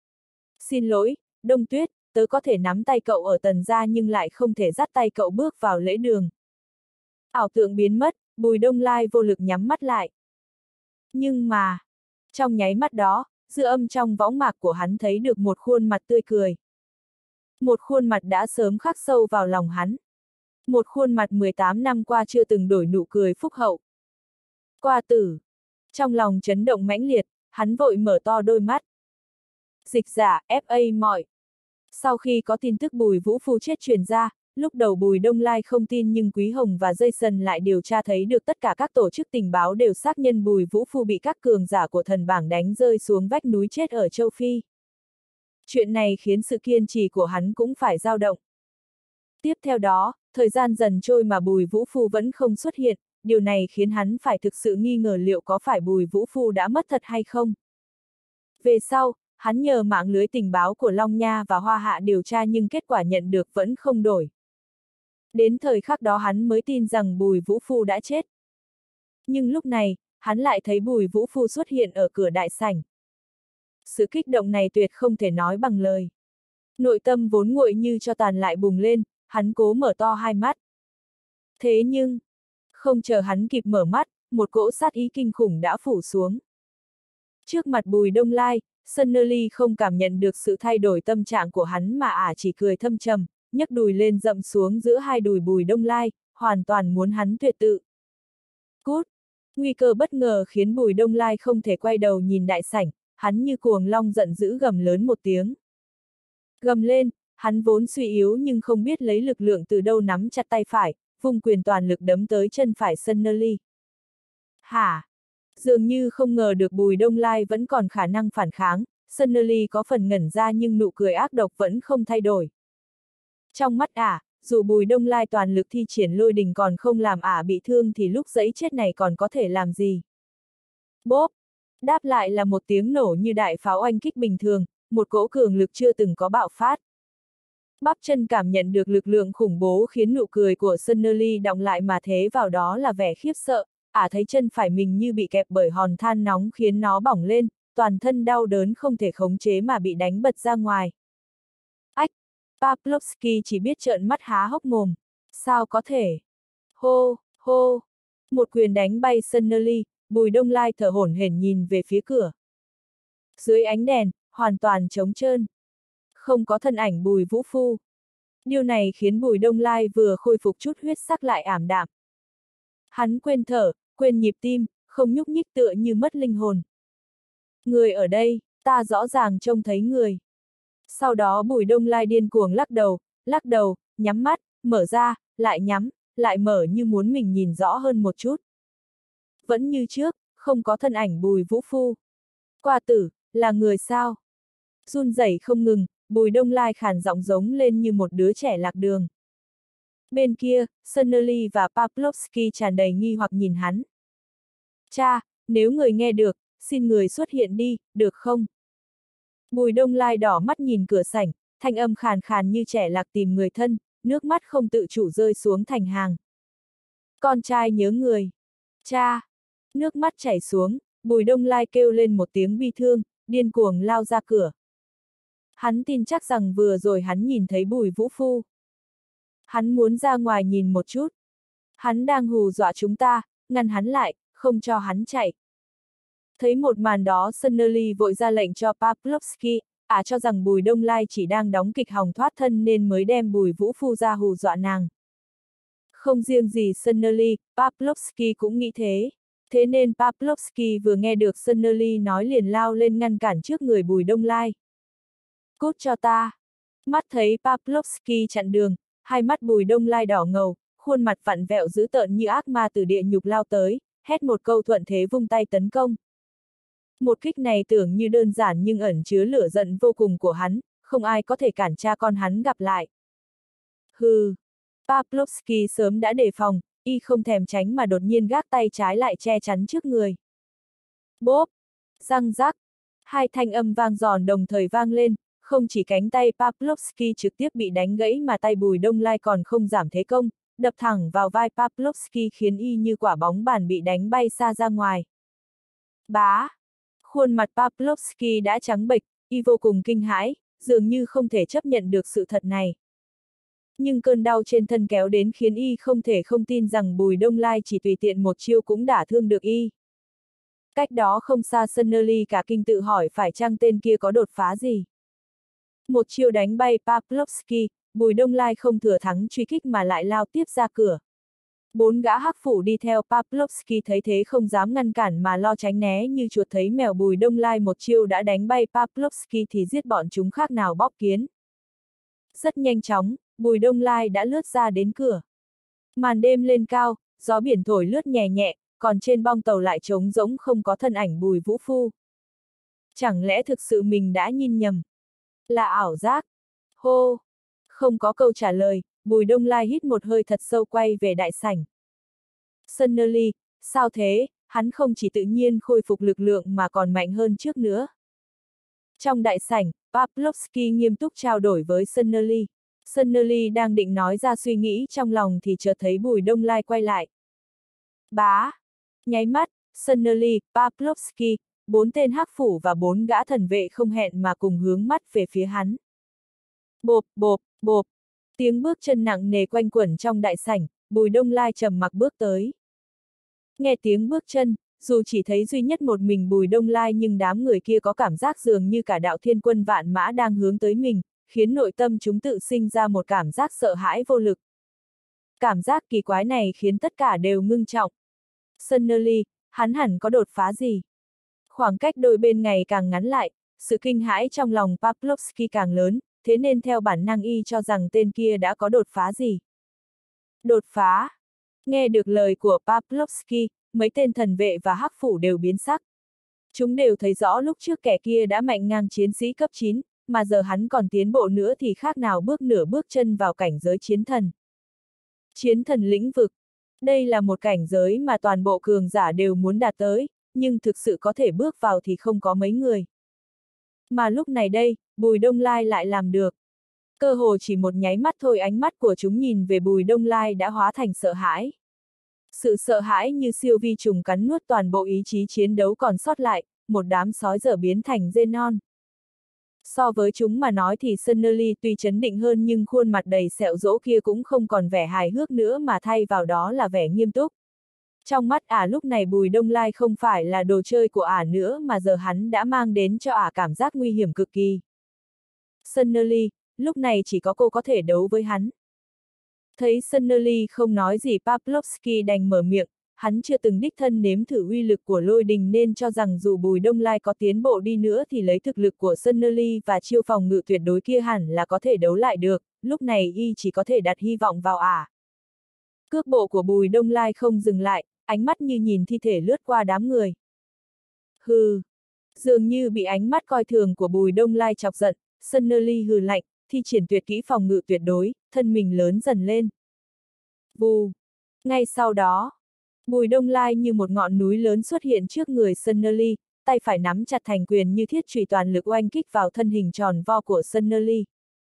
Xin lỗi, Đông Tuyết, tớ có thể nắm tay cậu ở Tần gia nhưng lại không thể dắt tay cậu bước vào lễ đường. Ảo tượng biến mất, Bùi Đông Lai vô lực nhắm mắt lại. Nhưng mà, trong nháy mắt đó, dư âm trong võng mạc của hắn thấy được một khuôn mặt tươi cười. Một khuôn mặt đã sớm khắc sâu vào lòng hắn. Một khuôn mặt 18 năm qua chưa từng đổi nụ cười phúc hậu. Qua tử. Trong lòng chấn động mãnh liệt, hắn vội mở to đôi mắt. Dịch giả, FA mọi. Sau khi có tin tức Bùi Vũ Phu chết truyền ra, lúc đầu Bùi Đông Lai không tin nhưng Quý Hồng và Jason lại điều tra thấy được tất cả các tổ chức tình báo đều xác nhận Bùi Vũ Phu bị các cường giả của thần bảng đánh rơi xuống vách núi chết ở châu Phi. Chuyện này khiến sự kiên trì của hắn cũng phải dao động. Tiếp theo đó, thời gian dần trôi mà Bùi Vũ Phu vẫn không xuất hiện, điều này khiến hắn phải thực sự nghi ngờ liệu có phải Bùi Vũ Phu đã mất thật hay không. Về sau, hắn nhờ mạng lưới tình báo của Long Nha và Hoa Hạ điều tra nhưng kết quả nhận được vẫn không đổi. Đến thời khắc đó hắn mới tin rằng Bùi Vũ Phu đã chết. Nhưng lúc này, hắn lại thấy Bùi Vũ Phu xuất hiện ở cửa đại sảnh. Sự kích động này tuyệt không thể nói bằng lời. Nội tâm vốn nguội như cho tàn lại bùng lên, hắn cố mở to hai mắt. Thế nhưng, không chờ hắn kịp mở mắt, một cỗ sát ý kinh khủng đã phủ xuống. Trước mặt Bùi Đông Lai, Sunny Lee không cảm nhận được sự thay đổi tâm trạng của hắn mà chỉ cười thâm trầm, nhấc đùi lên dậm xuống giữa hai đùi Bùi Đông Lai, hoàn toàn muốn hắn tuyệt tự. Cút! Nguy cơ bất ngờ khiến Bùi Đông Lai không thể quay đầu nhìn đại sảnh, hắn như cuồng long giận dữ gầm lớn một tiếng. Gầm lên, hắn vốn suy yếu nhưng không biết lấy lực lượng từ đâu nắm chặt tay phải, vung quyền toàn lực đấm tới chân phải Sunny Lee. Hả? Dường như không ngờ được Bùi Đông Lai vẫn còn khả năng phản kháng, Sunny Lee có phần ngẩn ra nhưng nụ cười ác độc vẫn không thay đổi. Trong mắt dù Bùi Đông Lai toàn lực thi triển lôi đình còn không làm bị thương thì lúc giẫy chết này còn có thể làm gì? Bốp! Đáp lại là một tiếng nổ như đại pháo oanh kích bình thường, một cỗ cường lực chưa từng có bạo phát. Bắp chân cảm nhận được lực lượng khủng bố khiến nụ cười của Sunny Lee đọng lại mà thế vào đó là vẻ khiếp sợ, thấy chân phải mình như bị kẹp bởi hòn than nóng khiến nó bỏng lên, toàn thân đau đớn không thể khống chế mà bị đánh bật ra ngoài. Ách! Pavlovsky chỉ biết trợn mắt há hốc mồm. Sao có thể? Hô, hô! Một quyền đánh bay Sunny Lee, Bùi Đông Lai thở hổn hển nhìn về phía cửa. Dưới ánh đèn, hoàn toàn trống trơn. Không có thân ảnh Bùi Vũ Phu. Điều này khiến Bùi Đông Lai vừa khôi phục chút huyết sắc lại ảm đạm. Hắn quên thở, quên nhịp tim, không nhúc nhích tựa như mất linh hồn. Người ở đây, ta rõ ràng trông thấy người. Sau đó Bùi Đông Lai điên cuồng lắc đầu, nhắm mắt, mở ra, lại nhắm, lại mở như muốn mình nhìn rõ hơn một chút. Vẫn như trước, không có thân ảnh Bùi Vũ Phu. Qua tử, là người sao? Run rẩy không ngừng, Bùi Đông Lai khàn giọng giống lên như một đứa trẻ lạc đường. Bên kia, Sunny Lee và Pavlovsky tràn đầy nghi hoặc nhìn hắn. Cha, nếu người nghe được, xin người xuất hiện đi, được không? Bùi Đông Lai đỏ mắt nhìn cửa sảnh, thanh âm khàn khàn như trẻ lạc tìm người thân, nước mắt không tự chủ rơi xuống thành hàng. Con trai nhớ người. Cha! Nước mắt chảy xuống, Bùi Đông Lai kêu lên một tiếng bi thương, điên cuồng lao ra cửa. Hắn tin chắc rằng vừa rồi hắn nhìn thấy Bùi Vũ Phu. Hắn muốn ra ngoài nhìn một chút. Hắn đang hù dọa chúng ta, ngăn hắn lại, không cho hắn chạy. Thấy một màn đó Sunny Lee vội ra lệnh cho Pavlovsky, cho rằng Bùi Đông Lai chỉ đang đóng kịch hòng thoát thân nên mới đem Bùi Vũ Phu ra hù dọa nàng. Không riêng gì Sunny Lee, Pavlovsky cũng nghĩ thế. Thế nên Pavlovsky vừa nghe được Sunny Lee nói liền lao lên ngăn cản trước người Bùi Đông Lai. Cút cho ta! Mắt thấy Pavlovsky chặn đường, hai mắt Bùi Đông Lai đỏ ngầu, khuôn mặt vặn vẹo dữ tợn như ác ma từ địa nhục lao tới, hét một câu thuận thế vung tay tấn công. Một kích này tưởng như đơn giản nhưng ẩn chứa lửa giận vô cùng của hắn, không ai có thể cản cha con hắn gặp lại. Hừ! Pavlovsky sớm đã đề phòng, y không thèm tránh mà đột nhiên gác tay trái lại che chắn trước người. Bốp! Răng rắc! Hai thanh âm vang giòn đồng thời vang lên, không chỉ cánh tay Pavlovsky trực tiếp bị đánh gãy mà tay Bùi Đông Lai còn không giảm thế công, đập thẳng vào vai Pavlovsky khiến y như quả bóng bàn bị đánh bay xa ra ngoài. Bá! Khuôn mặt Pavlovsky đã trắng bệch, y vô cùng kinh hãi, dường như không thể chấp nhận được sự thật này. Nhưng cơn đau trên thân kéo đến khiến y không thể không tin rằng Bùi Đông Lai chỉ tùy tiện một chiêu cũng đả thương được y. Cách đó không xa Sunnerly cả kinh tự hỏi phải chăng tên kia có đột phá gì. Một chiêu đánh bay Pavlovsky, Bùi Đông Lai không thừa thắng truy kích mà lại lao tiếp ra cửa. Bốn gã hắc phủ đi theo Pavlovsky thấy thế không dám ngăn cản mà lo tránh né như chuột thấy mèo. Bùi Đông Lai một chiêu đã đánh bay Pavlovsky thì giết bọn chúng khác nào bóp kiến. Rất nhanh chóng, Bùi Đông Lai đã lướt ra đến cửa. Màn đêm lên cao, gió biển thổi lướt nhẹ nhẹ, còn trên bong tàu lại trống rỗng không có thân ảnh Bùi Vũ Phu. Chẳng lẽ thực sự mình đã nhìn nhầm? Là ảo giác? Hô! Không có câu trả lời, Bùi Đông Lai hít một hơi thật sâu quay về đại sảnh. Sunnerly, sao thế? Hắn không chỉ tự nhiên khôi phục lực lượng mà còn mạnh hơn trước nữa. Trong đại sảnh, Pavlovsky nghiêm túc trao đổi với Sunnerly. Sunnerly đang định nói ra suy nghĩ trong lòng thì chợt thấy Bùi Đông Lai quay lại. Bá! Nháy mắt, Sunnerly, Pavlovsky, 4 tên hắc phủ và 4 gã thần vệ không hẹn mà cùng hướng mắt về phía hắn. Bộp, bộp, bộp. Tiếng bước chân nặng nề quanh quẩn trong đại sảnh, Bùi Đông Lai trầm mặc bước tới. Nghe tiếng bước chân, dù chỉ thấy duy nhất một mình Bùi Đông Lai nhưng đám người kia có cảm giác dường như cả đạo thiên quân vạn mã đang hướng tới mình, khiến nội tâm chúng tự sinh ra một cảm giác sợ hãi vô lực. Cảm giác kỳ quái này khiến tất cả đều ngưng trọng. Sunnerly, hắn hẳn có đột phá gì? Khoảng cách đôi bên ngày càng ngắn lại, sự kinh hãi trong lòng Pavlovsky càng lớn, thế nên theo bản năng y cho rằng tên kia đã có đột phá gì. Đột phá! Nghe được lời của Pavlovsky, mấy tên thần vệ và hắc phủ đều biến sắc. Chúng đều thấy rõ lúc trước kẻ kia đã mạnh ngang chiến sĩ cấp 9, mà giờ hắn còn tiến bộ nữa thì khác nào bước nửa bước chân vào cảnh giới chiến thần. Chiến thần lĩnh vực. Đây là một cảnh giới mà toàn bộ cường giả đều muốn đạt tới, nhưng thực sự có thể bước vào thì không có mấy người. Mà lúc này đây, Bùi Đông Lai lại làm được. Cơ hồ chỉ một nháy mắt thôi ánh mắt của chúng nhìn về Bùi Đông Lai đã hóa thành sợ hãi. Sự sợ hãi như siêu vi trùng cắn nuốt toàn bộ ý chí chiến đấu còn sót lại, một đám sói dở biến thành dê non. So với chúng mà nói thì Sunnerly tuy trấn định hơn nhưng khuôn mặt đầy sẹo rỗ kia cũng không còn vẻ hài hước nữa mà thay vào đó là vẻ nghiêm túc. Trong mắt ả lúc này Bùi Đông Lai không phải là đồ chơi của ả nữa mà giờ hắn đã mang đến cho ả cảm giác nguy hiểm cực kỳ. Sunnerly, lúc này chỉ có cô có thể đấu với hắn. Thấy Sunnerly không nói gì Pavlovsky đành mở miệng, hắn chưa từng đích thân nếm thử uy lực của lôi đình nên cho rằng dù Bùi Đông Lai có tiến bộ đi nữa thì lấy thực lực của Sunnerly và chiêu phòng ngự tuyệt đối kia hẳn là có thể đấu lại được, lúc này y chỉ có thể đặt hy vọng vào ả. Cước bộ của Bùi Đông Lai không dừng lại, ánh mắt như nhìn thi thể lướt qua đám người. Hừ! Dường như bị ánh mắt coi thường của Bùi Đông Lai chọc giận, Sunnerly hừ lạnh, thi triển tuyệt kỹ phòng ngự tuyệt đối, thân mình lớn dần lên. Vù! Ngay sau đó, Bùi Đông Lai như một ngọn núi lớn xuất hiện trước người Sunnerly, tay phải nắm chặt thành quyền như thiết chùy toàn lực oanh kích vào thân hình tròn vo của Sunnerly.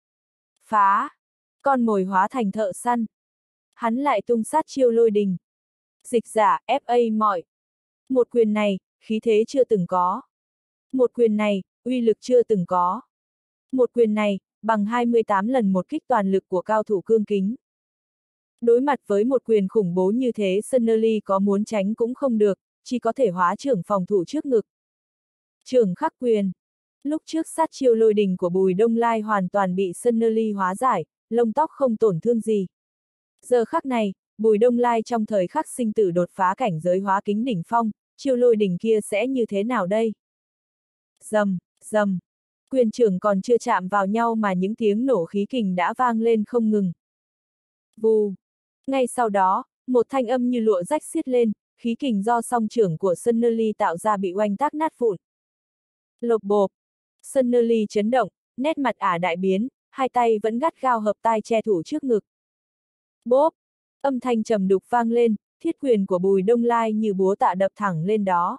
Phá! Con mồi hóa thành thợ săn. Hắn lại tung sát chiêu lôi đình. Dịch giả, FA mọi. Một quyền này, khí thế chưa từng có. Một quyền này, uy lực chưa từng có. Một quyền này, bằng 28 lần một kích toàn lực của cao thủ cương kính. Đối mặt với một quyền khủng bố như thế Sunnerly có muốn tránh cũng không được, chỉ có thể hóa trưởng phòng thủ trước ngực. Trưởng khắc quyền. Lúc trước sát chiêu lôi đình của Bùi Đông Lai hoàn toàn bị Sunnerly hóa giải, lông tóc không tổn thương gì. Giờ khắc này, Bùi Đông Lai trong thời khắc sinh tử đột phá cảnh giới hóa kính đỉnh phong, chiêu lôi đình kia sẽ như thế nào đây? Rầm, rầm. Quyền trưởng còn chưa chạm vào nhau mà những tiếng nổ khí kình đã vang lên không ngừng. Vù. Ngay sau đó, một thanh âm như lụa rách xiết lên, khí kình do song trưởng của Sunnerly tạo ra bị oanh tác nát vụn. Lộc bộp. Sunnerly chấn động, nét mặt ả đại biến, hai tay vẫn gắt gao hợp tai che thủ trước ngực. Bốp. Âm thanh trầm đục vang lên, thiết quyền của Bùi Đông Lai như búa tạ đập thẳng lên đó.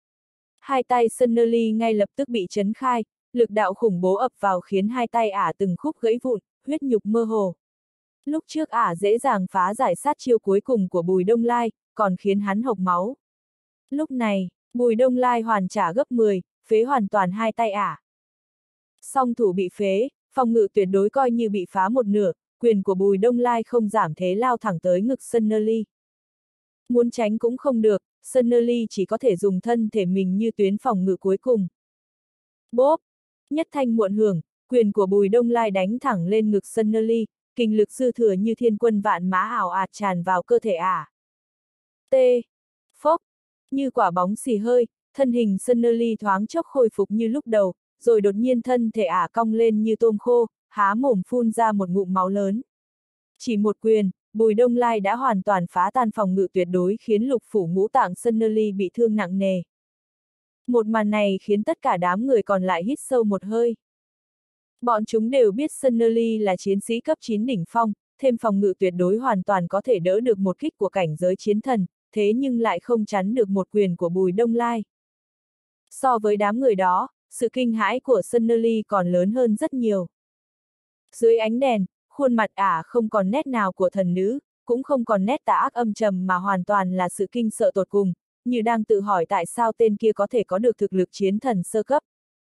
Hai tay Sunnerly ngay lập tức bị chấn khai, lực đạo khủng bố ập vào khiến hai tay ả từng khúc gãy vụn, huyết nhục mơ hồ. Lúc trước ả dễ dàng phá giải sát chiêu cuối cùng của Bùi Đông Lai, còn khiến hắn hộc máu. Lúc này, Bùi Đông Lai hoàn trả gấp 10, phế hoàn toàn hai tay ả. Song thủ bị phế, phòng ngự tuyệt đối coi như bị phá một nửa, quyền của Bùi Đông Lai không giảm thế lao thẳng tới ngực Sunny Lee. Muốn tránh cũng không được, Sunny Lee chỉ có thể dùng thân thể mình như tuyến phòng ngự cuối cùng. Bốp! Nhất thanh muộn hưởng, quyền của Bùi Đông Lai đánh thẳng lên ngực Sunny Lee, kinh lực dư thừa như thiên quân vạn mã ảo ạt tràn vào cơ thể ả. T. Phốc! Như quả bóng xì hơi, thân hình Sunny Lee thoáng chốc khôi phục như lúc đầu, rồi đột nhiên thân thể ả cong lên như tôm khô, há mồm phun ra một ngụm máu lớn. Chỉ một quyền, Bùi Đông Lai đã hoàn toàn phá tan phòng ngự tuyệt đối khiến lục phủ ngũ tạng Sunny Lee bị thương nặng nề. Một màn này khiến tất cả đám người còn lại hít sâu một hơi. Bọn chúng đều biết Sunny Lee là chiến sĩ cấp 9 đỉnh phong, thêm phòng ngự tuyệt đối hoàn toàn có thể đỡ được một kích của cảnh giới chiến thần, thế nhưng lại không chắn được một quyền của Bùi Đông Lai. So với đám người đó, sự kinh hãi của Sunny Lee còn lớn hơn rất nhiều. Dưới ánh đèn, khuôn mặt ả không còn nét nào của thần nữ, cũng không còn nét tà ác âm trầm mà hoàn toàn là sự kinh sợ tột cùng, như đang tự hỏi tại sao tên kia có thể có được thực lực chiến thần sơ cấp.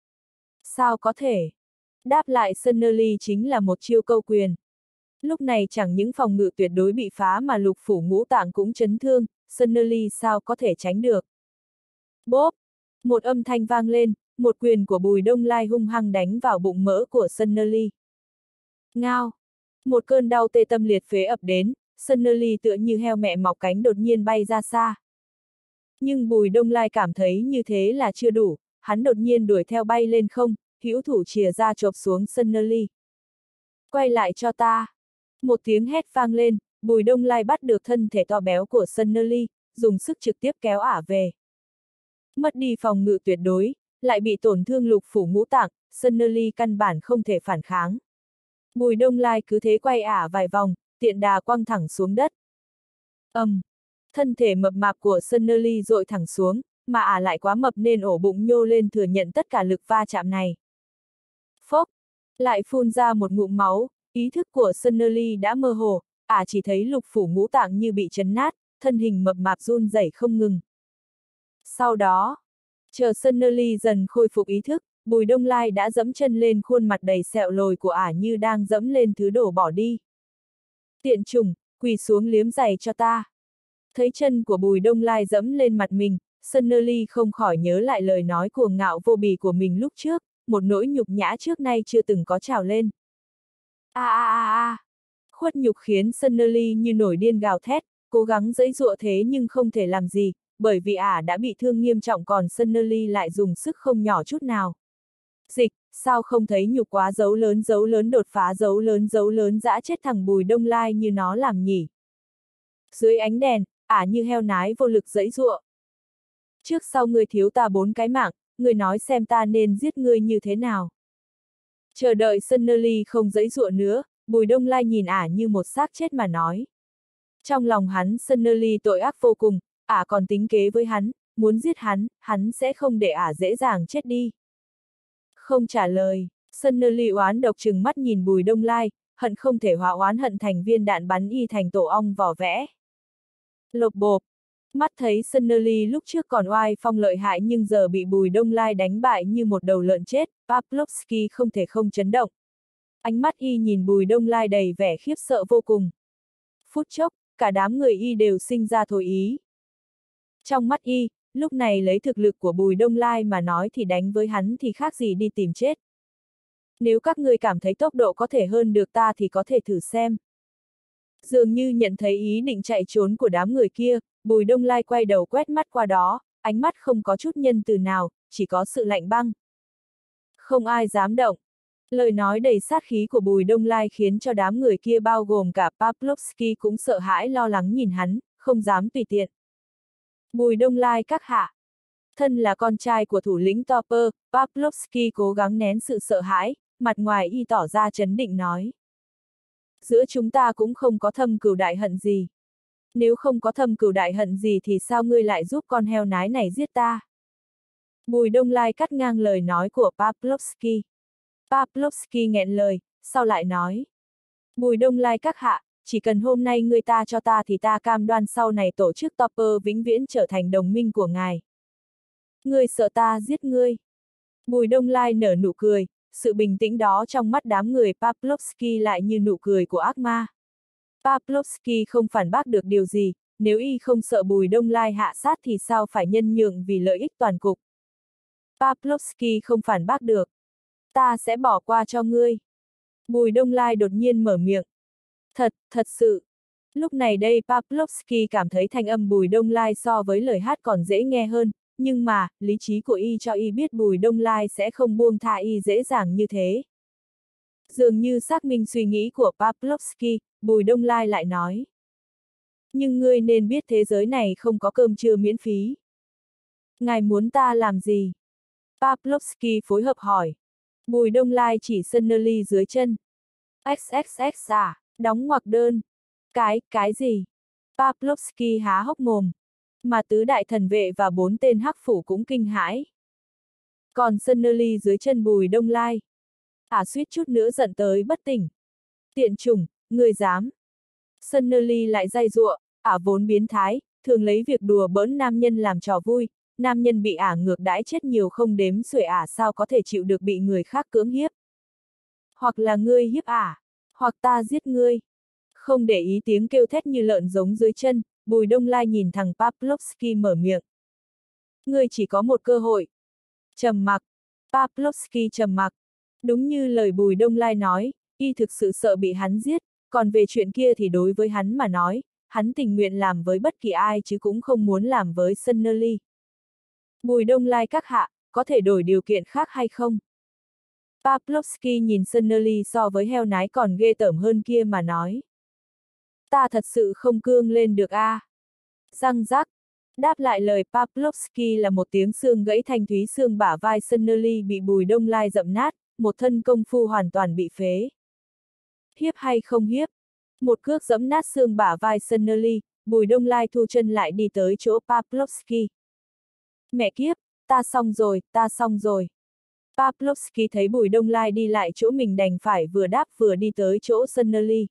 Sao có thể? Đáp lại Sunny Lee chính là một chiêu câu quyền. Lúc này chẳng những phòng ngự tuyệt đối bị phá mà lục phủ ngũ tạng cũng chấn thương, Sunny Lee sao có thể tránh được. Bốp! Một âm thanh vang lên, một quyền của Bùi Đông Lai hung hăng đánh vào bụng mỡ của Sunny Lee. Ngao! Một cơn đau tê tâm liệt phế ập đến, Sunny Lee tựa như heo mẹ mọc cánh đột nhiên bay ra xa. Nhưng Bùi Đông Lai cảm thấy như thế là chưa đủ, hắn đột nhiên đuổi theo bay lên không, hữu thủ chìa ra chộp xuống Sunny Lee. Quay lại cho ta! Một tiếng hét vang lên, Bùi Đông Lai bắt được thân thể to béo của Sunny Lee, dùng sức trực tiếp kéo ả về. Mất đi phòng ngự tuyệt đối, lại bị tổn thương lục phủ ngũ tạng, Sunny Lee căn bản không thể phản kháng. Bùi Đông Lai cứ thế quay ả vài vòng, tiện đà quăng thẳng xuống đất. Thân thể mập mạp của Sunny Lee dội thẳng xuống, mà ả lại quá mập nên ổ bụng nhô lên thừa nhận tất cả lực va chạm này. Phốc! Lại phun ra một ngụm máu, ý thức của Sunny Lee đã mơ hồ, ả chỉ thấy lục phủ ngũ tạng như bị chấn nát, thân hình mập mạp run rẩy không ngừng. Sau đó, chờ Sunny Lee dần khôi phục ý thức, Bùi Đông Lai đã dẫm chân lên khuôn mặt đầy sẹo lồi của ả như đang dẫm lên thứ đồ bỏ đi. Tiện chủng, quỳ xuống liếm giày cho ta. Thấy chân của Bùi Đông Lai dẫm lên mặt mình, Sunny Lee không khỏi nhớ lại lời nói cuồng ngạo vô bì của mình lúc trước, một nỗi nhục nhã trước nay chưa từng có trào lên. Khuất nhục khiến Sunny Lee như nổi điên gào thét, cố gắng giãy giụa thế nhưng không thể làm gì, bởi vì ả đã bị thương nghiêm trọng còn Sunny Lee lại dùng sức không nhỏ chút nào. Dịch, sao không thấy nhục quá dấu lớn đột phá dấu lớn dã chết thằng Bùi Đông Lai như nó làm nhỉ. Dưới ánh đèn, ả như heo nái vô lực giãy giụa. Trước sau ngươi thiếu ta 4 cái mạng, ngươi nói xem ta nên giết ngươi như thế nào. Chờ đợi Sunny Lee không giãy giụa nữa, Bùi Đông Lai nhìn ả như một xác chết mà nói. Trong lòng hắn Sunny Lee tội ác vô cùng, ả còn tính kế với hắn, muốn giết hắn sẽ không để ả dễ dàng chết đi. Không trả lời, Sunny Lee oán độc trừng mắt nhìn Bùi Đông Lai, hận không thể hóa oán hận thành viên đạn bắn y thành tổ ong vỏ vẽ. Lộc bộp, mắt thấy Sunny Lee lúc trước còn oai phong lợi hại nhưng giờ bị Bùi Đông Lai đánh bại như một đầu lợn chết, Pavlovsky không thể không chấn động. Ánh mắt y nhìn Bùi Đông Lai đầy vẻ khiếp sợ vô cùng. Phút chốc, cả đám người y đều sinh ra thôi ý. Trong mắt y, lúc này lấy thực lực của Bùi Đông Lai mà nói thì đánh với hắn thì khác gì đi tìm chết. Nếu các ngươi cảm thấy tốc độ có thể hơn được ta thì có thể thử xem. Dường như nhận thấy ý định chạy trốn của đám người kia, Bùi Đông Lai quay đầu quét mắt qua đó, ánh mắt không có chút nhân từ nào, chỉ có sự lạnh băng. Không ai dám động. Lời nói đầy sát khí của Bùi Đông Lai khiến cho đám người kia bao gồm cả Pavlovsky cũng sợ hãi lo lắng nhìn hắn, không dám tùy tiện. Bùi Đông Lai các hạ. Thân là con trai của thủ lĩnh Topper, Pavlovsky cố gắng nén sự sợ hãi, mặt ngoài y tỏ ra trấn định nói. Giữa chúng ta cũng không có thâm cừu đại hận gì. Nếu không có thâm cừu đại hận gì thì sao ngươi lại giúp con heo nái này giết ta? Bùi Đông Lai cắt ngang lời nói của Pavlovsky. Pavlovsky nghẹn lời, sau lại nói. Bùi Đông Lai các hạ, chỉ cần hôm nay ngươi ta cho ta thì ta cam đoan sau này tổ chức Topper vĩnh viễn trở thành đồng minh của ngài. Ngươi sợ ta giết ngươi. Bùi Đông Lai nở nụ cười, sự bình tĩnh đó trong mắt đám người Pavlovsky lại như nụ cười của ác ma. Pavlovsky không phản bác được điều gì, nếu y không sợ Bùi Đông Lai hạ sát thì sao phải nhân nhượng vì lợi ích toàn cục. Pavlovsky không phản bác được. Ta sẽ bỏ qua cho ngươi. Bùi Đông Lai đột nhiên mở miệng. Thật sự. Lúc này đây Pavlovsky cảm thấy thanh âm Bùi Đông Lai so với lời hát còn dễ nghe hơn, nhưng mà, lý trí của y cho y biết Bùi Đông Lai sẽ không buông tha y dễ dàng như thế. Dường như xác minh suy nghĩ của Pavlovsky, Bùi Đông Lai lại nói. Nhưng ngươi nên biết thế giới này không có cơm trưa miễn phí. Ngài muốn ta làm gì? Pavlovsky phối hợp hỏi. Bùi Đông Lai chỉ Sunnerly dưới chân. XXX à, đóng ngoặc đơn. Cái gì? Pavlovsky há hốc mồm. Mà tứ đại thần vệ và 4 tên hắc phủ cũng kinh hãi. Còn Sunnerly dưới chân Bùi Đông Lai. Suýt chút nữa giận tới bất tỉnh. Tiện chủng, người dám. Sunnerly lại giày giụa, vốn biến thái, thường lấy việc đùa bỡn nam nhân làm trò vui, nam nhân bị ngược đãi chết nhiều không đếm xuể sao có thể chịu được bị người khác cưỡng hiếp. Hoặc là ngươi hiếp hoặc ta giết ngươi. Không để ý tiếng kêu thét như lợn giống dưới chân, Bùi Đông Lai nhìn thằng Pavlovsky mở miệng. Ngươi chỉ có một cơ hội. Trầm mặc. Pavlovsky trầm mặc. Đúng như lời Bùi Đông Lai nói, y thực sự sợ bị hắn giết, còn về chuyện kia thì đối với hắn mà nói, hắn tình nguyện làm với bất kỳ ai chứ cũng không muốn làm với Sunnerly. Bùi Đông Lai các hạ, có thể đổi điều kiện khác hay không? Pavlovsky nhìn Sunnerly so với heo nái còn ghê tởm hơn kia mà nói. Ta thật sự không cương lên được Răng rắc. Đáp lại lời Pavlovsky là một tiếng xương gãy thanh thúy, xương bả vai Sunnerly bị Bùi Đông Lai dậm nát, một thân công phu hoàn toàn bị phế. Hiếp hay không hiếp? Một cước giẫm nát xương bả vai Sunnerly, Bùi Đông Lai thu chân lại đi tới chỗ Pavlovsky. Mẹ kiếp, ta xong rồi. Pavlovsky thấy Bùi Đông Lai đi lại chỗ mình đành phải vừa đáp vừa đi tới chỗ Sunnerly.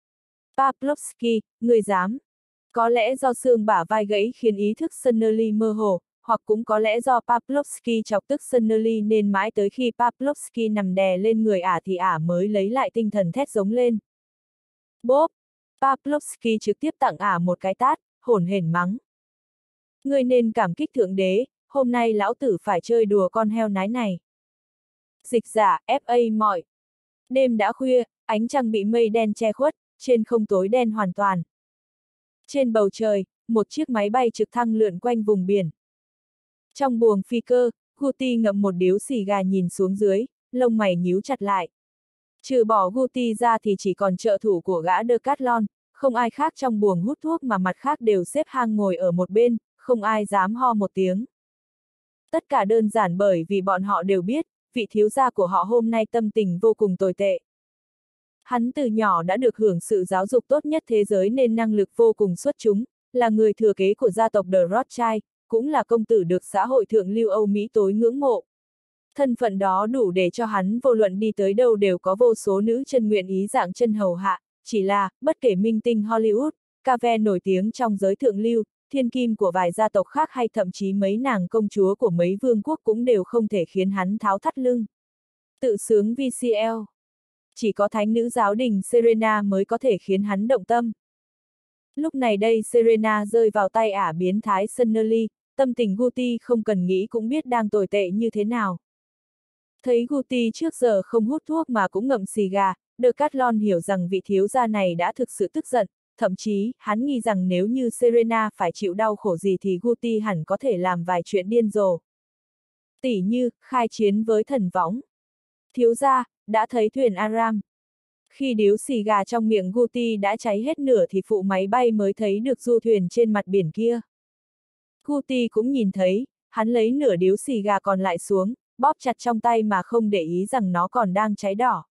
Pavlovsky, người dám. Có lẽ do xương bả vai gãy khiến ý thức Sunnerly mơ hồ, hoặc cũng có lẽ do Pavlovsky chọc tức Sunnerly nên mãi tới khi Pavlovsky nằm đè lên người thì mới lấy lại tinh thần thét giống lên. Bốp! Pavlovsky trực tiếp tặng một cái tát, hổn hển mắng. Ngươi nên cảm kích thượng đế, hôm nay lão tử phải chơi đùa con heo nái này. Dịch giả, FA mọi. Đêm đã khuya, ánh trăng bị mây đen che khuất, trên không tối đen hoàn toàn. Trên bầu trời, một chiếc máy bay trực thăng lượn quanh vùng biển. Trong buồng phi cơ, Guti ngậm một điếu xì gà nhìn xuống dưới, lông mày nhíu chặt lại. Trừ bỏ Guti ra thì chỉ còn trợ thủ của gã Decathlon, không ai khác trong buồng hút thuốc mà mặt khác đều xếp hang ngồi ở một bên, không ai dám ho một tiếng. Tất cả đơn giản bởi vì bọn họ đều biết, vị thiếu gia của họ hôm nay tâm tình vô cùng tồi tệ. Hắn từ nhỏ đã được hưởng sự giáo dục tốt nhất thế giới nên năng lực vô cùng xuất chúng, là người thừa kế của gia tộc The Rothschild, cũng là công tử được xã hội thượng lưu Âu Mỹ tối ngưỡng mộ. Thân phận đó đủ để cho hắn vô luận đi tới đâu đều có vô số nữ chân nguyện ý dạng chân hầu hạ, chỉ là, bất kể minh tinh Hollywood, cave nổi tiếng trong giới thượng lưu, thiên kim của vài gia tộc khác hay thậm chí mấy nàng công chúa của mấy vương quốc cũng đều không thể khiến hắn tháo thắt lưng. Tự sướng VCL. Chỉ có thánh nữ giáo đình Serena mới có thể khiến hắn động tâm. Lúc này đây Serena rơi vào tay biến thái Sunnerly, tâm tình Guti không cần nghĩ cũng biết đang tồi tệ như thế nào. Thấy Guti trước giờ không hút thuốc mà cũng ngậm xì gà, Decathlon hiểu rằng vị thiếu gia này đã thực sự tức giận, thậm chí, hắn nghi rằng nếu như Serena phải chịu đau khổ gì thì Guti hẳn có thể làm vài chuyện điên rồ. Tỉ như, khai chiến với thần võng. Thiếu gia, đã thấy thuyền Aram. Khi điếu xì gà trong miệng Guti đã cháy hết nửa thì phụ máy bay mới thấy được du thuyền trên mặt biển kia. Guti cũng nhìn thấy, hắn lấy nửa điếu xì gà còn lại xuống, bóp chặt trong tay mà không để ý rằng nó còn đang cháy đỏ.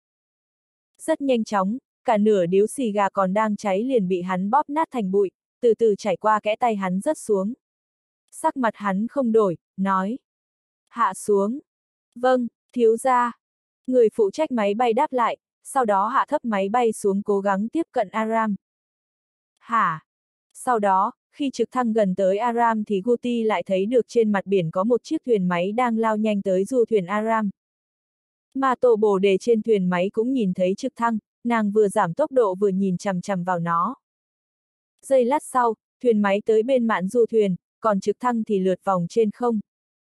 Rất nhanh chóng, cả nửa điếu xì gà còn đang cháy liền bị hắn bóp nát thành bụi, từ từ chảy qua kẽ tay hắn rớt xuống. Sắc mặt hắn không đổi, nói. Hạ xuống. Vâng, thiếu gia. Người phụ trách máy bay đáp lại, sau đó hạ thấp máy bay xuống cố gắng tiếp cận Aram. Hả? Sau đó, khi trực thăng gần tới Aram thì Guti lại thấy được trên mặt biển có một chiếc thuyền máy đang lao nhanh tới du thuyền Aram. Mà Tô Bồ Đề trên thuyền máy cũng nhìn thấy trực thăng, nàng vừa giảm tốc độ vừa nhìn chằm chằm vào nó. Giây lát sau, thuyền máy tới bên mạn du thuyền, còn trực thăng thì lượt vòng trên không.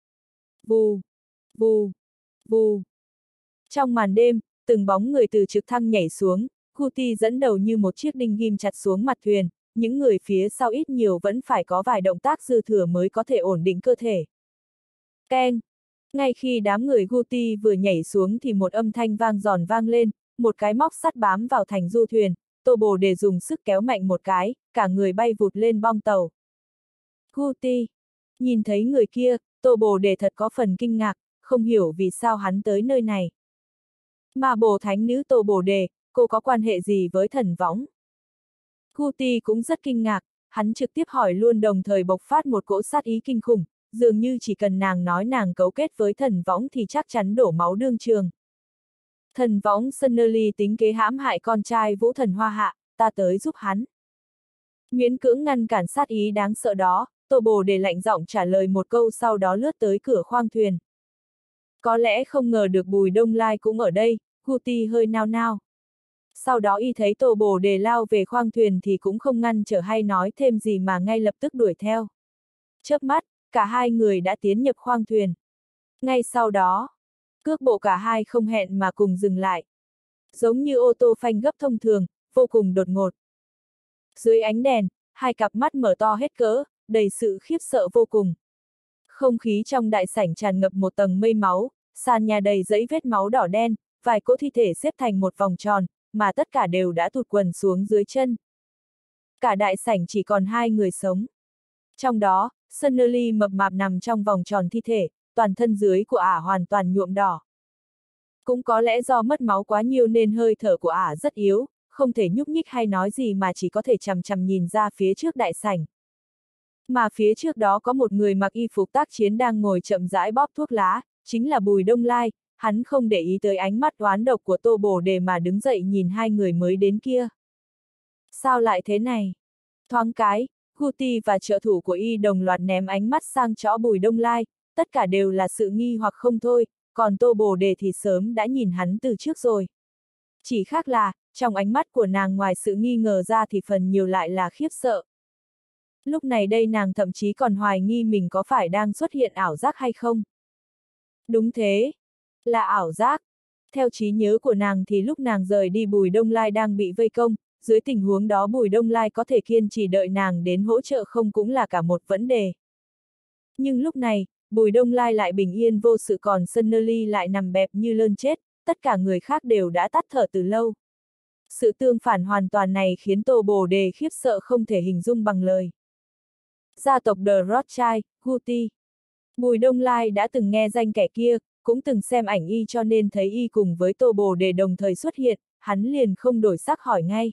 Vù, vù, vù. Trong màn đêm, từng bóng người từ trực thăng nhảy xuống, Houthi dẫn đầu như một chiếc đinh ghim chặt xuống mặt thuyền, những người phía sau ít nhiều vẫn phải có vài động tác dư thừa mới có thể ổn định cơ thể. Keng! Ngay khi đám người Houthi vừa nhảy xuống thì một âm thanh vang giòn vang lên, một cái móc sắt bám vào thành du thuyền, Tô Bồ Đề dùng sức kéo mạnh một cái, cả người bay vụt lên bong tàu. Houthi! Nhìn thấy người kia, Tô Bồ Đề thật có phần kinh ngạc, không hiểu vì sao hắn tới nơi này. Mà Bồ Thánh nữ Tô Bồ Đề, cô có quan hệ gì với thần võng? Houthi cũng rất kinh ngạc, hắn trực tiếp hỏi luôn đồng thời bộc phát một cỗ sát ý kinh khủng, dường như chỉ cần nàng nói nàng cấu kết với thần võng thì chắc chắn đổ máu đương trường. Thần võng Sunnerly tính kế hãm hại con trai Vũ Thần Hoa Hạ, ta tới giúp hắn. Miễn cưỡng ngăn cản sát ý đáng sợ đó, Tô Bồ Đề lạnh giọng trả lời một câu sau đó lướt tới cửa khoang thuyền. Có lẽ không ngờ được Bùi Đông Lai cũng ở đây, Houthi hơi nao nao. Sau đó y thấy Tô Bồ Đề lao về khoang thuyền thì cũng không ngăn trở hay nói thêm gì mà ngay lập tức đuổi theo. Chớp mắt, cả hai người đã tiến nhập khoang thuyền. Ngay sau đó, cước bộ cả hai không hẹn mà cùng dừng lại. Giống như ô tô phanh gấp thông thường, vô cùng đột ngột. Dưới ánh đèn, hai cặp mắt mở to hết cỡ, đầy sự khiếp sợ vô cùng. Không khí trong đại sảnh tràn ngập một tầng mây máu, sàn nhà đầy dẫy vết máu đỏ đen, vài cỗ thi thể xếp thành một vòng tròn, mà tất cả đều đã tụt quần xuống dưới chân. Cả đại sảnh chỉ còn hai người sống. Trong đó, Sunnerly mập mạp nằm trong vòng tròn thi thể, toàn thân dưới của ả hoàn toàn nhuộm đỏ. Cũng có lẽ do mất máu quá nhiều nên hơi thở của ả rất yếu, không thể nhúc nhích hay nói gì mà chỉ có thể chằm chằm nhìn ra phía trước đại sảnh. Mà phía trước đó có một người mặc y phục tác chiến đang ngồi chậm rãi bóp thuốc lá, chính là Bùi Đông Lai, hắn không để ý tới ánh mắt oán độc của Tô Bồ Đề mà đứng dậy nhìn hai người mới đến kia. Sao lại thế này? Thoáng cái, Houthi và trợ thủ của y đồng loạt ném ánh mắt sang chỗ Bùi Đông Lai, tất cả đều là sự nghi hoặc không thôi, còn Tô Bồ Đề thì sớm đã nhìn hắn từ trước rồi. Chỉ khác là, trong ánh mắt của nàng ngoài sự nghi ngờ ra thì phần nhiều lại là khiếp sợ. Lúc này đây nàng thậm chí còn hoài nghi mình có phải đang xuất hiện ảo giác hay không. Đúng thế, là ảo giác. Theo trí nhớ của nàng thì lúc nàng rời đi Bùi Đông Lai đang bị vây công, dưới tình huống đó Bùi Đông Lai có thể kiên trì đợi nàng đến hỗ trợ không cũng là cả một vấn đề. Nhưng lúc này, Bùi Đông Lai lại bình yên vô sự còn Sunnerly lại nằm bẹp như lợn chết, tất cả người khác đều đã tắt thở từ lâu. Sự tương phản hoàn toàn này khiến Tô Bồ Đề khiếp sợ không thể hình dung bằng lời. Gia tộc The Rothschild, Houthi. Bùi Đông Lai đã từng nghe danh kẻ kia, cũng từng xem ảnh y cho nên thấy y cùng với Tô Bồ Đề đồng thời xuất hiện, hắn liền không đổi sắc hỏi ngay.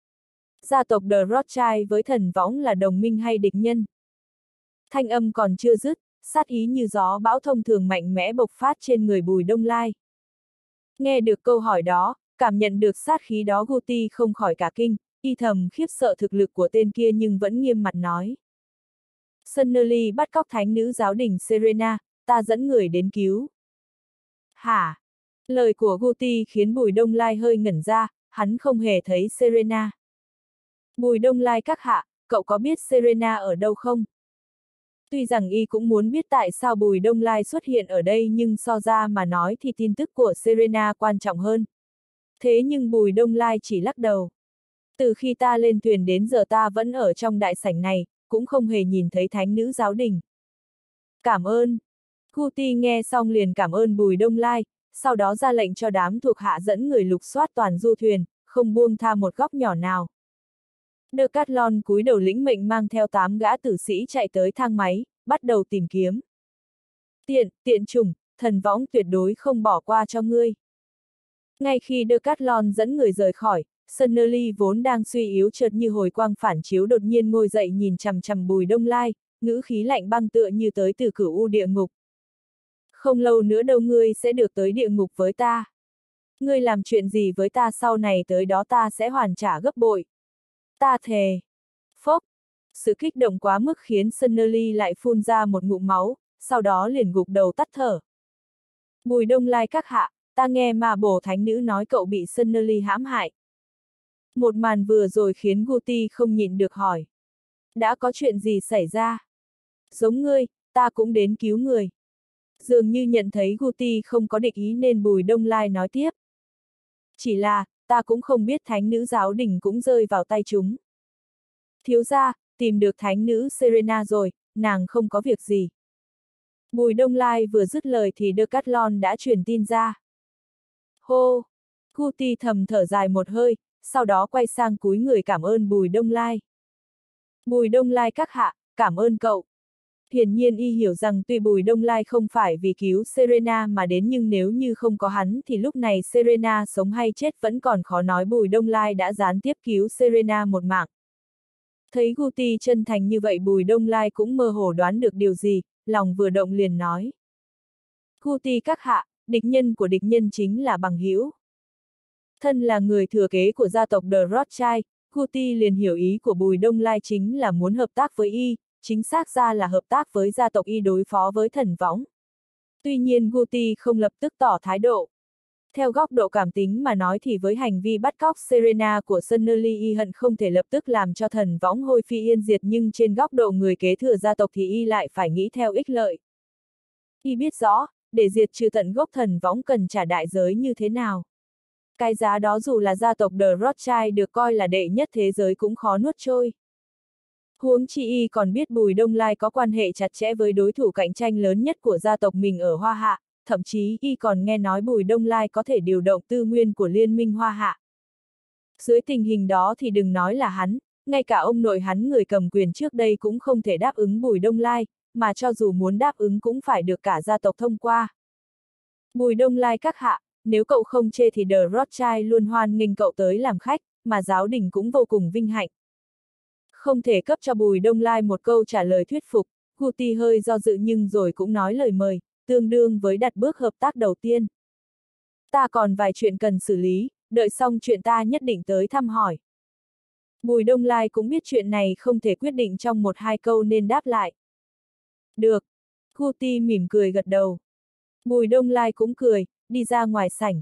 Gia tộc The Rothschild với thần võng là đồng minh hay địch nhân? Thanh âm còn chưa dứt, sát ý như gió bão thông thường mạnh mẽ bộc phát trên người Bùi Đông Lai. Nghe được câu hỏi đó, cảm nhận được sát khí đó Houthi không khỏi cả kinh, y thầm khiếp sợ thực lực của tên kia nhưng vẫn nghiêm mặt nói. Sunnerly bắt cóc thánh nữ giáo đình Serena, ta dẫn người đến cứu. Hả? Lời của Houthi khiến Bùi Đông Lai hơi ngẩn ra, hắn không hề thấy Serena. Bùi Đông Lai các hạ, cậu có biết Serena ở đâu không? Tuy rằng y cũng muốn biết tại sao Bùi Đông Lai xuất hiện ở đây nhưng so ra mà nói thì tin tức của Serena quan trọng hơn. Thế nhưng Bùi Đông Lai chỉ lắc đầu. Từ khi ta lên thuyền đến giờ ta vẫn ở trong đại sảnh này, cũng không hề nhìn thấy thánh nữ giáo đình. Cảm ơn. Houthi nghe xong liền cảm ơn Bùi Đông Lai, sau đó ra lệnh cho đám thuộc hạ dẫn người lục soát toàn du thuyền, không buông tha một góc nhỏ nào. Decathlon cúi đầu lĩnh mệnh mang theo 8 gã tử sĩ chạy tới thang máy, bắt đầu tìm kiếm. Tiện chủng, thần võng tuyệt đối không bỏ qua cho ngươi. Ngay khi Decathlon dẫn người rời khỏi, Sunnerly vốn đang suy yếu chợt như hồi quang phản chiếu đột nhiên ngồi dậy nhìn chằm chằm Bùi Đông Lai, ngữ khí lạnh băng tựa như tới từ cửu u địa ngục. Không lâu nữa đâu ngươi sẽ được tới địa ngục với ta. Ngươi làm chuyện gì với ta sau này tới đó ta sẽ hoàn trả gấp bội. Ta thề. Phốc. Sự kích động quá mức khiến Sunnerly lại phun ra một ngụm máu, sau đó liền gục đầu tắt thở. Bùi Đông Lai các hạ, ta nghe mà bổ thánh nữ nói cậu bị Sunnerly hãm hại. Một màn vừa rồi khiến Guti không nhịn được hỏi. Đã có chuyện gì xảy ra? Giống ngươi, ta cũng đến cứu người. Dường như nhận thấy Guti không có địch ý nên Bùi Đông Lai nói tiếp. Chỉ là, ta cũng không biết thánh nữ giáo đình cũng rơi vào tay chúng. Thiếu gia, tìm được thánh nữ Serena rồi, nàng không có việc gì. Bùi Đông Lai vừa dứt lời thì Decathlon đã truyền tin ra. Hô! Guti thầm thở dài một hơi, sau đó quay sang cúi người cảm ơn Bùi Đông Lai. Bùi Đông Lai các hạ, cảm ơn cậu. Hiển nhiên y hiểu rằng tuy Bùi Đông Lai không phải vì cứu Serena mà đến nhưng nếu như không có hắn thì lúc này Serena sống hay chết vẫn còn khó nói. Bùi Đông Lai đã gián tiếp cứu Serena một mạng. Thấy Guti chân thành như vậy Bùi Đông Lai cũng mơ hồ đoán được điều gì, lòng vừa động liền nói. Guti các hạ, địch nhân của địch nhân chính là bằng hữu. Thân là người thừa kế của gia tộc The Rothschild, Guti liền hiểu ý của Bùi Đông Lai chính là muốn hợp tác với y, chính xác ra là hợp tác với gia tộc y đối phó với thần võng. Tuy nhiên Guti không lập tức tỏ thái độ. Theo góc độ cảm tính mà nói thì với hành vi bắt cóc Serena của Sunnerly y hận không thể lập tức làm cho thần võng hôi phi yên diệt, nhưng trên góc độ người kế thừa gia tộc thì y lại phải nghĩ theo ích lợi. Y biết rõ, để diệt trừ tận gốc thần võng cần trả đại giới như thế nào. Cái giá đó dù là gia tộc The Rothschild được coi là đệ nhất thế giới cũng khó nuốt trôi. Huống chi y còn biết Bùi Đông Lai có quan hệ chặt chẽ với đối thủ cạnh tranh lớn nhất của gia tộc mình ở Hoa Hạ, thậm chí y còn nghe nói Bùi Đông Lai có thể điều động tư nguyên của Liên minh Hoa Hạ. Dưới tình hình đó thì đừng nói là hắn, ngay cả ông nội hắn người cầm quyền trước đây cũng không thể đáp ứng Bùi Đông Lai, mà cho dù muốn đáp ứng cũng phải được cả gia tộc thông qua. Bùi Đông Lai các hạ, nếu cậu không chê thì The Rothschild luôn hoan nghênh cậu tới làm khách, mà giáo đình cũng vô cùng vinh hạnh. Không thể cấp cho Bùi Đông Lai một câu trả lời thuyết phục, Guti hơi do dự nhưng rồi cũng nói lời mời, tương đương với đặt bước hợp tác đầu tiên. Ta còn vài chuyện cần xử lý, đợi xong chuyện ta nhất định tới thăm hỏi. Bùi Đông Lai cũng biết chuyện này không thể quyết định trong một hai câu nên đáp lại. Được. Guti mỉm cười gật đầu. Bùi Đông Lai cũng cười, đi ra ngoài sảnh.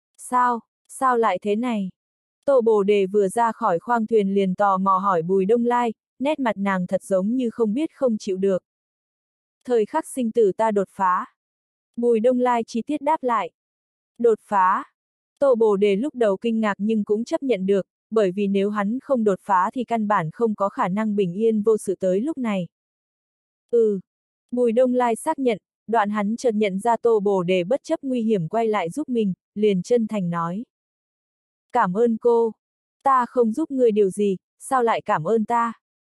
Sao lại thế này? Tô Bồ Đề vừa ra khỏi khoang thuyền liền tò mò hỏi Bùi Đông Lai, nét mặt nàng thật giống như không biết không chịu được. Thời khắc sinh tử ta đột phá. Bùi Đông Lai chi tiết đáp lại. Đột phá. Tô Bồ Đề lúc đầu kinh ngạc nhưng cũng chấp nhận được, bởi vì nếu hắn không đột phá thì căn bản không có khả năng bình yên vô sự tới lúc này. Bùi Đông Lai xác nhận, đoạn hắn chợt nhận ra Tô Bồ Đề bất chấp nguy hiểm quay lại giúp mình, liền chân thành nói. Cảm ơn cô. Ta không giúp người điều gì, sao lại cảm ơn ta?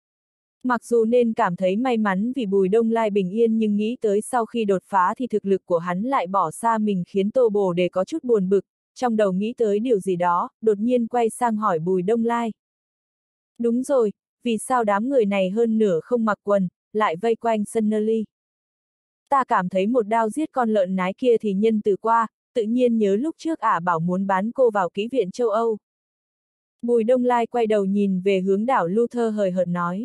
Mặc dù nên cảm thấy may mắn vì Bùi Đông Lai bình yên nhưng nghĩ tới sau khi đột phá thì thực lực của hắn lại bỏ xa mình khiến Tô Bồ Đề có chút buồn bực, trong đầu nghĩ tới điều gì đó, đột nhiên quay sang hỏi Bùi Đông Lai. Đúng rồi, vì sao đám người này hơn nửa không mặc quần, lại vây quanh Sunnerly? Ta cảm thấy một đao giết con lợn nái kia thì nhân từ qua, tự nhiên nhớ lúc trước ả bảo muốn bán cô vào kỹ viện châu Âu. Bùi Đông Lai quay đầu nhìn về hướng đảo Luther hời hợt nói.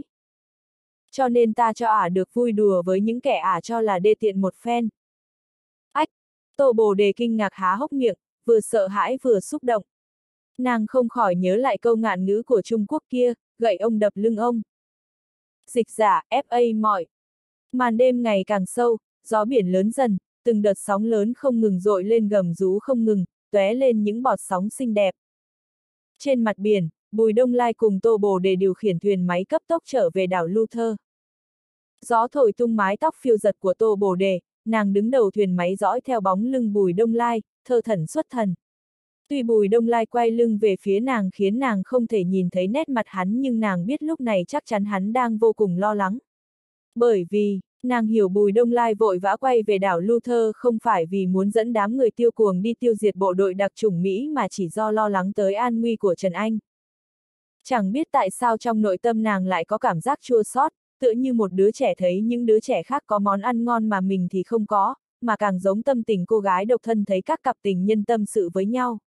Cho nên ta cho ả được vui đùa với những kẻ ả cho là đê tiện một phen. Ách! Tô Bồ Đề kinh ngạc há hốc miệng, vừa sợ hãi vừa xúc động. Nàng không khỏi nhớ lại câu ngạn ngữ của Trung Quốc kia, gậy ông đập lưng ông. Dịch giả, FA mọi. Màn đêm ngày càng sâu, gió biển lớn dần, từng đợt sóng lớn không ngừng dội lên gầm rú không ngừng, tóe lên những bọt sóng xinh đẹp. Trên mặt biển, Bùi Đông Lai cùng Tô Bồ Đề điều khiển thuyền máy cấp tốc trở về đảo Luther. Gió thổi tung mái tóc phiêu giật của Tô Bồ Đề, nàng đứng đầu thuyền máy dõi theo bóng lưng Bùi Đông Lai, thơ thẩn xuất thần. Tuy Bùi Đông Lai quay lưng về phía nàng khiến nàng không thể nhìn thấy nét mặt hắn nhưng nàng biết lúc này chắc chắn hắn đang vô cùng lo lắng. Bởi vì, nàng hiểu Bùi Đông Lai vội vã quay về đảo Luther không phải vì muốn dẫn đám người tiêu cuồng đi tiêu diệt bộ đội đặc chủng Mỹ mà chỉ do lo lắng tới an nguy của Trần Anh. Chẳng biết tại sao trong nội tâm nàng lại có cảm giác chua xót, tựa như một đứa trẻ thấy những đứa trẻ khác có món ăn ngon mà mình thì không có, mà càng giống tâm tình cô gái độc thân thấy các cặp tình nhân tâm sự với nhau.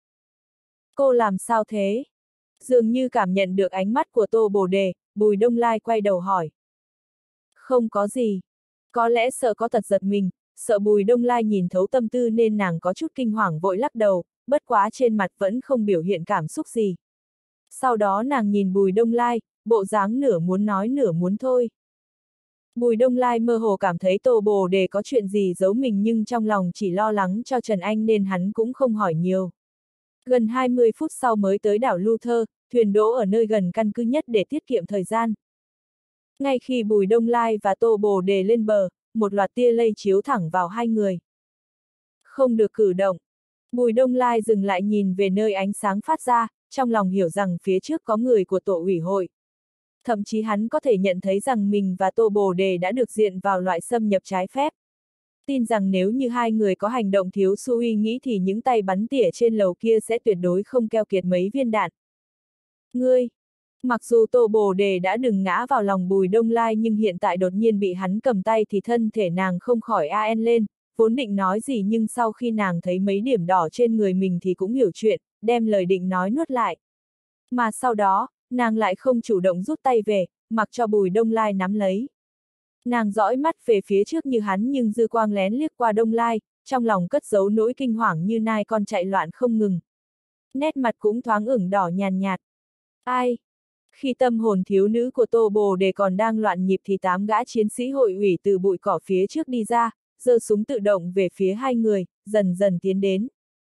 Cô làm sao thế? Dường như cảm nhận được ánh mắt của Tô Bồ Đề, Bùi Đông Lai quay đầu hỏi. Không có gì. Có lẽ sợ có tật giật mình, sợ Bùi Đông Lai nhìn thấu tâm tư nên nàng có chút kinh hoàng vội lắc đầu, bất quá trên mặt vẫn không biểu hiện cảm xúc gì. Sau đó nàng nhìn Bùi Đông Lai, bộ dáng nửa muốn nói nửa muốn thôi. Bùi Đông Lai mơ hồ cảm thấy Tô Bồ Đề có chuyện gì giấu mình nhưng trong lòng chỉ lo lắng cho Trần Anh nên hắn cũng không hỏi nhiều. Gần 20 phút sau mới tới đảo Luther, thuyền đỗ ở nơi gần căn cứ nhất để tiết kiệm thời gian. Ngay khi Bùi Đông Lai và Tô Bồ Đề lên bờ, một loạt tia lây chiếu thẳng vào hai người. Không được cử động. Bùi Đông Lai dừng lại nhìn về nơi ánh sáng phát ra, trong lòng hiểu rằng phía trước có người của tổ ủy hội. Thậm chí hắn có thể nhận thấy rằng mình và Tô Bồ Đề đã được diện vào loại xâm nhập trái phép. Tin rằng nếu như hai người có hành động thiếu suy nghĩ thì những tay bắn tỉa trên lầu kia sẽ tuyệt đối không keo kiệt mấy viên đạn. Ngươi! Mặc dù Tô Bồ Đề đã đừng ngã vào lòng Bùi Đông Lai nhưng hiện tại đột nhiên bị hắn cầm tay thì thân thể nàng không khỏi an lên, vốn định nói gì nhưng sau khi nàng thấy mấy điểm đỏ trên người mình thì cũng hiểu chuyện, đem lời định nói nuốt lại. Mà sau đó, nàng lại không chủ động rút tay về, mặc cho Bùi Đông Lai nắm lấy. Nàng dõi mắt về phía trước như hắn nhưng dư quang lén liếc qua Đông Lai, trong lòng cất giấu nỗi kinh hoàng như nai con chạy loạn không ngừng. Nét mặt cũng thoáng ửng đỏ nhàn nhạt. Ai? Khi tâm hồn thiếu nữ của Tô Bồ Đề còn đang loạn nhịp thì 8 gã chiến sĩ hội ủy từ bụi cỏ phía trước đi ra, giơ súng tự động về phía hai người, dần dần tiến đến.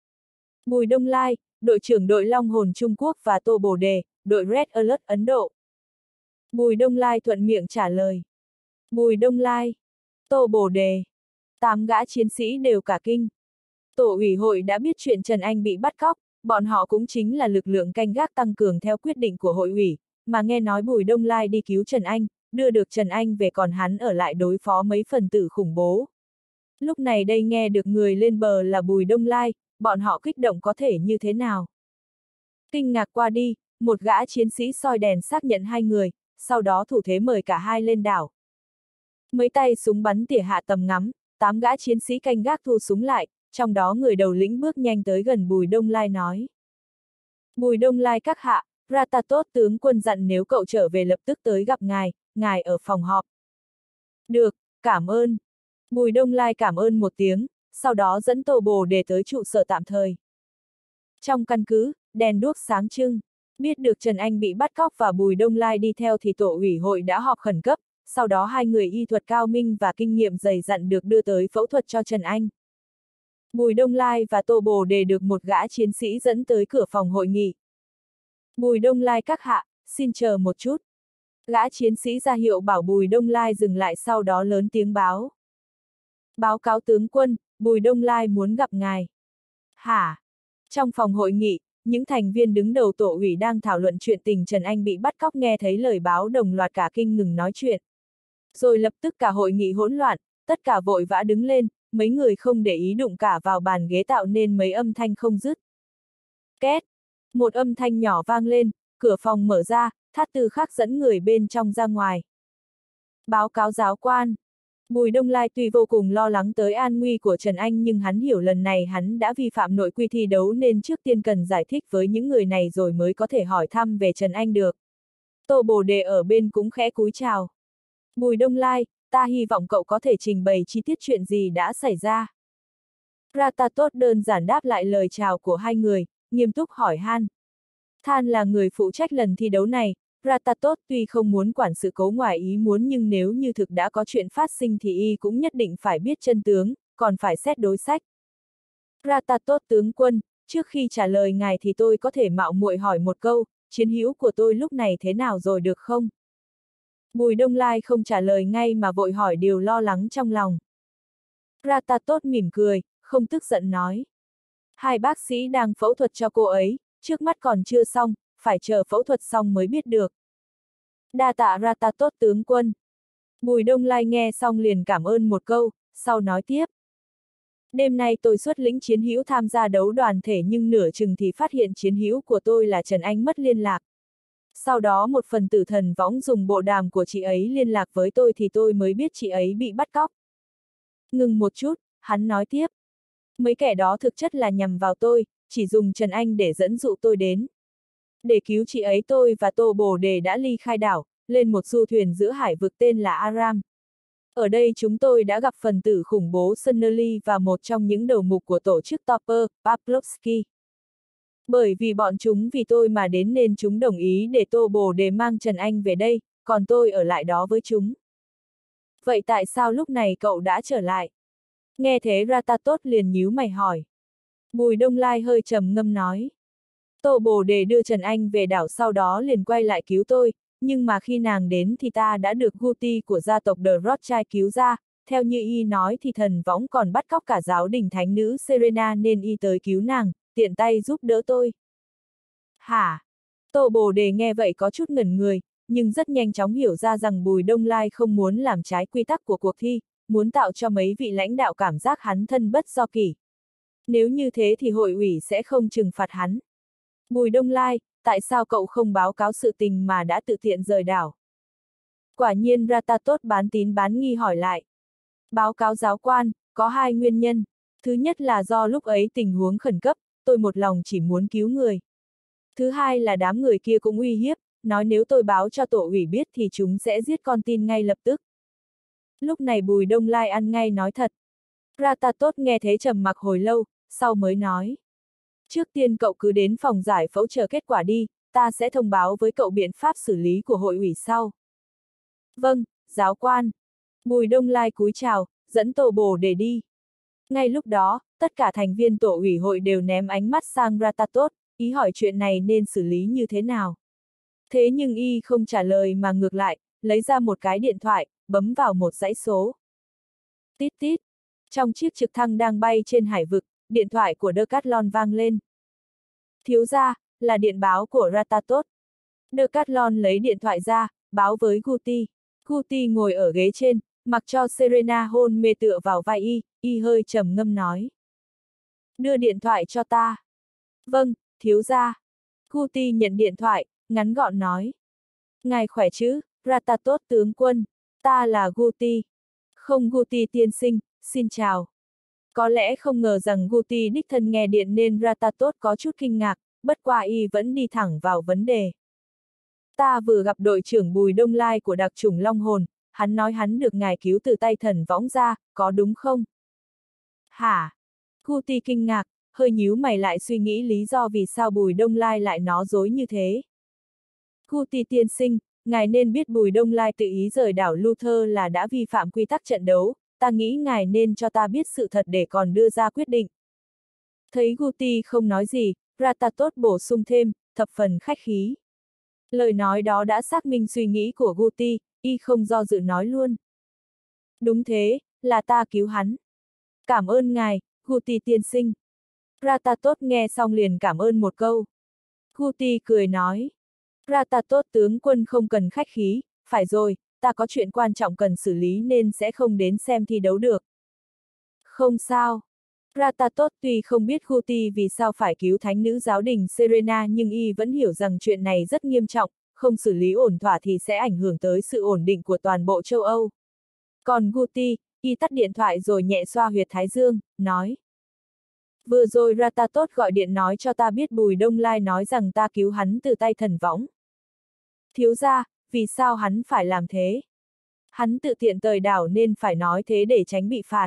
Bùi Đông Lai, đội trưởng đội Long Hồn Trung Quốc và Tô Bồ Đề, đội Red Alert Ấn Độ. Bùi Đông Lai thuận miệng trả lời. Bùi Đông Lai, Tô Bồ Đề. 8 gã chiến sĩ đều cả kinh. Tổ ủy hội đã biết chuyện Trần Anh bị bắt cóc, bọn họ cũng chính là lực lượng canh gác tăng cường theo quyết định của hội ủy, mà nghe nói Bùi Đông Lai đi cứu Trần Anh, đưa được Trần Anh về còn hắn ở lại đối phó mấy phần tử khủng bố. Lúc này đây nghe được người lên bờ là Bùi Đông Lai, bọn họ kích động có thể như thế nào? Kinh ngạc qua đi, một gã chiến sĩ soi đèn xác nhận hai người, sau đó thủ thế mời cả hai lên đảo. Mấy tay súng bắn tỉa hạ tầm ngắm, 8 gã chiến sĩ canh gác thu súng lại, trong đó người đầu lĩnh bước nhanh tới gần Bùi Đông Lai nói. Bùi Đông Lai các hạ, Ratatot tướng quân dặn nếu cậu trở về lập tức tới gặp ngài ở phòng họp. Được, cảm ơn. Bùi Đông Lai cảm ơn một tiếng, sau đó dẫn Tô Bồ Đề tới trụ sở tạm thời. Trong căn cứ, đèn đuốc sáng trưng, biết được Trần Anh bị bắt cóc và Bùi Đông Lai đi theo thì tổ ủy hội đã họp khẩn cấp, sau đó hai người y thuật cao minh và kinh nghiệm dày dặn được đưa tới phẫu thuật cho Trần Anh. Bùi Đông Lai và Tô Bồ Đề được một gã chiến sĩ dẫn tới cửa phòng hội nghị. Bùi Đông Lai các hạ, xin chờ một chút. Gã chiến sĩ ra hiệu bảo Bùi Đông Lai dừng lại sau đó lớn tiếng báo. Báo cáo tướng quân, Bùi Đông Lai muốn gặp ngài. Hả? Trong phòng hội nghị, những thành viên đứng đầu tổ ủy đang thảo luận chuyện tình Trần Anh bị bắt cóc nghe thấy lời báo đồng loạt cả kinh ngừng nói chuyện. Rồi lập tức cả hội nghị hỗn loạn, tất cả vội vã đứng lên, mấy người không để ý đụng cả vào bàn ghế tạo nên mấy âm thanh không dứt. Két! Một âm thanh nhỏ vang lên, cửa phòng mở ra, Thát Tư Khắc dẫn người bên trong ra ngoài. Báo cáo giáo quan. Bùi Đông Lai tuy vô cùng lo lắng tới an nguy của Trần Anh nhưng hắn hiểu lần này hắn đã vi phạm nội quy thi đấu nên trước tiên cần giải thích với những người này rồi mới có thể hỏi thăm về Trần Anh được. Tô Bồ Đề ở bên cũng khẽ cúi chào. Bùi Đông Lai, ta hy vọng cậu có thể trình bày chi tiết chuyện gì đã xảy ra. Ratatot đơn giản đáp lại lời chào của hai người, nghiêm túc hỏi han. Than là người phụ trách lần thi đấu này, Ratatot tuy không muốn quản sự cố ngoài ý muốn nhưng nếu như thực đã có chuyện phát sinh thì y cũng nhất định phải biết chân tướng, còn phải xét đối sách. Ratatot tướng quân, trước khi trả lời ngài thì tôi có thể mạo muội hỏi một câu, chiến hữu của tôi lúc này thế nào rồi được không? Bùi Đông Lai không trả lời ngay mà vội hỏi điều lo lắng trong lòng. Ratatot mỉm cười, không tức giận nói. Hai bác sĩ đang phẫu thuật cho cô ấy, trước mắt còn chưa xong, phải chờ phẫu thuật xong mới biết được. Đa tạ Ratatot tướng quân. Bùi Đông Lai nghe xong liền cảm ơn một câu, sau nói tiếp. Đêm nay tôi xuất lĩnh chiến hữu tham gia đấu đoàn thể nhưng nửa chừng thì phát hiện chiến hữu của tôi là Trần Anh mất liên lạc. Sau đó một phần tử thần võng dùng bộ đàm của chị ấy liên lạc với tôi thì tôi mới biết chị ấy bị bắt cóc. Ngừng một chút, hắn nói tiếp. Mấy kẻ đó thực chất là nhằm vào tôi, chỉ dùng Trần Anh để dẫn dụ tôi đến. Để cứu chị ấy tôi và Tô Bồ Đề đã ly khai đảo, lên một du thuyền giữa hải vực tên là Aram. Ở đây chúng tôi đã gặp phần tử khủng bố Sonnerly và một trong những đầu mục của tổ chức Topper, Pavlovsky. Bởi vì bọn chúng vì tôi mà đến nên chúng đồng ý để Tô Bồ Đề mang Trần Anh về đây, còn tôi ở lại đó với chúng. Vậy tại sao lúc này cậu đã trở lại? Nghe thế Ratatot liền nhíu mày hỏi. Bùi Đông Lai hơi trầm ngâm nói. Tô Bồ Đề đưa Trần Anh về đảo sau đó liền quay lại cứu tôi, nhưng mà khi nàng đến thì ta đã được Guti của gia tộc The Rothschild cứu ra, theo như y nói thì thần võng còn bắt cóc cả giáo đình thánh nữ Serena nên y tới cứu nàng, tiện tay giúp đỡ tôi. Hả? Tô Bồ Đề nghe vậy có chút ngẩn người, nhưng rất nhanh chóng hiểu ra rằng Bùi Đông Lai không muốn làm trái quy tắc của cuộc thi, muốn tạo cho mấy vị lãnh đạo cảm giác hắn thân bất do kỷ. Nếu như thế thì hội ủy sẽ không trừng phạt hắn. Bùi Đông Lai, tại sao cậu không báo cáo sự tình mà đã tự tiện rời đảo? Quả nhiên Ratatot bán tín bán nghi hỏi lại. Báo cáo giáo quan, có hai nguyên nhân. Thứ nhất là do lúc ấy tình huống khẩn cấp, tôi một lòng chỉ muốn cứu người. Thứ hai là đám người kia cũng uy hiếp, nói nếu tôi báo cho tổ ủy biết thì chúng sẽ giết con tin ngay lập tức. Lúc này Bùi Đông Lai ăn ngay nói thật. Ratatot nghe thế trầm mặc hồi lâu, sau mới nói. Trước tiên cậu cứ đến phòng giải phẫu chờ kết quả đi, ta sẽ thông báo với cậu biện pháp xử lý của hội ủy sau. Vâng, giáo quan. Bùi Đông Lai cúi chào, dẫn Tô Bồ Đề đi. Ngay lúc đó, tất cả thành viên tổ ủy hội đều ném ánh mắt sang Ratatot, ý hỏi chuyện này nên xử lý như thế nào. Thế nhưng y không trả lời mà ngược lại, lấy ra một cái điện thoại, bấm vào một dãy số. Tít tít. Trong chiếc trực thăng đang bay trên hải vực, điện thoại của Decathlon vang lên. Thiếu gia, là điện báo của Ratatot. Decathlon lấy điện thoại ra, báo với Guti. Guti ngồi ở ghế trên, mặc cho Serena hôn mê tựa vào vai y hơi trầm ngâm nói. Đưa điện thoại cho ta. Vâng, thiếu gia. Guti nhận điện thoại, ngắn gọn nói. Ngài khỏe chứ, Ratatot tướng quân. Ta là Guti. Không Guti tiên sinh, xin chào. Có lẽ không ngờ rằng Guti đích thân nghe điện nên Ratatot có chút kinh ngạc, bất qua y vẫn đi thẳng vào vấn đề. Ta vừa gặp đội trưởng Bùi Đông Lai của đặc chủng Long Hồn, hắn nói hắn được ngài cứu từ tay thần võng ra, có đúng không? Hả? Guti kinh ngạc, hơi nhíu mày lại suy nghĩ lý do vì sao Bùi Đông Lai lại nói dối như thế. Guti tiên sinh, ngài nên biết Bùi Đông Lai tự ý rời đảo Luther là đã vi phạm quy tắc trận đấu, ta nghĩ ngài nên cho ta biết sự thật để còn đưa ra quyết định. Thấy Guti không nói gì, Ratatot bổ sung thêm, thập phần khách khí. Lời nói đó đã xác minh suy nghĩ của Guti, y không do dự nói luôn. Đúng thế, là ta cứu hắn. Cảm ơn ngài, Guti tiên sinh. Ratatot nghe xong liền cảm ơn một câu. Guti cười nói. Ratatot tướng quân không cần khách khí, phải rồi, ta có chuyện quan trọng cần xử lý nên sẽ không đến xem thi đấu được. Không sao. Ratatot tuy không biết Guti vì sao phải cứu thánh nữ giáo đình Serena nhưng y vẫn hiểu rằng chuyện này rất nghiêm trọng, không xử lý ổn thỏa thì sẽ ảnh hưởng tới sự ổn định của toàn bộ châu Âu. Còn Guti, y tắt điện thoại rồi nhẹ xoa huyệt thái dương, nói. Vừa rồi Ratatot gọi điện nói cho ta biết Bùi Đông Lai nói rằng ta cứu hắn từ tay thần võng. Thiếu gia, vì sao hắn phải làm thế? Hắn tự tiện tời đảo nên phải nói thế để tránh bị phạt.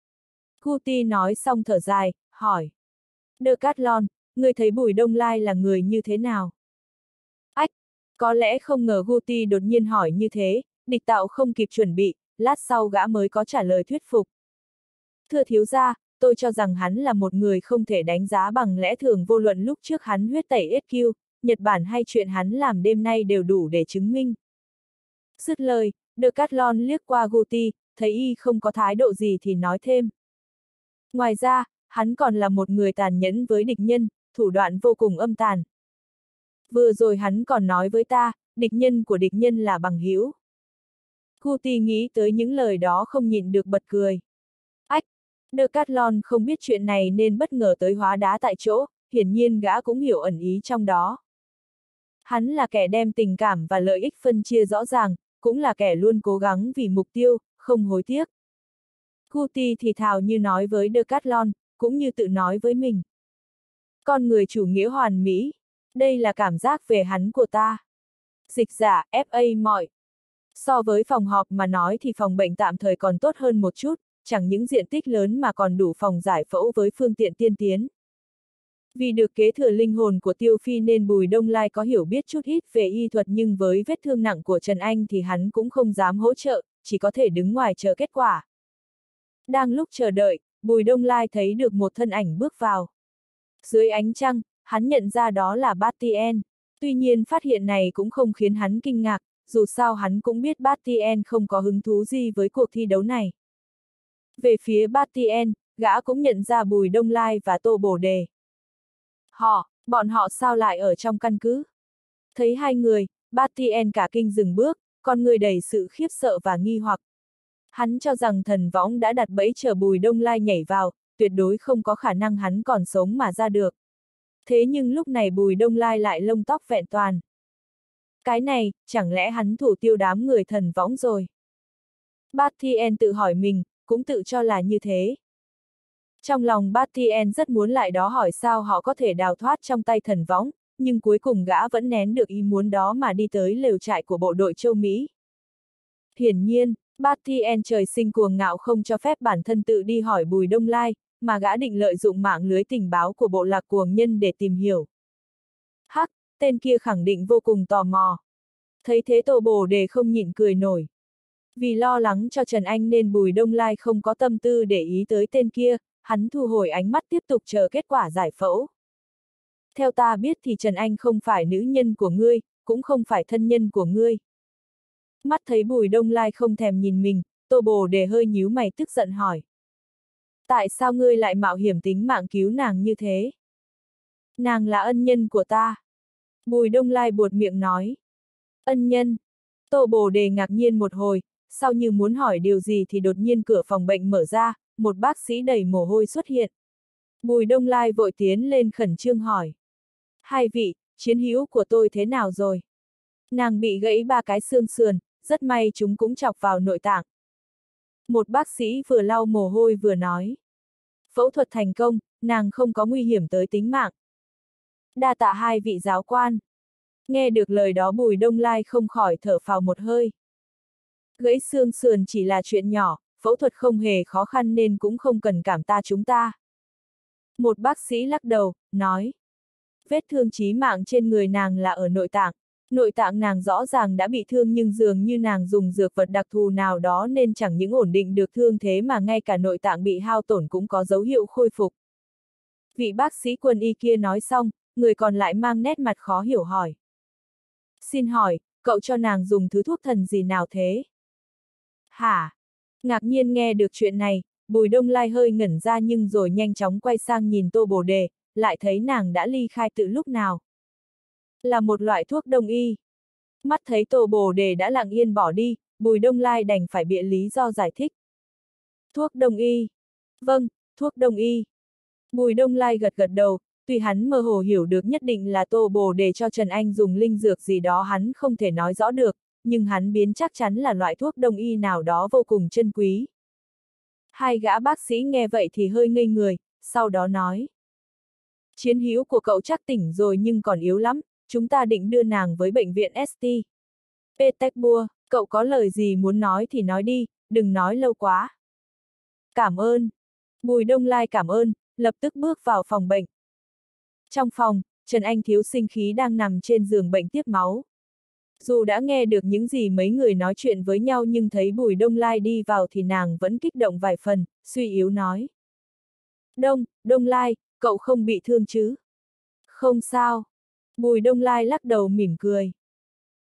Guti nói xong thở dài, hỏi. Decathlon, ngươi thấy Bùi Đông Lai là người như thế nào? Ách, có lẽ không ngờ Guti đột nhiên hỏi như thế, địch tạo không kịp chuẩn bị, lát sau gã mới có trả lời thuyết phục. Thưa thiếu gia, tôi cho rằng hắn là một người không thể đánh giá bằng lẽ thường vô luận lúc trước hắn huyết tẩy SQ, Nhật Bản hay chuyện hắn làm đêm nay đều đủ để chứng minh. Dứt lời, Decathlon liếc qua Guti, thấy y không có thái độ gì thì nói thêm. Ngoài ra, hắn còn là một người tàn nhẫn với địch nhân, thủ đoạn vô cùng âm tàn. Vừa rồi hắn còn nói với ta, địch nhân của địch nhân là bằng hữu. Guti nghĩ tới những lời đó không nhịn được bật cười. Ách, Decathlon không biết chuyện này nên bất ngờ tới hóa đá tại chỗ, hiển nhiên gã cũng hiểu ẩn ý trong đó. Hắn là kẻ đem tình cảm và lợi ích phân chia rõ ràng, cũng là kẻ luôn cố gắng vì mục tiêu, không hối tiếc. Guti thì thào như nói với Decathlon, cũng như tự nói với mình. Con người chủ nghĩa hoàn mỹ, đây là cảm giác về hắn của ta. Dịch giả, FA mọi. So với phòng họp mà nói thì phòng bệnh tạm thời còn tốt hơn một chút, chẳng những diện tích lớn mà còn đủ phòng giải phẫu với phương tiện tiên tiến. Vì được kế thừa linh hồn của Tiêu Phi nên Bùi Đông Lai có hiểu biết chút ít về y thuật, nhưng với vết thương nặng của Trần Anh thì hắn cũng không dám hỗ trợ, chỉ có thể đứng ngoài chờ kết quả. Đang lúc chờ đợi, Bùi Đông Lai thấy được một thân ảnh bước vào. Dưới ánh trăng, hắn nhận ra đó là Bastien. Tuy nhiên phát hiện này cũng không khiến hắn kinh ngạc, dù sao hắn cũng biết Bastien không có hứng thú gì với cuộc thi đấu này. Về phía Bastien, gã cũng nhận ra Bùi Đông Lai và Tô Bồ Đề. Bọn họ sao lại ở trong căn cứ? Thấy hai người, Bastien cả kinh dừng bước, con người đầy sự khiếp sợ và nghi hoặc. Hắn cho rằng thần võng đã đặt bẫy chờ Bùi Đông Lai nhảy vào, tuyệt đối không có khả năng hắn còn sống mà ra được. Thế nhưng lúc này Bùi Đông Lai lại lông tóc vẹn toàn. Cái này, chẳng lẽ hắn thủ tiêu đám người thần võng rồi? Bastien tự hỏi mình, cũng tự cho là như thế. Trong lòng Bastien rất muốn lại đó hỏi sao họ có thể đào thoát trong tay thần võng, nhưng cuối cùng gã vẫn nén được ý muốn đó mà đi tới lều trại của bộ đội châu Mỹ. Hiển nhiên, Bastien trời sinh cuồng ngạo không cho phép bản thân tự đi hỏi Bùi Đông Lai, mà gã định lợi dụng mạng lưới tình báo của bộ lạc cuồng nhân để tìm hiểu. Hắc, tên kia khẳng định vô cùng tò mò. Thấy thế Tô Bồ Đề không nhịn cười nổi. Vì lo lắng cho Trần Anh nên Bùi Đông Lai không có tâm tư để ý tới tên kia, hắn thu hồi ánh mắt tiếp tục chờ kết quả giải phẫu. Theo ta biết thì Trần Anh không phải nữ nhân của ngươi, cũng không phải thân nhân của ngươi. Mắt thấy Bùi Đông Lai không thèm nhìn mình, Tô Bồ Đề hơi nhíu mày tức giận hỏi. Tại sao ngươi lại mạo hiểm tính mạng cứu nàng như thế? Nàng là ân nhân của ta. Bùi Đông Lai buột miệng nói. Ân nhân. Tô Bồ Đề ngạc nhiên một hồi, sau như muốn hỏi điều gì thì đột nhiên cửa phòng bệnh mở ra, một bác sĩ đầy mồ hôi xuất hiện. Bùi Đông Lai vội tiến lên khẩn trương hỏi. Hai vị, chiến hữu của tôi thế nào rồi? Nàng bị gãy 3 cái xương sườn, rất may chúng cũng chọc vào nội tạng. Một bác sĩ vừa lau mồ hôi vừa nói. Phẫu thuật thành công, nàng không có nguy hiểm tới tính mạng. Đa tạ hai vị giáo quan. Nghe được lời đó Bùi Đông Lai không khỏi thở phào một hơi. Gãy xương sườn chỉ là chuyện nhỏ, phẫu thuật không hề khó khăn nên cũng không cần cảm tạ chúng ta. Một bác sĩ lắc đầu, nói. Vết thương chí mạng trên người nàng là ở nội tạng. Nội tạng nàng rõ ràng đã bị thương nhưng dường như nàng dùng dược vật đặc thù nào đó nên chẳng những ổn định được thương thế mà ngay cả nội tạng bị hao tổn cũng có dấu hiệu khôi phục. Vị bác sĩ quân y kia nói xong, người còn lại mang nét mặt khó hiểu hỏi. Xin hỏi, cậu cho nàng dùng thứ thuốc thần gì nào thế? Hả? Ngạc nhiên nghe được chuyện này, Bùi Đông Lai hơi ngẩn ra nhưng rồi nhanh chóng quay sang nhìn Tô Bồ Đề, lại thấy nàng đã ly khai từ lúc nào. Là một loại thuốc đông y. Mắt thấy Tô Bồ Đề đã lặng yên bỏ đi, Bùi Đông Lai đành phải bịa lý do giải thích. Thuốc đông y. Vâng, thuốc đông y. Bùi Đông Lai gật gật đầu, tuy hắn mơ hồ hiểu được nhất định là Tô Bồ Đề cho Trần Anh dùng linh dược gì đó hắn không thể nói rõ được, nhưng hắn biến chắc chắn là loại thuốc đông y nào đó vô cùng chân quý. Hai gã bác sĩ nghe vậy thì hơi ngây người, sau đó nói. Chiến hữu của cậu chắc tỉnh rồi nhưng còn yếu lắm, chúng ta định đưa nàng với bệnh viện St. Petersburg, cậu có lời gì muốn nói thì nói đi, đừng nói lâu quá. Cảm ơn. Bùi Đông Lai cảm ơn, lập tức bước vào phòng bệnh. Trong phòng, Trần Anh thiếu sinh khí đang nằm trên giường bệnh tiếp máu. Dù đã nghe được những gì mấy người nói chuyện với nhau nhưng thấy Bùi Đông Lai đi vào thì nàng vẫn kích động vài phần, suy yếu nói. Đông Lai, cậu không bị thương chứ? Không sao. Bùi Đông Lai lắc đầu mỉm cười.